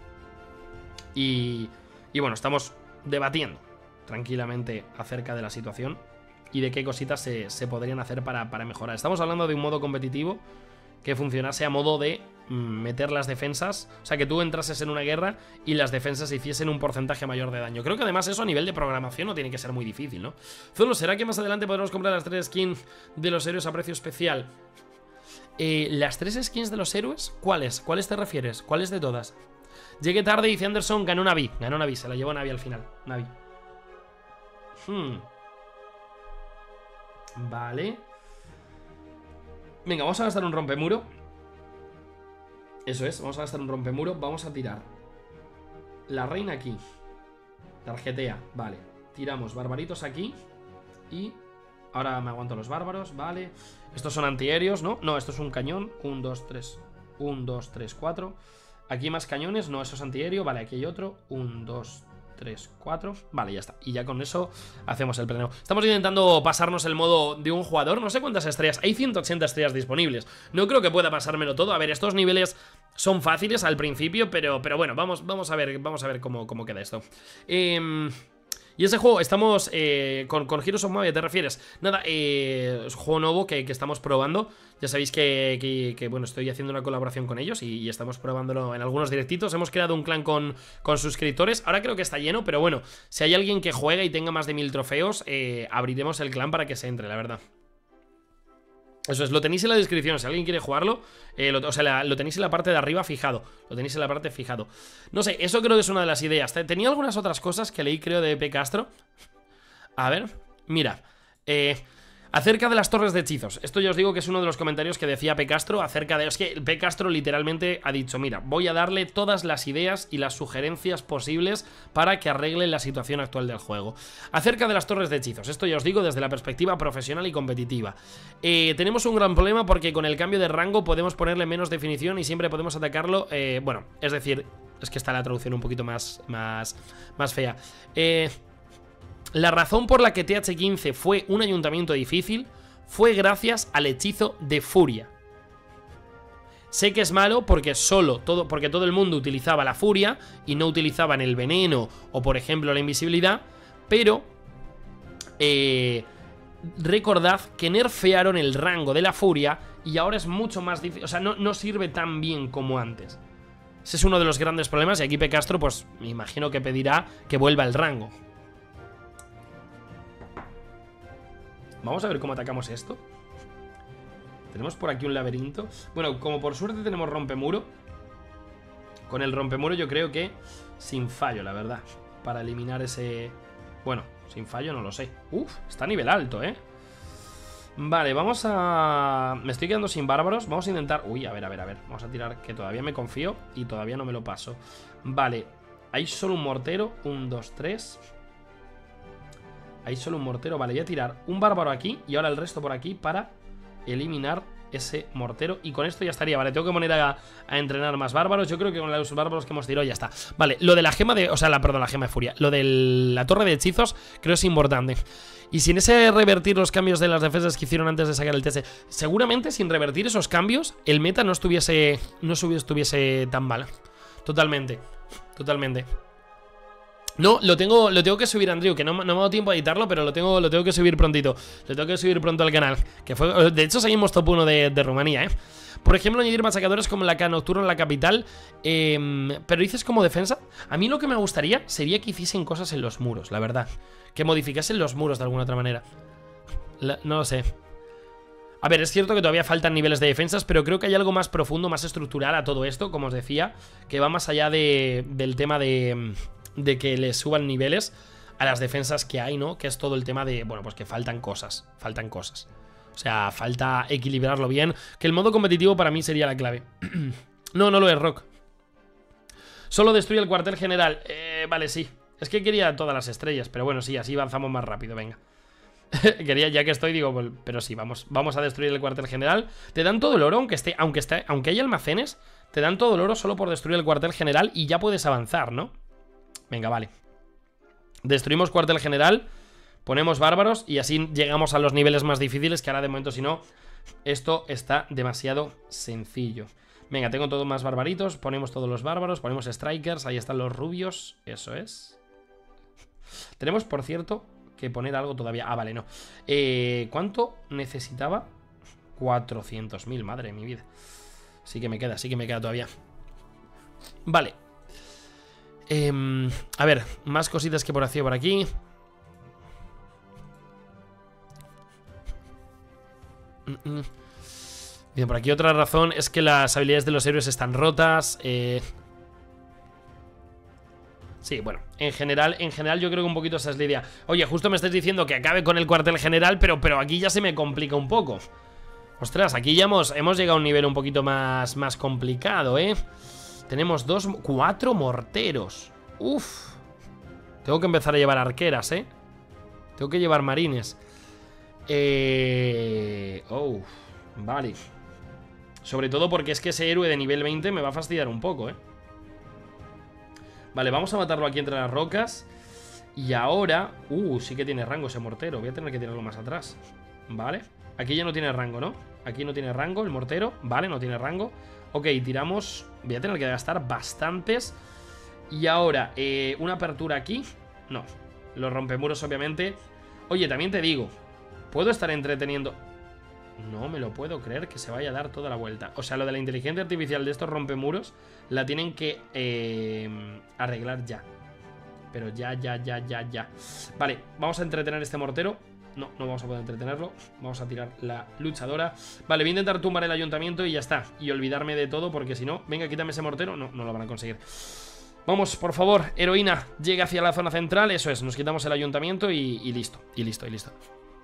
Y, y bueno, estamos debatiendo tranquilamente acerca de la situación y de qué cositas se, se podrían hacer para, para mejorar. Estamos hablando de un modo competitivo que funcionase a modo de meter las defensas, o sea, que tú entrases en una guerra y las defensas hiciesen un porcentaje mayor de daño. Creo que además eso a nivel de programación no tiene que ser muy difícil, ¿no? Zolo, ¿será que más adelante podremos comprar las tres skins de los héroes a precio especial? Eh, ¿Las tres skins de los héroes? ¿Cuáles? ¿Cuáles te refieres? ¿Cuáles de todas? Llegué tarde y dice Anderson, ganó Navi. Ganó Navi, se la llevó Navi al final. Navi. Hmm. Vale. Venga, vamos a gastar un rompemuro. Eso es, vamos a gastar un rompemuro. Vamos a tirar la reina aquí. Tarjetea, vale. Tiramos barbaritos aquí. Y ahora me aguanto los bárbaros, vale. Estos son antiaéreos, ¿no? No, esto es un cañón. Un, dos, tres. Un, dos, tres, cuatro. Aquí más cañones, no, eso es antiaéreo. Vale, aquí hay otro. Un, dos, tres, cuatro. Vale, ya está. Y ya con eso hacemos el planeo. Estamos intentando pasarnos el modo de un jugador. No sé cuántas estrellas. Hay ciento ochenta estrellas disponibles. No creo que pueda pasármelo todo. A ver, estos niveles son fáciles al principio, pero, pero bueno, vamos, vamos a ver, vamos a ver cómo, cómo queda esto. Eh... Y ese juego, estamos eh, con, con Heroes of Mavia, ¿te refieres? Nada, eh, es un juego nuevo que, que estamos probando. Ya sabéis que, que, que, bueno, estoy haciendo una colaboración con ellos y, y estamos probándolo en algunos directitos. Hemos creado un clan con, con suscriptores. Ahora creo que está lleno, pero bueno, si hay alguien que juegue y tenga más de mil trofeos, eh, abriremos el clan para que se entre, la verdad. Eso es, lo tenéis en la descripción, si alguien quiere jugarlo, eh, lo, o sea, la, lo tenéis en la parte de arriba fijado. Lo tenéis en la parte fijado. No sé, eso creo que es una de las ideas. Tenía algunas otras cosas que leí, creo, de Pecastro. A ver, mira, eh... acerca de las torres de hechizos. Esto ya os digo que es uno de los comentarios que decía Pecastro acerca de... Es que Pecastro literalmente ha dicho, mira, voy a darle todas las ideas y las sugerencias posibles para que arreglen la situación actual del juego. Acerca de las torres de hechizos. Esto ya os digo desde la perspectiva profesional y competitiva. Eh, tenemos un gran problema porque con el cambio de rango podemos ponerle menos definición y siempre podemos atacarlo... Eh, bueno, es decir, es que está la traducción un poquito más, más, más fea. Eh... La razón por la que T H quince fue un ayuntamiento difícil fue gracias al hechizo de furia. Sé que es malo porque solo todo, porque todo el mundo utilizaba la furia y no utilizaban el veneno o por ejemplo la invisibilidad, pero eh, recordad que nerfearon el rango de la furia y ahora es mucho más difícil, o sea, no, no sirve tan bien como antes. Ese es uno de los grandes problemas y aquí Pecastro pues me imagino que pedirá que vuelva el rango. Vamos a ver cómo atacamos esto. Tenemos por aquí un laberinto. Bueno, como por suerte tenemos rompemuro. Con el rompemuro yo creo que sin fallo, la verdad. Para eliminar ese... Bueno, sin fallo no lo sé. Uf, está a nivel alto, ¿eh? Vale, vamos a... Me estoy quedando sin bárbaros. Vamos a intentar... Uy, a ver, a ver, a ver. Vamos a tirar que todavía me confío y todavía no me lo paso. Vale, hay solo un mortero. Un, dos, tres... Hay solo un mortero, vale, voy a tirar un bárbaro aquí y ahora el resto por aquí para eliminar ese mortero. Y con esto ya estaría, vale, tengo que poner a, a entrenar más bárbaros. Yo creo que con los bárbaros que hemos tirado ya está. Vale, lo de la gema de... O sea, la, perdón, la gema de furia. Lo de la torre de hechizos creo es importante. Y sin ese revertir los cambios de las defensas que hicieron antes de sacar el T S, seguramente sin revertir esos cambios el meta no estuviese, no estuviese tan mal. Totalmente, totalmente. No, lo tengo, lo tengo que subir, Andrew, que no, no me ha dado tiempo a editarlo, pero lo tengo, lo tengo que subir prontito. Lo tengo que subir pronto al canal. Que fue, de hecho, seguimos top uno de, de Rumanía, ¿eh? Por ejemplo, añadir machacadores como la K Nocturno en la capital. Eh, pero dices como defensa. A mí lo que me gustaría sería que hiciesen cosas en los muros, la verdad. Que modificasen los muros de alguna otra manera. La, no lo sé. A ver, es cierto que todavía faltan niveles de defensas, pero creo que hay algo más profundo, más estructural a todo esto, como os decía, que va más allá de, del tema de, de que les suban niveles a las defensas que hay, ¿no? Que es todo el tema de, bueno, pues que faltan cosas, faltan cosas. O sea, falta equilibrarlo bien, que el modo competitivo para mí sería la clave. No, no lo es, Rock. Solo destruye el cuartel general. Eh, vale, sí. Es que quería todas las estrellas, pero bueno, sí, así avanzamos más rápido, venga. Quería, ya que estoy, digo, pero sí, vamos, vamos a destruir el cuartel general. Te dan todo el oro, aunque esté, aunque esté, aunque haya almacenes, te dan todo el oro solo por destruir el cuartel general y ya puedes avanzar, ¿no? Venga, vale. Destruimos cuartel general, ponemos bárbaros y así llegamos a los niveles más difíciles, que ahora de momento, si no, esto está demasiado sencillo. Venga, tengo todos más barbaritos, ponemos todos los bárbaros, ponemos strikers, ahí están los rubios, eso es. Tenemos, por cierto, que poner algo todavía. Ah, vale, no. Eh, ¿Cuánto necesitaba? cuatrocientos mil, madre de mi vida. Sí que me queda, sí que me queda todavía. Vale. Eh, a ver, más cositas que por aquí por aquí. Bien, por aquí otra razón es que las habilidades de los héroes están rotas. Eh... Sí, bueno, en general, en general yo creo que un poquito esa es la idea. Oye, justo me estáis diciendo que acabe con el cuartel general, pero, pero aquí ya se me complica un poco. Ostras, aquí ya hemos, hemos llegado a un nivel un poquito más, más complicado, ¿eh? Tenemos dos, cuatro morteros. Uf. Tengo que empezar a llevar arqueras, ¿eh? Tengo que llevar marines. Eh... Oh, vale. Sobre todo porque es que ese héroe de nivel veinte me va a fastidiar un poco, ¿eh? Vale, vamos a matarlo aquí entre las rocas. Y ahora... Uh, sí que tiene rango ese mortero. Voy a tener que tirarlo más atrás. Vale. Aquí ya no tiene rango, ¿no? Aquí no tiene rango el mortero. Vale, no tiene rango. Ok, tiramos... Voy a tener que gastar bastantes. Y ahora, eh, una apertura aquí. No. Los rompemuros, obviamente. Oye, también te digo, ¿puedo estar entreteniendo? No me lo puedo creer que se vaya a dar toda la vuelta. O sea, lo de la inteligencia artificial de estos rompemuros la tienen que eh, arreglar ya. Pero ya, ya, ya, ya, ya. Vale, vamos a entretener este mortero. No, no vamos a poder entretenerlo. Vamos a tirar la luchadora. Vale, voy a intentar tumbar el ayuntamiento y ya está. Y olvidarme de todo porque si no... Venga, quítame ese mortero. No, no lo van a conseguir. Vamos, por favor, heroína, llega hacia la zona central. Eso es, nos quitamos el ayuntamiento y, y listo. Y listo, y listo.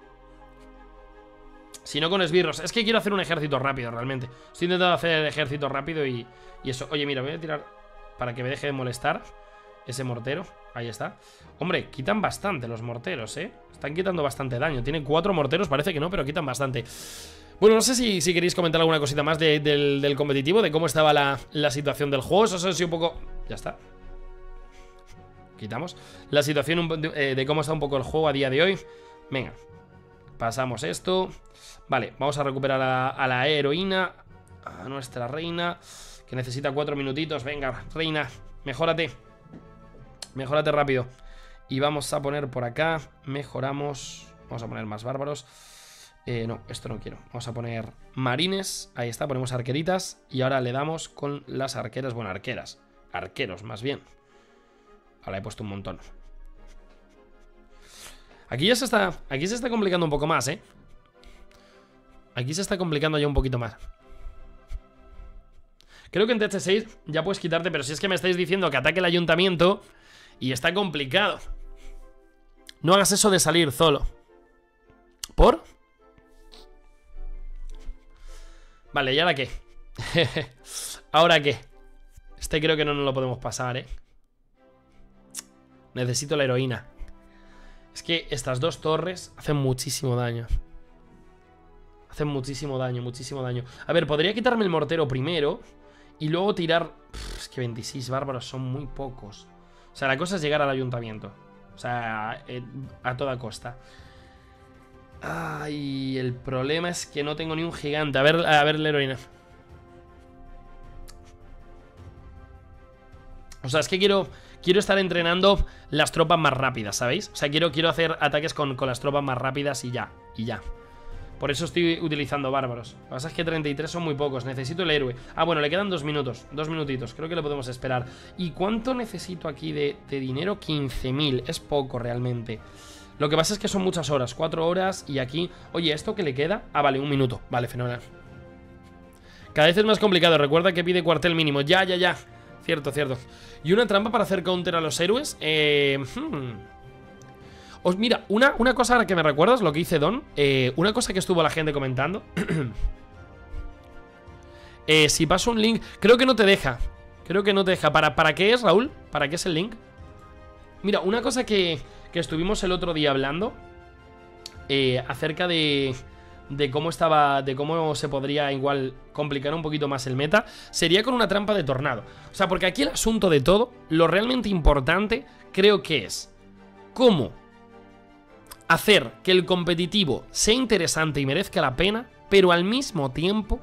Si no con esbirros. Es que quiero hacer un ejército rápido, realmente. Estoy intentando hacer el ejército rápido y, y eso. Oye, mira, voy a tirar para que me deje de molestar ese mortero. Ahí está. Hombre, quitan bastante los morteros, ¿eh? Están quitando bastante daño. Tienen cuatro morteros, parece que no, pero quitan bastante. Bueno, no sé si, si queréis comentar alguna cosita más de, del, del competitivo, de cómo estaba la, la situación del juego. Eso es un poco... Ya está. Quitamos. La situación de, de cómo está un poco el juego a día de hoy. Venga. Pasamos esto. Vale, vamos a recuperar a, a la heroína, a nuestra reina, que necesita cuatro minutitos. Venga, reina, mejórate. Mejórate rápido. Y vamos a poner por acá. Mejoramos. Vamos a poner más bárbaros. Eh, no, esto no quiero. Vamos a poner marines. Ahí está, ponemos arqueritas. Y ahora le damos con las arqueras. Bueno, arqueras. Arqueros, más bien. Ahora he puesto un montón. Aquí ya se está... Aquí se está complicando un poco más, ¿eh? Aquí se está complicando ya un poquito más. Creo que en T H seis ya puedes quitarte, pero si es que me estáis diciendo que ataque el ayuntamiento y está complicado. No hagas eso de salir solo. ¿Por? Vale, ¿y ahora qué? ¿Ahora qué? Este creo que no nos lo podemos pasar, ¿eh? Necesito la heroína. Es que estas dos torres hacen muchísimo daño. Hacen muchísimo daño, muchísimo daño. A ver, podría quitarme el mortero primero y luego tirar... Pff, es que veintiséis bárbaros son muy pocos. O sea, la cosa es llegar al ayuntamiento. O sea, eh, a toda costa. Ay, el problema es que no tengo ni un gigante. A ver, a ver la heroína. O sea, es que quiero... Quiero estar entrenando las tropas más rápidas, ¿sabéis? O sea, quiero, quiero hacer ataques con, con las tropas más rápidas y ya, y ya. Por eso estoy utilizando bárbaros. Lo que pasa es que treinta y tres son muy pocos. Necesito el héroe. Ah, bueno, le quedan dos minutos. Dos minutitos. Creo que lo podemos esperar. ¿Y cuánto necesito aquí de, de dinero? quince mil. Es poco realmente. Lo que pasa es que son muchas horas, cuatro horas. Y aquí, oye, ¿esto qué le queda? Ah, vale, un minuto, vale, fenomenal. Cada vez es más complicado, recuerda que pide cuartel mínimo. Ya, ya, ya, cierto, cierto. ¿Y una trampa para hacer counter a los héroes? Eh... Hmm. Os, mira, una, una cosa ahora que me recuerdas, lo que hice Don, eh, una cosa que estuvo la gente comentando. eh, Si paso un link, creo que no te deja. Creo que no te deja. ¿Para, ¿Para qué es, Raúl? ¿Para qué es el link? Mira, una cosa que, que estuvimos el otro día hablando eh, acerca de, de cómo estaba, de cómo se podría igual complicar un poquito más el meta, sería con una trampa de tornado. O sea, porque aquí el asunto de todo, lo realmente importante, creo que es cómo hacer que el competitivo sea interesante y merezca la pena, pero al mismo tiempo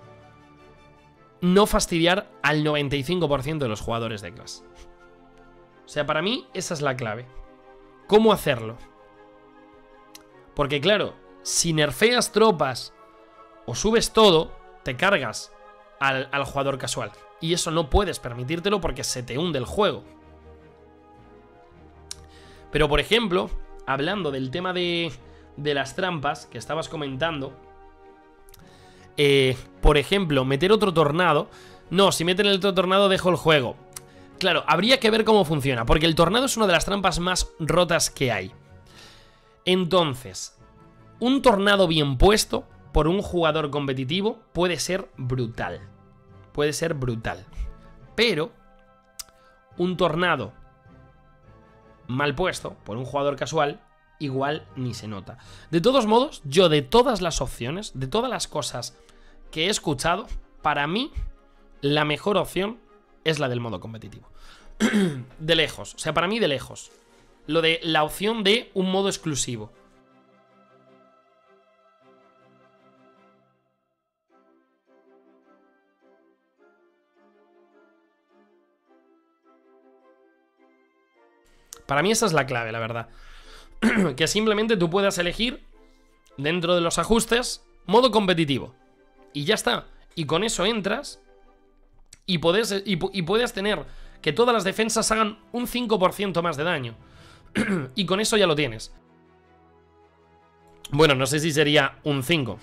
no fastidiar al noventa y cinco por ciento de los jugadores de Clash. O sea, para mí esa es la clave. ¿Cómo hacerlo? Porque claro, si nerfeas tropas o subes todo, te cargas al, al jugador casual. Y eso no puedes permitírtelo porque se te hunde el juego. Pero por ejemplo, hablando del tema de, de las trampas que estabas comentando, eh, por ejemplo, meter otro tornado. No, si meten el otro tornado dejo el juego. Claro, habría que ver cómo funciona, porque el tornado es una de las trampas más rotas que hay. Entonces, un tornado bien puesto por un jugador competitivo puede ser brutal. Puede ser brutal. Pero un tornado mal puesto por un jugador casual igual ni se nota. De todos modos, yo de todas las opciones, de todas las cosas que he escuchado, para mí la mejor opción es la del modo competitivo. De lejos, o sea, para mí de lejos. Lo de la opción de un modo exclusivo. Para mí esa es la clave, la verdad. Que simplemente tú puedas elegir dentro de los ajustes modo competitivo. Y ya está. Y con eso entras y puedes, y, y puedes tener que todas las defensas hagan un cinco por ciento más de daño. Y con eso ya lo tienes. Bueno, no sé si sería un cinco.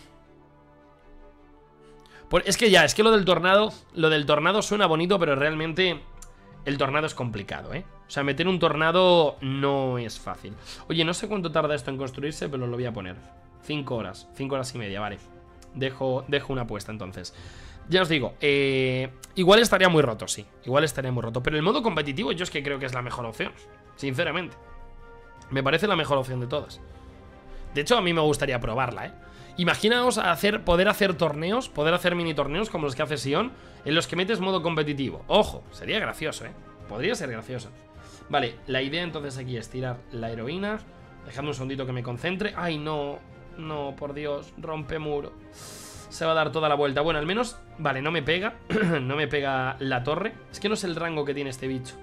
Pues es que ya, es que lo del tornado, lo del tornado suena bonito, pero realmente el tornado es complicado, ¿eh? O sea, meter un tornado no es fácil. Oye, no sé cuánto tarda esto en construirse, pero lo voy a poner. Cinco horas, cinco horas y media, vale. Dejo, dejo una apuesta entonces. Ya os digo, eh, igual estaría muy roto, sí. Igual estaría muy roto. Pero el modo competitivo yo es que creo que es la mejor opción. Sinceramente. Me parece la mejor opción de todas. De hecho, a mí me gustaría probarla, ¿eh? Imaginaos hacer, poder hacer torneos, poder hacer mini torneos como los que hace Sion, en los que metes modo competitivo. Ojo, sería gracioso, ¿eh? Podría ser gracioso. Vale, la idea entonces aquí es tirar la heroína. Dejadme un segundito que me concentre. Ay, no, no, por Dios, rompe muro. Se va a dar toda la vuelta. Bueno, al menos, vale, no me pega. No me pega la torre. Es que no sé el rango que tiene este bicho.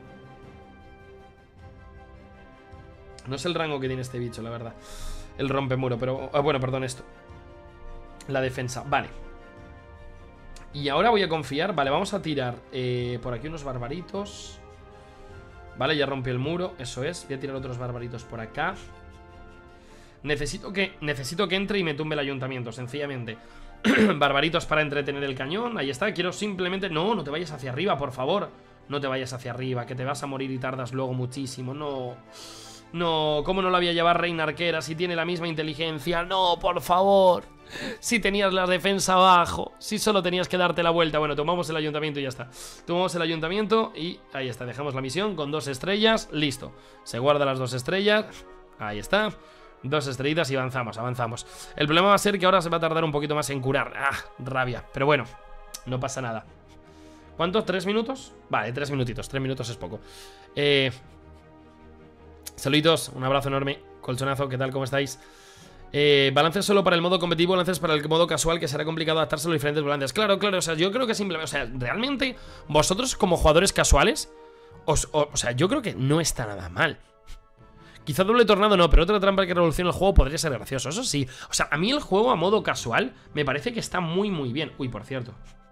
No sé el rango que tiene este bicho, la verdad. El rompemuro, pero... Ah, bueno, perdón, esto. La defensa, vale. Y ahora voy a confiar. Vale, vamos a tirar eh, por aquí unos barbaritos. Vale, ya rompió el muro, eso es. Voy a tirar otros barbaritos por acá. Necesito que, necesito que entre y me tumbe el ayuntamiento, sencillamente. Barbaritos para entretener el cañón. Ahí está, quiero simplemente... No, no te vayas hacia arriba, por favor. No te vayas hacia arriba, que te vas a morir y tardas luego muchísimo. No... No, ¿cómo no la voy a llevar Reina Arquera si tiene la misma inteligencia? No, por favor. Si tenías la defensa abajo, si solo tenías que darte la vuelta. Bueno, tomamos el ayuntamiento y ya está. Tomamos el ayuntamiento y ahí está, dejamos la misión con dos estrellas. Listo, se guarda las dos estrellas. Ahí está, dos estrellitas y avanzamos, avanzamos. El problema va a ser que ahora se va a tardar un poquito más en curar. Ah, rabia, pero bueno, no pasa nada. ¿Cuántos? ¿Tres minutos? Vale, tres minutitos, tres minutos es poco. Eh... Saluditos, un abrazo enorme. Colchonazo, ¿qué tal? ¿Cómo estáis? Eh, balances solo para el modo competitivo, balances para el modo casual, que será complicado adaptarse a los diferentes balances. Claro, claro, o sea, yo creo que simplemente, o sea, realmente vosotros como jugadores casuales, os, o, o sea, yo creo que no está nada mal. Quizá doble tornado no, pero otra trampa que revolucione el juego podría ser gracioso, eso sí. O sea, a mí el juego a modo casual me parece que está muy, muy bien. Uy, por cierto.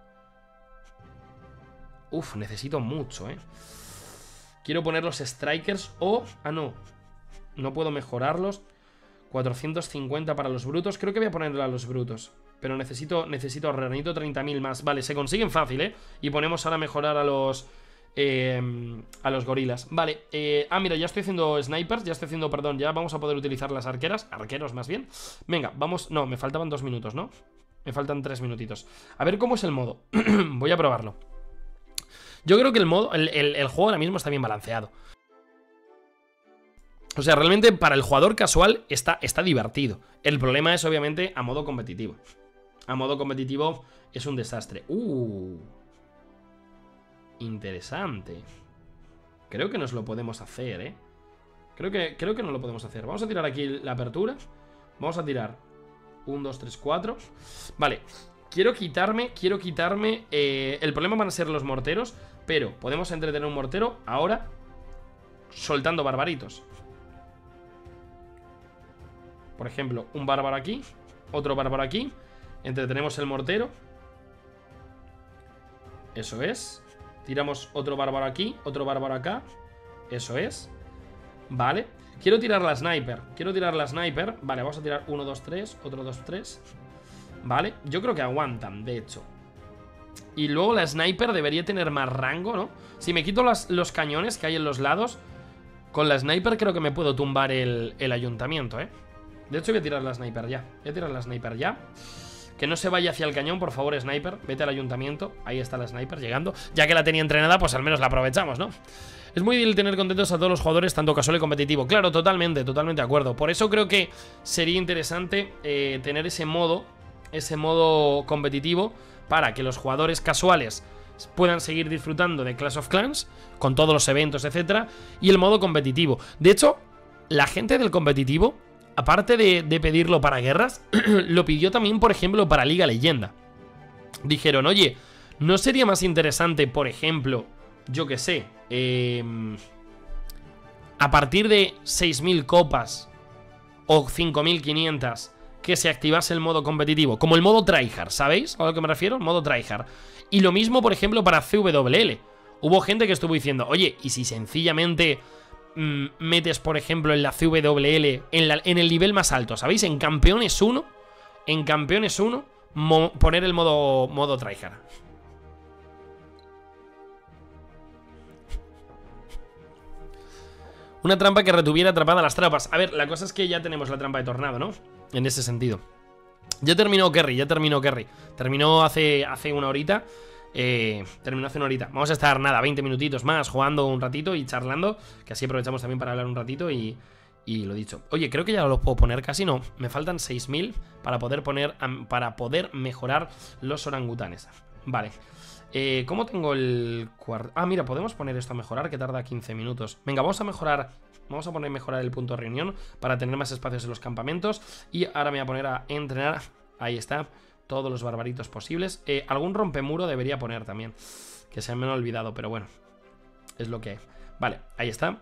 Uf, necesito mucho, eh. Quiero poner los strikers o... Ah, no. No puedo mejorarlos. cuatrocientos cincuenta para los brutos. Creo que voy a ponerle a los brutos. Pero necesito, necesito ahorrar, necesito treinta mil más. Vale, se consiguen fácil, ¿eh? Y ponemos ahora a mejorar a los... Eh, a los gorilas. Vale, eh, ah, mira, ya estoy haciendo snipers. Ya estoy haciendo, perdón, ya vamos a poder utilizar las arqueras. Arqueros más bien. Venga, vamos, no, me faltaban dos minutos, ¿no? Me faltan tres minutitos. A ver cómo es el modo. Voy a probarlo. Yo creo que el modo, el, el, el juego ahora mismo está bien balanceado. O sea, realmente para el jugador casual está, está divertido. El problema es obviamente a modo competitivo. A modo competitivo es un desastre. Uh Interesante. Creo que nos lo podemos hacer, ¿eh? Creo que, creo que no lo podemos hacer. Vamos a tirar aquí la apertura. Vamos a tirar uno, dos, tres, cuatro. Vale, quiero quitarme Quiero quitarme eh, el problema van a ser los morteros. Pero podemos entretener un mortero ahora soltando barbaritos. Por ejemplo, un bárbaro aquí, otro bárbaro aquí. Entretenemos el mortero. Eso es. Tiramos otro bárbaro aquí, otro bárbaro acá. Eso es. Vale. Quiero tirar la sniper. Quiero tirar la sniper. Vale, vamos a tirar uno, dos, tres. Otro dos, tres. Vale. Yo creo que aguantan, de hecho. Y luego la sniper debería tener más rango, ¿no? Si me quito las, los cañones que hay en los lados, con la sniper creo que me puedo tumbar el, el ayuntamiento, ¿eh? De hecho voy a tirar la sniper ya. Voy a tirar la sniper ya. Que no se vaya hacia el cañón, por favor, sniper. Vete al ayuntamiento, ahí está la sniper llegando. Ya que la tenía entrenada, pues al menos la aprovechamos, ¿no? Es muy difícil tener contentos a todos los jugadores, tanto casual y competitivo. Claro, totalmente, totalmente de acuerdo. Por eso creo que sería interesante eh, tener ese modo, ese modo competitivo, para que los jugadores casuales puedan seguir disfrutando de Clash of Clans, con todos los eventos, etcétera. Y el modo competitivo. De hecho, la gente del competitivo, aparte de, de pedirlo para guerras, lo pidió también, por ejemplo, para Liga Leyenda. Dijeron, oye, ¿no sería más interesante, por ejemplo, yo que sé, eh, a partir de seis mil copas o cinco mil quinientas, que se activase el modo competitivo? Como el modo tryhard, ¿sabéis a lo que me refiero? El modo tryhard. Y lo mismo, por ejemplo, para C W L. Hubo gente que estuvo diciendo, oye, ¿y si sencillamente metes, por ejemplo, en la C W L en, la, en el nivel más alto, ¿sabéis? En campeones uno, en campeones uno, poner el modo, modo tryhard. Una trampa que retuviera atrapada las trampas. A ver, la cosa es que ya tenemos la trampa de tornado, ¿no? En ese sentido. Ya terminó Kerry, ya terminó Kerry. Terminó hace, hace una horita. Eh, terminó hace una horita. Vamos a estar, nada, veinte minutitos más jugando un ratito y charlando, que así aprovechamos también para hablar un ratito y, y lo dicho. Oye, creo que ya los puedo poner casi, no. Me faltan seis mil para poder poner, para poder mejorar los orangutanes. Vale. Eh, ¿Cómo tengo el cuarto? Ah, mira, podemos poner esto a mejorar, que tarda quince minutos. Venga, vamos a mejorar. Vamos a poner mejorar el punto de reunión para tener más espacios en los campamentos. Y ahora me voy a poner a entrenar. Ahí está. Todos los barbaritos posibles. eh, Algún rompemuro debería poner también, que se me ha olvidado, pero bueno, es lo que hay. Vale, ahí está.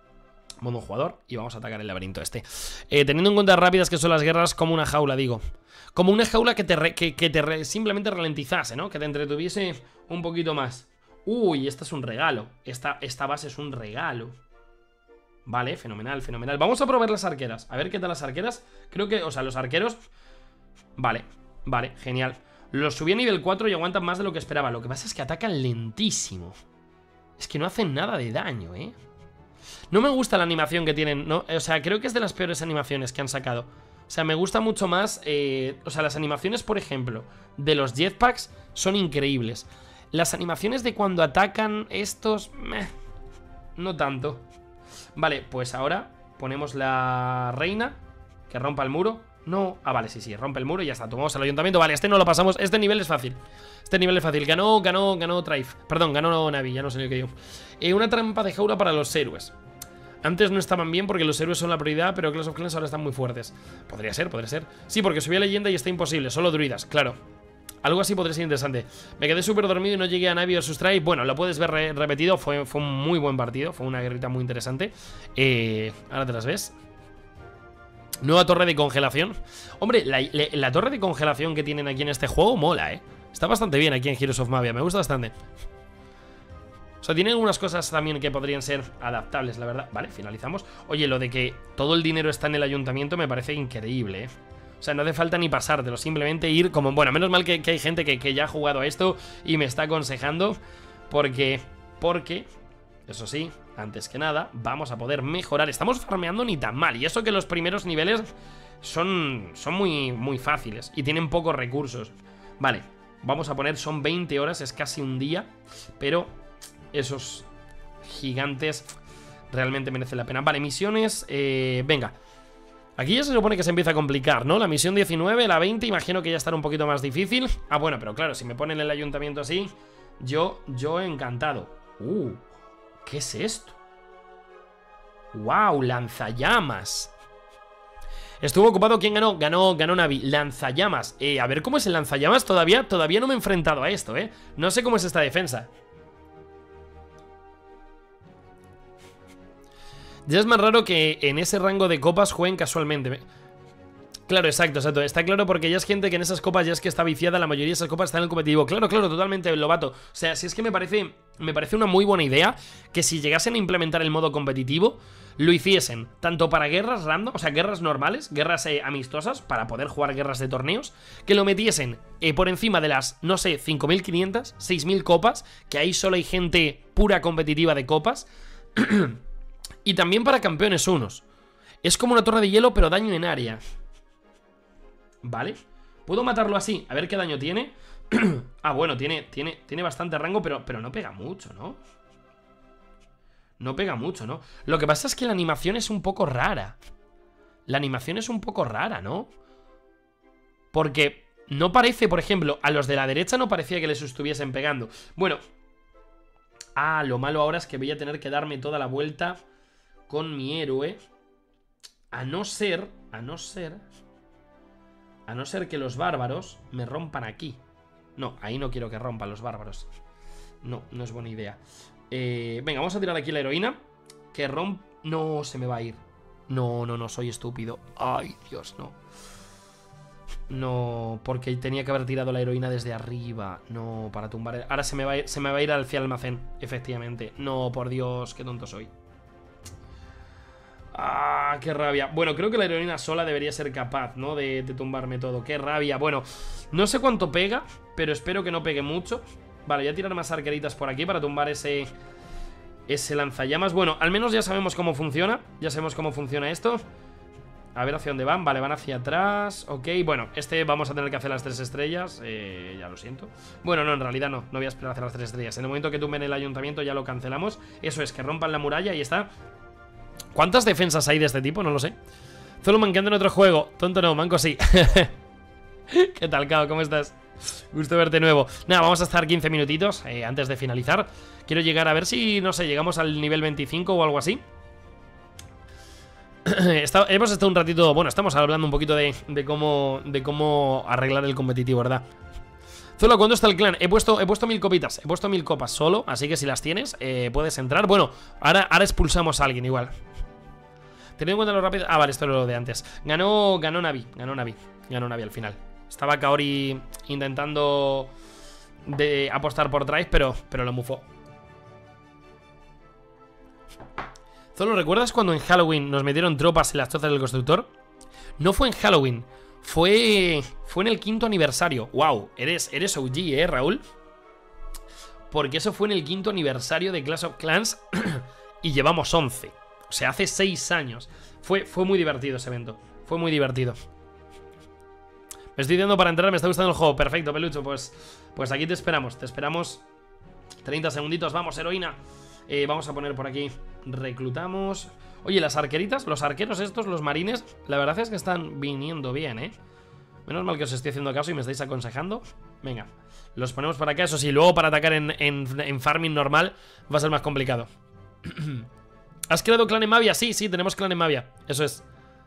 Modo jugador. Y vamos a atacar el laberinto este. eh, Teniendo en cuenta rápidas que son las guerras, como una jaula, digo. Como una jaula que te, re, que, que te re, simplemente ralentizase, ¿no? Que te entretuviese un poquito más. Uy, esta es un regalo. Esta, esta base es un regalo. Vale, fenomenal, fenomenal. Vamos a probar las arqueras. A ver qué tal las arqueras. Creo que, o sea, los arqueros. Vale. Vale, genial. Los subí a nivel cuatro y aguantan más de lo que esperaba. Lo que pasa es que atacan lentísimo. Es que no hacen nada de daño, ¿eh? No me gusta la animación que tienen, ¿no? O sea, creo que es de las peores animaciones que han sacado. O sea, me gusta mucho más eh, o sea, las animaciones, por ejemplo, de los jetpacks son increíbles. Las animaciones de cuando atacan estos, meh, no tanto. Vale, pues ahora ponemos la reina que rompa el muro. No, ah, vale, sí, sí, rompe el muro y ya está. Tomamos el ayuntamiento, vale, este no lo pasamos. Este nivel es fácil, este nivel es fácil. Ganó, ganó, ganó Trife, perdón, ganó Navi, ya no sé lo que digo. eh, Una trampa de jaula para los héroes. Antes no estaban bien porque los héroes son la prioridad, pero Clash of Clans ahora están muy fuertes. Podría ser, podría ser. Sí, porque subí a leyenda y está imposible, solo druidas, claro. Algo así podría ser interesante. Me quedé súper dormido y no llegué a Navi versus Trife. Bueno, lo puedes ver re repetido, fue, fue un muy buen partido. Fue una guerrita muy interesante. eh, Ahora te las ves. Nueva torre de congelación. Hombre, la, la, la torre de congelación que tienen aquí en este juego mola, eh. Está bastante bien aquí en Heroes of Mavia, me gusta bastante. O sea, tiene algunas cosas también que podrían ser adaptables, la verdad. Vale, finalizamos. Oye, lo de que todo el dinero está en el ayuntamiento me parece increíble, ¿eh? O sea, no hace falta ni pasártelo, simplemente ir como... Bueno, menos mal que, que hay gente que, que ya ha jugado a esto y me está aconsejando. Porque... Porque... Eso sí, antes que nada, vamos a poder mejorar. Estamos farmeando ni tan mal. Y eso que los primeros niveles son, son muy, muy fáciles y tienen pocos recursos. Vale, vamos a poner, son veinte horas, es casi un día. Pero esos gigantes realmente merecen la pena. Vale, misiones, eh, venga. Aquí ya se supone que se empieza a complicar, ¿no? La misión diecinueve, la veinte, imagino que ya estará un poquito más difícil. Ah, bueno, pero claro, si me ponen el ayuntamiento así, yo, yo encantado. Uh, ¿qué es esto? ¡Wow! Lanzallamas. Estuvo ocupado. ¿Quién ganó? Ganó, ganó Navi. Lanzallamas. Eh, a ver cómo es el lanzallamas. Todavía, todavía no me he enfrentado a esto, ¿eh? No sé cómo es esta defensa. Ya es más raro que en ese rango de copas jueguen casualmente. Claro, exacto, exacto. Está claro porque ya es gente que en esas copas ya es que está viciada. La mayoría de esas copas están en el competitivo. Claro, claro, totalmente, Lobato. O sea, si es que me parece, me parece una muy buena idea que si llegasen a implementar el modo competitivo, lo hiciesen tanto para guerras random, o sea, guerras normales, guerras eh, amistosas, para poder jugar guerras de torneos, que lo metiesen eh, por encima de las, no sé, cinco mil quinientas, seis mil copas, que ahí solo hay gente pura competitiva de copas. Y también para campeones unos. Es como una torre de hielo, pero daño en área. Vale. ¿Puedo matarlo así? A ver qué daño tiene. Ah, bueno, tiene, tiene, tiene bastante rango, pero, pero no pega mucho, ¿no? No pega mucho, ¿no? Lo que pasa es que la animación es un poco rara. La animación es un poco rara, ¿no? Porque no parece, por ejemplo, a los de la derecha no parecía que les estuviesen pegando. Bueno. Ah, lo malo ahora es que voy a tener que darme toda la vuelta con mi héroe. A no ser, a no ser... A no ser que los bárbaros me rompan aquí. No, ahí no quiero que rompan los bárbaros. No, no es buena idea. eh, Venga, vamos a tirar aquí la heroína. Que romp... No, se me va a ir. No, no, no, soy estúpido. Ay, Dios, no. No, porque tenía que haber tirado la heroína desde arriba. No, para tumbar... Ahora se me va a ir, se me va a ir hacia el almacén, efectivamente. No, por Dios, qué tonto soy. Ah, qué rabia. Bueno, creo que la heroína sola debería ser capaz, ¿no? De, de tumbarme todo. Qué rabia. Bueno, no sé cuánto pega, pero espero que no pegue mucho. Vale, voy a tirar más arqueritas por aquí para tumbar ese... Ese lanzallamas. Bueno, al menos ya sabemos cómo funciona. Ya sabemos cómo funciona esto. A ver hacia dónde van. Vale, van hacia atrás. Ok, bueno, este vamos a tener que hacer las tres estrellas. eh, Ya lo siento. Bueno, no, en realidad no. No voy a esperar a hacer las tres estrellas. En el momento que tumben el ayuntamiento ya lo cancelamos. Eso es, que rompan la muralla y está. ¿Cuántas defensas hay de este tipo? No lo sé. Solo manqueando en otro juego. Tonto no, manco sí. ¿Qué tal, Cao? ¿Cómo estás? Gusto verte de nuevo. Nada, vamos a estar quince minutitos eh, antes de finalizar. Quiero llegar a ver si, no sé, llegamos al nivel veinticinco o algo así. Está, hemos estado un ratito... Bueno, estamos hablando un poquito de, de cómo de cómo arreglar el competitivo, ¿verdad? Zolo, ¿cuándo está el clan? He puesto, he puesto mil copitas. He puesto mil copas solo, así que si las tienes eh, puedes entrar. Bueno, ahora, ahora expulsamos a alguien igual. Teniendo en cuenta lo rápido... Ah, vale, esto era lo de antes. Ganó, ganó Navi, ganó Navi. Ganó Navi al final. Estaba Kaori intentando de apostar por Drive, pero, pero lo mufó. Zolo, ¿recuerdas cuando en Halloween nos metieron tropas en las tozas del constructor? No fue en Halloween, fue fue en el quinto aniversario. Wow, eres, eres O G, ¿eh, Raúl? Porque eso fue en el quinto aniversario de Clash of Clans y llevamos once. O sea, hace seis años. Fue, fue muy divertido ese evento. Fue muy divertido. Me estoy dando para entrar, me está gustando el juego. Perfecto, Pelucho, pues, pues aquí te esperamos. Te esperamos treinta segunditos, vamos, heroína. eh, Vamos a poner por aquí, reclutamos. Oye, las arqueritas, los arqueros estos, los marines, la verdad es que están viniendo bien, ¿eh? Menos mal que os estoy haciendo caso y me estáis aconsejando. Venga, los ponemos para acá. Eso sí, luego para atacar en, en, en farming normal va a ser más complicado. ¿Has creado clan en Mavia? Sí, sí, tenemos clan en Mavia. Eso es.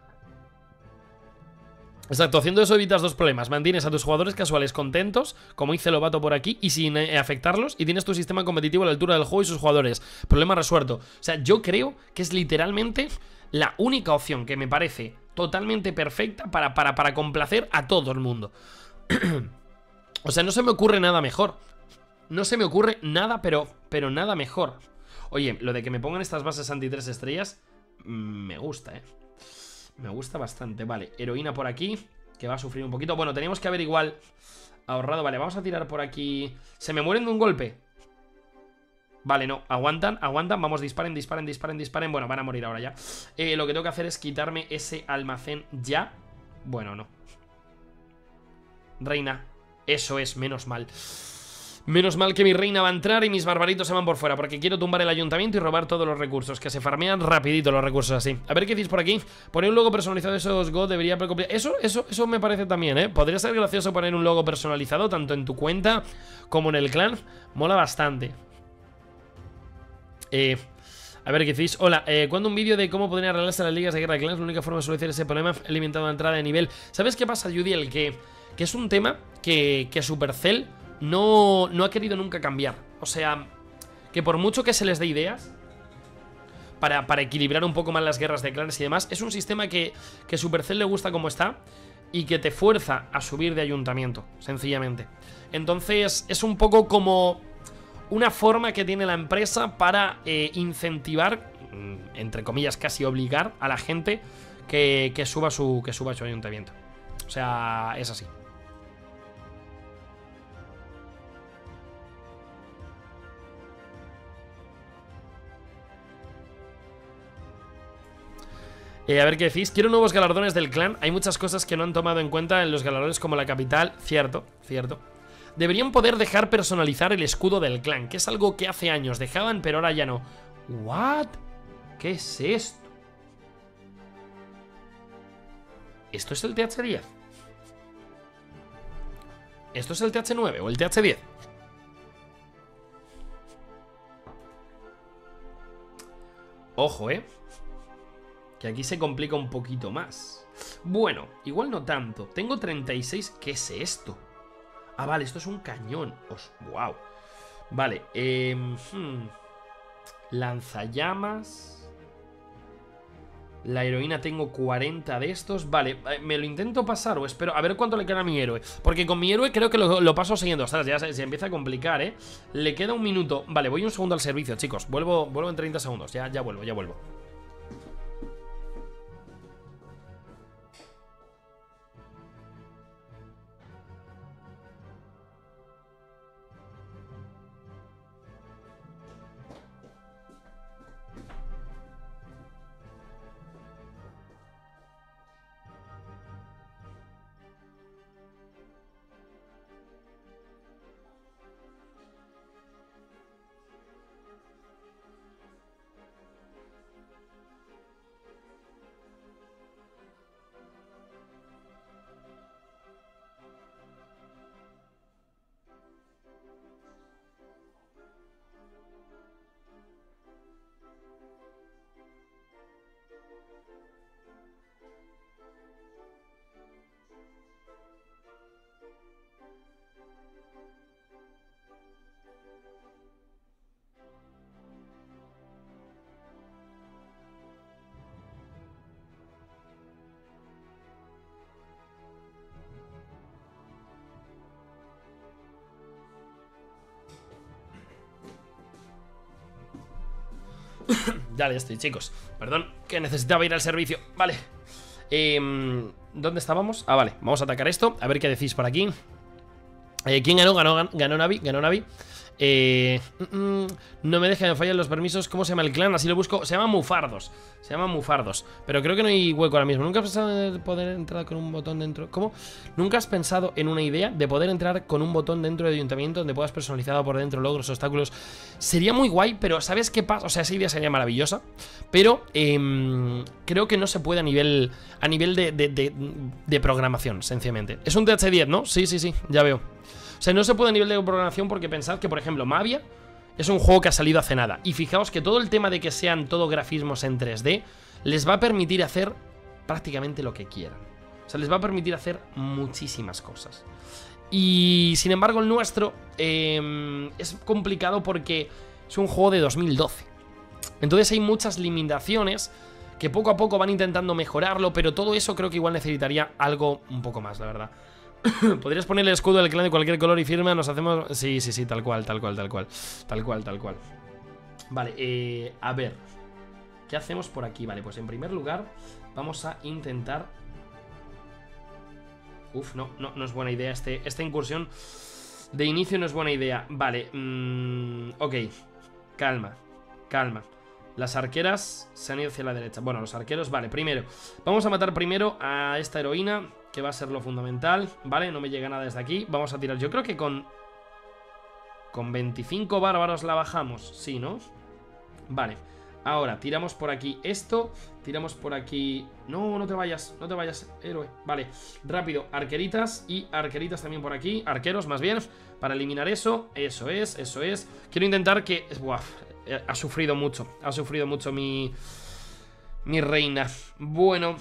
Exacto, haciendo eso evitas dos problemas. Mantienes a tus jugadores casuales contentos, como hice Lobato por aquí, y sin eh, afectarlos, y tienes tu sistema competitivo a la altura del juego y sus jugadores. Problema resuelto. O sea, yo creo que es literalmente la única opción que me parece totalmente perfecta para, para, para complacer a todo el mundo. O sea, no se me ocurre nada mejor. No se me ocurre nada, pero, pero nada mejor. Oye, lo de que me pongan estas bases anti tres estrellas, me gusta, eh. Me gusta bastante. Vale, heroína por aquí, que va a sufrir un poquito. Bueno, teníamos que haber igual ahorrado. Vale, vamos a tirar por aquí. ¿Se me mueren de un golpe? Vale, no, aguantan, aguantan. Vamos, disparen, disparen, disparen, disparen. Bueno, van a morir ahora ya. eh, Lo que tengo que hacer es quitarme ese almacén ya. Bueno, no. Reina, eso es, menos mal. Menos mal que mi reina va a entrar y mis barbaritos se van por fuera, porque quiero tumbar el ayuntamiento y robar todos los recursos, que se farmean rapidito los recursos así. A ver qué decís por aquí. Poner un logo personalizado de esos God debería preocupar. Eso, eso, eso me parece también, ¿eh? Podría ser gracioso poner un logo personalizado tanto en tu cuenta como en el clan. Mola bastante. Eh... A ver, ¿qué decís? Hola, eh, cuando un vídeo de cómo podrían arreglarse las ligas de guerra de clans, la única forma de solucionar ese problema es limitando la entrada de nivel. ¿Sabes qué pasa, Judiel? Que, que es un tema que, que Supercell no, no ha querido nunca cambiar. O sea, que por mucho que se les dé ideas para, para equilibrar un poco más las guerras de clanes y demás, es un sistema que, que Supercell le gusta como está y que te fuerza a subir de ayuntamiento, sencillamente. Entonces, es un poco como una forma que tiene la empresa para eh, incentivar, entre comillas, casi obligar a la gente que, que, suba su, que suba su ayuntamiento. O sea, es así. Eh, a ver qué decís. Quiero nuevos galardones del clan. Hay muchas cosas que no han tomado en cuenta en los galardones, como la capital. Cierto, cierto. Deberían poder dejar personalizar el escudo del clan, que es algo que hace años dejaban, pero ahora ya no. ¿What? ¿Qué es esto? ¿Esto es el T H diez? ¿Esto es el T H nueve o el T H diez? Ojo, ¿eh? Que aquí se complica un poquito más. Bueno, igual no tanto. Tengo treinta y seis. ¿Qué es esto? Ah, vale, esto es un cañón. Os... Wow. Vale, eh, hmm. lanzallamas. La heroína tengo cuarenta de estos. Vale, ¿me lo intento pasar o espero? A ver cuánto le queda a mi héroe, porque con mi héroe creo que lo, lo paso siguiendo. Ostras, ya se, se empieza a complicar, ¿eh? Le queda un minuto. Vale, voy un segundo al servicio, chicos. Vuelvo, vuelvo en treinta segundos. Ya, ya vuelvo, ya vuelvo. Ya estoy, chicos. Perdón, que necesitaba ir al servicio. Vale. eh, ¿Dónde estábamos? Ah, vale, vamos a atacar esto. A ver qué decís por aquí. eh, ¿Quién ganó? Ganó, ganó Navi. Ganó Navi. Eh, mm, no me deja de fallar los permisos. ¿Cómo se llama el clan? Así lo busco. Se llama Mufardos. Se llama Mufardos. Pero creo que no hay hueco ahora mismo. ¿Nunca has pensado en poder entrar con un botón dentro? ¿Cómo? ¿Nunca has pensado en una idea de poder entrar con un botón dentro de ayuntamiento donde puedas personalizar por dentro logros, obstáculos? Sería muy guay, pero ¿sabes qué pasa? O sea, esa idea sería maravillosa. Pero eh, creo que no se puede a nivel, a nivel de, de, de, de programación, sencillamente. Es un T H diez, ¿no? Sí, sí, sí, ya veo. O sea, no se puede a nivel de programación porque pensad que, por ejemplo, Mavia es un juego que ha salido hace nada. Y fijaos que todo el tema de que sean todo grafismos en tres D les va a permitir hacer prácticamente lo que quieran. O sea, les va a permitir hacer muchísimas cosas. Y, sin embargo, el nuestro eh, es complicado porque es un juego de dos mil doce. Entonces hay muchas limitaciones que poco a poco van intentando mejorarlo, pero todo eso creo que igual necesitaría algo un poco más, la verdad. Podrías poner el escudo del clan de cualquier color y firma. Nos hacemos... Sí, sí, sí, tal cual, tal cual, tal cual. Tal cual, tal cual. Vale, eh, a ver. ¿Qué hacemos por aquí? Vale, pues en primer lugar vamos a intentar... Uf, no, no, no es buena idea este, esta incursión de inicio no es buena idea. Vale, mmm, ok. Calma, calma. Las arqueras se han ido hacia la derecha. Bueno, los arqueros, vale, primero vamos a matar primero a esta heroína, que va a ser lo fundamental. Vale, no me llega nada desde aquí. Vamos a tirar, yo creo que con Con veinticinco bárbaros la bajamos. Sí, ¿no? Vale, ahora tiramos por aquí esto. Tiramos por aquí... No, no te vayas, no te vayas, héroe. Vale, rápido, arqueritas y arqueritas también por aquí. Arqueros, más bien, para eliminar eso. Eso es, eso es. Quiero intentar que... Buah, ha sufrido mucho. Ha sufrido mucho mi... Mi reina. Bueno.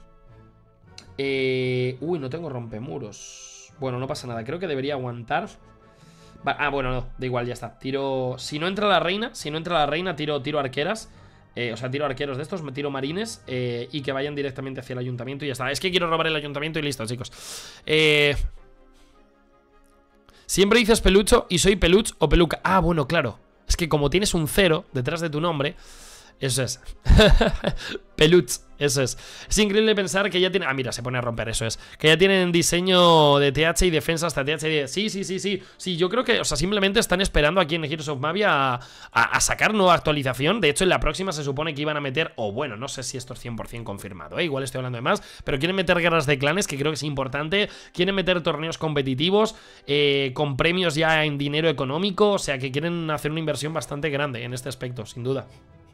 Eh... Uy, no tengo rompemuros. Bueno, no pasa nada, creo que debería aguantar. Ah, bueno, no, da igual, ya está. Tiro... Si no entra la reina, si no entra la reina, tiro, tiro arqueras. Eh, o sea, tiro arqueros de estos, me tiro marines eh, y que vayan directamente hacia el ayuntamiento y ya está. Es que quiero robar el ayuntamiento y listo, chicos. Eh... Siempre dices pelucho y soy peluch o peluca. Ah, bueno, claro. Es que como tienes un cero detrás de tu nombre... Eso es. Peluch, eso es. Es increíble pensar que ya tiene... Ah, mira, se pone a romper, eso es. Que ya tienen diseño de T H y defensa hasta T H diez. Sí, sí, sí, sí. Sí, yo creo que, o sea, simplemente están esperando aquí en Heroes of Mavia a, a, a sacar nueva actualización. De hecho, en la próxima se supone que iban a meter... O bueno, no sé si esto es cien por cien confirmado, ¿eh? Igual estoy hablando de más. Pero quieren meter guerras de clanes, que creo que es importante. Quieren meter torneos competitivos eh, con premios ya en dinero económico. O sea, que quieren hacer una inversión bastante grande en este aspecto, sin duda.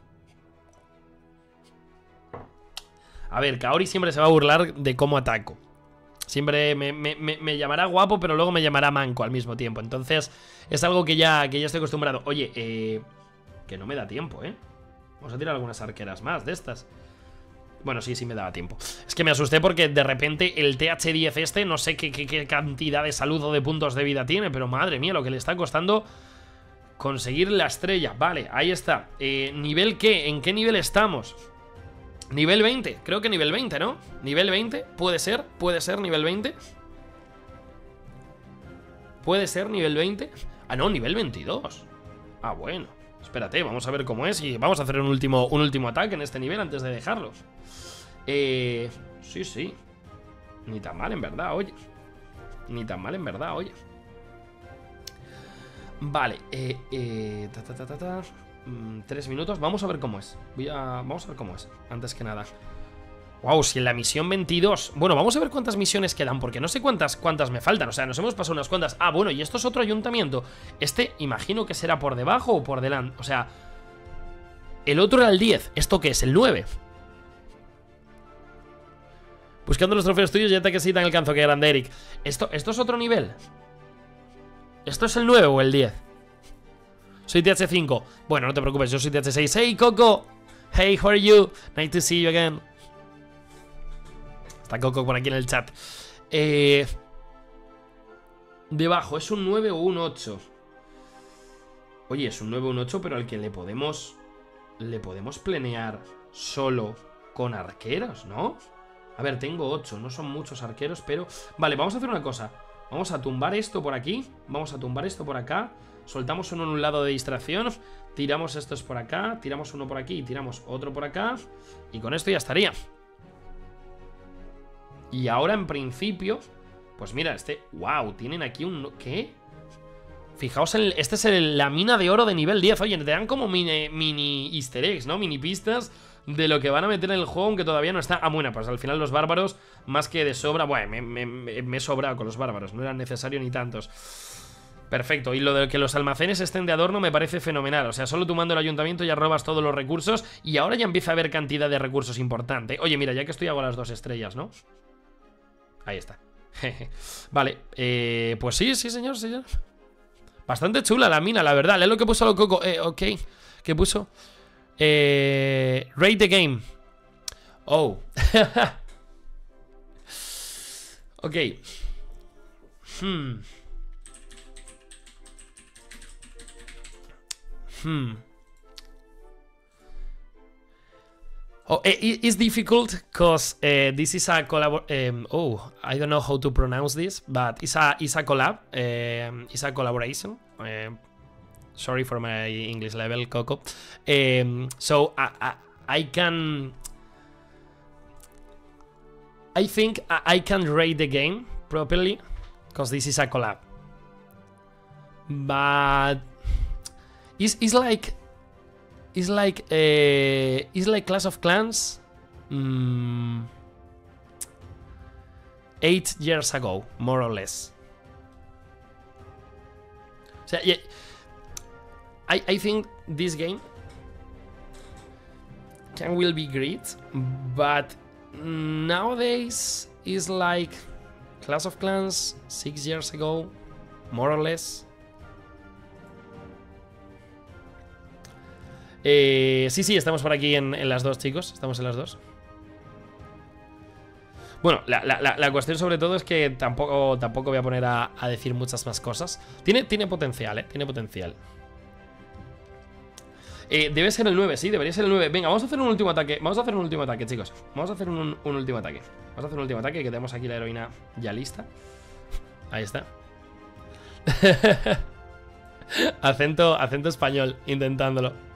A ver, Kaori siempre se va a burlar de cómo ataco. Siempre me, me, me, me llamará guapo, pero luego me llamará manco al mismo tiempo. Entonces, es algo que ya, que ya estoy acostumbrado. Oye, eh, que no me da tiempo, ¿eh? Vamos a tirar algunas arqueras más de estas. Bueno, sí, sí me daba tiempo. Es que me asusté porque de repente el T H diez este, no sé qué, qué, qué cantidad de salud o de puntos de vida tiene, pero madre mía, lo que le está costando conseguir la estrella. Vale, ahí está. Eh, ¿Nivel qué? ¿En qué nivel estamos? Nivel veinte, creo que nivel veinte, ¿no? Nivel veinte, puede ser, puede ser nivel veinte. Puede ser nivel veinte. Ah, no, nivel veintidós. Ah, bueno, espérate, vamos a ver cómo es. Y vamos a hacer un último, un último ataque en este nivel antes de dejarlos. Eh, sí, sí. Ni tan mal en verdad, oye. Ni tan mal en verdad, oye. Vale, eh, eh ta, ta, ta, ta, ta. Tres minutos, vamos a ver cómo es. Voy a... Vamos a ver cómo es, antes que nada. Wow, si en la misión veintidós... Bueno, vamos a ver cuántas misiones quedan, porque no sé cuántas, cuántas me faltan. O sea, nos hemos pasado unas cuantas. Ah, bueno, y esto es otro ayuntamiento. Este, imagino que será por debajo o por delante. O sea, el otro era el diez. ¿Esto qué es? El nueve. Buscando los trofeos tuyos, ya te que sí tan alcanzo. Que grande, Eric. ¿Esto, ¿Esto es otro nivel? ¿Esto es el nueve o el diez? Soy T H cinco. Bueno, no te preocupes, yo soy T H seis. Hey, Coco. Hey, how are you? Nice to see you again. Está Coco por aquí en el chat. Eh, debajo, ¿es un nueve o un ocho? Oye, es un nueve o un ocho, pero al que le podemos... Le podemos plenear solo con arqueros, ¿no? A ver, tengo ocho, no son muchos arqueros, pero... Vale, vamos a hacer una cosa. Vamos a tumbar esto por aquí. Vamos a tumbar esto por acá. Soltamos uno en un lado de distracción. Tiramos estos por acá. Tiramos uno por aquí y tiramos otro por acá. Y con esto ya estaría. Y ahora en principio... Pues mira, este... ¡Wow! Tienen aquí un... ¿Qué? Fijaos, en el... este es el... la mina de oro de nivel diez. Oye, te dan como mini, mini easter eggs, ¿no? Mini pistas de lo que van a meter en el juego, aunque todavía no está... Ah, bueno, pues al final los bárbaros, más que de sobra... Bueno, me, me, me, me he sobrado con los bárbaros. No eran necesario ni tantos. Perfecto, y lo de que los almacenes estén de adorno me parece fenomenal. O sea, solo tú mando el ayuntamiento ya robas todos los recursos. Y ahora ya empieza a haber cantidad de recursos importante. Oye, mira, ya que estoy hago las dos estrellas, ¿no? Ahí está. Vale, eh, pues sí, sí, señor, señor. Bastante chula la mina, la verdad. Lee lo que puso lo Coco. Eh, ok, ¿qué puso? Eh, rate the game. Oh. Ok. Hmm. Hmm. Oh, it, it's difficult because uh, this is a collab. Um, oh, I don't know how to pronounce this, but it's a it's a collab. Um, it's a collaboration. Um, sorry for my English level, Coco. Um, so I, I I can. I think I, I can rate the game properly because this is a collab. But it's it's like. It's like uh, it's like Clash of Clans mm, eight years ago, more or less. So yeah, I I think this game can will be great, but nowadays is like Clash of Clans six years ago, more or less. Eh, sí, sí, estamos por aquí en, en las dos, chicos. Estamos en las dos. Bueno, la, la, la cuestión sobre todo es que tampoco, tampoco voy a poner a, a decir muchas más cosas. Tiene, tiene potencial, ¿eh? Tiene potencial. Eh, debe ser el nueve, sí, debería ser el nueve. Venga, vamos a hacer un último ataque. Vamos a hacer un último ataque, chicos. Vamos a hacer un, un último ataque. Vamos a hacer un último ataque, que tenemos aquí la heroína ya lista. Ahí está. acento, acento español, intentándolo.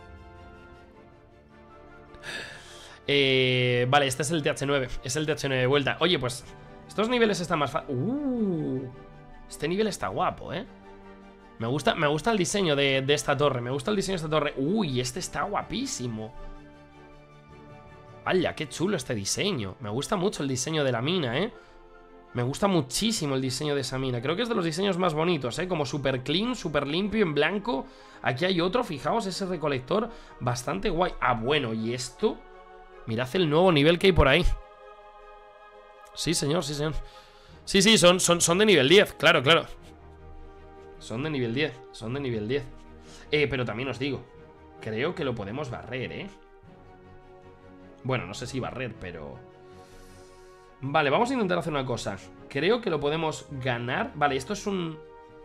Eh, vale, este es el T H nueve. Es el T H nueve de vuelta. Oye, pues estos niveles están más fáciles. Uh, este nivel está guapo, eh. Me gusta, me gusta el diseño de, de esta torre. Me gusta el diseño de esta torre. Uy, este está guapísimo. Vaya, qué chulo este diseño. Me gusta mucho el diseño de la mina, eh. Me gusta muchísimo el diseño de esa mina. Creo que es de los diseños más bonitos, eh. Como super clean, super limpio, en blanco. Aquí hay otro, fijaos, ese recolector. Bastante guay. Ah, bueno, ¿y esto? Mirad el nuevo nivel que hay por ahí. Sí, señor, sí, señor. Sí, sí, son, son, son de nivel diez, claro, claro. Son de nivel diez, son de nivel diez. Eh, pero también os digo, creo que lo podemos barrer, ¿eh? Bueno, no sé si barrer, pero... Vale, vamos a intentar hacer una cosa. Creo que lo podemos ganar. Vale, esto es un...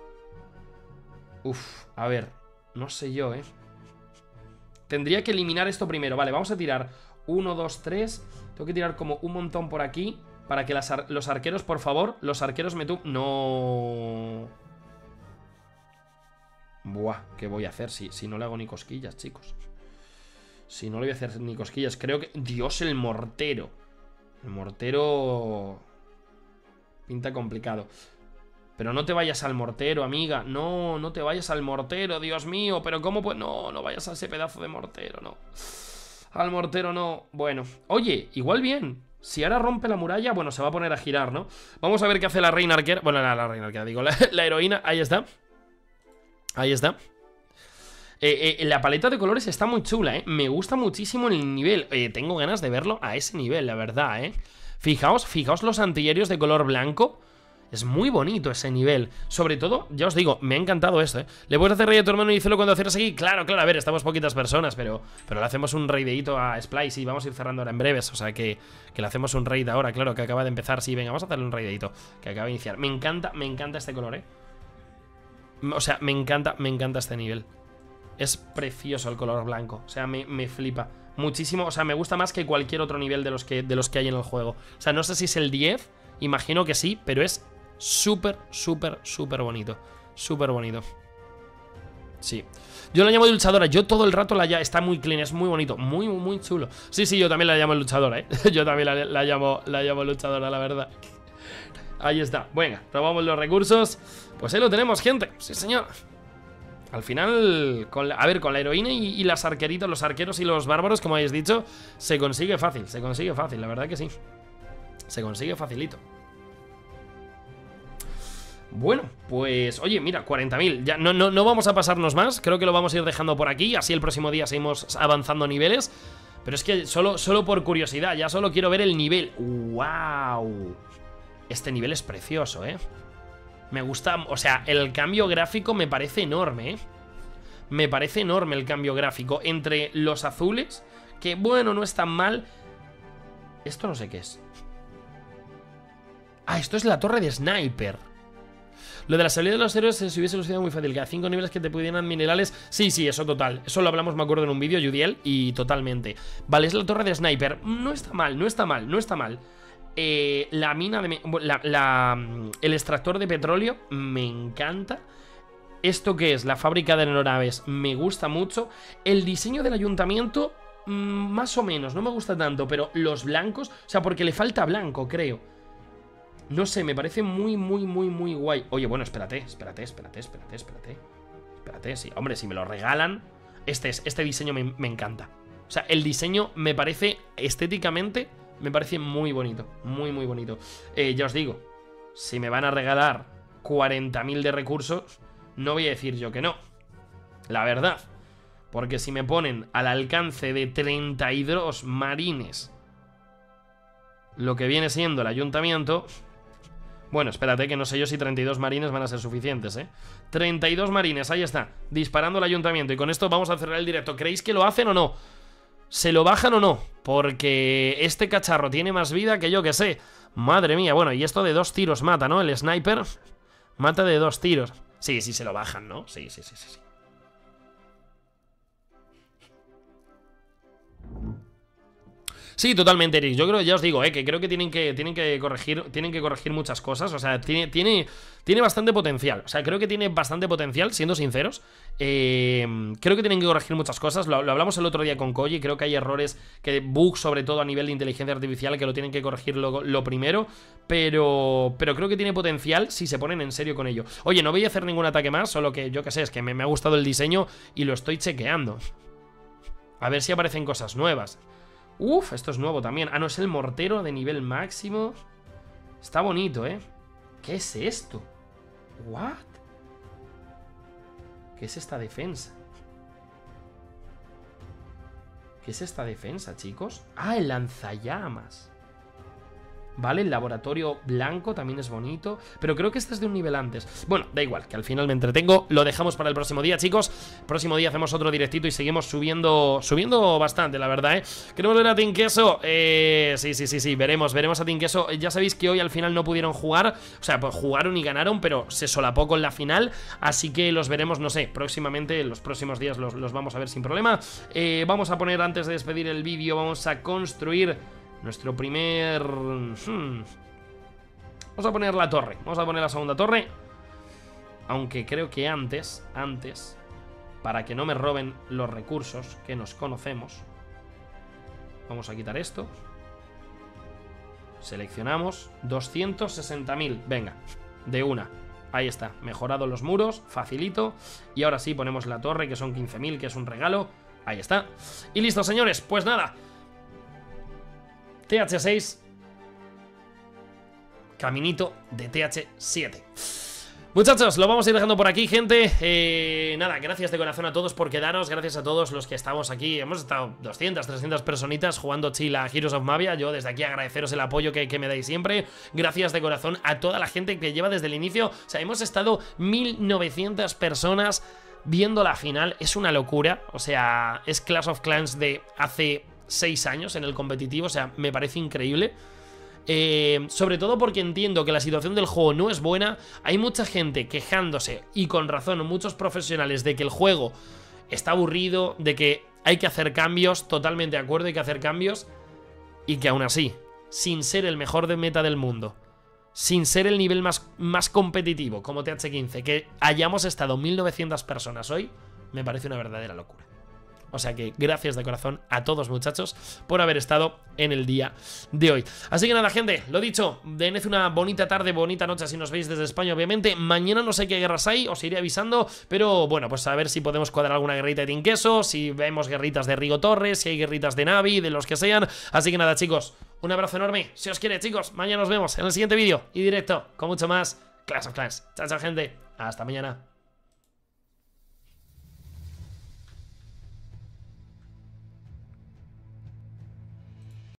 Uf, a ver, no sé yo, ¿eh? Tendría que eliminar esto primero. Vale, vamos a tirar... uno, dos, tres. Tengo que tirar como un montón por aquí para que las ar los arqueros, por favor. Los arqueros me tu... No. Buah, ¿qué voy a hacer si, si no le hago ni cosquillas, chicos? Si no le voy a hacer ni cosquillas. Creo que... Dios, el mortero. El mortero... Pinta complicado. Pero no te vayas al mortero, amiga. No, no te vayas al mortero, Dios mío. Pero ¿cómo pues? No, no vayas a ese pedazo de mortero, no. Al mortero no. Bueno, oye, igual bien. Si ahora rompe la muralla, bueno, se va a poner a girar, ¿no? Vamos a ver qué hace la reina arquera. Bueno, la, la reina arquera, digo, la, la heroína. Ahí está. Ahí está. eh, eh, La paleta de colores está muy chula, ¿eh? Me gusta muchísimo el nivel. eh, Tengo ganas de verlo a ese nivel, la verdad, ¿eh? Fijaos, fijaos los antiaéreos de color blanco. Es muy bonito ese nivel. Sobre todo, ya os digo, me ha encantado esto, ¿eh? ¿Le puedes hacer raid a tu hermano y díselo cuando haces aquí? Claro, claro, a ver, estamos poquitas personas, pero, pero le hacemos un raideito a Splice y vamos a ir cerrando ahora en breves. O sea, que, que le hacemos un raid ahora, claro, que acaba de empezar. Sí, venga, vamos a hacerle un raideito que acaba de iniciar. Me encanta, me encanta este color, ¿eh? O sea, me encanta, me encanta este nivel. Es precioso el color blanco. O sea, me, me flipa muchísimo. O sea, me gusta más que cualquier otro nivel de los que, de los que hay en el juego. O sea, no sé si es el diez, imagino que sí, pero es... súper, súper, súper bonito. Súper bonito. Sí. Yo la llamo de luchadora. Yo todo el rato la llamo. Está muy clean, es muy bonito. Muy, muy chulo. Sí, sí, yo también la llamo luchadora, ¿eh? Yo también la, la, llamo, la llamo luchadora, la verdad. Ahí está. Venga, probamos los recursos. Pues ahí lo tenemos, gente. Sí, señor. Al final, con la, a ver, con la heroína y, y las arqueritas, los arqueros y los bárbaros, como habéis dicho, se consigue fácil. Se consigue fácil, la verdad que sí. Se consigue facilito. Bueno, pues, oye, mira, cuarenta mil. Ya no, no, no vamos a pasarnos más. Creo que lo vamos a ir dejando por aquí. Así el próximo día seguimos avanzando niveles. Pero es que solo, solo por curiosidad, ya solo quiero ver el nivel. ¡Wow! Este nivel es precioso, ¿eh? Me gusta, o sea, el cambio gráfico me parece enorme, ¿eh? Me parece enorme el cambio gráfico. Entre los azules, que bueno, no es tan mal. Esto no sé qué es. Ah, esto es la torre de sniper. Lo de la salida de los héroes se hubiese solucionado muy fácil. Que a cinco niveles que te pudieran minerales. Sí, sí, eso total. Eso lo hablamos, me acuerdo, en un vídeo, Yudiel. Y totalmente. Vale, es la torre de sniper. No está mal, no está mal, no está mal. Eh, la mina de... La, la, el extractor de petróleo me encanta. ¿Esto qué es? La fábrica de aeronaves me gusta mucho. El diseño del ayuntamiento, mmm, más o menos, no me gusta tanto. Pero los blancos, o sea, porque le falta blanco, creo. No sé, me parece muy, muy, muy, muy guay. Oye, bueno, espérate, espérate, espérate, espérate, espérate. Espérate, sí, hombre, si me lo regalan. Este, es, este diseño me, me encanta. O sea, el diseño me parece estéticamente... Me parece muy bonito, muy muy bonito. eh, Ya os digo, si me van a regalar cuarenta mil de recursos, no voy a decir yo que no, la verdad. Porque si me ponen al alcance de treinta y dos marines lo que viene siendo el ayuntamiento... Bueno, espérate, que no sé yo si treinta y dos marines van a ser suficientes, ¿eh? treinta y dos marines, ahí está, disparando al ayuntamiento. Y con esto vamos a cerrar el directo. ¿Creéis que lo hacen o no? ¿Se lo bajan o no? Porque este cacharro tiene más vida que yo que sé. Madre mía, bueno, y esto de dos tiros mata, ¿no? El sniper mata de dos tiros. Sí, sí se lo bajan, ¿no? Sí, sí, sí, sí, sí. Sí, totalmente, Eric. Yo creo, ya os digo, eh, que creo que tienen que, tienen que corregir, tienen que corregir muchas cosas. O sea, tiene, tiene, tiene bastante potencial. O sea, creo que tiene bastante potencial, siendo sinceros. Eh, creo que tienen que corregir muchas cosas. Lo, lo hablamos el otro día con Koji. Creo que hay errores, que bugs, sobre todo a nivel de inteligencia artificial, que lo tienen que corregir lo, lo primero. Pero, pero creo que tiene potencial si se ponen en serio con ello. Oye, no voy a hacer ningún ataque más, solo que yo que sé, es que me, me ha gustado el diseño y lo estoy chequeando. A ver si aparecen cosas nuevas. Uf, esto es nuevo también. Ah, no, es el mortero de nivel máximo. Está bonito, ¿eh? ¿Qué es esto? ¿What? ¿Qué es esta defensa? ¿Qué es esta defensa, chicos? Ah, el lanzallamas. Vale, el laboratorio blanco también es bonito. Pero creo que este es de un nivel antes. Bueno, da igual, que al final me entretengo. Lo dejamos para el próximo día, chicos. Próximo día hacemos otro directito y seguimos subiendo Subiendo bastante, la verdad, ¿eh? ¿Queremos ver a Team Queso? Eh, sí, sí, sí, sí, veremos, veremos a Team Queso. Ya sabéis que hoy al final no pudieron jugar. O sea, pues jugaron y ganaron, pero se solapó con la final. Así que los veremos, no sé, próximamente. Los próximos días los, los vamos a ver sin problema. eh, Vamos a poner, antes de despedir el vídeo, vamos a construir nuestro primer... Hmm. Vamos a poner la torre. Vamos a poner la segunda torre. Aunque creo que antes, antes, para que no me roben los recursos que nos conocemos, vamos a quitar esto. Seleccionamos doscientos sesenta mil. Venga, de una. Ahí está, mejorado los muros, facilito. Y ahora sí ponemos la torre, que son quince mil, que es un regalo. Ahí está. Y listo, señores, pues nada, T H seis, caminito de T H siete. Muchachos, lo vamos a ir dejando por aquí, gente. eh, Nada, gracias de corazón a todos por quedaros. Gracias a todos los que estamos aquí. Hemos estado doscientas, trescientas personitas jugando chill a Heroes of Mavia. Yo desde aquí agradeceros el apoyo que, que me dais siempre. Gracias de corazón a toda la gente que lleva desde el inicio. O sea, hemos estado mil novecientas personas viendo la final. Es una locura. O sea, es Clash of Clans de hace seis años en el competitivo. O sea, me parece increíble. Eh, sobre todo porque entiendo que la situación del juego no es buena. Hay mucha gente quejándose, y con razón, muchos profesionales, de que el juego está aburrido, de que hay que hacer cambios. Totalmente de acuerdo, hay que hacer cambios. Y que aún así, sin ser el mejor de meta del mundo, sin ser el nivel más, más competitivo como T H quince, que hayamos estado mil novecientas personas hoy, me parece una verdadera locura. O sea que gracias de corazón a todos, muchachos, por haber estado en el día de hoy. Así que nada, gente, lo dicho, tened una bonita tarde, bonita noche si nos veis desde España, obviamente. Mañana no sé qué guerras hay, os iré avisando. Pero bueno, pues a ver si podemos cuadrar alguna guerrita de Team Queso, si vemos guerritas de Rigo Torres, si hay guerritas de Navi, de los que sean. Así que nada, chicos, un abrazo enorme. Si os quiere, chicos, mañana nos vemos en el siguiente vídeo y directo con mucho más Clash of Clans. Chao, chao, gente. Hasta mañana.